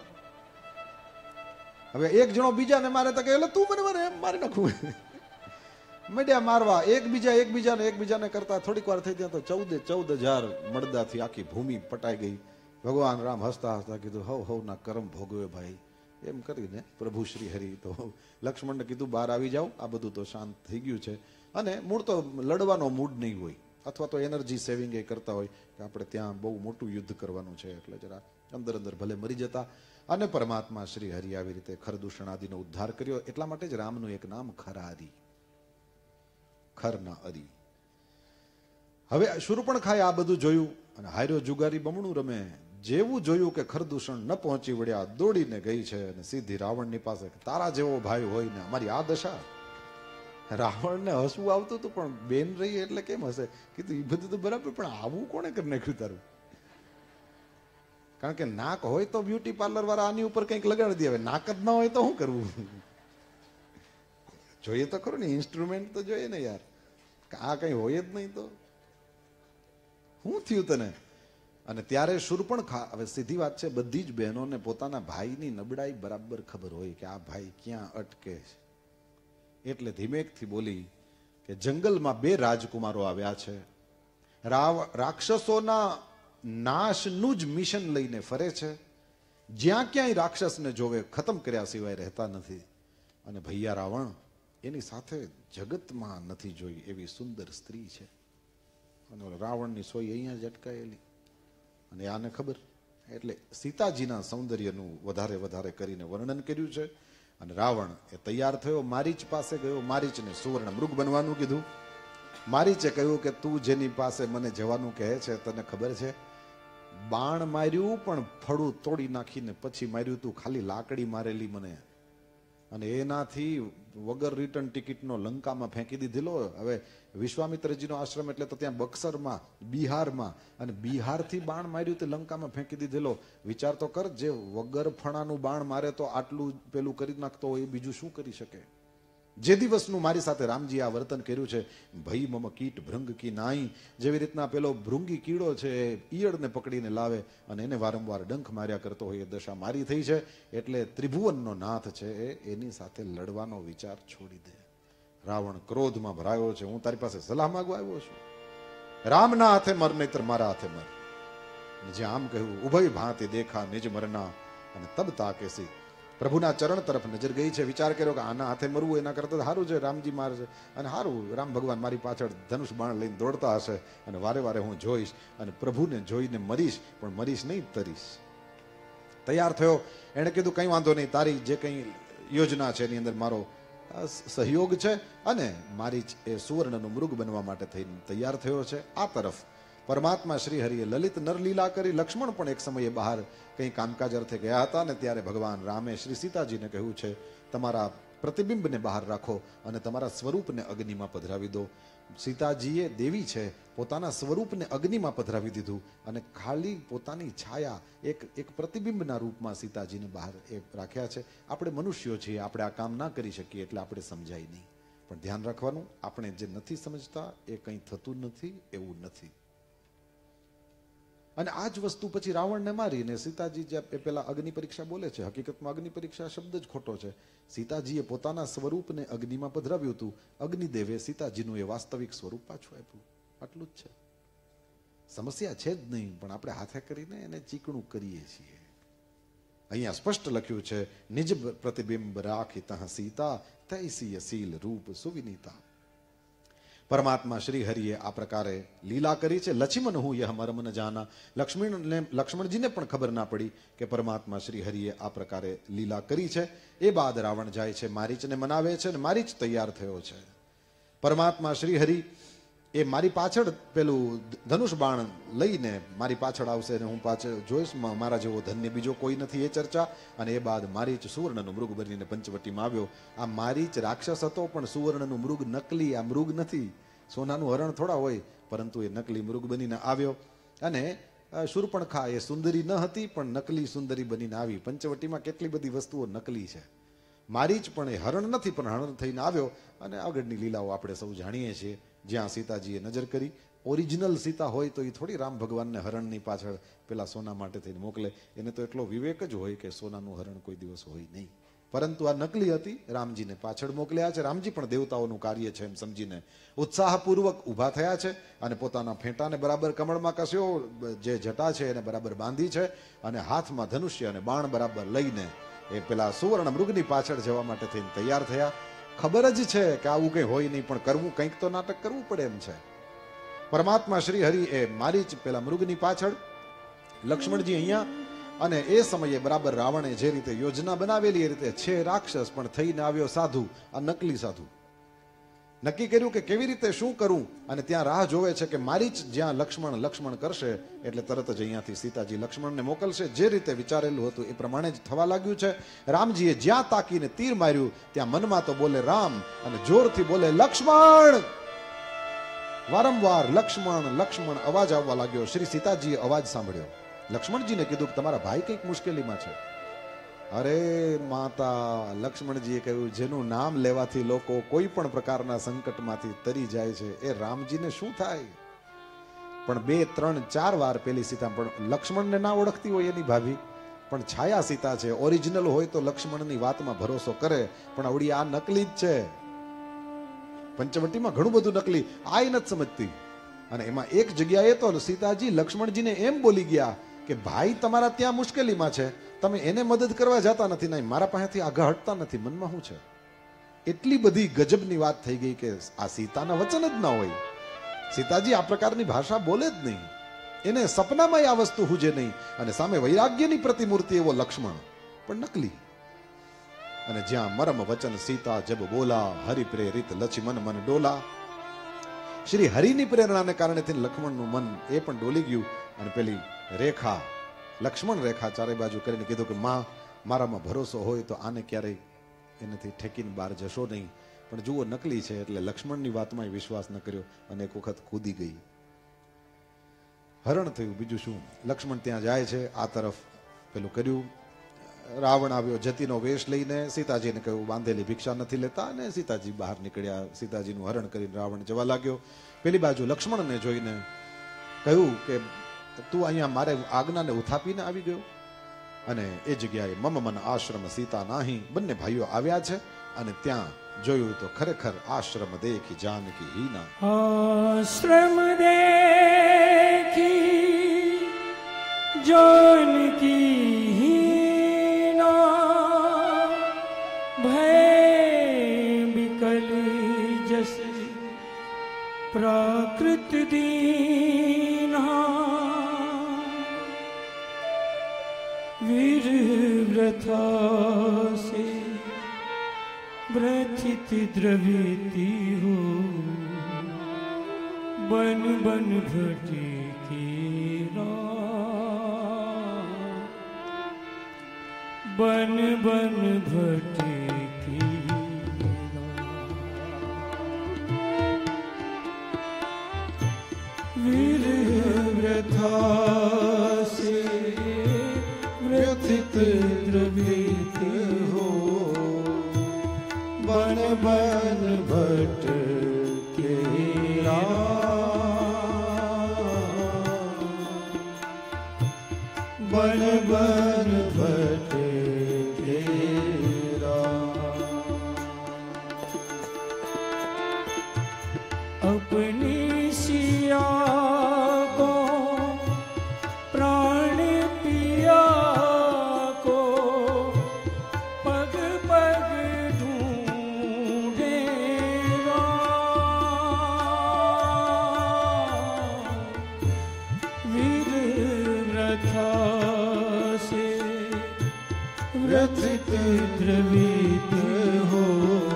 હવે એક જણો બીજાને મારે તો કે એટલે તું મને મારે એમ મારી નાખું, મંડ્યા મારવા એકબીજાને કરતા. થોડીક વાર થઈ ત્યાં તો 14,000 મળદાથી આખી ભૂમિ પટાઈ ગઈ. ભગવાન રામ હસતા હસતા કીધું હવ ના કર્મ ભોગવે ભાઈ, એમ કરીને પ્રભુ શ્રી હરિ તો લક્ષ્મણને કીધું બહાર આવી જાઓ, આ બધું તો શાંત થઈ ગયું છે. અને મૂળ તો લડવાનો મૂડ નહીં હોય, અથવા તો એનર્જી સેવિંગ એ કરતા હોય કે આપણે ત્યાં બહુ મોટું યુદ્ધ કરવાનું છે, એટલે જરા અંદર ભલે મરી જતા. અને પરમાત્મા શ્રી હરિ આવી રીતે ખરદૂષણ આદિનો ઉદ્ધાર કર્યો. એટલા માટે જ રામનું એક નામ ખરારી, ખરના અરી. હવે શૂર્પણખાએ આ બધું જોયું અને હાર્યો જુગારી બમણું રમે. જેવું જોયું કે ખરદૂષણ ન પહોંચી વળ્યા, દોડીને ગઈ છે અને સીધી રાવણની પાસે, તારા જેવો ભાઈ હોય ને અમારી આ દશા. રાવણને હસવું આવતું હતું પણ બેન રહી એટલે કેમ હશે? કીધું એ બધું તો બરાબર, પણ આવું કોણે કરી નાખ્યું તારું? કારણ કે નાક હોય તો બ્યુટી પાર્લર વાળા આની ઉપર કંઈક લગાડી દે, હવે નાક જ ના હોય તો શું કરવું? જોઈએ તો ખરું ને, ઇન્સ્ટ્રુમેન્ટ તો જોઈએ ને યાર, આ કઈ હોય જ નહીં તો શું થયું તને? અને ત્યારે શૂર્પણખા, હવે સીધી વાત છે, બધી જ બહેનોને પોતાના ભાઈની નબળાઈ બરાબર ખબર હોય કે આ ભાઈ ક્યાં અટકે છે. એટલે ધીમેકથી બોલી કે જંગલમાં 2 રાજકુમારો આવ્યા છે, રાક્ષસોના નાશનું જ મિશન લઈને ફરે છે, જ્યાં ક્યાંય રાક્ષસને જોવે ખતમ કર્યા સિવાય રહેતા નથી. અને ભૈયા રાવણ એની સાથે જગતમાં નથી જોઈ એવી સુંદર સ્ત્રી છે. અને રાવણની સોય અહીંયા જ અટકાયેલી, અને આને ખબર. એટલે સીતાજીના સૌંદર્યનું વધારે કરીને વર્ણન કર્યું છે. અને રાવણ એ તૈયાર થયો, મારીચ પાસે ગયો, મારીચને સુવર્ણ મૃગ બનવાનું કીધું. મારીચે કહ્યું કે તું જેની પાસે મને જવાનું કહે છે, તને ખબર છે બાણ માર્યું પણ ફળું તોડી નાખીને પછી માર્યું, તું ખાલી લાકડી મારેલી મને, અને એનાથી વગર રિટર્ન ટિકિટનો લંકામાં ફેંકી દીધેલો. હવે વિશ્વામિત્રજીનો આશ્રમ એટલે તો ત્યાં બક્સરમાં, બિહારમાં, અને બિહારથી બાણ માર્યું તે લંકામાં ફેંકી દીધેલો. વિચાર તો કર, જે વગર ફણાનું બાણ મારે તો આટલું પેલું કરી નાખતો હોય, એ બીજું શું કરી શકે? જે દિવસનું મારી સાથે રામજી આ વર્તન કર્યું છે, ભઈ મમ કીટ ભૃંગ કી નાઈ, જેવી રીતના પેલો ભૃંગી કીડો છે ઈયળને પકડીને લાવે અને એને વારંવાર ડંખ માર્યા કરતો હોય, એ દશા મારી થઈ છે. એટલે ત્રિભુવનનો નાથ છે એની સાથે લડવાનો વિચાર છોડી દે. રાવણ ક્રોધમાં ભરાયો છે, હું તારી પાસે સલાહ માંગવા આવ્યો છું, રામના હાથે મર નહીતર મારા હાથે મર. જે આમ કહ્યું, ઉભય ભાંતિ દેખા નિજ મરના અને તબ તાકેસી. પ્રભુના ચરણ તરફ નજર ગઈ છે. વિચાર કર્યો કે આના હાથે મરવું એના કરતા સારું છે રામજી મારે છે, અને સારું રામ ભગવાન મારી પાછળ ધનુષ બાણ લઈને દોડતા હશે, અને વારે હું જોઈશ, અને પ્રભુને જોઈને મરીશ, પણ મરીશ નહીં, તરીશ. તૈયાર થયો. એણે કીધું કંઈ વાંધો નહીં, તારી જે કંઈ યોજના છે એની અંદર મારો સહયોગ છે. અને મારી એ સુવર્ણનું મૃગ બનવા માટે થઈને તૈયાર થયો છે. આ તરફ પરમાત્મા શ્રી હરિએ લલિત નરલીલા કરી. લક્ષ્મણ પણ એક સમયે બહાર કંઈ કામકાજ અર્થે ગયા હતા, અને ત્યારે ભગવાન રામે શ્રી સીતાજીને કહ્યું છે, તમારા પ્રતિબિંબને બહાર રાખો અને તમારા સ્વરૂપને અગ્નિમાં પધરાવી દો. સીતાજીએ દેવી છે, પોતાના સ્વરૂપને અગ્નિમાં પધરાવી દીધું, અને ખાલી પોતાની છાયા એક પ્રતિબિંબના રૂપમાં સીતાજીને બહાર એ રાખ્યા છે. આપણે મનુષ્યો છીએ, આપણે આ કામ ના કરી શકીએ, એટલે આપણે સમજાય નહીં. પણ ધ્યાન રાખવાનું, આપણે જે નથી સમજતા એ કંઈ થતું નથી એવું નથી. અને આ જ વસ્તુ પછી રાવણને મારીને સીતાજી જે પેલા અગ્નિ પરીક્ષા બોલે છે, હકીકતમાં અગ્નિ પરીક્ષા શબ્દ જ ખોટો છે. સીતાજીએ પોતાના સ્વરૂપને અગ્નિમાં પધરાવ્યું હતું, અગ્નિદેવે સીતાજીનું એ વાસ્તવિક સ્વરૂપ પાછું આપ્યું. આટલું જ છે. સમસ્યા છે જ નહીં, પણ આપણે હાથે કરીને એને ચીકણું કરીએ છીએ. અહીંયા સ્પષ્ટ લખ્યું છે, નિજ પ્રતિબિંબ રાખી તહ સીતા તૈસી સીલ રૂપ સુવિનીતા. પરમાત્મા શ્રી હરિએ આ પ્રકારે લીલા કરી છે. લક્ષ્મણ હું યહ મર્મ ન જાના. લક્ષ્મણજીને પણ ખબર ના પડી કે પરમાત્મા શ્રી હરિએ આ પ્રકારે લીલા કરી છે. એ બાદ રાવણ જાય છે, મારીચને મનાવે છે, અને મારીચ તૈયાર થયો છે. પરમાત્મા શ્રી હરિ એ મારી પાછળ પેલું ધનુષ બાણ લઈને મારી પાછળ આવશે, અને હું પાછળ જોઈશ, મારા જેવો ધન્ય બીજો કોઈ નથી, એ ચર્ચા. અને એ બાદ મારીચ સુવર્ણનું મૃગ બનીને પંચવટીમાં આવ્યો. આ મારીચ રાક્ષસ હતો, પણ સુવર્ણનું મૃગ નકલી, આ મૃગ નથી. સોનાનું હરણ થોડા હોય, પરંતુ એ નકલી મૃગ બનીને આવ્યો. અને શૂર્પણખા એ સુંદરી ન હતી, પણ નકલી સુંદરી બનીને આવી. પંચવટીમાં કેટલી બધી વસ્તુઓ નકલી છે. મારીચ પણ એ હરણ નથી, પણ હરણ થઈને આવ્યો. અને આગળની લીલાઓ આપણે સૌ જાણીએ છીએ. જ્યાં સીતાજીએ નજર કરી, ઓરિજિનલ સીતા હોય તો એ થોડી રામ ભગવાનને હરણની પાછળ પેલા સોના માટે થઈને મોકલે. એને તો એટલો વિવેક જ હોય કે સોનાનું હરણ કોઈ દિવસ હોય નહીં. પરંતુ આ નકલી હતી, રામજીને પાછળ મોકલ્યા છે. રામજી પણ દેવતાઓનું કાર્ય છે એમ સમજીને ઉત્સાહપૂર્વક ઊભા થયા છે, અને પોતાના ફેંટાને બરાબર કમળમાં કસ્યો, જે જટા છે એને બરાબર બાંધી છે, અને હાથમાં ધનુષ્ય અને બાણ બરાબર લઈને એ પેલા સુવર્ણ મૃગની પાછળ જવા માટે થઈને તૈયાર થયા. ખબર જ છે કે આવું કંઈ હોય નહીં, પણ કરવું કંઈક તો નાટક કરવું પડે એમ છે. પરમાત્મા શ્રી હરિ એ મારી જ પેલા મૃગની પાછળ, લક્ષ્મણજી અહીંયા. અને એ સમયે બરાબર રાવણે જે રીતે યોજના બનાવેલી એ રીતે છે રાક્ષસ, પણ થઈને આવ્યો સાધુ, આ નકલી સાધુ. નક્કી કર્યું કે કેવી રીતે શું કરું, અને ત્યાં રાહ જોવે છે કે મારી જ જ્યાં લક્ષ્મણ કરશે એટલે તરત જ અહીંયાથી સીતાજી લક્ષ્મણને મોકલશે. જે રીતે વિચારેલું હતું એ પ્રમાણે જ થવા લાગ્યું છે. રામજીએ જ્યાં તાકીને તીર માર્યું ત્યાં મનમાં તો બોલે રામ, અને જોરથી બોલે લક્ષ્મણ. વારંવાર લક્ષ્મણ અવાજ આવવા લાગ્યો. શ્રી સીતાજીએ અવાજ સાંભળ્યો. લક્ષ્મણજીને કીધું કે તમારા ભાઈ કંઈક મુશ્કેલીમાં છે. અરે માતા લક્ષ્મણજીએ કહ્યું, જેનું નામ લેવાથી લોકો કોઈ પણ પ્રકારના સંકટમાંથી તરી જાય છે એ રામજીને શું થાય? પણ 2, 3, 4 વાર પેલી સીતા, પણ લક્ષ્મણને ના ઓળખતી હોય એની ભાભી, પણ છાયા સીતા છે. ઓરિજિનલ હોય તો લક્ષ્મણની વાતમાં ભરોસો કરે, પણ આવડી આ નકલી જ છે. પંચવટીમાં ઘણું બધું નકલી, આ નથી સમજતી. અને એમાં એક જગ્યાએ તો સીતાજી લક્ષ્મણજીને એમ બોલી ગયા કે ભાઈ તમારા ત્યાં મુશ્કેલીમાં છે, તમે એને મદદ કરવા જતા નથી, નહીં મારા પાસેથી આગળ હટતા નથી, મનમાં શું છે? એટલી બધી ગજબની વાત થઈ ગઈ કે આ સીતાના વચન જ ના હોય. સીતાજી આ પ્રકારની ભાષા બોલે જ નહીં, એને સપનામાં આ વસ્તુ હુજે નહીં. અને સામે વૈરાગ્યની પ્રતિમૂર્તિ એવો લક્ષ્મણ, પણ નકલી. અને જ્યાં મરમ વચન સીતા જબ બોલા, હરિ પ્રેરિત લક્ષ્મણ મન ડોલા. શ્રી હરિની પ્રેરણાને કારણે લક્ષ્મણનું મન એ પણ ડોલી ગયું. અને પેલી રેખા, લક્ષ્મણ રેખા ચારે બાજુ કરીને કીધું કે માં, મારામાં ભરોસો હોય તો આને ક્યારેય એનાથી ઠેકીને બહાર જશો નહીં. પણ જુઓ નકલી છે એટલે લક્ષ્મણની વાતમાં વિશ્વાસ ન કર્યો અને એક વખત કૂદી ગઈ. હરણ થયું, બીજું શું. લક્ષ્મણ ત્યાં જાય છે, આ તરફ પેલું કર્યું. રાવણ આવ્યો જતીનો વેશ લઈને, સીતાજીને કહ્યું બાંધેલી ભિક્ષા નથી લેતા, અને સીતાજી બહાર નીકળ્યા. સીતાજીનું હરણ કરીને રાવણ જવા લાગ્યો. પેલી બાજુ લક્ષ્મણને જોઈને કહ્યું કે તું અહીંયા મારે આજ્ઞાને ઉથાપીને આવી ગયો. અને એ જગ્યાએ મમ મન આશ્રમ સીતા નાહી, બંને ભાઈઓ આવ્યા છે. અને ત્યાં જોયું તો ખરેખર આશ્રમ દેખી જાનકી હીના. આશ્રમ દેખી જાનકી હીના, ભય બિકલી જસ પ્રાકૃત દીના, वीर व्रथा से व्रथित द्रविती हो, बन बन भटे कीरा, बन बन भटे कीरा, वीर व्रथा से व्यथित द्रवित हो, बन बन भट के बन बन भट के अपनी सिया को प्राण द्रवित हो,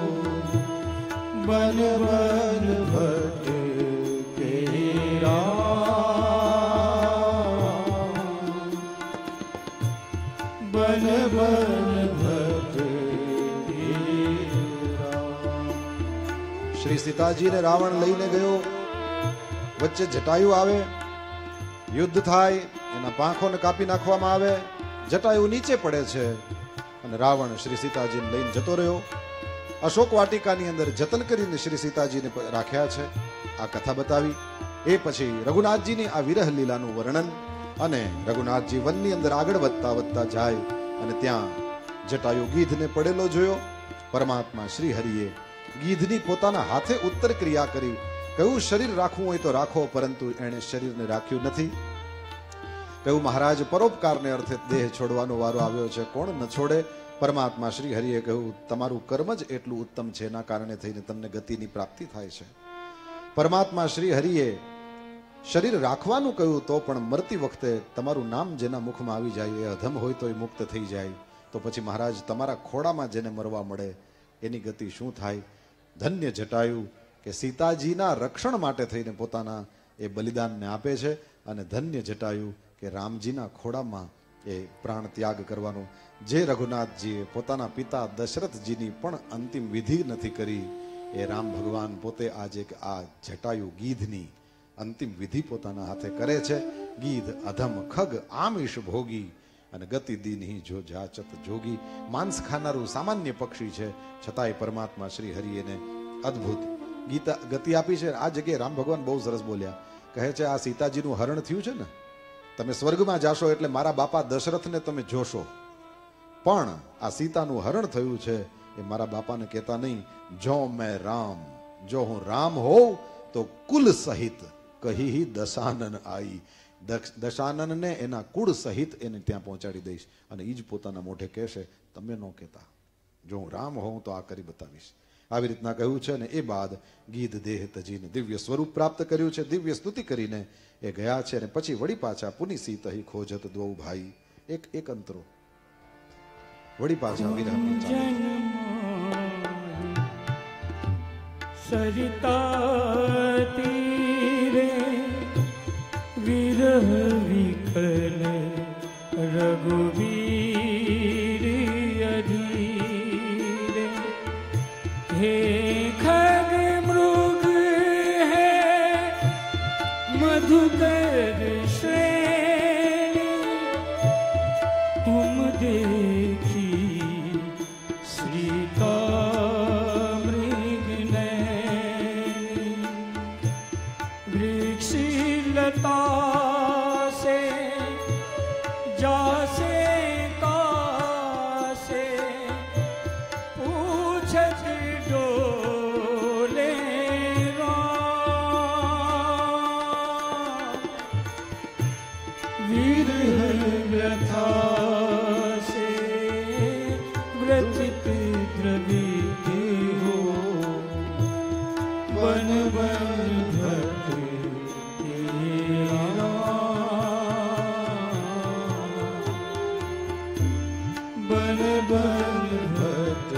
बन बन भट केरा, बन बन भट केरा. શ્રી સીતાજીને રાવણ લઈને ગયો. વચ્ચે જટાયુ આવે, યુદ્ધ થાય, એના પાંખોને કાપી નાખવામાં આવે. જટાયુ નીચે પડે છે અને રાવણ શ્રી સીતાજીને લઈને જતો રહ્યો. અશોક વાટિકાની અંદર જતન કરીને શ્રી સીતાજીને રાખ્યા છે. આ કથા બતાવી. એ પછી રઘુનાથજીની આ વિરહ લીલાનું વર્ણન. અને રઘુનાથજી વનની અંદર આગળ વધતા વધતા જાય અને ત્યાં જટાયુ ગીધને પડેલો જોયો. પરમાત્મા શ્રી હરિએ ગીધની પોતાના હાથે ઉત્તર ક્રિયા કરી. કયું શરીર રાખવું હોય તો રાખો, પરંતુ એણે શરીરને રાખ્યું નથી. કહ્યું મહારાજ પરોપકારને અર્થે દેહ છોડવાનો વારો આવ્યો છે, કોણ ન છોડે? પરમાત્મા શ્રી હરિએ કહ્યું તમારું કર્મ જ એટલું ઉત્તમ છે, એના કારણે થઈને તમને ગતિની પ્રાપ્તિ થાય છે. પરમાત્મા શ્રી હરિએ શરીર રાખવાનું કહ્યું તો પણ મરતી વખતે તમારું નામ જેના મુખમાં આવી જાય, એ અધમ હોય તો એ મુક્ત થઈ જાય. તો પછી મહારાજ તમારા ખોડામાં જેને મરવા મળે એની ગતિ શું થાય? ધન્ય જટાયુ કે સીતાજીના રક્ષણ માટે થઈને પોતાના એ બલિદાનને આપે છે. અને ધન્ય જટાયુ કે રામજીના ખોડામાં એ પ્રાણ ત્યાગ કરવાનો. જે રઘુનાથજીએ પોતાના પિતા દશરથજીની પણ અંતિમ વિધિ નથી કરી, એ રામ ભગવાન પોતે આજે આ જટાયુ ગીધની અંતિમ વિધિ પોતાના હાથે કરે છે. ગીધ અધમ ખગ આમિષ ભોગી, અને ગતિ દીનહી જો જાચત જોગી. માંસ ખાનારું સામાન્ય પક્ષી છે, છતાંય પરમાત્મા શ્રી હરિ એને અદ્ભુત ગતિ આપી છે. આ જગ્યાએ રામ ભગવાન બહુ સરસ બોલ્યા, કહે છે આ સીતાજીનું હરણ થયું છે ને, તમે સ્વર્ગમાં જાશો એટલે મારા બાપા દશરથને તમે જોશો, પણ આ સીતાનું હરણ થયું છે એ મારા બાપાને કહેતા નહીં. જો મેં રામ, જો હું રામ હોઉં તો કુલ સહિત કહી દશાનન આઈ, દશાનનને એના કુળ સહિત એને ત્યાં પહોંચાડી દઈશ. અને એ જ પોતાના મોઢે કહેશે, તમે ન કહેતા, જો હું રામ હોઉં તો આ કરી બતાવીશ. આવી રીતના કહ્યું છે. અને એ બાદ ગીધ દેહ તજીને દિવ્ય સ્વરૂપ પ્રાપ્ત કર્યું છે. દિવ્ય સ્તુતિ કરીને એ ગયા છે. અને પછી વળી પાછા પુની સીતહી ખોજત દો ભાઈ, એક અંતરો વળી પાછા વિરહમાં ચાલે. સરિતા તીરે વિરહ વિકલ રઘુવીર અધીરે, હે ખગ મૃગ હે મધુકર શ્રેણી, તુમ देखी श्रीता मृगनैनी, वृक्षी लता से जासे कासे, पूछत डोले राम, विरह व्यथा से व्रचित द्रवित हो, वन वन भक्त तेरा, बन बन भक्त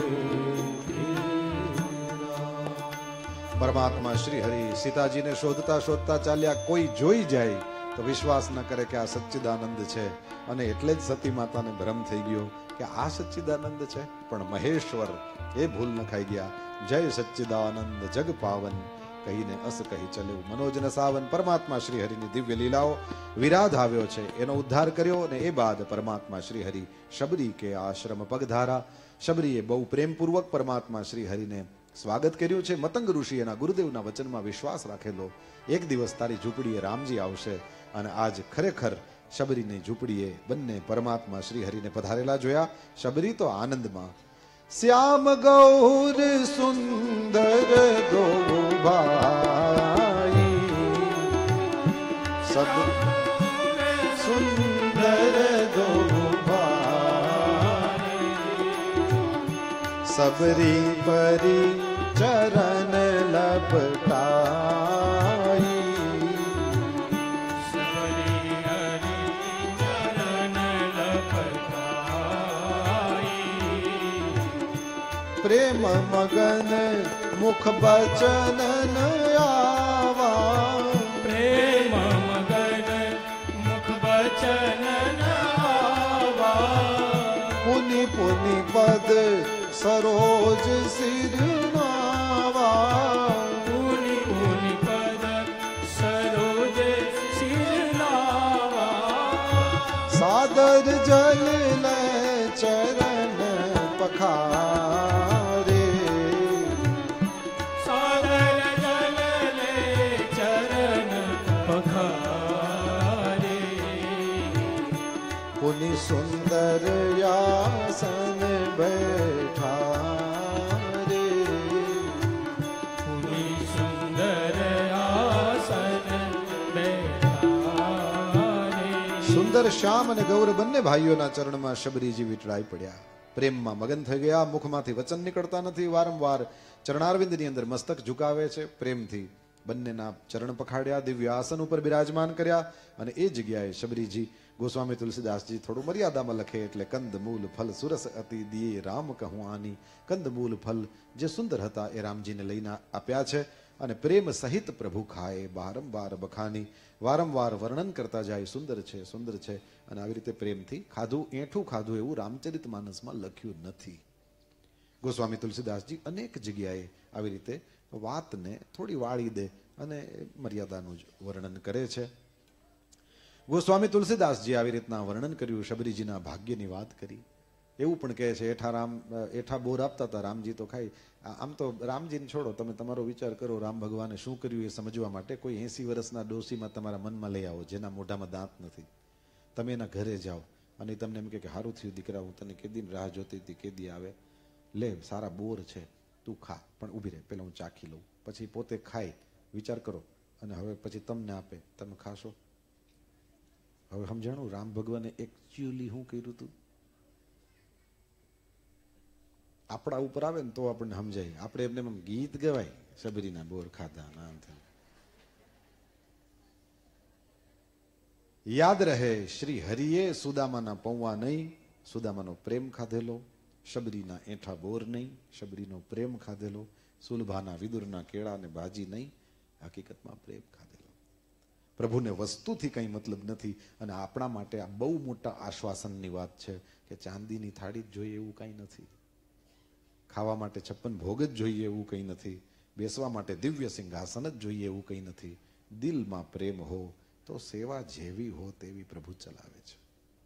तेरा. પરમાત્મા શ્રી હરિ સીતાજીને શોધતા શોધતા ચાલ્યા. કોઈ જોઈ જાય તો વિશ્વાસ ન કરે કે આ સચ્ચિદાનંદ છે. અને એટલે જ સતી માતાને ભ્રમ થઈ ગયો કે આ સચ્ચિદાનંદ છે, પણ મહેશ્વર એ ભૂલ ન ખાઈ ગયા. જય સચ્ચિદાનંદ જગ પાવન કહીને અસ કહી ચલ્યું મનોજ નસાવન. પરમાત્મા શ્રી હરિની દિવ્ય લીલાઓ વિરાધ આવ્યો છે, એનો ઉદ્ધાર કર્યો. અને એ બાદ પરમાત્મા શ્રી હરિ શબરી કે આશ્રમ પગધારા. શબરીએ બહુ પ્રેમપૂર્વક પરમાત્મા શ્રી હરિને સ્વાગત કર્યું છે. મતંગ ઋષિ એના ગુરુદેવના વચનમાં વિશ્વાસ રાખેલો, એક દિવસ તારી ઝૂંપડીએ રામજી આવશે. અને આજ ખરેખર શબરીની ઝૂંપડીએ બંને પરમાત્મા શ્રી હરિને પધારેલા જોયા. શબરી તો આનંદમાં. શ્યામ ગૌર સુંદર દો ભાઈ, સબ સુંદર દો ભાઈ, सबरी परी चरण लपटाई, सबरी हरि चरण लपटाई, प्रेम मगन मुख बचन आवा, प्रेम मगन मुख बचन आवा, पुनि पुनि पद सरोज सिरनावा, पुनि पुनि पद सरोज सिरनावा, सादर जल ले चरण पखारे, सादर जल ले चरण पखारे, पुनि सुंदर यासन बैठारे, पुनि सुंदर आसन बैठारे. સુંદર શ્યામ અને ગૌર બંને ભાઈઓના ચરણમાં શબરીજી વીંટળાઈ પડ્યા. પ્રેમમાં મગન થઈ ગયા. મુખમાંથી વચન નીકળતા નથી. વારંવાર ચરણારવિંદની અંદર મસ્તક ઝુકાવે છે. પ્રેમથી બંનેના ચરણ પખાડ્યા, દિવ્ય આસન ઉપર બિરાજમાન કર્યા. અને એ જગ્યાએ શબરીજી ગોસ્વામી તુલસીદાસજી થોડું મર્યાદામાં લખે એટલે કંદ મૂલ ફલ સુરસ અતિ દિયે રામ કહું આની. કંદ મૂલ ફલ જે સુંદર હતા એ રામજીને લઈને આપ્યા છે. અને પ્રેમ સહિત પ્રભુ ખાય, વારંવાર બખાની, વારંવાર વર્ણન કરતા જાય, સુંદર છે, સુંદર છે. અને આવી રીતે પ્રેમથી ખાધું, એઠું ખાધું એવું રામચરિત માનસમાં લખ્યું નથી. ગોસ્વામી તુલસીદાસજી અનેક જગ્યાએ આવી રીતે વાતને થોડી વાળી દે અને મર્યાદાનું જ વર્ણન કરે છે. ગોસ્વામી તુલસીદાસજી આવી રીતના વર્ણન કર્યું, શબરીજીના ભાગ્યની વાત કરી. એવું પણ કહે છે એઠા બોર આપતા હતા, રામજી તો ખાઈ. આમ તો રામજીને છોડો, તમે તમારો વિચાર કરો, રામ ભગવાને શું કર્યું એ સમજવા માટે કોઈ 80 વર્ષના ડોશીમાં તમારા મનમાં લઈ આવો, જેના મોઢામાં દાંત નથી. તમે એના ઘરે જાઓ અને તમને એમ કે સારું થયું દીકરા, હું તને કેદી રાહ જોતી હતી, કેદી આવે, લે સારા બોર છે, તું ખા, પણ ઊભી રહે, પેલા હું ચાખી લઉં. પછી પોતે ખાઈ, વિચાર કરો, અને હવે પછી તમને આપે, તમે ખાશો? હવે સમજાણું રામ ભગવાને એકચ્યુઅલી શું કર્યું હતું? આપણા ઉપર આવે ને તો આપણને સમજાય. આપણે એમને ગીત ગવાય, શબરીના બોર ખાધા નામ થયું. યાદ રહે શ્રી હરિએ સુદામાના પૌવા નહીં, સુદામાનો પ્રેમ ખાધેલો, શબરીના એઠા બોર નહીં, શબરીનો પ્રેમ ખાધેલો, સુલભાના વિદુરના કેળા ને ભાજી નહીં, હકીકતમાં પ્રેમ ખાધેલો. પ્રભુને વસ્તુથી કંઈ મતલબ નથી. અને આપણા માટે આ બહુ મોટા આશ્વાસનની વાત છે કે ચાંદીની થાળી જ જોઈએ એવું કંઈ નથી, ખાવા માટે 56 ભોગ જ જોઈએ એવું કંઈ નથી, બેસવા માટે દિવ્ય સિંહાસન જ જોઈએ એવું કંઈ નથી. દિલમાં પ્રેમ હો તો સેવા જેવી હો તેવી પ્રભુ ચલાવે છે.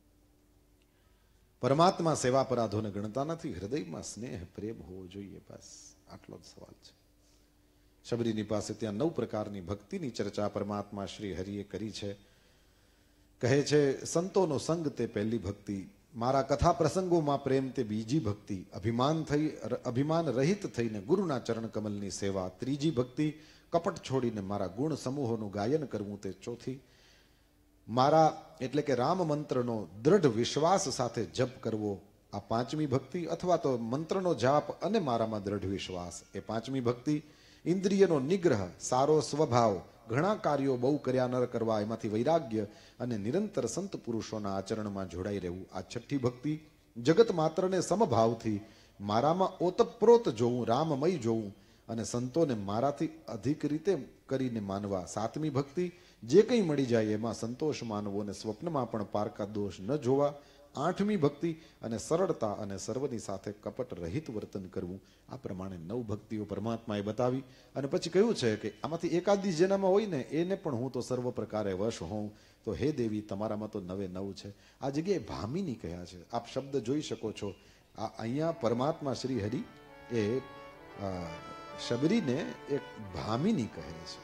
પરમાત્મા સેવા પરાધોને ગણતા નથી, હૃદયમાં સ્નેહ પ્રેમ હોવો જોઈએ, બસ આટલો જ સવાલ છે. શબરીની પાસે ત્યાં 9 પ્રકારની ભક્તિની ચર્ચા પરમાત્મા શ્રી હરિએ કરી છે. કહે છે સંતોનો સંગ તે પહેલી ભક્તિ, મારા કથા પ્રસંગોમાં પ્રેમ તે બીજી ભક્તિ, અભિમાન રહિત થઈને ગુરુના ચરણ કમલની સેવા ત્રીજી ભક્તિ, કપટ છોડીને મારા ગુણ સમૂહોનું ગાયન કરવું તે ચોથી, મારા એટલે કે રામ મંત્રનો દ્રઢ વિશ્વાસ સાથે જપ કરવો આ પાંચમી ભક્તિ, અથવા તો મંત્રનો જાપ અને મારામાં દ્રઢ વિશ્વાસ એ પાંચમી ભક્તિ, ઇન્દ્રિયનો નિગ્રહ, સારો સ્વભાવ, ઘણા કાર્યો બહુ કર્યા ન કરવા એમાંથી વૈરાગ્ય અને નિરંતર સંત પુરુષોના આચરણમાં જોડાઈ રહેવું આ છઠ્ઠી ભક્તિ, જગત માત્રને સમભાવથી મારામાં ઓતપ્રોત જોવું, રામમય જોવું અને સંતોને મારાથી અધિક રીતે કરીને માનવા સાતમી ભક્તિ, જે કંઈ મળી જાય એમાં સંતોષ માનવો અને સ્વપ્નમાં પણ પારકા દોષ ન જોવા આઠમી ભક્તિ, અને સરળતા અને સર્વની સાથે કપટ રહિત વર્તન કરવું. આ પ્રમાણે 9 ભક્તિઓ પરમાત્માએ બતાવી અને પછી કહ્યું છે કે આમાંથી એકાદી જેનામાં હોય ને એને પણ હું તો સર્વ પ્રકારે વશ હોઉં. તો હે દેવી તમારામાં તો 9 છે. આ જગ્યાએ ભામિની કહ્યા છે, આપ શબ્દ જોઈ શકો છો. આ અહીંયા પરમાત્મા શ્રી હરિ એ શબરીને એક ભામિની કહે છે.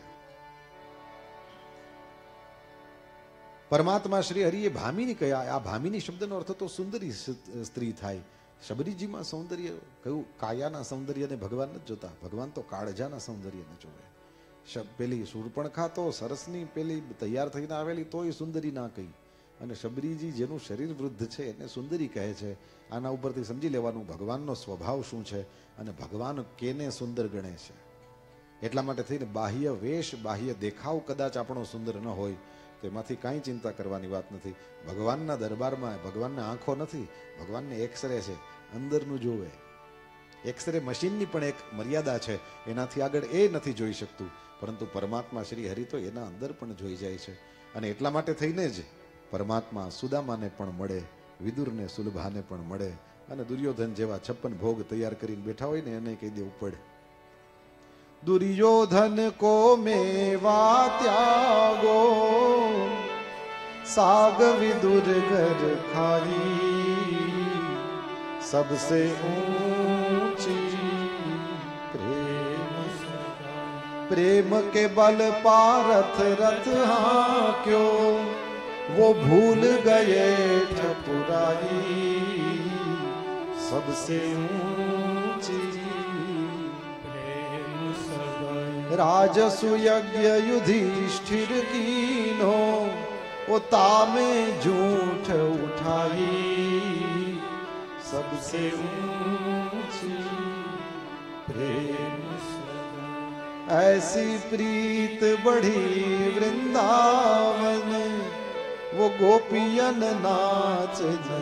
પરમાત્મા શ્રી હરિએ ભામિની કહ્યા. આ ભામિની શબ્દનો અર્થ તો સુંદરી સ્ત્રી થાય. શબરીજીમાં સૌંદર્ય કયું? કાયાના સૌંદર્યને ભગવાન નથી જોતા, ભગવાન તો કાળજાના સૌંદર્યને જોવે. પેલી શૂર્પણખા તો સરસની પેલી તૈયાર થઈને આવેલી તોય સુંદરી ના કહી, અને શબરીજી જેનું શરીર વૃદ્ધ છે એને સુંદરી કહે છે. આના ઉપરથી સમજી લેવાનું ભગવાનનો સ્વભાવ શું છે અને ભગવાન કેને સુંદર ગણે છે. એટલા માટે થઈને બાહ્ય વેશ, બાહ્ય દેખાવ કદાચ આપણો સુંદર ન હોય તો એમાંથી કાંઈ ચિંતા કરવાની વાત નથી. ભગવાનના દરબારમાં ભગવાનને આંખો નથી, ભગવાનને એક્સરે છે, અંદરનું જોવે. એક્સરે મશીનની પણ એક મર્યાદા છે, એનાથી આગળ એ નથી જોઈ શકતું, પરંતુ પરમાત્મા શ્રી હરિ તો એના અંદર પણ જોઈ જાય છે. અને એટલા માટે થઈને જ પરમાત્મા સુદામાને પણ મળે, વિદુરને સુલભાને પણ મળે, અને દુર્યોધન જેવા 56 ભોગ તૈયાર કરીને બેઠા હોય ને એને કહી દેવું પડે, दुर्योधन को मेवा त्यागो, साग विदुर घर खाई, सबसे ऊंची प्रेम, प्रेम के बल पारथ रथ हांक्यो, वो भूल गए ठकुराई, सबसे ऊंची राजसु यज्ञ युधिष्ठिर कीनो, वो तामे झूठ उठाई, सबसे ऊंची प्रेम ऐसी प्रीत बढ़ी वृंदावन, वो गोपियन नाच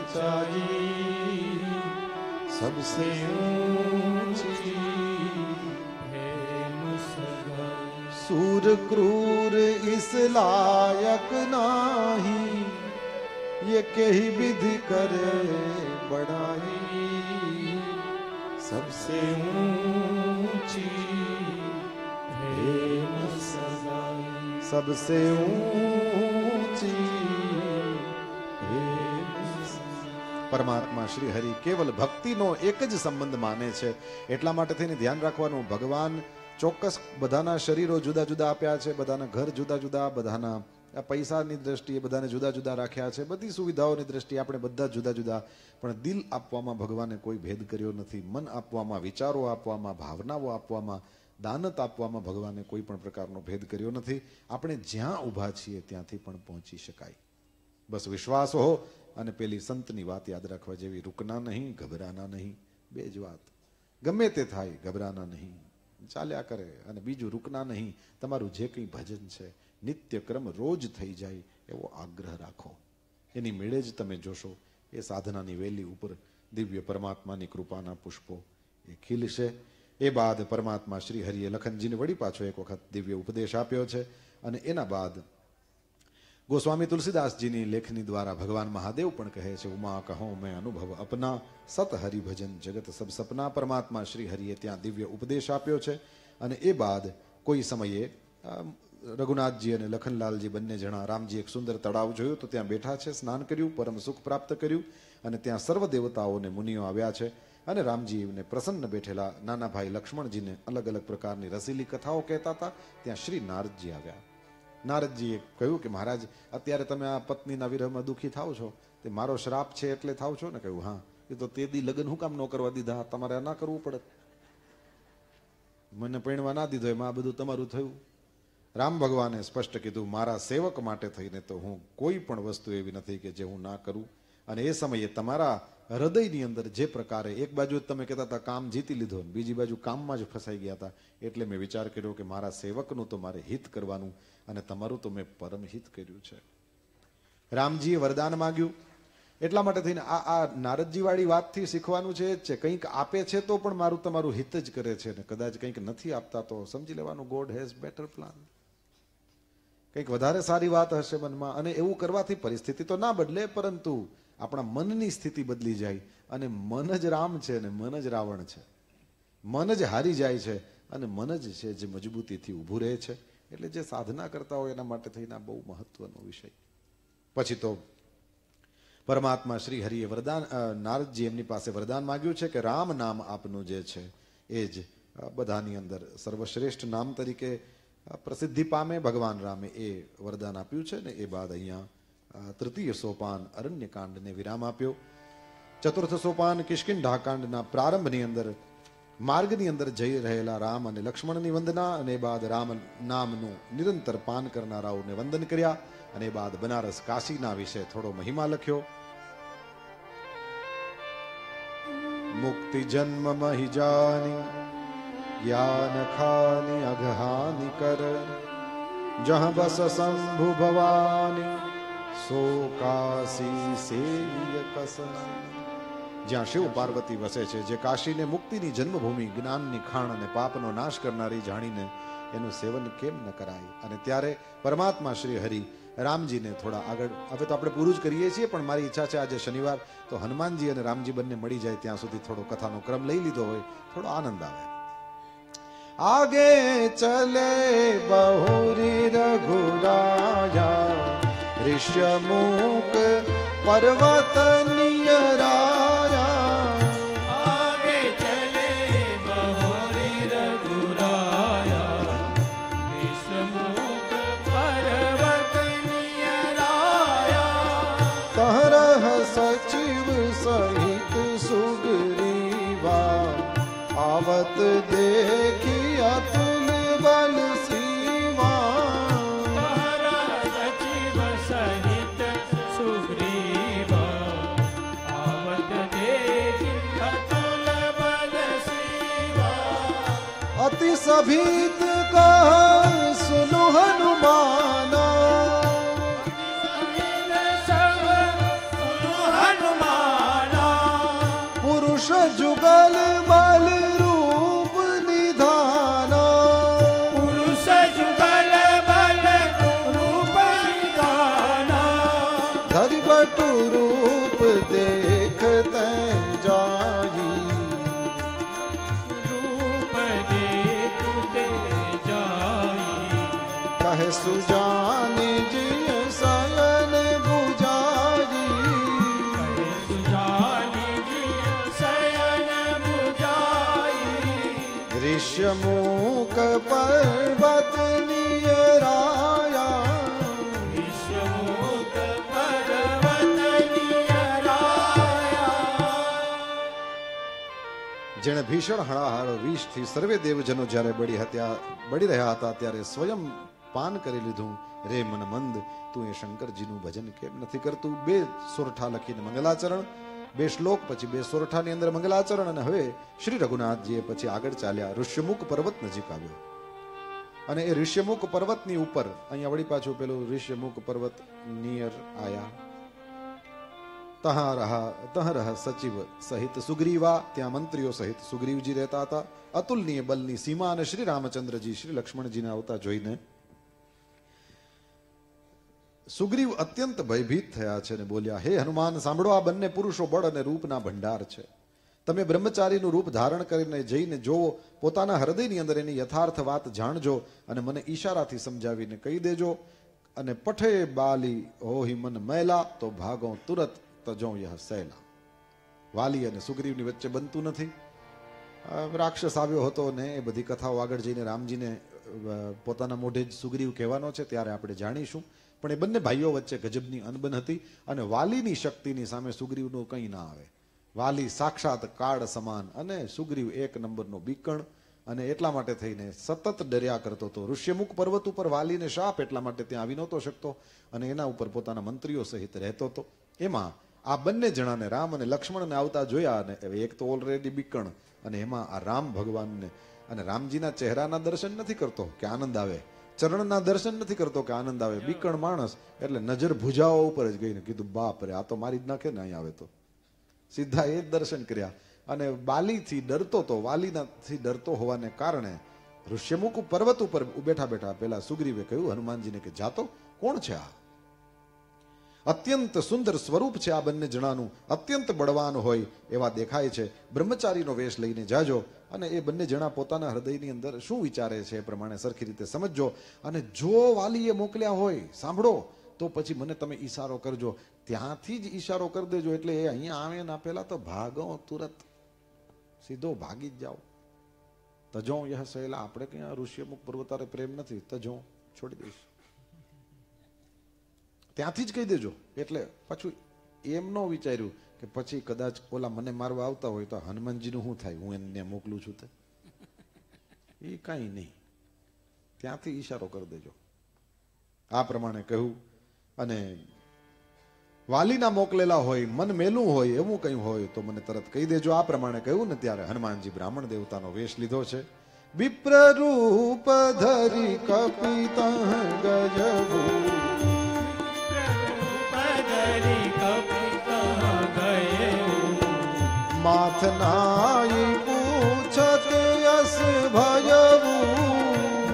नचाई, सबसे ऊंची सूर क्रूर इस लायक नाही, ये कही विधि करे बढ़ाई, सबसे ऊंची प्रेम सगाई, सबसे ऊंची પરમાત્મા શ્રી હરિ કેવલ ભક્તિનો એક જ સંબંધ માને છે. એટલા માટે થઈને ધ્યાન રાખવાનું, ભગવાન ચોક્કસ બધાના શરીરો જુદા જુદા આપ્યા છે, બધાના ઘર જુદા જુદા, બધાના પૈસાની દ્રષ્ટિએ બધાને જુદા જુદા રાખ્યા છે, બધી સુવિધાઓની દ્રષ્ટિએ આપણે બધા જુદા જુદા, પણ દિલ આપવામાં ભગવાને કોઈ ભેદ કર્યો નથી. મન આપવામાં, વિચારો આપવામાં, ભાવનાઓ આપવામાં, દાનત આપવામાં ભગવાને કોઈ પણ પ્રકારનો ભેદ કર્યો નથી. આપણે જ્યાં ઊભા છીએ ત્યાંથી પણ પહોંચી શકાય. બસ વિશ્વાસ હો અને પેલી સંતની વાત યાદ રાખવા જેવી, રૂકના નહીં, ગભરાના નહીં. બે જ વાત, ગમે તે થાય ગભરાના નહીં, ચાલ્યા કરે. અને બીજું, રૂકના નહીં. તમારું જે કંઈ ભજન છે નિત્ય ક્રમ રોજ થઈ જાય એવો આગ્રહ રાખો. એની મેળે જ તમે જોશો એ સાધનાની વેલી ઉપર દિવ્ય પરમાત્માની કૃપાના પુષ્પો એ ખીલશે. એ બાદ પરમાત્મા શ્રી હરિએ લખનજીને વળી પાછો એક વખત દિવ્ય ઉપદેશ આપ્યો છે. અને એના બાદ ગોસ્વામી તુલસીદાસજીની લેખની દ્વારા ભગવાન મહાદેવ પણ કહે છે, ઉમા કહો મેં અનુભવ અપના, સત હરિભજન જગત સબ સપના. પરમાત્મા શ્રી હરિએ ત્યાં દિવ્ય ઉપદેશ આપ્યો છે. અને એ બાદ કોઈ સમયે રઘુનાથજી અને લખનલાલજી બંને જણા, રામજી એક સુંદર તળાવ જોયું તો ત્યાં બેઠા છે, સ્નાન કર્યું, પરમ સુખ પ્રાપ્ત કર્યું. અને ત્યાં સર્વ દેવતાઓને મુનિઓ આવ્યા છે. અને રામજીને પ્રસન્ન બેઠેલા નાના ભાઈ લક્ષ્મણજીને અલગ અલગ પ્રકારની રસીલી કથાઓ કહેતા હતા. ત્યાં શ્રી નારદજી આવ્યા. નારદજીએ કહ્યું કે મહારાજ, અત્યારે તમે આ પત્નીના વિરહમાં દુઃખી થાવ છો, તે મારો શ્રાપ છે એટલે થાવ છો ને? કહ્યું હા. એ તો તે દી લગ્ન હું કામ ન કરવા દીધા? તમારે ના કરવું પડે, મને પૈણવા ના દીધો, એમાં આ બધું તમારું થયું. રામ ભગવાને સ્પષ્ટ કીધું, મારા સેવક માટે થઈને તો હું કોઈ પણ વસ્તુ એવી નથી કે જે હું ના કરું. અને એ સમયે તમારા હૃદયની અંદર જે પ્રકારે એક બાજુ તમે કહેતા હતા કામ જીતી લીધો, બીજી બાજુ કામમાં જ ફસાઈ ગયા હતા, એટલે મેં વિચાર કર્યો કે મારા સેવકનું તો મારે હિત કરવાનું, અને તમારું તો મેં પરમ હિત કર્યું છે. રામજીએ વરદાન માંગ્યું. એટલા માટે થઈને આ નારદજી વાળી વાતથી શીખવાનું છે જ છે, કંઈક આપે છે તો પણ મારું તમારું હિત જ કરે છે, ને કદાચ કંઈક નથી આપતા તો સમજી લેવાનું ગોડ હેઝ બેટર પ્લાન. કંઈક વધારે સારી વાત હશે મનમાં, અને એવું કરવાથી પરિસ્થિતિ તો ના બદલે, પરંતુ આપણા મનની સ્થિતિ બદલી જાય. અને મન જ રામ છે અને મન જ રાવણ છે. મન જ હારી જાય છે અને મન જ છે જે મજબૂતીથી ઊભું રહે છે. એટલે જે સાધના કરતા હોય એના માટે થઈને આ બહુ મહત્વનો વિષય. પછી તો પરમાત્મા શ્રી હરિએ વરદાન, નારદજી એમની પાસે વરદાન માંગ્યું છે કે રામ નામ આપનું જે છે એ જ બધાની અંદર સર્વશ્રેષ્ઠ નામ તરીકે પ્રસિદ્ધિ પામે. ભગવાન રામે એ વરદાન આપ્યું છે. ને એ બાદ અહીંયા તૃતીય સોપાન અરણ્યકાંડને વિરામ આપ્યો. ચતુર્થ સોપાન કિષ્કિંધાકાંડના પ્રારંભની અંદર માર્ગની અંદર જઈ રહેલા રામ અને લક્ષ્મણની વંદના, અને બાદ રામ નામનું નિરંતર પાન કરનારાઓને વંદન કર્યા. અને બાદ બનારસ કાશીના વિશે થોડો મહિમા લખ્યો. મુક્તિ જન્મ મહી જાની, જ્ઞાન ખાની અઘહાની કર, જહ બસ શંભુ ભવાની, સો કાશી સેય કસન. જ્યાં શિવ પાર્વતી વસે છે, જે કાશીને મુક્તિની જન્મભૂમિ, જ્ઞાનની ખાણ અને પાપનો નાશ કરનારી જાણીને એનું સેવન કેમ ન કરાય. અને ત્યારે પરમાત્મા શ્રી હરિ રામજીને થોડા આગળ, હવે તો આપણે પૂરું જ કરીએ છીએ, પણ મારી ઈચ્છા છે આજે શનિવાર તો હનુમાનજી અને રામજી બંને મળી જાય ત્યાં સુધી થોડો કથાનો ક્રમ લઈ લીધો હોય, થોડો આનંદ આવે. આગે ચલે બહુરી રઘુરાયા, ऋष्यमुख पर्वत नियराया, आगे चले बहोरी रघुराया, ऋष्यमुख पर्वत नियराया, तह रह सचिव सहित सुग्रीवा, आवत देखी अतुल बल सीमा. अति सभीत कह सुनु हनुमाना, पुरुष जुगल बल रूप निधाना, पुरुष जुगल बल रूप निधाना, धरि बटु रूप देखते जाई, कहे सुजान जिय सलन बुझाई, कहे सुजान ऋष्यमुख पर्वत नियराया વિશ્વમુખ પર્વત નિયરાયા. જેણે ભીષણ હળાહળ વિષથી સર્વે દેવજનો જ્યારે બળી રહ્યા હતા ત્યારે સ્વયં પાન કરી લીધું. રે મન મંદ, તું એ શંકરજીનું ભજન કેમ નથી કરતું? 2 સોરઠા લખીને મંગલાચરણ, 2 શ્લોક પછી 2 સોરઠાની અંદર મંગલાચરણ. અને હવે શ્રી રઘુનાથજીએ પછી આગળ ચાલ્યા. ઋષ્યમુખ પર્વત નજીક આવ્યો અને એ ઋષ્યમુખ પર્વતની ઉપર અહીંયા વળી પાછું પેલું ઋષ્યમુખ પર્વત નિયર આયા. તહ રહ સચિવ સહિત સુગ્રીવા, ત્યાં મંત્રીઓ સહિત સુગ્રીવજી રહેતા હતા. અતુલનીય બલની સીમા અને શ્રી રામચંદ્રજી શ્રી લક્ષ્મણજીને આવતા જોઈને સુગ્રીવ અત્યંત ભયભીત થયા છે અને બોલ્યા, હે હનુમાન, સાંભળો, આ બંને પુરુષો બળ અને રૂપના ભંડાર છે. તમે બ્રહ્મચારીનું રૂપ ધારણ કરીને જઈને જોવો, પોતાના હૃદયની અંદર એની યથાર્થ વાત જાણજો અને મને ઈશારાથી સમજાવીને કહી દેજો. અને પઠે બાલી હોહી મન મેલા, તો ભાગો તુરત તજો યહ સૈલા. વાલી અને સુગ્રીવની વચ્ચે બનતું નથી. રાક્ષસ આવ્યો હતો ને એ બધી કથાઓ આગળ જઈને રામજીને પોતાના મોઢે જ સુગ્રીવ કહેવાનો છે ત્યારે આપણે જાણીશું. પણ એ બંને ભાઈઓ વચ્ચે ગજબની અનબન હતી અને વાલીની શક્તિની સામે સુગ્રીવનું કંઈ ના આવે. વાલી સાક્ષાત કાળ સમાન અને સુગ્રીવ 1 નંબરનો બીકણ. અને એટલા માટે થઈને સતત ડર્યા કરતો હતો. ઋષ્યમુખ પર્વત ઉપર વાલીને શાપ એટલા માટે ત્યાં આવી નહોતો શકતો અને એના ઉપર પોતાના મંત્રીઓ સહિત રહેતો હતો. એમાં આ બંને જણાને રામ અને લક્ષ્મણને આવતા જોયા અને એક તો ઓલરેડી બીકણ અને એમાં આ રામ ભગવાનને અને રામજીના ચહેરાના દર્શન નથી કરતો કે આનંદ આવે, ચરણના દર્શન નથી કરતો કે આનંદ આવે. બીકણ માણસ એટલે નજર ભુજાઓ ઉપર જ ગઈને કીધું, બાપ રે, આ તો મારી જ નાખે ને અહીં આવે તો. સીધા એ જ દર્શન કર્યા અને બાલીથી ડરતો તો, વાલીનાથી ડરતો હોવાને કારણે ઋષ્યમુખ પર્વત ઉપર બેઠા બેઠા પેલા સુગ્રીવે કહ્યું હનુમાનજીને કે જાતો કોણ છે આ? અત્યંત સુંદર સ્વરૂપ છે આ બંને જણાનું, અત્યંત બળવાન હોય એવા દેખાય છે. બ્રહ્મચારીનો વેશ લઈને જાજો અને એ બંને જણા પોતાના હૃદયની અંદર શું વિચારે છે એ પ્રમાણે સરખી રીતે સમજજો. અને જો વાલીએ મોકલ્યા હોય, સાંભળો, તો પછી મને તમે ઈશારો કરજો. ત્યાંથી જ ઈશારો કરી દેજો એટલે એ અહીંયા આવે ને આપેલા તો ભાગો તુરત, સીધો ભાગી જ જાઓ. તજો યહ સહેલા. આપણે કઈ ઋષ્યમુખ પર્વતારે પ્રેમ નથી, તજો છોડી દઈશ. ત્યાંથી જ કહી દેજો. એટલે પાછું એમ ન વિચાર્યું કે પછી કદાચ ઓલા મને મારવા આવતા હોય તો હનુમાનજીનું શું થાય, હું એને મોકલું છું તે. એ કાંઈ નહીં, ત્યાંથી ઈશારો કરી દેજો. આ પ્રમાણે કહ્યું. અને વાલીના મોકલેલા હોય, મન મેલું હોય, એવું કંઈ હોય તો મને તરત કહી દેજો. આ પ્રમાણે કહ્યું ને ત્યારે હનુમાનજી બ્રાહ્મણ દેવતાનો વેશ લીધો છે. વિપ્ર રૂપ ધરી કપિતા ગજબુ, માથનાઈ પૂછત યસ ભયવું,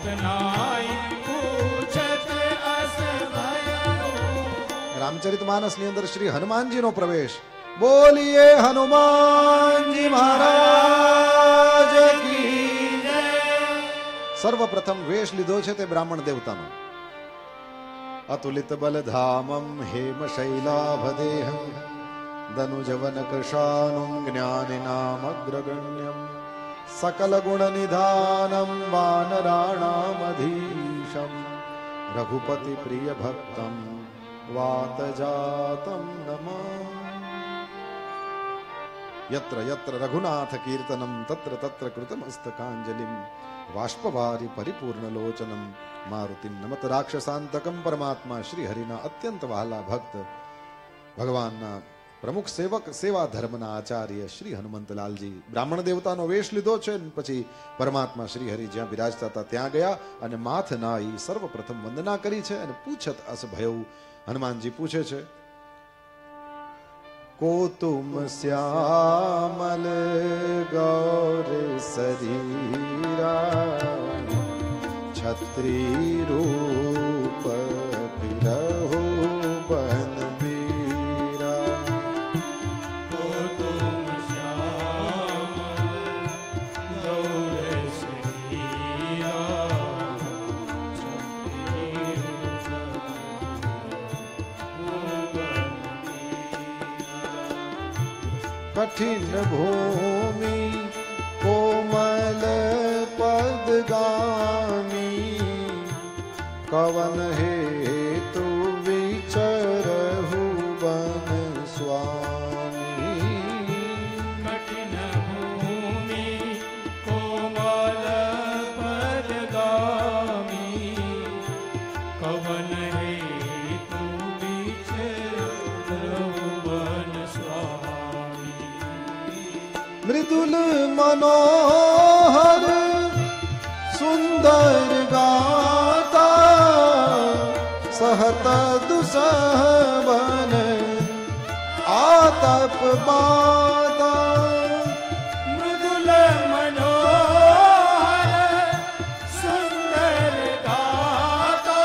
રામચરિતમાનસની અંદર શ્રી હનુમાનજીનો પ્રવેશ. બોલીએ હનુમાનજી મહારાજ કી જય. સર્વપ્રથમ વેશ લીધો છે તે બ્રાહ્મણ દેવતાનો. અતુલિત બલધામમ હેમ શૈલાભદેહમ ધનુજવન કૃશાનુમ જ્ઞાનિનામગ્રગણ્યમ સકલ ગુણ નિધાનમ વાનરાણામધીશમ રઘુપતિ પ્રિય ભક્તમ વાતજાતમ નમઃ. યત્ર યત્ર રઘુનાથ કીર્તનમ તત્ર તત્ર કૃતમસ્તકાંજલિમ વાષ્પવારી પરિપૂર્ણ લોચનમ મારુતિમ નમત રાક્ષસાંતકમ. પરમાત્મા શ્રી હરિના અત્યંત વહાલા ભક્ત, ભગવાનના પ્રમુખ સેવક, સેવા ધર્મના આચાર્ય શ્રી હનુમંતલાલજી બ્રાહ્મણ દેવતાનો વેશ લીધો છે. પછી પરમાત્મા શ્રી હરિ જ્યાં બિરાજતા હતા ત્યાં ગયા અને માથ નાઈ સર્વપ્રથમ વંદના કરી છે. અને પૂછત અસ ભયઉ, હનુમાનજી પૂછે છે, કો તુમ શ્યામલ ગૌર શરીરા છત્રી રૂપ બિરહુ બન બીરા. કો તુમ શ્યામલ ગૌર શરીરા છત્રી કઠિન ભૂમિ કોમલ पदगामी कवन हेतु विचरहु बन स्वामी। कठिन भूमि कोमल पदगामी कवन हेतु विचरहु बन स्वामी। मृदुल मनोहर सुंदर गाता सहत दुसह बन आतप बाता। मृदुल मनोहर सुंदर गाता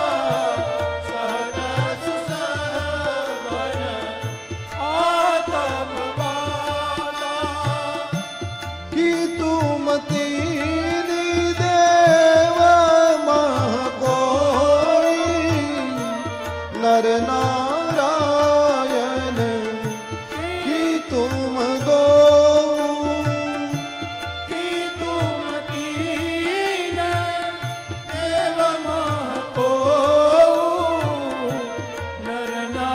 सहत दुसह बन आतप बाता। कि तुम तीनी देव मह कोई नर नारायण कि तुम दो कि तुम तीन देव मह कोई नर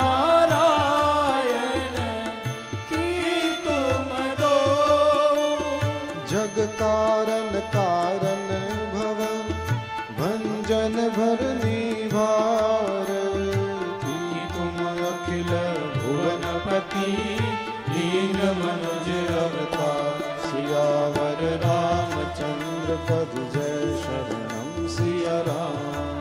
नारायण कि तुम दो। जग कारण कारण भव भंजन भरनी भार कि तुम अखिल भुवनपति दीन मनुज अवतार। सियावर रामचंद्र पद जय शरणम सिया राम।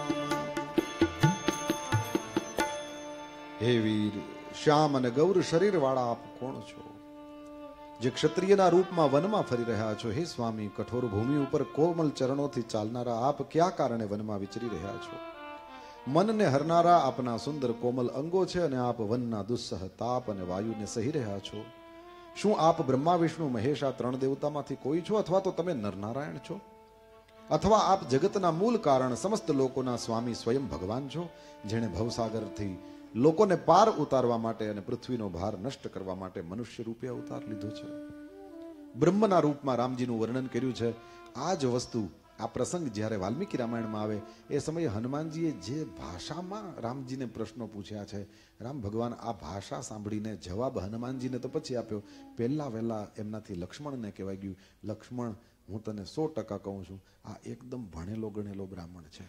हे वीर श्याम અને ગૌર શરીર વાળા આપ કોણ છો જે ક્ષત્રિયના રૂપમાં વનમાં ફરી રહ્યા છો? હે સ્વામી, કઠોર ભૂમિ ઉપર કોમલ ચરણોથી ચાલનારા આપ કયા કારણે વનમાં વિચરી રહ્યા છો? મનને હરનારા આપના સુંદર કોમલ અંગો છે અને આપ વનના દુસ્સહ તાપ અને વાયુને સહી રહ્યા છો. શું આપ બ્રહ્મા વિષ્ણુ મહેશ આ ત્રણ દેવતામાંથી કોઈ છો, અથવા તો તમે નરનારાયણ છો, અથવા આપ જગતના મૂળ કારણ સમસ્ત લોકોના સ્વામી સ્વયં ભગવાન છો, જેણે ભવસાગરથી લોકોને પાર ઉતારવા માટે અને પૃથ્વીનો ભાર નષ્ટ કરવા માટે મનુષ્ય રૂપે અવતાર લીધો છે? બ્રહ્મના રૂપમાં રામજીનું વર્ણન કર્યું છે. આ જ વસ્તુ, આ પ્રસંગ જ્યારે વાલ્મીકી રામાયણમાં આવે એ સમયે હનુમાનજીએ જે ભાષામાં રામજીને પ્રશ્નો પૂછ્યા છે, રામ ભગવાન આ ભાષા સાંભળીને જવાબ હનુમાનજીને તો પછી આપ્યો, પહેલા વહેલા એમનાથી લક્ષ્મણને કહેવાય ગયું, લક્ષ્મણ, હું તને 100% કહું છું, આ એકદમ ભણેલો ગણેલો બ્રાહ્મણ છે.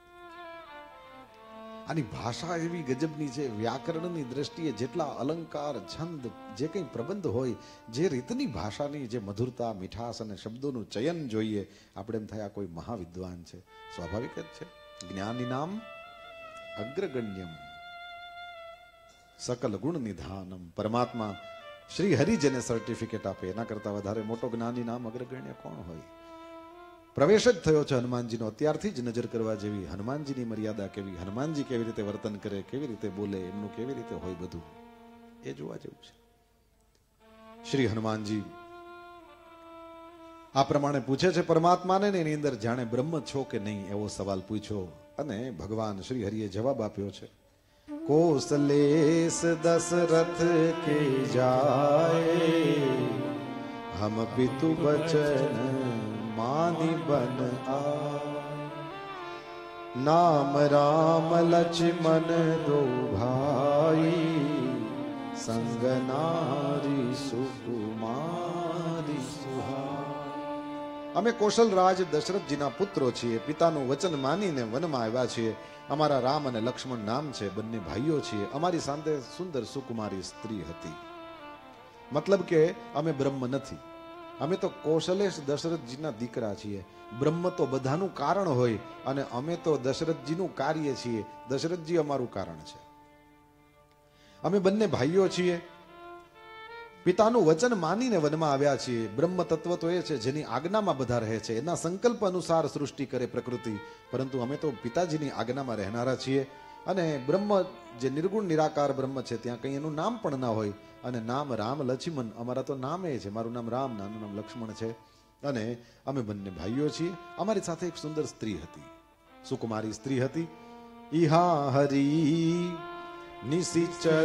આની ભાષા એવી ગજબની છે, વ્યાકરણની દ્રષ્ટિએ જેટલા અલંકાર, છંદ, જે કંઈ પ્રબંધ હોય, જે રીતની ભાષાની જે મધુરતા, મીઠાશ અને શબ્દોનું ચયન જોઈએ, આપણે એમ થાય આ કોઈ મહાવિદ્વાન છે. સ્વાભાવિક જ છે. જ્ઞાની નામ અગ્રગણ્યમ સકલ ગુણ નિધાનમ. પરમાત્મા શ્રી હરિ જેને સર્ટિફિકેટ આપે એના કરતા વધારે મોટો જ્ઞાની નામ અગ્રગણ્ય કોણ હોય? પ્રવેશ જ થયો છે હનુમાનજીનો, અત્યારથી જ નજર કરવા જેવી. હનુમાનજીની મર્યાદા કેવી, હનુમાનજી કેવી રીતે વર્તન કરે, કેવી રીતે બોલે, એમનું કેવી રીતે હોય બધું, એ જોવા જેવું છે. શ્રી હનુમાનજી આ પ્રમાણે પૂછે છે પરમાત્માને, એની અંદર જાણે બ્રહ્મ છો કે નહીં એવો સવાલ પૂછ્યો, અને ભગવાન શ્રી હરિએ જવાબ આપ્યો છે. કોસલેશ દશરથ કે જાય હમ પિતુ બચન માની બન આ. નામ રામ લક્ષ્મણ દો ભાઈ સંગ નારી સુકુમારી સુહા. અમે કૌશલરાજ દશરથજીના પુત્રો છીએ, પિતાનું વચન માનીને વનમાં આવ્યા છીએ. અમારા રામ અને લક્ષ્મણ નામ છે, બંને ભાઈઓ છીએ. અમારી સાથે સુંદર સુકુમારી સ્ત્રી હતી. મતલબ કે અમે બ્રહ્મ નથી, અમે તો કૌશલેશ દશરથજીના દીકરા છીએ. બ્રહ્મ તો બધાનું કારણ હોય અને અમે તો દશરથજીનું કાર્ય છીએ. દશરથજી અમારું કારણ છે. અમે બંને ભાઈઓ છીએ, પિતાનું વચન માનીને વનમાં આવ્યા છીએ. બ્રહ્મ તત્વ તો એ છે જેની આજ્ઞામાં બધા રહે છે, એના સંકલ્પ અનુસાર સૃષ્ટિ કરે પ્રકૃતિ, પરંતુ અમે તો પિતાજીની આજ્ઞામાં રહેનારા છીએ. અને બ્રહ્મ જે નિર્ગુણ નિરાકાર બ્રહ્મ છે, ત્યાં કંઈ એનું નામ પણ ના હોય. અને નામ રામ લક્ષ્મણ, અમારા તો નામ એ છે. મારું નામ રામ, નાનું નામ લક્ષ્મણ છે. અને અમે બંને ભાઈઓ છીએ. અમારી સાથે એક સુંદર સ્ત્રી હતી, સુકુમારી સ્ત્રી હતી. ઈહા હરી નિશિચર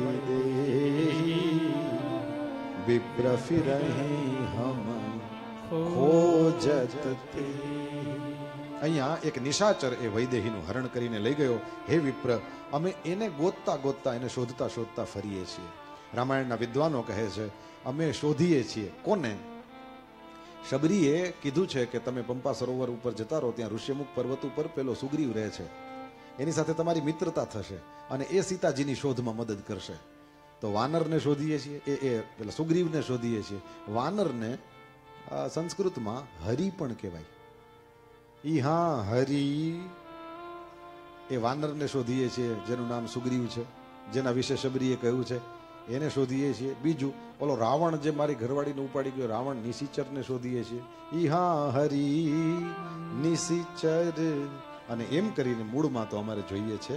વૈદેહી વિપ્ર ફિરહી હમ ખોજત તે. અહીંયા એક નિશાચર એ વૈદેહીનું હરણ કરીને લઈ ગયો. હે વિપ્ર, અમે એને ગોતતા ગોતતા એને શોધતા શોધતા ફરીએ છીએ. રામાયણના વિદ્વાનો કહે છે અમે શોધીએ છીએ. કોને? શબરીએ કીધું છે કે તમે પંપા સરોવર ઉપર જતા રહો, ત્યાં ઋષ્યમુખ પર્વત ઉપર પેલો સુગ્રીવ રહે છે, એની સાથે તમારી મિત્રતા થશે અને એ સીતાજીની શોધમાં મદદ કરશે. તો વાનરને શોધીએ છીએ, એ પેલા સુગ્રીવને શોધીએ છીએ. વાનરને સંસ્કૃતમાં હરિ પણ કહેવાય. ઈ હા હરિ, એ વાનરને શોધીએ છીએ જેનું નામ સુગ્રીવ છે, જેના વિશે શબરીએ કહ્યું છે, એને શોધીએ છીએ. બીજું ઓલો રાવણ જે મારી ઘરવાળીને ઉપાડી ગયો, રાવણ નિશિચરને શોધીએ છીએ. ઈ હા હરિ નિશિચર. અને એમ કરીને મૂળમાં તો અમારે જોઈએ છે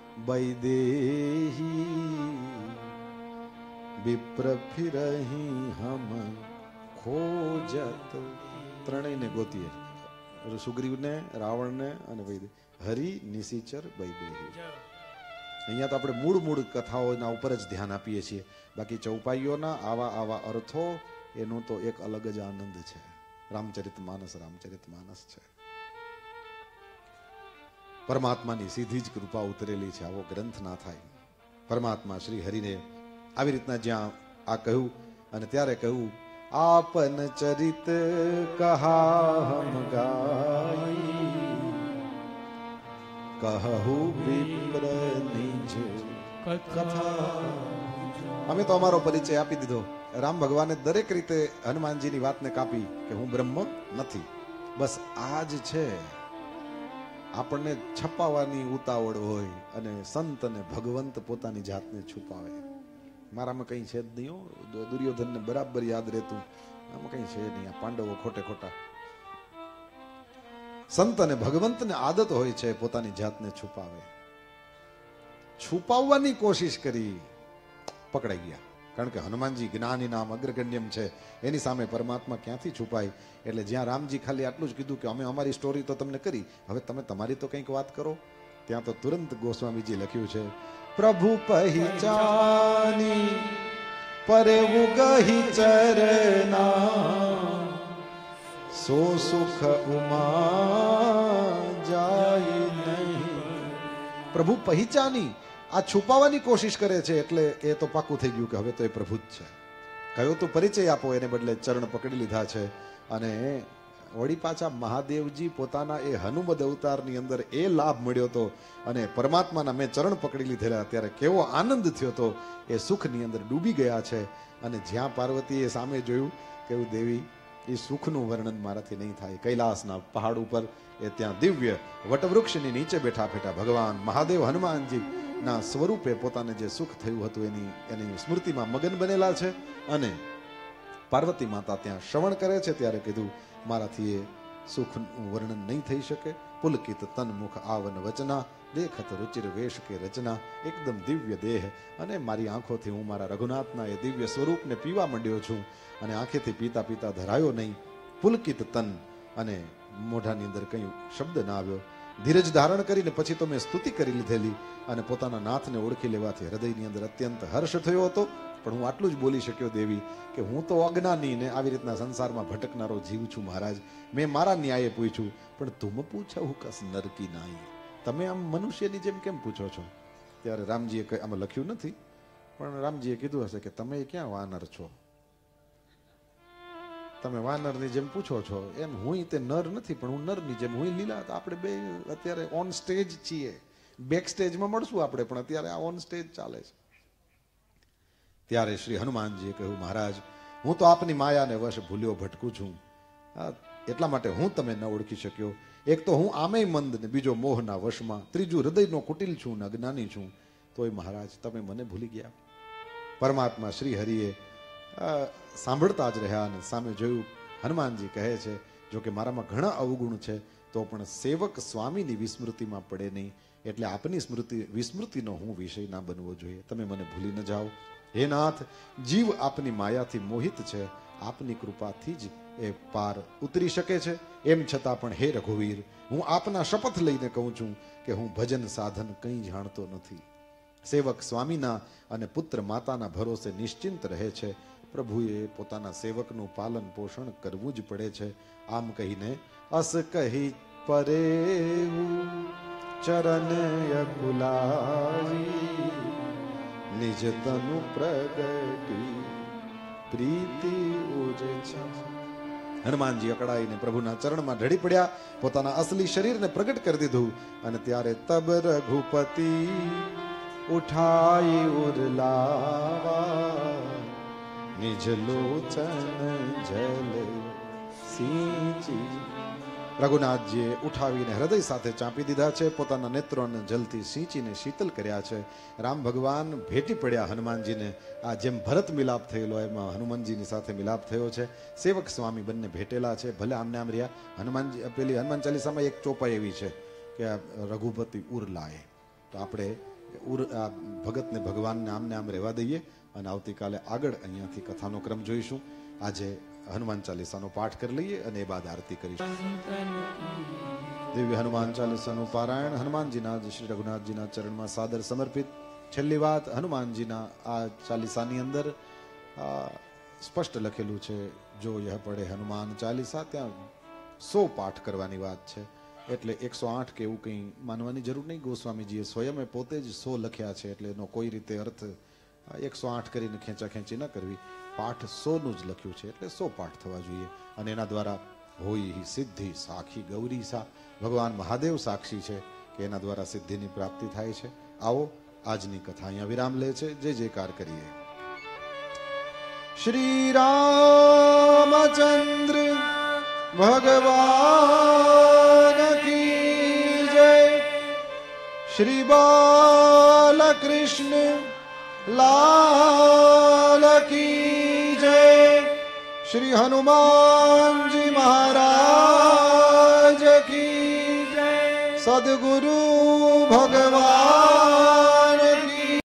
વૈદેહી વિપ્ર ફિરહી હમ ખોજત. ત્રણેયને ગોતીએ, સુગ્રીવને, રાવણને અને વૈદેહી. હરિ નિશિચર વૈદેહી. અહીંયા તો આપણે મૂળ કથાઓના ઉપર જ ધ્યાન આપીએ છીએ. બાકી ચૌપાઈઓના આવા અર્થો, એનો તો એક અલગ જ આનંદ છે. રામચરિતમાનસ છે. પરમાત્માની સીધી જ કૃપા ઉતરેલી છે. આવો ગ્રંથ ના થાય. પરમાત્મા શ્રી હરિને આવી રીતના જ્યાં આ કહ્યું અને ત્યારે કહ્યું આપન ચરિત કહા હમ ગાઈ કહુ વિપ્ર નિજ કથા. અમે તો અમારો પરિચય આપી દીધો. રામ ભગવાને દરેક રીતે હનુમાનજીની વાતને કાપી કે હું બ્રહ્મ નથી. બસ આ જ છે. આપણને છપાવવાની ઉતાવળ હોય અને સંત અને ભગવંત પોતાની જાતને છુપાવે. મારામાં કઈ છે જ નહીં. દુર્યોધનને બરાબર યાદ રહેતું, આમાં કઈ છે નહીં. આ પાંડવો ખોટે ખોટા. સંત અને ભગવંતને આદત હોય છે પોતાની જાતને છુપાવે. છુપાવવાની કોશિશ કરી, પકડાઈ ગયા. કારણ કે હનુમાનજી જ્ઞાની નામ અગ્રગણ્યમ છે, એની સામે પરમાત્મા ક્યાંથી છુપાય. એટલે જ્યાં રામજી ખાલી આટલું જ કીધું કે અમે અમારી સ્ટોરી તો તમને કરી, હવે તમે તમારી તો કંઈક વાત કરો, ત્યાં તો તુરંત ગોસ્વામીજી લખ્યું છે પ્રભુ પહેચાની પરવુ ગહી ચરના સો સુખ ઉમા જાય નહીં. પ્રભુ પહેચાની, આ છુપાવવાની કોશિશ કરે છે એટલે એ તો પાકું થઈ ગયું કે હવે તો એ પ્રભુ જ છે. કયો તો પરિચય આપો, એને બદલે ચરણ પકડી લીધા છે. અને વળી પાછા મહાદેવજી પોતાના એ હનુમદ અવતારની અંદર એ લાભ મળ્યો હતો અને પરમાત્માના મેં ચરણ પકડી લીધેલા, ત્યારે કેવો આનંદ થયો હતો. એ સુખની અંદર ડૂબી ગયા છે. અને જ્યાં પાર્વતીએ સામે જોયું કે દેવી એ સુખનું વર્ણન મારાથી નહીં થાય. કૈલાસના પહાડ ઉપર એ ત્યાં દિવ્ય વટવૃક્ષની નીચે બેઠા બેઠા ભગવાન મહાદેવ હનુમાનજી ના સ્વરૂપે પોતાને જે સુખ થયું હતું એની સ્મૃતિમાં મગન બનેલા છે. અને પાર્વતી માતા ત્યાં શ્રવણ કરે છે ત્યારે કીધું મારાથી એ સુખનું વર્ણન નહીં થઈ શકે. પુલકિત તન મુખ આવન વચના દેખત રુચિર વેશ કે રચના. એકદમ દિવ્ય દેહ અને મારી આંખોથી હું મારા રઘુનાથના એ દિવ્ય સ્વરૂપને પીવા માંડ્યો છું અને આંખેથી પીતા પીતા ધરાયો નહીં. પુલકિત તન, અને મોઢાની અંદર કઈ શબ્દ ના આવ્યો. ધીરજ ધારણ કરીને પછી તો મેં સ્તુતિ કરી લીધેલી અને પોતાના નાથને ઓળખી લેવાથી હૃદયની અંદર અત્યંત હર્ષ થયો હતો. પણ હું આટલું જ બોલી શક્યો દેવી કે હું તો અજ્ઞાની ને આવી રીતના સંસારમાં ભટકનારો જીવ છું મહારાજ. મેં મારા ન્યાયે પૂછ્યું, પણ તુમ પૂછવું કસ નરકી નાઈ, તમે આમ મનુષ્યની જેમ કેમ પૂછો છો? ત્યારે રામજીએ આમાં લખ્યું નથી, પણ રામજીએ કીધું હશે કે તમે ક્યાં વાનર છો, તમે વાનરની જેમ પૂછો છો એમ. હું તે નર નથી, પણ હું નરની જેમ, હું લીલા. આપણે બે અત્યારે ઓન સ્ટેજ છીએ, બેક સ્ટેજમાં મળશું આપણે, પણ અત્યારે આ ઓન સ્ટેજ ચાલે છે. ત્યારે શ્રી હનુમાનજીએ કહ્યું મહારાજ હું તો આપની માયાને વશ ભૂલ્યો ભટકું છું, એટલા માટે હું તમે ન ઓળખી શક્યો. એક તો હું આમેય મંદ ને બીજો મોહના વશમાં, ત્રીજું હૃદયનો કુટિલ છું ને અજ્ઞાની છું. તોય મહારાજ તમે મને ભૂલી ગયા. પરમાત્મા શ્રી હરિએ સાંભળતા જ રહ્યા અને સામે જોયું. હનુમાનજી કહે છે જો કે મારામાં ઘણા અવગુણ છે તો પણ સેવક સ્વામીની વિસ્મૃતિમાં પડે નહીં, એટલે આપની વિસ્મૃતિનો હું વિષય ના બનવો જોઈએ. તમે મને ભૂલી ન જાઓ. હે નાથ, જીવ આપની માયાથી મોહિત છે, આપની કૃપાથી જ એ પાર ઉતરી શકે છે. એમ છતાં પણ હે રઘુવીર, હું આપના શપથ લઈને કહું છું કે હું ભજન સાધન કંઈ જાણતો નથી. સેવક સ્વામીના અને પુત્ર માતાના ભરોસે નિશ્ચિંત રહે છે. પ્રભુએ પોતાના સેવકનું પાલન પોષણ કરવું જ પડે છે. આમ કહીને અસ કહી પરેવું ચરણ અકુલાવી નિજ તનુ પ્રગટી પ્રીતિ ઉજે છે. હનુમાનજી અકળાઈને પ્રભુના ચરણમાં ઢળી પડ્યા, પોતાના અસલી શરીરને પ્રગટ કરી દીધું. અને ત્યારે તબ રઘુપતિ ઉઠાઈ ઉરલાવા નિજ લોચન જલ સિંચી. રઘુનાથજીએ ઉઠાવીને હૃદય સાથે ચાંપી દીધા છે, પોતાના નેત્રોને જલથી સિંચીને શીતલ કર્યા છે. રામ ભગવાન ભેટી પડ્યા હનુમાનજીને. આ જેમ ભરત મિલાપ થયેલો એમાં હનુમાનજીની સાથે મિલાપ થયો છે. સેવક સ્વામી બંને ભેટેલા છે, ભલે આમને આમ રહ્યા. હનુમાનજી પેલી હનુમાન ચાલીસામાં એક ચોપાઈ એવી છે કે રઘુપતિ ઉરલાએ, તો આપણે આ ભગતને ભગવાનને આમને આમ રહેવા દઈએ અને આવતીકાલે આગળ અહીંયાથી કથાનો ક્રમ જોઈશું. આજે હનુમાન ચાલીસાનો પાઠ કરી લઈએ અને એ બાદ આરતી કરીશું. દિવ્ય હનુમાન ચાલીસાનું પારાયણ હનુમાનજીના શ્રી રઘુનાથજીના ચરણમાં સાદર સમર્પિત. છેલ્લી વાત, હનુમાનજીના આ ચાલીસાની અંદર સ્પષ્ટ લખેલું છે, જો યહ પડે હનુમાન ચાલીસા, ત્યાં 100 પાઠ કરવાની વાત છે. એટલે 108 કે એવું કંઈ માનવાની જરૂર નહીં. ગોસ્વામીજીએ સ્વયં પોતે જ 100 લખ્યા છે, એટલે એનો કોઈ રીતે અર્થ 108 કરીને ખેંચાખેંચી ન કરવી. પાઠ 100નું જ લખ્યું છે, એટલે 100 પાઠ થવા જોઈએ. અને એના દ્વારા હોય સિદ્ધિ સાખી ગૌરી સા, ભગવાન મહાદેવ સાક્ષી છે કે એના દ્વારા સિદ્ધિની પ્રાપ્તિ થાય છે. આવો આજની કથા અહીંયા વિરામ લે છે. જય જયકાર કરીએ. શ્રી રામચંદ્ર ભગવાન કી જય. શ્રી બાલકૃષ્ણ લાલ કી જય. શ્રી હનુમાનજી મહારાજ કી જય. સદગુરુ ભગવાન